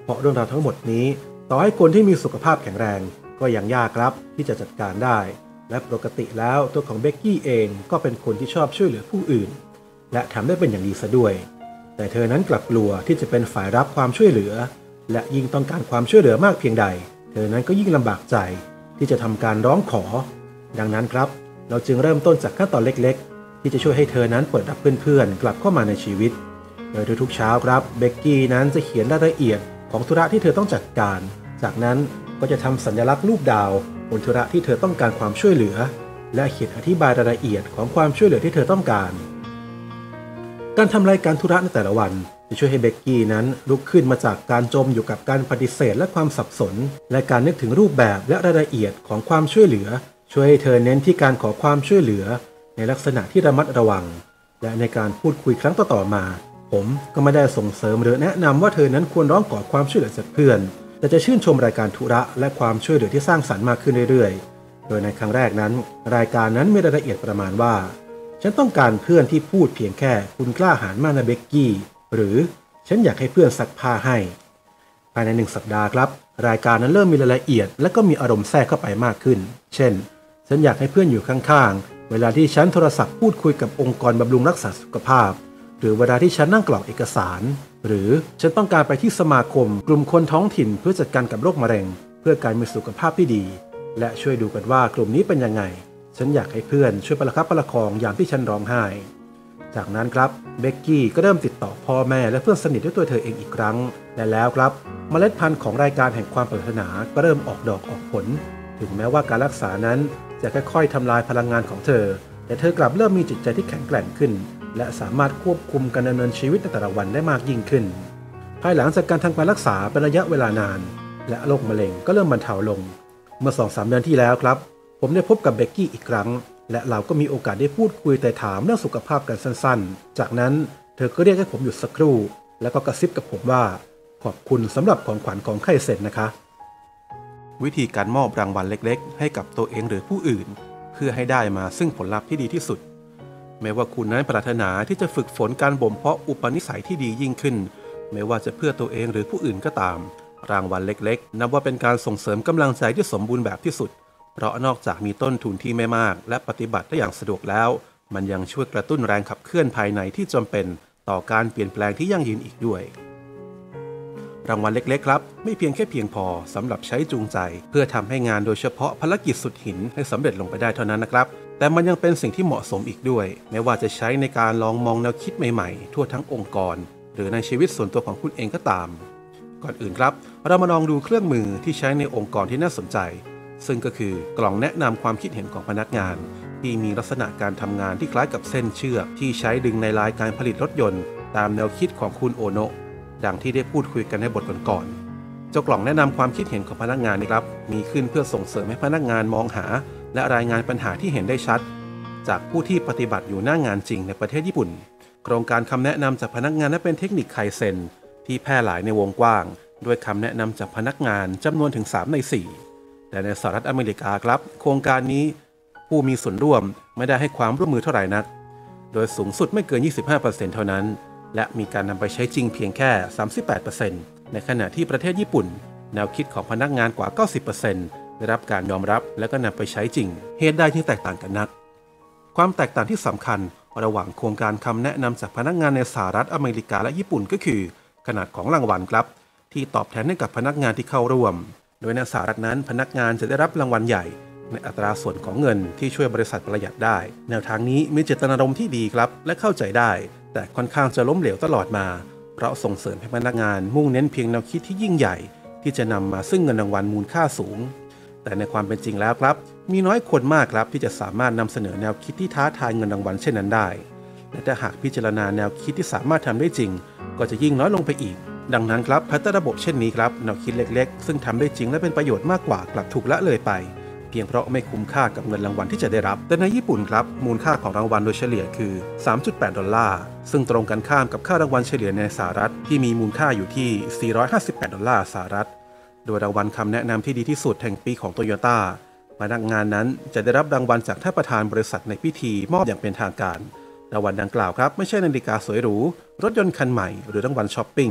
เพราะเรื่องราวทั้งหมดนี้ต่อให้คนที่มีสุขภาพแข็งแรงก็ยังยากครับที่จะจัดการได้และปกติแล้วตัวของเบกกี้เองก็เป็นคนที่ชอบช่วยเหลือผู้อื่นและทำได้เป็นอย่างดีซะด้วยแต่เธอนั้นกลับกลัวที่จะเป็นฝ่ายรับความช่วยเหลือและยิ่งต้องการความช่วยเหลือมากเพียงใดเธอนั้นก็ยิ่งลำบากใจที่จะทำการร้องขอดังนั้นครับเราจึงเริ่มต้นจากขั้นตอนเล็กๆที่จะช่วยให้เธอนั้นเปิดรับเพื่อนๆกลับเข้ามาในชีวิตโดยทุกๆเช้าครับเบกกี้นั้นจะเขียนรายละเอียดของธุระที่เธอต้องจัดการจากนั้นก็จะทำสัญลักษณ์รูปดาวบนธุระที่เธอต้องการความช่วยเหลือและเขียนอธิบายรายละเอียดของความช่วยเหลือที่เธอต้องการการทำรายการธุระในแต่ละวันจะช่วยให้เบกกี้นั้นลุกขึ้นมาจากการจมอยู่กับการปฏิเสธและความสับสนและการนึกถึงรูปแบบและรายละเอียดของความช่วยเหลือช่วยให้เธอเน้นที่การขอความช่วยเหลือในลักษณะที่ระมัดระวังและในการพูดคุยครั้งต่อๆมาผมก็ไม่ได้ส่งเสริมหรือแนะนำว่าเธอนั้นควรร้องขอความช่วยเหลือจากเพื่อนแต่จะชื่นชมรายการธุระและความช่วยเหลือที่สร้างสรรค์มากขึ้นเรื่อยๆโดยในครั้งแรกนั้นรายการนั้นมีรายละเอียดประมาณว่าฉันต้องการเพื่อนที่พูดเพียงแค่คุณกล้าหาญมากนะเบกกี้หรือฉันอยากให้เพื่อนซักผ้าให้ภายในหนึ่งสัปดาห์ครับรายการนั้นเริ่มมีรายละเอียดและก็มีอารมณ์แทรกเข้าไปมากขึ้นเช่นฉันอยากให้เพื่อนอยู่ข้างๆเวลาที่ฉันโทรศัพท์พูดคุยกับองค์กรบำรุงรักษาสุขภาพหรือเวลาที่ฉันนั่งกรอกเอกสารหรือฉันต้องการไปที่สมาคมกลุ่มคนท้องถิ่นเพื่อจัดการกับโรคมะเร็งเพื่อการมีสุขภาพที่ดีและช่วยดูกันว่ากลุ่มนี้เป็นยังไงฉันอยากให้เพื่อนช่วยประคับประคองยามที่ฉันร้องไห้จากนั้นครับเบกกี้ก็เริ่มติดต่อพ่อแม่และเพื่อนสนิทด้วยตัวเธอเองอีกครั้งและแล้วครับเมล็ดพันธุ์ของรายการแห่งความปรารถนาก็เริ่มออกดอกออกผลถึงแม้ว่าการรักษานั้นจะค่อยๆทำลายพลังงานของเธอแต่เธอกลับเริ่มมีจิตใจที่แข็งแกร่งขึ้นและสามารถควบคุมการดำเนินชีวิตในแต่ละวันได้มากยิ่งขึ้นภายหลังจากการทำการรักษาเป็นระยะเวลานานและโรคมะเร็งก็เริ่มบรรเทาลงเมื่อ สองถึงสาม เดือนที่แล้วครับผมได้พบกับเบกกี้อีกครั้งและเราก็มีโอกาสได้พูดคุยแต่ถามเรื่องสุขภาพกันสั้นๆจากนั้นเธอก็เรียกให้ผมหยุดสักครู่แล้วก็กระซิบกับผมว่าขอบคุณสำหรับของขวัญของไข้เสร็จนะคะวิธีการมอบรางวัลเล็กๆให้กับตัวเองหรือผู้อื่นเพื่อให้ได้มาซึ่งผลลัพธ์ที่ดีที่สุดแม้ว่าคุณนั้นปรารถนาที่จะฝึกฝนการบ่มเพาะอุปนิสัยที่ดียิ่งขึ้นไม่ว่าจะเพื่อตัวเองหรือผู้อื่นก็ตามรางวัลเล็กๆนับว่าเป็นการส่งเสริมกำลังใจที่สมบูรณ์แบบที่สุดเพราะนอกจากมีต้นทุนที่ไม่มากและปฏิบัติได้อย่างสะดวกแล้วมันยังช่วยกระตุ้นแรงขับเคลื่อนภายในที่จำเป็นต่อการเปลี่ยนแปลงที่ยั่งยืนอีกด้วยรางวัลเล็กๆครับไม่เพียงแค่เพียงพอสำหรับใช้จูงใจเพื่อทำให้งานโดยเฉพาะภารกิจสุดหินให้สำเร็จลงไปได้เท่านั้นนะครับแต่มันยังเป็นสิ่งที่เหมาะสมอีกด้วยไม่ว่าจะใช้ในการลองมองแนวคิดใหม่ๆทั่วทั้งองค์กรหรือในชีวิตส่วนตัวของคุณเองก็ตามก่อนอื่นครับเรามาลองดูเครื่องมือที่ใช้ในองค์กรที่น่าสนใจซึ่งก็คือกล่องแนะนำความคิดเห็นของพนักงานที่มีลักษณะการทำงานที่คล้ายกับเส้นเชือกที่ใช้ดึงในลายการผลิตรถยนต์ตามแนวคิดของคุณโอโนะดังที่ได้พูดคุยกันในบทก่อนๆเจ้ากล่องแนะนำความคิดเห็นของพนักงานนี้ครับมีขึ้นเพื่อส่งเสริมให้พนักงานมองหาและรายงานปัญหาที่เห็นได้ชัดจากผู้ที่ปฏิบัติอยู่หน้างานจริงในประเทศญี่ปุ่นโครงการคำแนะนำจากพนักงานนั้นเป็นเทคนิคไคเซ็นที่แพร่หลายในวงกว้างด้วยคำแนะนำจากพนักงานจำนวนถึงสามในสี่แต่ในสหรัฐอเมริกาครับโครงการนี้ผู้มีส่วนร่วมไม่ได้ให้ความร่วมมือเท่าไหร่นักโดยสูงสุดไม่เกิน ยี่สิบห้าเปอร์เซ็นต์ เท่านั้นและมีการนำไปใช้จริงเพียงแค่ สามสิบแปดเปอร์เซ็นต์ ในขณะที่ประเทศญี่ปุ่นแนวคิดของพนักงานกว่า เก้าสิบเปอร์เซ็นต์ ได้รับการยอมรับและก็นำไปใช้จริงเหตุใดจึงแตกต่างกันนักความแตกต่างที่สำคัญระหว่างโครงการคำแนะนำจากพนักงานในสหรัฐอเมริกาและญี่ปุ่นก็คือขนาดของรางวัลครับที่ตอบแทนให้กับพนักงานที่เข้าร่วมโดยในสหรัฐนั้นพนักงานจะได้รับรางวัลใหญ่ในอัตราส่วนของเงินที่ช่วยบริษัทประหยัดได้แนวทางนี้มีเจตนารมณ์ที่ดีครับและเข้าใจได้แต่ค่อนข้างจะล้มเหลวตลอดมาเพราะส่งเสริมให้พนักงานมุ่งเน้นเพียงแนวคิดที่ยิ่งใหญ่ที่จะนำมาซึ่งเงินรางวัลมูลค่าสูงแต่ในความเป็นจริงแล้วครับมีน้อยคนมากครับที่จะสามารถนำเสนอแนวคิดที่ท้าทายเงินรางวัลเช่นนั้นได้และถ้าหากพิจารณาแนวคิดที่สามารถทำได้จริงก็จะยิ่งน้อยลงไปอีกดังนั้นครับพัฒนาระบบเช่นนี้ครับแนวคิดเล็กๆซึ่งทำได้จริงและเป็นประโยชน์มากกว่ากลับถูกละเลยไปเพียงเพราะไม่คุ้มค่ากับเงินรางวัลที่จะได้รับแต่ในญี่ปุ่นครับมูลค่าของรางวัลโดยเฉลี่ยคือ สามจุดแปด ดอลลาร์ซึ่งตรงกันข้ามกับค่ารางวัลเฉลี่ยในสหรัฐที่มีมูลค่าอยู่ที่ สี่ร้อยห้าสิบแปด ดอลลาร์สหรัฐโดยรางวัลคำแนะนำที่ดีที่สุดแห่งปีของโตโยต้าพนักงานนั้นจะได้รับรางวัลจากท่านประธานบริษัทในพิธีมอบอย่างเป็นทางการรางวัลดังกล่าวครับไม่ใช่นาฬิกาสวยหรูรถยนต์คันใหม่หรือรางวัลช้อปปิ้ง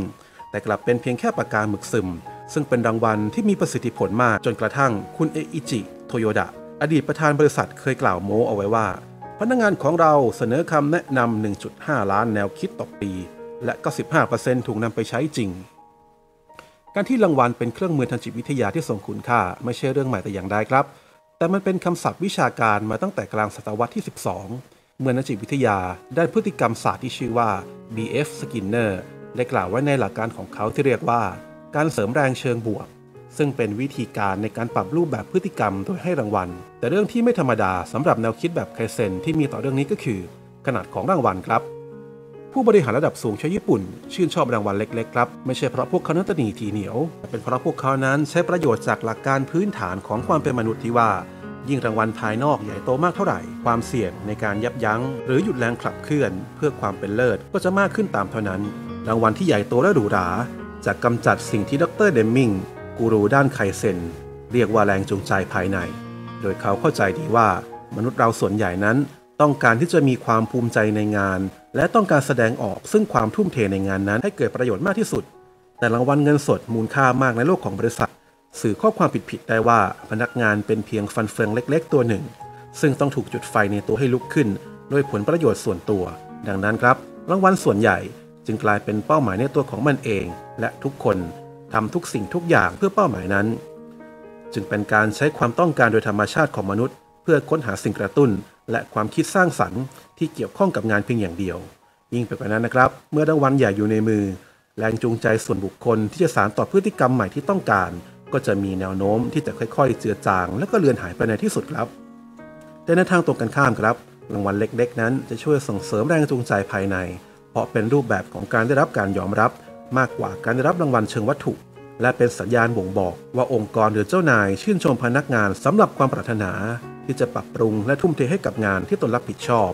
แต่กลับเป็นเพียงแค่ปากกาหมึกซึมซึ่งเป็นรางวัลที่มีประสิทธิผลมากจนกระทั่งคุณเออิจิโตโยดะอดีตประธานบริษัทเคยกล่าวโม้เอาไว้ว่าพนักงานของเราเสนอคำแนะนำ หนึ่งจุดห้า ล้านแนวคิดต่อปีและ เก้าสิบห้าเปอร์เซ็นต์ ถูกนำไปใช้จริงการที่รางวัลเป็นเครื่องมือทางจิตวิทยาที่ทรงคุณค่าไม่ใช่เรื่องใหม่แต่อย่างใดครับแต่มันเป็นคำศัพท์วิชาการมาตั้งแต่กลางศตวรรษที่สิบสองเมื่อนักจิตวิทยาด้านพฤติกรรมศาสตร์ที่ชื่อว่า บี เอฟ Skinner ได้กล่าวไว้ในหลักการของเขาที่เรียกว่าการเสริมแรงเชิงบวกซึ่งเป็นวิธีการในการปรับรูปแบบพฤติกรรมโดยให้รางวัลแต่เรื่องที่ไม่ธรรมดาสำหรับแนวคิดแบบไคเซ็นที่มีต่อเรื่องนี้ก็คือขนาดของรางวัลครับผู้บริหารระดับสูงชาวญี่ปุ่นชื่นชอบรางวัลเล็กๆครับไม่ใช่เพราะพวกเขานั้นตนีทีเหนียวแต่เป็นเพราะพวกเขานั้นใช้ประโยชน์จากหลักการพื้นฐานของความเป็นมนุษย์ที่ว่ายิ่งรางวัลภายนอกใหญ่โตมากเท่าไหร่ความเสี่ยงในการยับยั้งหรือหยุดแรงขับเคลื่อนเพื่อความเป็นเลิศก็จะมากขึ้นตามเท่านั้นรางวัลที่ใหญ่โตและหรูหราจะกำจัดสิ่งที่ดร.เดมมิงกูรูด้านไคเซ็นเรียกว่าแรงจูงใจภายในโดยเขาเข้าใจดีว่ามนุษย์เราส่วนใหญ่นั้นต้องการที่จะมีความภูมิใจในงานและต้องการแสดงออกซึ่งความทุ่มเทในงานนั้นให้เกิดประโยชน์มากที่สุดแต่รางวัลเงินสดมูลค่ามากในโลกของบริษัทสื่อข้อความผิดๆได้ว่าพนักงานเป็นเพียงฟันเฟืองเล็กๆตัวหนึ่งซึ่งต้องถูกจุดไฟในตัวให้ลุกขึ้นด้วยผลประโยชน์ส่วนตัวดังนั้นครับรางวัลส่วนใหญ่จึงกลายเป็นเป้าหมายในตัวของมันเองและทุกคนทำทุกสิ่งทุกอย่างเพื่อเป้าหมายนั้นจึงเป็นการใช้ความต้องการโดยธรรมชาติของมนุษย์เพื่อค้นหาสิ่งกระตุ้นและความคิดสร้างสรรค์ที่เกี่ยวข้องกับงานเพียงอย่างเดียวยิ่งไปกว่านั้นนะครับเมื่อรางวัลใหญ่อยู่ในมือแรงจูงใจส่วนบุคคลที่จะสานต่อพฤติกรรมใหม่ที่ต้องการก็จะมีแนวโน้มที่จะค่อยๆเจือจางและก็เลือนหายไปในที่สุดครับแต่ในทางตรงกันข้ามครับรางวัลเล็กๆนั้นจะช่วยส่งเสริมแรงจูงใจภายในเพราะเป็นรูปแบบของการได้รับการยอมรับมากกว่าการได้รับรางวัลเชิงวัตถุและเป็นสัญญาณบ่งบอกว่าองค์กรหรือเจ้านายชื่นชมพนักงานสำหรับความปรารถนาที่จะปรับปรุงและทุ่มเทให้กับงานที่ตนรับผิดชอบ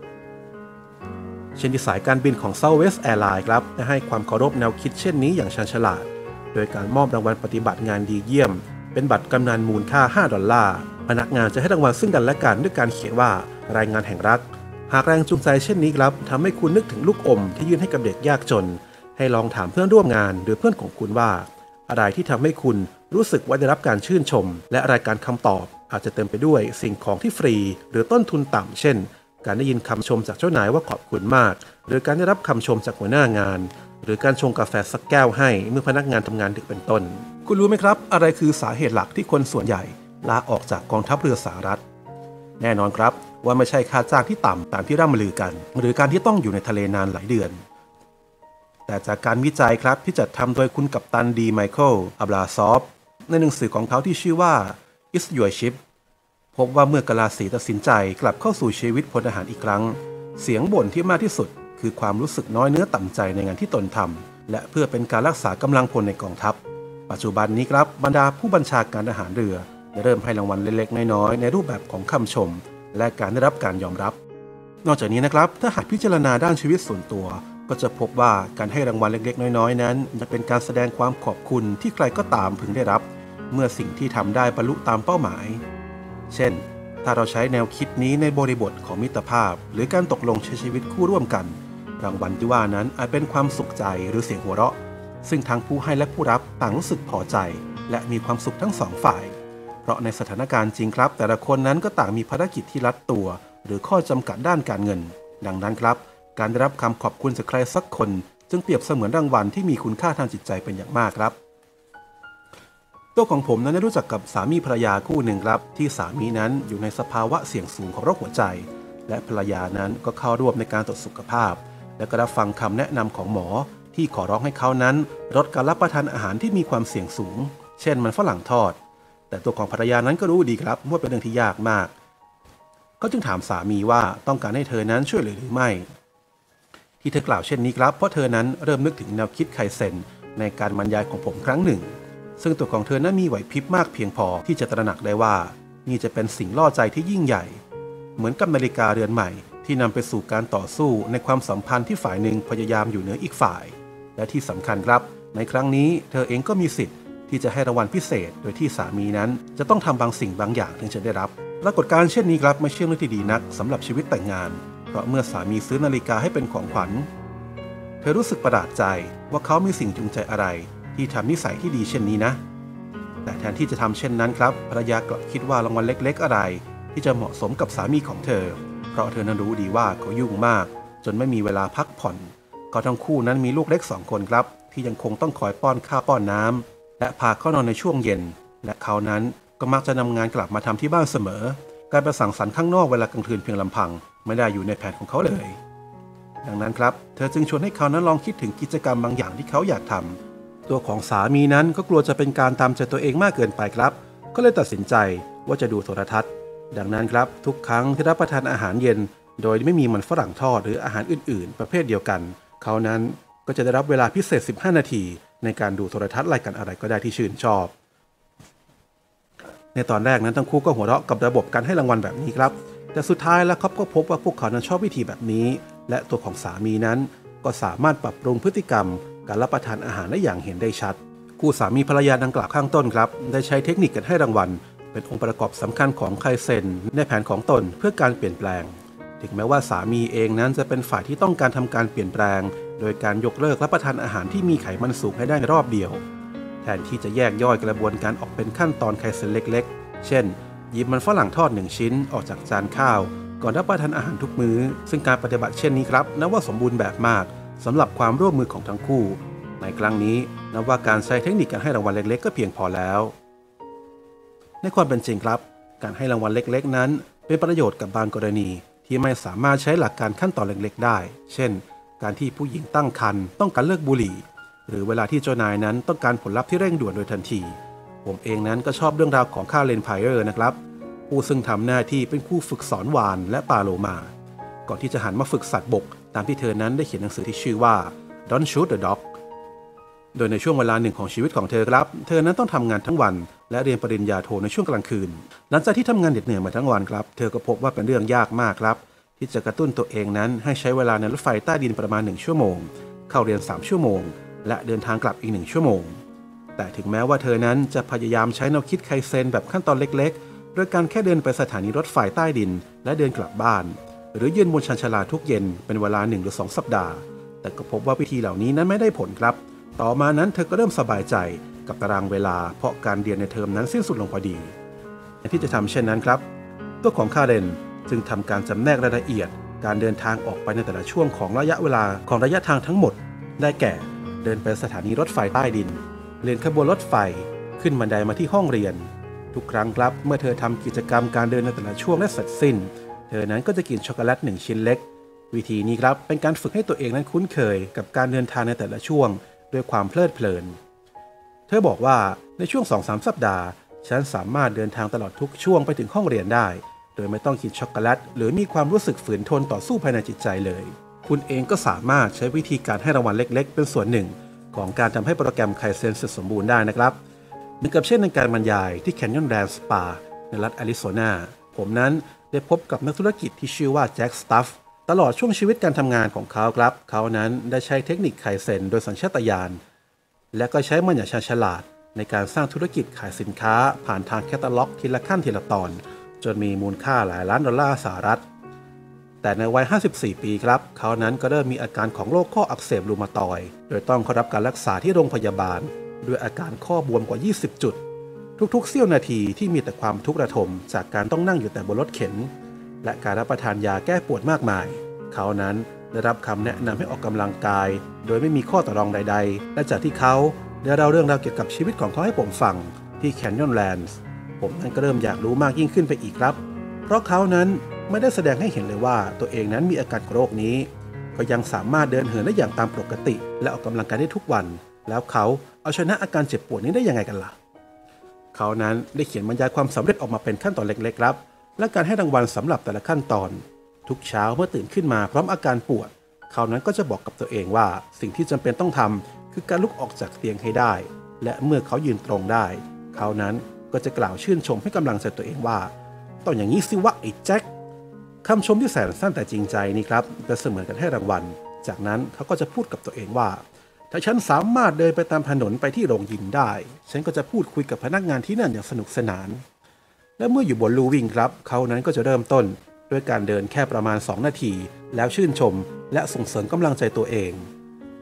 เช่นที่สายการบินของ Southwest Airlines ครับได้ให้ความเคารพแนวคิดเช่นนี้อย่างชาญฉลาดโดยการมอบรางวัลปฏิบัติงานดีเยี่ยมเป็นบัตรกำนันมูลค่าห้าดอลลาร์พนักงานจะให้รางวัลซึ่งกันและกันด้วยการเขียนว่ารายงานแห่งรักหากแรงจูงใจเช่นนี้ครับทำให้คุณนึกถึงลูกอมที่ยื่นให้กับเด็กยากจนให้ลองถามเพื่อนร่วมงานหรือเพื่อนของคุณว่าอะไรที่ทำให้คุณรู้สึกว่าได้รับการชื่นชมและรายการคำตอบอาจจะเต็มไปด้วยสิ่งของที่ฟรีหรือต้นทุนต่ำเช่นการได้ยินคำชมจากเจ้านายว่าขอบคุณมากหรือการได้รับคำชมจากหัวหน้างานหรือการชงกาแฟสักแก้วให้เมื่อพนักงานทำงานดึกเป็นต้นคุณรู้ไหมครับอะไรคือสาเหตุหลักที่คนส่วนใหญ่ลาออกจากกองทัพเรือสหรัฐแน่นอนครับว่าไม่ใช่ค่าจ้างที่ต่ำตามที่ร่ำลือกันหรือการที่ต้องอยู่ในทะเลนานหลายเดือนแต่จากการวิจัยครับที่จัดทำโดยคุณกัปตันดีไมเคิลอับราซอฟในหนังสือของเขาที่ชื่อว่า It's Your Ship พบว่าเมื่อกะลาสีตัดสินใจกลับเข้าสู่ชีวิตพลทหารอีกครั้งเสียงบ่นที่มากที่สุดคือความรู้สึกน้อยเนื้อต่ำใจในงานที่ตนทำและเพื่อเป็นการรักษากำลังพลในกองทัพปัจจุบันนี้ครับบรรดาผู้บัญชาการทหารเรือได้เริ่มให้รางวัลเล็กๆน้อยๆในรูปแบบของคำชมและการได้รับการยอมรับนอกจากนี้นะครับถ้าหากพิจารณาด้านชีวิตส่วนตัวก็จะพบว่าการให้รางวัลเล็กๆน้อยๆนั้นจะเป็นการแสดงความขอบคุณที่ใครก็ตามพึงได้รับเมื่อสิ่งที่ทำได้บรรลุตามเป้าหมายเช่นถ้าเราใช้แนวคิดนี้ในบริบทของมิตรภาพหรือการตกลงใช้ชีวิตคู่ร่วมกันรางวัลที่ว่านั้นอาจเป็นความสุขใจหรือเสียงหัวเราะซึ่งทั้งผู้ให้และผู้รับต่างรู้สึกพอใจและมีความสุขทั้งสองฝ่ายเพราะในสถานการณ์จริงครับแต่ละคนนั้นก็ต่างมีภารกิจที่รัดตัวหรือข้อจำกัดด้านการเงินดังนั้นครับการได้รับคำขอบคุณจากใครสักคนจึงเปรียบเสมือนรางวัลที่มีคุณค่าทางจิตใจเป็นอย่างมากครับตัวของผมนั้นได้รู้จักกับสามีภรรยาคู่หนึ่งครับที่สามีนั้นอยู่ในสภาวะเสี่ยงสูงของโรคหัวใจและภรรยานั้นก็เข้าร่วมในการตรวจสุขภาพและก็รับฟังคำแนะนำของหมอที่ขอร้องให้เขานั้นลดการรับประทานอาหารที่มีความเสี่ยงสูงเช่นมันฝรั่งทอดแต่ตัวของภรรยานั้นก็รู้ดีครับว่าเป็นเรื่องที่ยากมากก็จึงถามสามีว่าต้องการให้เธอนั้นช่วยเหลือหรือไม่ที่เธอกล่าวเช่นนี้ครับเพราะเธอนั้นเริ่มนึกถึงแนวคิดไคเซ็นในการบรรยายของผมครั้งหนึ่งซึ่งตัวของเธอนั้นมีไหวพริบมากเพียงพอที่จะตระหนักได้ว่านี่จะเป็นสิ่งล่อใจที่ยิ่งใหญ่เหมือนกับนาฬิกาเรือนใหม่ที่นำไปสู่การต่อสู้ในความสัมพันธ์ที่ฝ่ายหนึ่งพยายามอยู่เหนืออีกฝ่ายและที่สำคัญครับในครั้งนี้เธอเองก็มีสิทธิ์ที่จะให้รางวัลพิเศษโดยที่สามีนั้นจะต้องทำบางสิ่งบางอย่างถึงจะได้รับปรากฏการณ์เช่นนี้ครับไม่ใช่เรื่องที่ดีนักสำหรับชีวิตแต่งงานเพราะเมื่อสามีซื้อนาฬิกาให้เป็นของขวัญเธอรู้สึกประหลาดใจว่าเขามีสิ่งจูงใจอะไรที่ทำนิสัยที่ดีเช่นนี้นะแต่แทนที่จะทำเช่นนั้นครับภรรยากลับคิดว่ารางวัลเล็กๆอะไรที่จะเหมาะสมกับสามีของเธอเพราะเธอนั้นรู้ดีว่าเขายุ่งมากจนไม่มีเวลาพักผ่อนเขาทั้งคู่นั้นมีลูกเล็กสองคนครับที่ยังคงต้องคอยป้อนข้าวป้อนน้ำและพาเข้านอนในช่วงเย็นและเขานั้นก็มักจะนำงานกลับมาทำที่บ้านเสมอการไปสังสรรค์ข้างนอกเวลากลางคืนเพียงลำพังไม่ได้อยู่ในแผนของเขาเลยดังนั้นครับเธอจึงชวนให้เขานั้นลองคิดถึงกิจกรรมบางอย่างที่เขาอยากทำตัวของสามีนั้นก็กลัวจะเป็นการตามใจตัวเองมากเกินไปครับก็เลยตัดสินใจว่าจะดูโทรทัศน์ดังนั้นครับทุกครั้งที่รับประทานอาหารเย็นโดยไม่มีมันฝรั่งทอดหรืออาหารอื่นๆประเภทเดียวกันเขานั้นก็จะได้รับเวลาพิเศษสิบห้านาทีในการดูโทรทัศน์รายการอะไรก็ได้ที่ชื่นชอบในตอนแรกนั้นทั้งคู่ก็หัวเราะกับระบบการให้รางวัลแบบนี้ครับแต่สุดท้ายแล้วเขาก็พบว่าพวกเขานั้นชอบวิธีแบบนี้และตัวของสามีนั้นก็สามารถปรับปรุงพฤติกรรมการรับประทานอาหารได้อย่างเห็นได้ชัดคู่สามีภรรยาดังกล่าวข้างต้นครับได้ใช้เทคนิคการให้รางวัลเป็นองค์ประกอบสำคัญของไคเซ็นในแผนของตนเพื่อการเปลี่ยนแปลงถึงแม้ว่าสามีเองนั้นจะเป็นฝ่ายที่ต้องการทำการเปลี่ยนแปลงโดยการยกเลิกรับประทานอาหารที่มีไขมันสูงให้ได้ในรอบเดียวแทนที่จะแยกย่อยกระบวนการออกเป็นขั้นตอนไคเซ็นเล็กๆเช่นหยิบมันฝรั่งทอดหนึ่งชิ้นออกจากจานข้าวก่อนรับประทานอาหารทุกมื้อซึ่งการปฏิบัติเช่นนี้ครับนับว่าสมบูรณ์แบบมากสำหรับความร่วมมือของทั้งคู่ในครั้งนี้นับว่าการใช้เทคนิคการให้รางวัลเล็กๆก็เพียงพอแล้วในความเป็นจริงครับการให้รางวัลเล็กๆนั้นเป็นประโยชน์กับบางกรณีที่ไม่สามารถใช้หลักการขั้นตอนเล็กๆได้เช่นการที่ผู้หญิงตั้งครรภ์ต้องการเลิกบุหรี่หรือเวลาที่เจ้านายนั้นต้องการผลลัพธ์ที่เร่งด่วนโดยทันทีผมเองนั้นก็ชอบเรื่องราวของข้าเลนไพเออร์นะครับผู้ซึ่งทำหน้าที่เป็นผู้ฝึกสอนวาฬและปลาโลมาก่อนที่จะหันมาฝึกสัตว์บกตามที่เธอนั้นได้เขียนหนังสือที่ชื่อว่า Don't Shoot the Dog โดยในช่วงเวลาหนึ่งของชีวิตของเธอครับเธอนั้นต้องทำงานทั้งวันและเรียนปริญญาโทในช่วงกลางคืนหลังจากที่ทำงานเหน็ดเหนื่อยมาทั้งวันครับเธอก็พบว่าเป็นเรื่องยากมากครับที่จะกระตุ้นตัวเองนั้นให้ใช้เวลาในรถไฟใต้ดินประมาณหนึ่งชั่วโมงเข้าเรียนสามชั่วโมงและเดินทางกลับอีกหนึ่งชั่วโมงแต่ถึงแม้ว่าเธอนั้นจะพยายามใช้แนวคิดไคเซ็นแบบขั้นตอนเล็กๆโดยการแค่เดินไปสถานีรถไฟใต้ดินและเดินกลับบ้านหรือยืนบนชานชาลาทุกเย็นเป็นเวลาหนึ่งหรือสองสัปดาห์แต่ก็พบว่าวิธีเหล่านี้นั้นไม่ได้ผลครับต่อมานั้นเธอก็เริ่มสบายใจกับตารางเวลาเพราะการเรียนในเทอมนั้นสิ้นสุดลงพอดีในที่จะทำเช่นนั้นครับตัวของคาเรนจึงทำการจำแนกรายละเอียดการเดินทางออกไปในแต่ละช่วงของระยะเวลาของระยะทางทั้งหมดได้แก่เดินไปสถานีรถไฟใต้ดินเรียนขบวนรถไฟขึ้นบันไดมาที่ห้องเรียนทุกครั้งครับเมื่อเธอทำกิจกรรมการเดินในแต่ละช่วงและเสร็จสิ้นเธอนั้นก็จะกินช็อกโกแลตหนึ่งชิ้นเล็กวิธีนี้ครับเป็นการฝึกให้ตัวเองนั้นคุ้นเคยกับการเดินทางในแต่ละช่วงด้วยความเพลิดเพลินเธอบอกว่าในช่วง สองถึงสาม สัปดาห์ฉันสามารถเดินทางตลอดทุกช่วงไปถึงห้องเรียนได้โดยไม่ต้องกินช็อกโกแลตหรือมีความรู้สึกฝืนทนต่อสู้ภายในจิตใจเลยคุณเองก็สามารถใช้วิธีการให้รางวัลเล็กๆเป็นส่วนหนึ่งของการทำให้โปรแกรมไคเซ็นเสร็จสมบูรณ์ได้นะครับเหมือนกับเช่นในการบรรยายที่แคนยอนแลนด์สปาในรัฐแอริโซนาผมนั้นได้พบกับนักธุรกิจที่ชื่อว่าแจ็คสตัฟตลอดช่วงชีวิตการทำงานของเขาครับเขานั้นได้ใช้เทคนิคไคเซ็นโดยสัญชาตญาณและก็ใช้มันอย่างชาญฉลาดในการสร้างธุรกิจขายสินค้าผ่านทางแคตตาล็อกทีละขั้นทีละตอนจนมีมูลค่าหลายล้านดอลลาร์สหรัฐแต่ในวัยห้าสิบสี่ปีครับเขานั้นก็เริ่มมีอาการของโรคข้ออักเสบรูมาตอยด์โดยต้องเข้ารับการรักษาที่โรงพยาบาลด้วยอาการข้อบวมกว่ายี่สิบจุดทุกๆเสี้ยวนาทีที่มีแต่ความทุกข์ระทมจากการต้องนั่งอยู่แต่บนรถเข็นและการรับประทานยาแก้ปวดมากมายเขานั้นได้รับคำแนะนำให้ออกกำลังกายโดยไม่มีข้อต่อรองใดๆและจากที่เขาได้เล่าเรื่องราวเกี่ยวกับชีวิตของเขาให้ผมฟังที่แคนยอนแลนด์ผมนั้นก็เริ่มอยากรู้มากยิ่งขึ้นไปอีกครับเพราะเขานั้นไม่ได้แสดงให้เห็นเลยว่าตัวเองนั้นมีอาการโรคนี้ก็ยังสามารถเดินเหินได้อย่างตามปกติและออกกำลังกายได้ทุกวันแล้วเขาเอาชนะอาการเจ็บปวดนี้ได้ยังไงกันล่ะเขานั้นได้เขียนบรรยายความสำเร็จออกมาเป็นขั้นตอนเล็กๆครับและการให้รางวัลสำหรับแต่ละขั้นตอนทุกเช้าเมื่อตื่นขึ้นมาพร้อมอาการปวดเขานั้นก็จะบอกกับตัวเองว่าสิ่งที่จำเป็นต้องทำคือการลุกออกจากเตียงให้ได้และเมื่อเขายืนตรงได้เขานั้นก็จะกล่าวชื่นชมให้กำลังใจตัวเองว่าต้องอย่างนี้สิวะไอ้แจ็คคำชมที่แสนสั้นแต่จริงใจนี่ครับจะเสมือนกันให้รางวัลจากนั้นเขาก็จะพูดกับตัวเองว่าถ้าฉันสามารถเดินไปตามถนนไปที่โรงยิมได้ฉันก็จะพูดคุยกับพนักงานที่นั่นอย่างสนุกสนานและเมื่ออยู่บนลู่วิ่งครับเขานั้นก็จะเริ่มต้นด้วยการเดินแค่ประมาณสองนาทีแล้วชื่นชมและส่งเสริมกำลังใจตัวเอง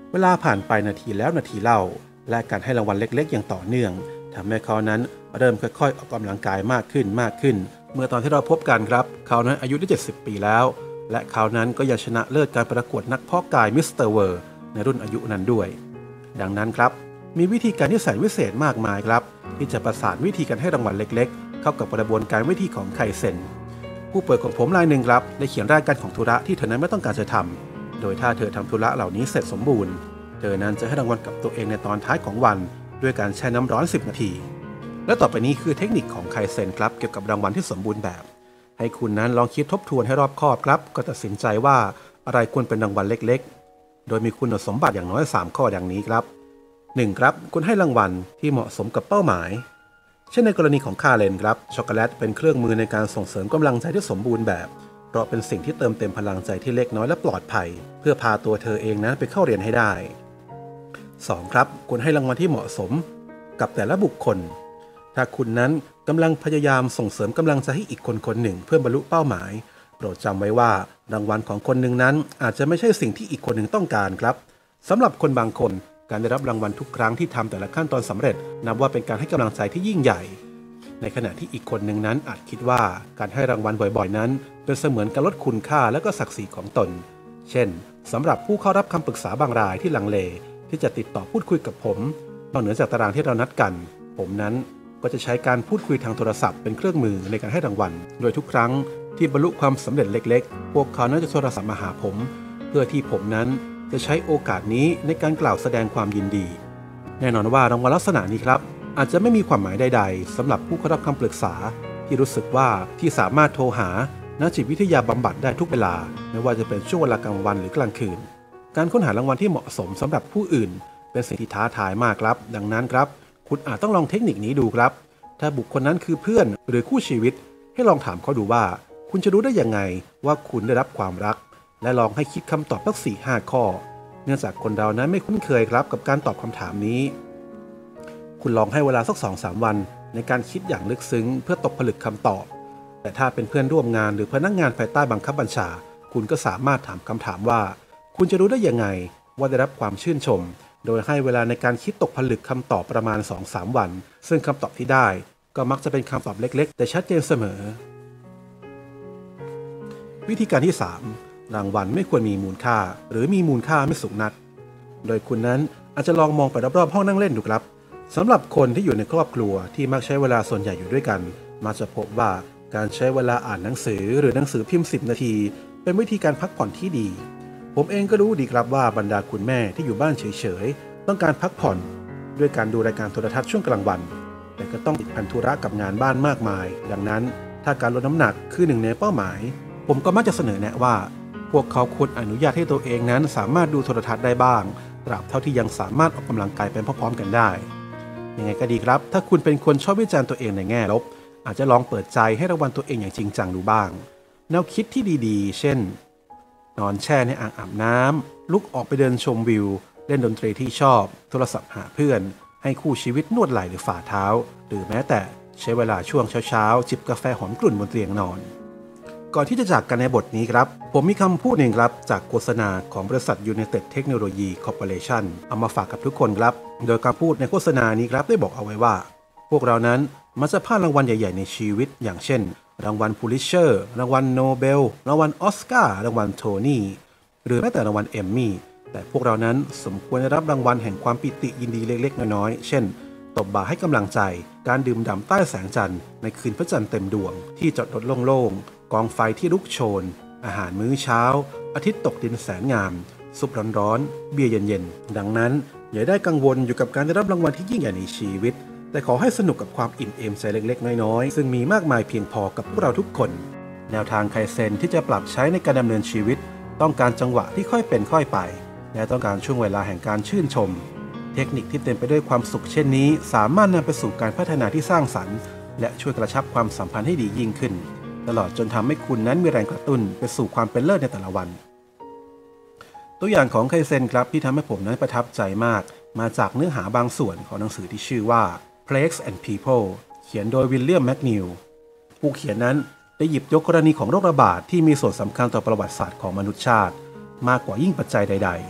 เวลาผ่านไปนาทีแล้วนาทีเล่าและการให้รางวัลเล็กๆอย่างต่อเนื่องทำให้เขานั้นเริ่มค่อยๆออกกำลังกายมากขึ้นมากขึ้นเมื่อตอนที่เราพบกันครับเขานั้นอายุได้เจ็ดสิบปีแล้วและเขานั้นก็ยังชนะเลิศการประกวดนักเพาะกายมิสเตอร์เวิร์ในรุ่นอายุนั้นด้วยดังนั้นครับมีวิธีการที่แสนวิเศษมากมายครับที่จะประสานวิธีการให้รางวัลเล็กๆเข้ากับกระบวนการวิธีของไคเซ็นผู้ป่วยของผมรายหนึ่งครับได้เขียนรายการของธุระที่เธอนั้นไม่ต้องการจะทำโดยถ้าเธอทำธุระเหล่านี้เสร็จสมบูรณ์เธอนั้นจะให้รางวัลกับตัวเองในตอนท้ายของวันด้วยการแช่น้ำร้อนสิบนาทีและต่อไปนี้คือเทคนิคของไคเซ็นครับเกี่ยวกับรางวัลที่สมบูรณ์แบบให้คุณนั้นลองคิดทบทวนให้รอบคอบครับก็ตัดสินใจว่าอะไรควรเป็นรางวัลเล็กๆโดยมีคุณสมบัติอย่างน้อยสามข้อดังนี้ครับหนึ่งครับคุณให้รางวัลที่เหมาะสมกับเป้าหมายเช่นในกรณีของคาเรนครับช็อกโกแลตเป็นเครื่องมือในการส่งเสริมกำลังใจที่สมบูรณ์แบบเพราะเป็นสิ่งที่เติมเต็มพลังใจที่เล็กน้อยและปลอดภัยเพื่อพาตัวเธอเองนั้นไปเข้าเรียนให้ได้สองครับคุณให้รางวัลที่เหมาะสมกับแต่ละบุคคลถ้าคุณนั้นกำลังพยายามส่งเสริมกำลังใจให้อีกคนคนหนึ่งเพื่อบรรลุเป้าหมายโปรดจำไว้ว่ารางวัลของคนหนึ่งนั้นอาจจะไม่ใช่สิ่งที่อีกคนหนึ่งต้องการครับสำหรับคนบางคนการได้รับรางวัลทุกครั้งที่ทำแต่ละขั้นตอนสำเร็จนับว่าเป็นการให้กำลังใจที่ยิ่งใหญ่ในขณะที่อีกคนหนึ่งนั้นอาจคิดว่าการให้รางวัลบ่อยๆนั้นเป็นเสมือนการลดคุณค่าและก็ศักดิ์ศรีของตนเช่นสำหรับผู้เข้ารับคำปรึกษาบางรายที่ลังเลที่จะติดต่อพูดคุยกับผมนอกเหนือจากตารางที่เรานัดกันผมนั้นก็จะใช้การพูดคุยทางโทรศัพท์เป็นเครื่องมือในการให้รางวัลโดยทุกครั้งที่บรรลุความสำเร็จเล็กๆพวกเขานั้นจะโทรศัพท์มาหาผมเพื่อที่ผมนั้นจะใช้โอกาสนี้ในการกล่าวแสดงความยินดีแน่นอนว่ารางวัลลักษณะนี้ครับอาจจะไม่มีความหมายใดๆสำหรับผู้เข้ารับคำปรึกษาที่รู้สึกว่าที่สามารถโทรหานักจิตวิทยาบำบัดได้ทุกเวลาไม่ว่าจะเป็นช่วงเวลากลางวันหรือกลางคืนการค้นหารางวัลที่เหมาะสมสำหรับผู้อื่นเป็นสิ่งที่ท้าทายมากครับดังนั้นครับคุณอาจต้องลองเทคนิคนี้ดูครับถ้าบุคคลนั้นคือเพื่อนหรือคู่ชีวิตให้ลองถามเขาดูว่าคุณจะรู้ได้ยังไงว่าคุณได้รับความรักและลองให้คิดคำตอบสักสี่ห้าข้อเนื่องจากคนเรานั้นไม่คุ้นเคยครับกับการตอบคำถามนี้คุณลองให้เวลาสัก สองถึงสาม วันในการคิดอย่างลึกซึ้งเพื่อตกผลึกคำตอบแต่ถ้าเป็นเพื่อนร่วมงานหรือพนักงานภายใต้บังคับบัญชาคุณก็สามารถถามคำถามว่าคุณจะรู้ได้ยังไงว่าได้รับความชื่นชมโดยให้เวลาในการคิดตกผลึกคำตอบประมาณ สองถึงสาม วันซึ่งคำตอบที่ได้ก็มักจะเป็นคำตอบเล็กๆแต่ชัดเจนเสมอวิธีการที่สามรางวัลไม่ควรมีมูลค่าหรือมีมูลค่าไม่สูงนักโดยคุณนั้นอาจจะลองมองไปรอบๆห้องนั่งเล่นดูครับสำหรับคนที่อยู่ในครอบครัวที่มักใช้เวลาส่วนใหญ่อยู่ด้วยกันมักจะพบว่าการใช้เวลาอ่านหนังสือหรือหนังสือพิมพ์สิบนาทีเป็นวิธีการพักผ่อนที่ดีผมเองก็รู้ดีครับว่าบรรดาคุณแม่ที่อยู่บ้านเฉยๆต้องการพักผ่อนด้วยการดูรายการโทรทัศน์ช่วงกลางวันแต่ก็ต้องติดพันธุระกับงานบ้านมากมายดังนั้นถ้าการลดน้ำหนักคือหนึ่งในเป้าหมายผมก็มักจะเสนอแนะว่าพวกเขาควรอนุญาตให้ตัวเองนั้นสามารถดูโทรทัศน์ได้บ้างตราบเท่าที่ยังสามารถออกกำลังกายไปพร้อมๆกันได้ยังไงก็ดีครับถ้าคุณเป็นคนชอบวิจารณ์ตัวเองในแง่ลบอาจจะลองเปิดใจให้รางวัลตัวเองอย่างจริงจังดูบ้างแนวคิดที่ดีๆเช่นนอนแช่ในอ่างอาบน้ำลุกออกไปเดินชมวิวเล่นดนตรีที่ชอบโทรศัพท์หาเพื่อนให้คู่ชีวิตนวดไหล่หรือฝ่าเท้าหรือแม้แต่ใช้เวลาช่วงเช้าๆจิบกาแฟหอมกลุ่นบนเตียงนอนก่อนที่จะจากกันในบทนี้ครับผมมีคำพูดหนึ่งครับจากโฆษณาของบริษัท United Technology Corporation เอามาฝากกับทุกคนครับโดยคำพูดในโฆษณานี้ครับได้บอกเอาไว้ว่าพวกเรานั้นมักจะพลาดรางวัลใหญ่ๆในชีวิตอย่างเช่นรางวัลพูลิตเชอร์รางวัลโนเบลรางวัลออสการ์รางวัลโทนี่หรือแม้แต่รางวัลเอมมี่แต่พวกเรานั้นสมควรได้รับรางวัลแห่งความปิติยินดีเล็กๆน้อยๆเช่นตบบ่าให้กำลังใจการดื่มด่ำใต้แสงจันทร์ในคืนพระจันทร์เต็มดวงที่จอดรถโล่งๆกองไฟที่ลุกโชนอาหารมื้อเช้าอาทิตย์ตกดินแสนงามซุปร้อนๆเบียร์เย็นๆดังนั้นอย่าได้กังวลอยู่กับการได้รับรางวัลที่ยิ่งใหญ่ในชีวิตแต่ขอให้สนุกกับความอิ่มเอมใจเล็กๆน้อยๆซึ่งมีมากมายเพียงพอกับพวกเราทุกคนแนวทางไคเซ็นที่จะปรับใช้ในการดำเนินชีวิตต้องการจังหวะที่ค่อยเป็นค่อยไปและต้องการช่วงเวลาแห่งการชื่นชมเทคนิคที่เต็มไปด้วยความสุขเช่นนี้สามารถนำไปสู่การพัฒนาที่สร้างสรรค์และช่วยกระชับความสัมพันธ์ให้ดียิ่งขึ้นตลอดจนทำให้คุณนั้นมีแรงกระตุ้นไปสู่ความเป็นเลิศในแต่ละวันตัวอย่างของไคเซ็นครับที่ทำให้ผมนั้นประทับใจมากมาจากเนื้อหาบางส่วนของหนังสือที่ชื่อว่า Plagues and People เขียนโดยวิลเลียมแมคนิวผู้เขียนนั้นได้หยิบยกกรณีของโรคระบาดที่มีส่วนสำคัญต่อประวัติศาสตร์ของมนุษยชาติมากกว่ายิ่งปัจจัยใดๆ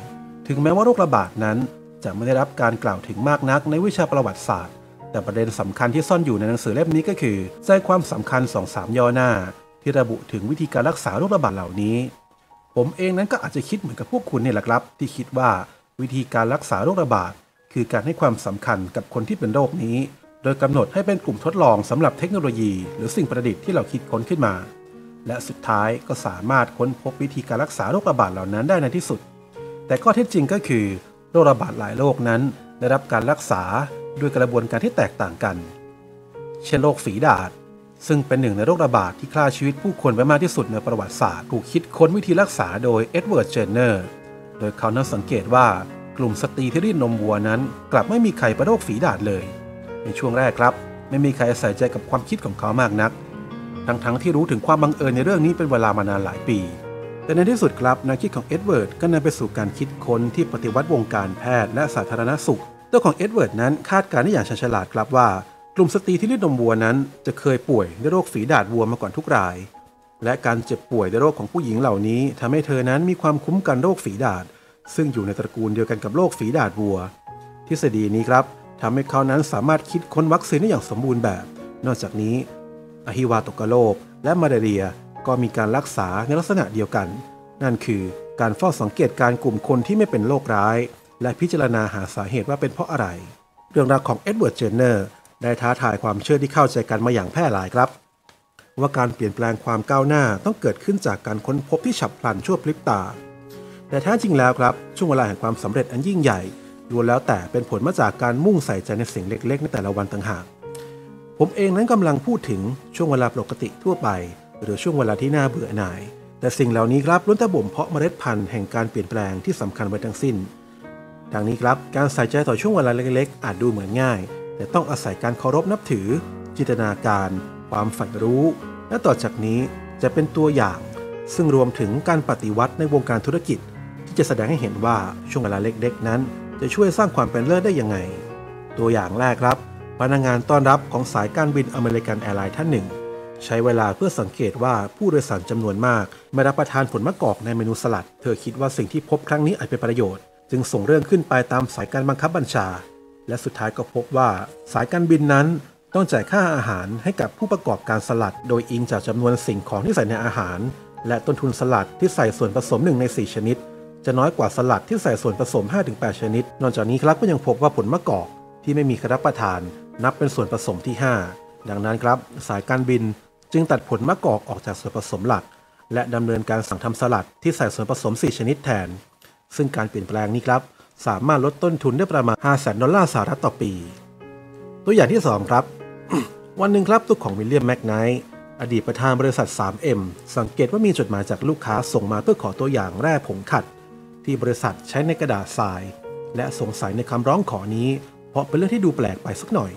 ถึงแม้ว่าโรคระบาดนั้นจะไม่ได้รับการกล่าวถึงมากนักในวิชาประวัติศาสตร์แต่ประเด็นสำคัญที่ซ่อนอยู่ในหนังสือเล่มนี้ก็คือใจความสำคัญ สองถึงสาม ย่อหน้าที่ระบุถึงวิธีการรักษาโรคระบาดเหล่านี้ผมเองนั้นก็อาจจะคิดเหมือนกับพวกคุณเนี่ยแหละครับที่คิดว่าวิธีการรักษาโรคระบาดคือการให้ความสำคัญกับคนที่เป็นโรคนี้โดยกำหนดให้เป็นกลุ่มทดลองสำหรับเทคโนโลยีหรือสิ่งประดิษฐ์ที่เราคิดค้นขึ้นมาและสุดท้ายก็สามารถค้นพบวิธีการรักษาโรคระบาดเหล่านั้นได้ในที่สุดแต่ข้อเท็จจริงก็คือโรคระบาดหลายโรคนั้นได้รับการรักษาด้วยกระบวนการที่แตกต่างกันเช่นโรคฝีดาษซึ่งเป็นหนึ่งในโรคระบาดที่ฆ่าชีวิตผู้คนไปมากที่สุดในประวัติศาสตร์ถูกคิดค้นวิธีรักษาโดยเอ็ดเวิร์ด เจนเนอร์โดยเขานั้นสังเกตว่ากลุ่มสตรีที่รีดนมวัวนั้นกลับไม่มีใครเป็นโรคฝีดาษเลยในช่วงแรกครับไม่มีใครใส่ใจกับความคิดของเขามากนักทั้งๆ ท, ที่รู้ถึงความบังเอิญในเรื่องนี้เป็นเวลามานานหลายปีแต่ในที่สุดครับแนวคิดของเอ็ดเวิร์ดก็นำไปสู่การคิดค้นที่ปฏิวัติวงการแพทย์และสาธารณสุขตัวของเอ็ดเวิร์ดนั้นคาดการณ์ได้อย่างฉลาดครับว่ากลุ่มสตรีที่รีดนมวัวนั้นจะเคยป่วยด้วยโรคฝีดาษวัวมาก่อนทุกรายและการเจ็บป่วยด้วยโรคของผู้หญิงเหล่านี้ทำให้เธอนั้นมีความคุ้มกันโรคฝีดาษซึ่งอยู่ในตระกูลเดียวกันกับโรคฝีดาษวัวทฤษฎีนี้ครับทำให้เขานั้นสามารถคิดค้นวัคซีนได้อย่างสมบูรณ์แบบนอกจากนี้อหิวาตกโรคและมาลาเรียก็มีการรักษาในลักษณะเดียวกันนั่นคือการเฝ้าสังเกตการกลุ่มคนที่ไม่เป็นโรคร้ายและพิจารณาหาสาเหตุว่าเป็นเพราะอะไรเรื่องราวของเอ็ดเวิร์ด เจนเนอร์ได้ท้าทายความเชื่อที่เข้าใจกันมาอย่างแพร่หลายครับว่าการเปลี่ยนแปลงความก้าวหน้าต้องเกิดขึ้นจากการค้นพบที่ฉับพลันชั่วพริบตาแต่แท้จริงแล้วครับช่วงเวลาแห่งความสำเร็จอันยิ่งใหญ่ล้วนแล้วแต่เป็นผลมาจากการมุ่งใส่ใจในสิ่งเล็กๆในแต่ละวันต่างหากผมเองนั้นกำลังพูดถึงช่วงเวลาปกติทั่วไปหรือช่วงเวลาที่น่าเบื่อหน่ายแต่สิ่งเหล่านี้ครับล้วนแต่บ่มเพาะเมล็ดพันธุ์แห่งการเปลี่ยนแปลงที่สำคัญไว้ทั้งสิ้นดังนี้ครับการใส่ใจต่อช่วงเวลาเล็กๆอาจดูเหมือนง่ายแต่ต้องอาศัยการเคารพนับถือจินตนาการความใฝ่รู้และต่อจากนี้จะเป็นตัวอย่างซึ่งรวมถึงการปฏิวัติในวงการธุรกิจที่จะแสดงให้เห็นว่าช่วงเวลาเล็กๆนั้นจะช่วยสร้างความเป็นเลิศได้ยังไงตัวอย่างแรกครับพนักงานต้อนรับของสายการบินอเมริกันแอร์ไลน์ท่านหนึ่งใช้เวลาเพื่อสังเกตว่าผู้โดยสารจำนวนมากไม่รับประทานผลมะกอกในเมนูสลัดเธอคิดว่าสิ่งที่พบครั้งนี้อาจเป็นประโยชน์จึงส่งเรื่องขึ้นไปตามสายการบังคับบัญชาและสุดท้ายก็พบว่าสายการบินนั้นต้องจ่ายค่าอาหารให้กับผู้ประกอบการสลัดโดยอิงจากจำนวนสิ่งของที่ใส่ในอาหารและต้นทุนสลัดที่ใส่ส่วนผสมหนึ่งในสี่ชนิดจะน้อยกว่าสลัดที่ใส่ส่วนผสม ห้าถึงแปด ชนิดนอกจากนี้ครับก็ยังพบว่าผลมะกอกที่ไม่มีใครรับประทานนับเป็นส่วนผสมที่ห้าดังนั้นครับสายการบินจึงตัดผลมะกอกออกจากส่วนผสมหลักและดำเนินการสั่งทำสลัดที่ใส่ส่วนผสมสี่ชนิดแทนซึ่งการเปลี่ยนแปลงนี้ครับสามารถลดต้นทุนได้ประมาณ ห้าแสน ดอลลาร์สหรัฐต่อปีตัวอย่างที่สองครับ วันหนึ่งครับตัวของวิลเลียมแมคไนท์อดีตประธานบริษัท ทรี เอ็ม สังเกตว่ามีจดหมายจากลูกค้าส่งมาเพื่อขอตัวอย่างแร่ผงขัดที่บริษัทใช้ในกระดาษทรายและสงสัยในคำร้องขอนี้เพราะเป็นเรื่องที่ดูแปลกไปสักหน่อย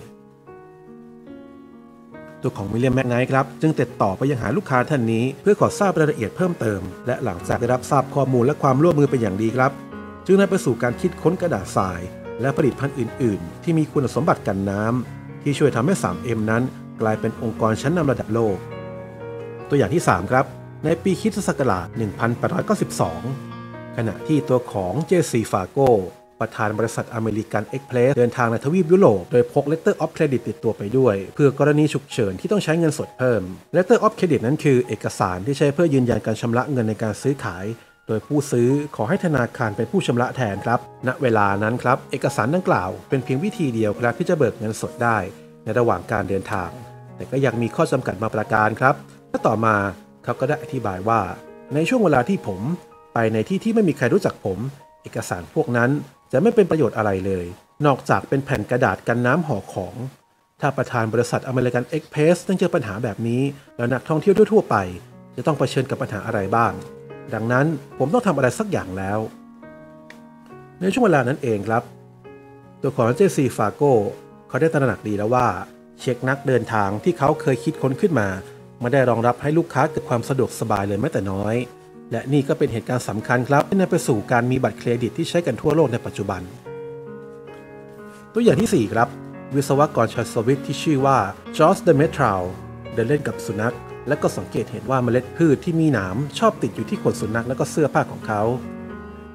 ตัวของวิลเลียมแมคไนท์ครับจึงติดต่อไปยังหาลูกค้าท่านนี้เพื่อขอทราบรายละเอียดเพิ่มเติมและหลังจากได้รับทราบข้อมูลและความร่วมมือเป็นอย่างดีครับจึงนำไปสู่การคิดค้นกระดาษทรายและผลิตภัณฑ์อื่นๆที่มีคุณสมบัติกันน้ำที่ช่วยทำให้ ทรี เอ็ม นั้นกลายเป็นองค์กรชั้นนำระดับโลกตัวอย่างที่สามครับในปีคริสตศักราชหนึ่งพันแปดร้อยเก้าสิบสองขณะที่ตัวของเจสซี่ฟาโกประธานบริษัทอเมริกันเอ็กเพรสเดินทางในทวีปยุโรปโดยพก Letter of Credit ติดตัวไปด้วยเพื่อกรณีฉุกเฉินที่ต้องใช้เงินสดเพิ่ม Letter of Credit นั้นคือเอกสารที่ใช้เพื่อยืนยันการชำระเงินในการซื้อขายโดยผู้ซื้อขอให้ธนาคารเป็นผู้ชำระแทนครับณเวลานั้นครับเอกสารดังกล่าวเป็นเพียงวิธีเดียวครับที่จะเบิกเงินสดได้ในระหว่างการเดินทางแต่ก็ยังมีข้อจำกัดบางประการครับและต่อมาเขาก็ได้อธิบายว่าในช่วงเวลาที่ผมไปในที่ที่ไม่มีใครรู้จักผมเอกสารพวกนั้นจะไม่เป็นประโยชน์อะไรเลยนอกจากเป็นแผ่นกระดาษกันน้ำห่อของถ้าประธานบริษัทอเมริกันเอ็กเพรสต้องเจอปัญหาแบบนี้แล้วนักท่องเที่ยวทั่วไปจะต้องเผชิญกับปัญหาอะไรบ้างดังนั้นผมต้องทำอะไรสักอย่างแล้วในช่วงเวลานั้นเองครับตัวของเจสซี่ฟาโกเขาได้ตระหนักดีแล้วว่าเช็คนักเดินทางที่เขาเคยคิดค้นขึ้นมาไม่ได้รองรับให้ลูกค้าเกิดความสะดวกสบายเลยแม้แต่น้อยและนี่ก็เป็นเหตุการณ์สำคัญครับที่นำไปสู่การมีบัตรเครดิตที่ใช้กันทั่วโลกในปัจจุบันตัวอย่างที่สี่ครับวิศวกรชาวสวิตที่ชื่อว่าจอร์จเดเมทราวเดินเล่นกับสุนัขและก็สังเกตเห็นว่าเมล็ดพืชที่มีหนามชอบติดอยู่ที่ขนสุนัขและก็เสื้อผ้าของเขาแถ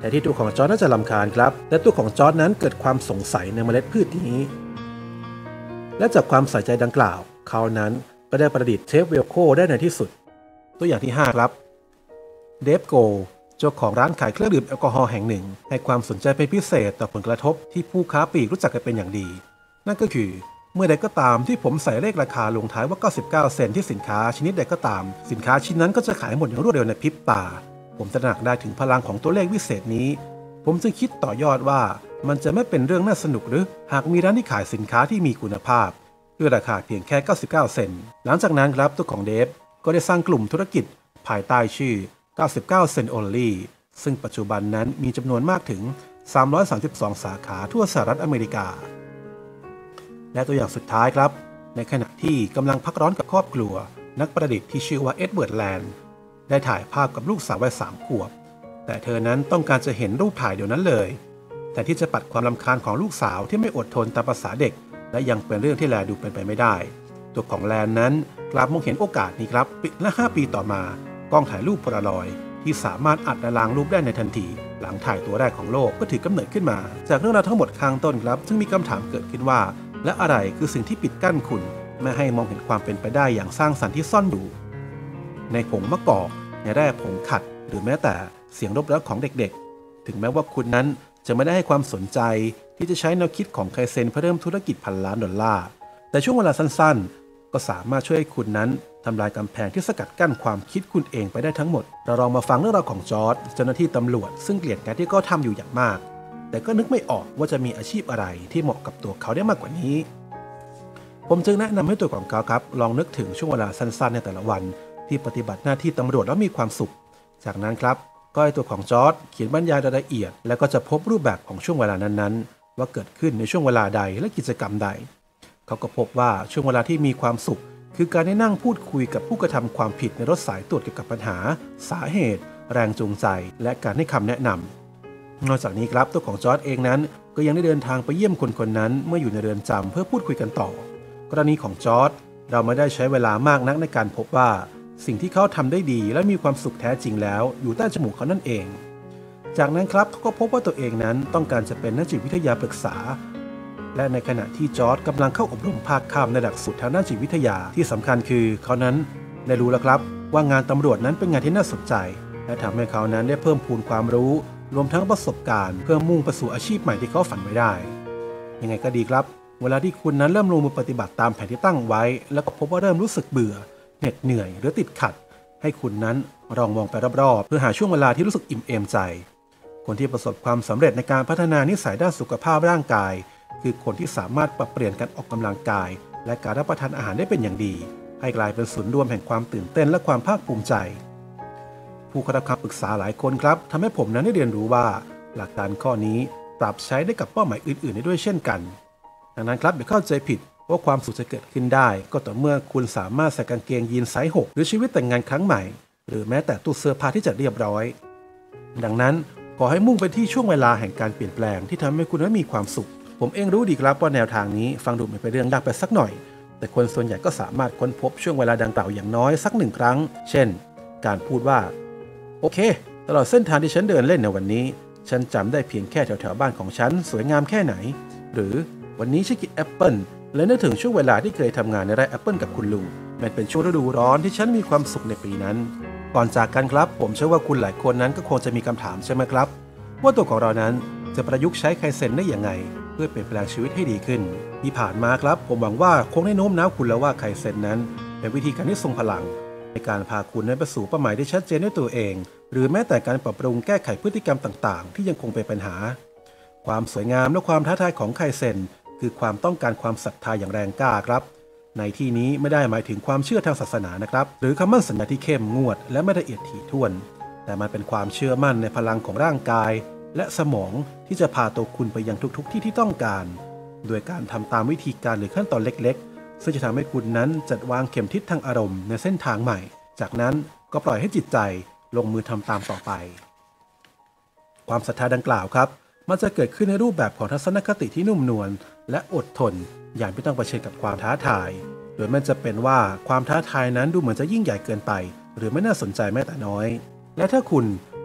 แต่ที่ตัวของจอร์จน่าจะรำคาญครับและตัวของจอร์จนั้นเกิดความสงสัยในเมล็ดพืชนี้และจากความใส่ใจดังกล่าวเขานั้นก็ได้ประดิษฐ์เทปเวลโคได้ในที่สุดตัวอย่างที่ห้าครับเดฟโกเจ้าของร้านขายเครื่องดื่มแอลกอฮอล์แห่งหนึ่งให้ความสนใจเป็นพิเศษต่อผลกระทบที่ผู้ค้าปลีกรู้จักกันเป็นอย่างดีนั่นก็คือเมื่อใดก็ตามที่ผมใส่เลขราคาลงท้ายว่าเก้าสิบเก้าเซนต์ที่สินค้าชนิดใดก็ตามสินค้าชิ้นนั้นก็จะขายหมดอย่างรวดเร็วในพริบตาผมตระหนักได้ถึงพลังของตัวเลขวิเศษนี้ผมจึงคิดต่อยอดว่ามันจะไม่เป็นเรื่องน่าสนุกหรือหากมีร้านที่ขายสินค้าที่มีคุณภาพด้วยราคาเพียงแค่เก้าสิบเก้าเซนต์หลังจากนั้นครับตัวของเดฟก็ได้สร้างกลุ่มธุรกิจภายใต้ชื่อเก้าสิบเก้าเซนต์ only ซึ่งปัจจุบันนั้นมีจำนวนมากถึงสามร้อยสามสิบสองสาขาทั่วสหรัฐอเมริกาและตัวอย่างสุดท้ายครับในขณะที่กำลังพักร้อนกับครอบครัวนักประดิษฐ์ที่ชื่อว่าเอ็ดเวิร์ดแลนด์ได้ถ่ายภาพกับลูกสาววัยสามขวบแต่เธอนั้นต้องการจะเห็นรูปถ่ายเดี๋ยวนั้นเลยแต่ที่จะปัดความรำคาญของลูกสาวที่ไม่อดทนตามภาษาเด็กและยังเป็นเรื่องที่แลดูเป็นไปไม่ได้ตัวของแลนด์นั้นกลับมองเห็นโอกาสนี้ครับและห้าปีต่อมากล้องถ่ายรูปโพลารอยด์ที่สามารถอัดและล้างรูปได้ในทันทีหลังถ่ายตัวแรกของโลกก็ถือกำเนิดขึ้นมาจากเรื่องราวทั้งหมดข้างต้นครับซึ่งมีคำถามเกิดขึ้นว่าและอะไรคือสิ่งที่ปิดกั้นคุณไม่ให้มองเห็นความเป็นไปได้อย่างสร้างสรรค์ที่ซ่อนอยู่ในผงมะกอกในแร่ผงขัดหรือแม้แต่เสียงรบเร้าของเด็กๆถึงแม้ว่าคุณนั้นจะไม่ได้ให้ความสนใจที่จะใช้แนวคิดของไคเซนเพื่อเริ่มธุรกิจพันล้านดอลลาร์แต่ช่วงเวลาสั้นๆก็สามารถช่วยให้คุณนั้นทำลายกำแพงที่สกัดกั้นความคิดคุณเองไปได้ทั้งหมดเราลองมาฟังเรื่องราวของจอร์จเจ้าหน้าที่ตำรวจซึ่งเกลียดงานที่เขาทำอยู่อย่างมากแต่ก็นึกไม่ออกว่าจะมีอาชีพอะไรที่เหมาะกับตัวเขาได้มากกว่านี้ผมจึงแนะนำให้ตัวของเขาครับลองนึกถึงช่วงเวลาสั้นๆในแต่ละวันที่ปฏิบัติหน้าที่ตำรวจแล้วมีความสุขจากนั้นครับก็ให้ตัวของจอร์จเขียนบรรยายรายละเอียดแล้วก็จะพบรูปแบบของช่วงเวลานั้นๆว่าเกิดขึ้นในช่วงเวลาใดและกิจกรรมใดเขาก็พบว่าช่วงเวลาที่มีความสุขคือการได้นั่งพูดคุยกับผู้กระทำความผิดในรถสายตรวจเกี่ยวกับปัญหาสาเหตุแรงจูงใจและการให้คำแนะนำนอกจากนี้ครับตัวของจอร์จเองนั้นก็ยังได้เดินทางไปเยี่ยมคนคนนั้นเมื่ออยู่ในเรือนจำเพื่อพูดคุยกันต่อกรณีของจอร์จเราไม่ได้ใช้เวลามากนักในการพบว่าสิ่งที่เขาทำได้ดีและมีความสุขแท้จริงแล้วอยู่ใต้จมูกเขานั่นเองจากนั้นครับเขาก็พบว่าตัวเองนั้นต้องการจะเป็นนักจิตวิทยาปรึกษาและในขณะที่จอร์จกำลังเข้าอบรมภาคค่ำในหลักสูตรทางด้านจิตวิทยาที่สำคัญคือเขานั้นได้รู้แล้วครับว่างานตำรวจนั้นเป็นงานที่น่าสนใจและทำให้เขานั้นได้เพิ่มพูนความรู้รวมทั้งประสบการณ์เพื่อมุ่งไปสู่อาชีพใหม่ที่เขาฝันไว้ได้ยังไงก็ดีครับเวลาที่คุณนั้นเริ่มลงมือปฏิบัติตามแผนที่ตั้งไว้แล้วก็พบว่าเริ่มรู้สึกเบื่อเหน็ดเหนื่อยหรือติดขัดให้คุณนั้นลองมองไปรอบๆเพื่อหาช่วงเวลาที่รู้สึกอิ่มเอมใจคนที่ประสบความสำเร็จในการพัฒนานิสัยด้านสุขภาพร่างกายคือคนที่สามารถปรับเปลี่ยนการออกกำลังกายและการรับประทานอาหารได้เป็นอย่างดีให้กลายเป็นศูนย์รวมแห่งความตื่นเต้นและความภาคภูมิใจผู้เข้ารับคำปรึกษาหลายคนครับทำให้ผมนั้นได้เรียนรู้ว่าหลักการข้อนี้ปรับใช้ได้กับเป้าหมายอื่นๆได้ด้วยเช่นกันดังนั้นครับอย่าเข้าใจผิดว่าความสุขจะเกิดขึ้นได้ก็ต่อเมื่อคุณสามารถใส่กางเกงยีนไซส์หกหรือชีวิตแต่งงานครั้งใหม่หรือแม้แต่ตู้เสื้อผ้าที่จัดเรียบร้อยดังนั้นขอให้มุ่งไปที่ช่วงเวลาแห่งการเปลี่ยนแปลงที่ทำให้คุณนั้นมีความสุขผมเองรู้ดีครับว่าแนวทางนี้ฟังดูเหมือนเป็นเรื่องยากไปสักหน่อยแต่คนส่วนใหญ่ก็สามารถค้นพบช่วงเวลาดังกล่าวอย่างน้อยสักหนึ่งครั้งเช่นการพูดว่าโอเคตลอดเส้นทางที่ฉันเดินเล่นในวันนี้ฉันจำได้เพียงแค่แถวๆบ้านของฉันสวยงามแค่ไหนหรือวันนี้ฉันกินแอปเปิลและนึกถึงช่วงเวลาที่เคยทำงานในไร่แอปเปิลกับคุณลุงมันเป็นช่วงฤดูร้อนที่ฉันมีความสุขในปีนั้นก่อนจากกันครับผมเชื่อว่าคุณหลายคนนั้นก็คงจะมีคำถามใช่ไหมครับว่าตัวของเรานั้นจะประยุกต์ใช้ไคเซ็นได้อย่างไงเพื่อเปลี่ยนแปลงชีวิตให้ดีขึ้นที่ผ่านมาครับผมหวังว่าคงได้โน้มน้าวคุณแล้วว่าไคเซ็นนั้นเป็นวิธีการที่ทรงพลังในการพาคุณนั้นไปสู่เป้าหมายที่ชัดเจนด้วยตัวเองหรือแม้แต่การปรับปรุงแก้ไขพฤติกรรมต่างๆที่ยังคงเป็นปัญหาความสวยงามและความท้าทายของไคเซ็นคือความต้องการความศรัทธาอย่างแรงกล้าครับในที่นี้ไม่ได้หมายถึงความเชื่อทางศาสนานะครับหรือคำมั่นสัญญาที่เข้มงวดและไม่ละเอียดถี่ถ้วนแต่มันเป็นความเชื่อมั่นในพลังของร่างกายและสมองที่จะพาตัวคุณไปยังทุกๆที่ที่ต้องการโดยการทำตามวิธีการหรือขั้นตอนเล็กๆซึ่งจะทำให้คุณนั้นจัดวางเข็มทิศทางอารมณ์ในเส้นทางใหม่จากนั้นก็ปล่อยให้จิตใจลงมือทำตามต่อไปความศรัทธาดังกล่าวครับมันจะเกิดขึ้นในรูปแบบของทัศนคติที่นุ่มนวลและอดทนอย่างไม่ต้องเผชิญกับความท้าทายโดยมันจะเป็นว่าความท้าทายนั้นดูเหมือนจะยิ่งใหญ่เกินไปหรือไม่น่าสนใจแม้แต่น้อยและถ้าคุณ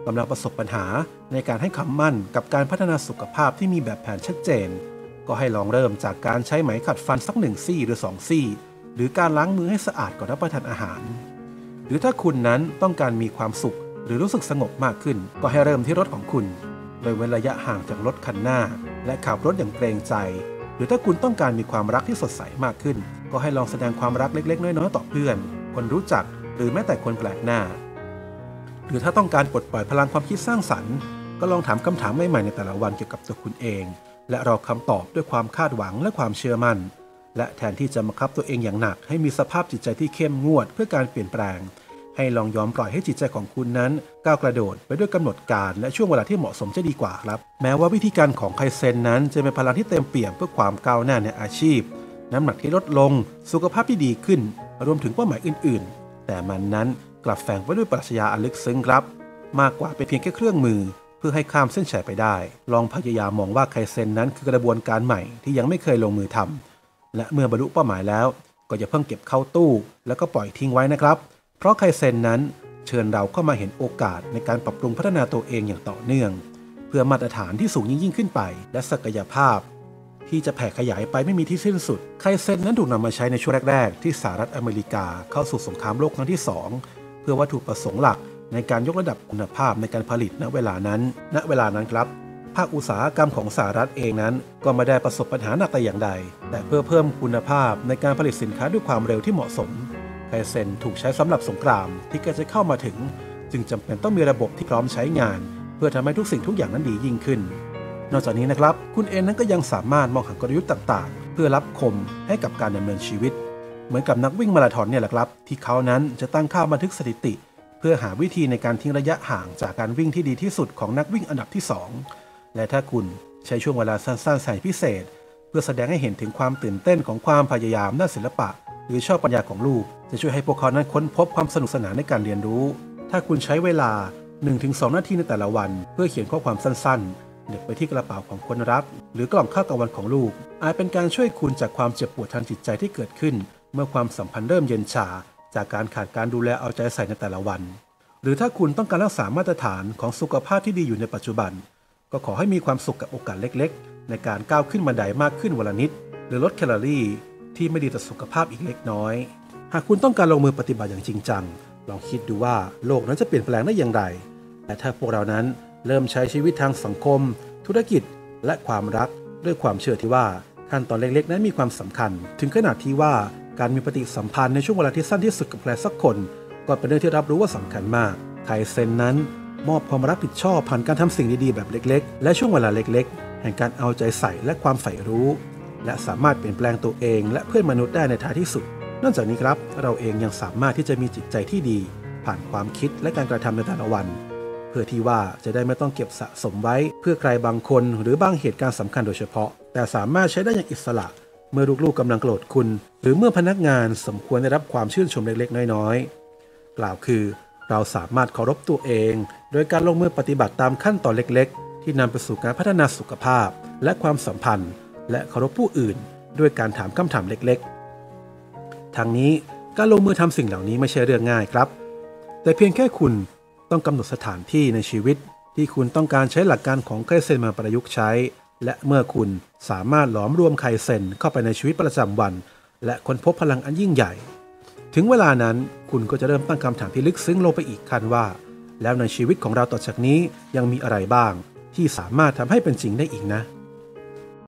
กำลังประสบปัญหาในการให้คำมั่นกับการพัฒนาสุขภาพที่มีแบบแผนชัดเจนก็ให้ลองเริ่มจากการใช้ไหมขัดฟันสักหนึ่งซี่หรือสองซี่หรือการล้างมือให้สะอาดก่อนรับประทานอาหารหรือถ้าคุณนั้นต้องการมีความสุขหรือรู้สึกสงบมากขึ้นก็ให้เริ่มที่รถของคุณโดยเว้นระยะห่างจากรถคันหน้าและขับรถอย่างเกรงใจหรือถ้าคุณต้องการมีความรักที่สดใสมากขึ้นก็ให้ลองแสดงความรักเล็กๆน้อยๆต่อเพื่อนคนรู้จักหรือแม้แต่คนแปลกหน้าหรือถ้าต้องการปลดปล่อยพลังความคิดสร้างสรรค์ก็ลองถามคำถามใหม่ๆในแต่ละวันเกี่ยวกับตัวคุณเองและรอคำตอบด้วยความคาดหวังและความเชื่อมั่นและแทนที่จะบังคับตัวเองอย่างหนักให้มีสภาพจิตใจที่เข้มงวดเพื่อการเปลี่ยนแปลงให้ลองยอมปล่อยให้จิตใจของคุณนั้นก้าวกระโดดไปด้วยกำหนดการและช่วงเวลาที่เหมาะสมจะดีกว่าครับแม้ว่าวิธีการของไคเซนนั้นจะเป็นพลังที่เต็มเปี่ยมเพื่อความก้าวหน้าในอาชีพน้ำหนักที่ลดลงสุขภาพที่ดีขึ้นรวมถึงเป้าหมายอื่นๆแต่มันนั้นกลับแฝงไว้ด้วยปรัชญาอันลึกซึ้งครับมากกว่าเป็นเพียงแค่เครื่องมือเพื่อให้ข้ามเส้นชัยไปได้ลองพยายามมองว่าไคเซนนั้นคือกระบวนการใหม่ที่ยังไม่เคยลงมือทำและเมื่อบรรลุเป้าหมายแล้วก็อย่าเพิ่งเก็บเข้าตู้แล้วก็ปล่อยทิ้งไว้นะครับเพราะไคเซนนั้นเชิญเราเข้ามาเห็นโอกาสในการปรับปรุงพัฒนาตัวเองอย่างต่อเนื่องเพื่อมาตรฐานที่สูงยิ่งขึ้นไปและศักยภาพที่จะแผ่ขยายไปไม่มีที่สิ้นสุดไคเซนนั้นถูกนำมาใช้ในช่วงแรกๆที่สหรัฐอเมริกาเข้าสู่สงครามโลกครั้งที่สองเพื่อวัตถุประสงค์หลักในการยกระดับคุณภาพในการผลิตณเวลานั้นณเวลานั้นครับภาคอุตสาหกรรมของสหรัฐเองนั้นก็ไม่ได้ประสบปัญหาหนักแต่อย่างใดแต่เพื่อเพิ่มคุณภาพในการผลิตสินค้าด้วยความเร็วที่เหมาะสมไคเซนถูกใช้สำหรับสงครามที่ใกล้จะเข้ามาถึงจึงจำเป็นต้องมีระบบที่พร้อมใช้งานเพื่อทำให้ทุกสิ่งทุกอย่างนั้นดียิ่งขึ้นนอกจากนี้นะครับคุณเองนั้นก็ยังสามารถมองหากลยุทธ์ต่างๆเพื่อรับคมให้กับการดำเนินชีวิตเหมือนกับนักวิ่งมาราธอนเนี่ยแหละครับที่เขานั้นจะตั้งค่าบันทึกสถิติเพื่อหาวิธีในการทิ้งระยะห่างจากการวิ่งที่ดีที่สุดของนักวิ่งอันดับที่สองและถ้าคุณใช้ช่วงเวลาสั้นๆแสนพิเศษเพื่อแสดงให้เห็นถึงความตื่นเต้นของความพยายามด้านศิลปะหรือชอบปัญญาของลูกจะช่วยให้พวกเขานั้นค้นพบความสนุกสนานในการเรียนรู้ถ้าคุณใช้เวลา หนึ่งถึงสอง นาทีในแต่ละวันเพื่อเขียนข้อความสั้นๆเหน็บไปที่กระเป๋าของคนรักหรือกล่องข้าวกลางวันของลูกอาจเป็นการช่วยคุณจากความเจ็บปวดทางจิตใจที่เกิดขึ้นเมื่อความสัมพันธ์เริ่มเย็นชาจากการขาดการดูแลเอาใจใส่ในแต่ละวันหรือถ้าคุณต้องการรักษามาตรฐานของสุขภาพที่ดีอยู่ในปัจจุบันก็ขอให้มีความสุขกับโอกาสเล็กๆในการก้าวขึ้นบันไดมากขึ้นวันละนิดหรือลดแคลอรี่ที่ไม่ดีต่อสุขภาพอีกเล็กน้อยหากคุณต้องการลงมือปฏิบัติอย่างจริงจังลองคิดดูว่าโลกนั้นจะเปลี่ยนแปลงได้อย่างไรแต่ถ้าพวกเรานั้นเริ่มใช้ชีวิตทางสังคมธุรกิจและความรักด้วยความเชื่อที่ว่าขั้นตอนเล็กๆนั้นมีความสำคัญถึงขนาดที่ว่าการมีปฏิสัมพันธ์ในช่วงเวลาที่สั้นที่สุดกับใครสักคนก็เป็นเรื่องที่รับรู้ว่าสำคัญมากไคเซนนั้นมอบความรับผิดชอบผ่านการทำสิ่งดีๆแบบเล็กๆและช่วงเวลาเล็กๆแห่งการเอาใจใส่และความใฝ่รู้และสามารถเปลี่ยนแปลงตัวเองและเพื่อนมนุษย์ได้ในท้ายที่สุดนอกจากนี้ครับเราเองยังสามารถที่จะมีจิตใจที่ดีผ่านความคิดและการกระทำในแต่ละวันเพื่อที่ว่าจะได้ไม่ต้องเก็บสะสมไว้เพื่อใครบางคนหรือบางเหตุการณ์สำคัญโดยเฉพาะแต่สามารถใช้ได้อย่างอิสระเมื่อลูกๆกำลังโกรธคุณหรือเมื่อพนักงานสมควรได้รับความชื่นชมเล็กๆน้อยๆกล่าวคือเราสามารถเคารพตัวเองโดยการลงมือปฏิบัติตามขั้นตอนเล็กๆที่นำไปสู่การพัฒนาสุขภาพและความสัมพันธ์และเคารพผู้อื่นด้วยการถามคำถามเล็กๆทั้งนี้การลงมือทำสิ่งเหล่านี้ไม่ใช่เรื่องง่ายครับแต่เพียงแค่คุณต้องกำหนดสถานที่ในชีวิตที่คุณต้องการใช้หลักการของไคเซนมาประยุกต์ใช้และเมื่อคุณสามารถหลอมรวมไคเซนเข้าไปในชีวิตประจำวันและค้นพบพลังอันยิ่งใหญ่ถึงเวลานั้นคุณก็จะเริ่มตั้งคำถามที่ลึกซึ้งลงไปอีกขั้นว่าแล้วในชีวิตของเราต่อจากนี้ยังมีอะไรบ้างที่สามารถทำให้เป็นจริงได้อีกนะ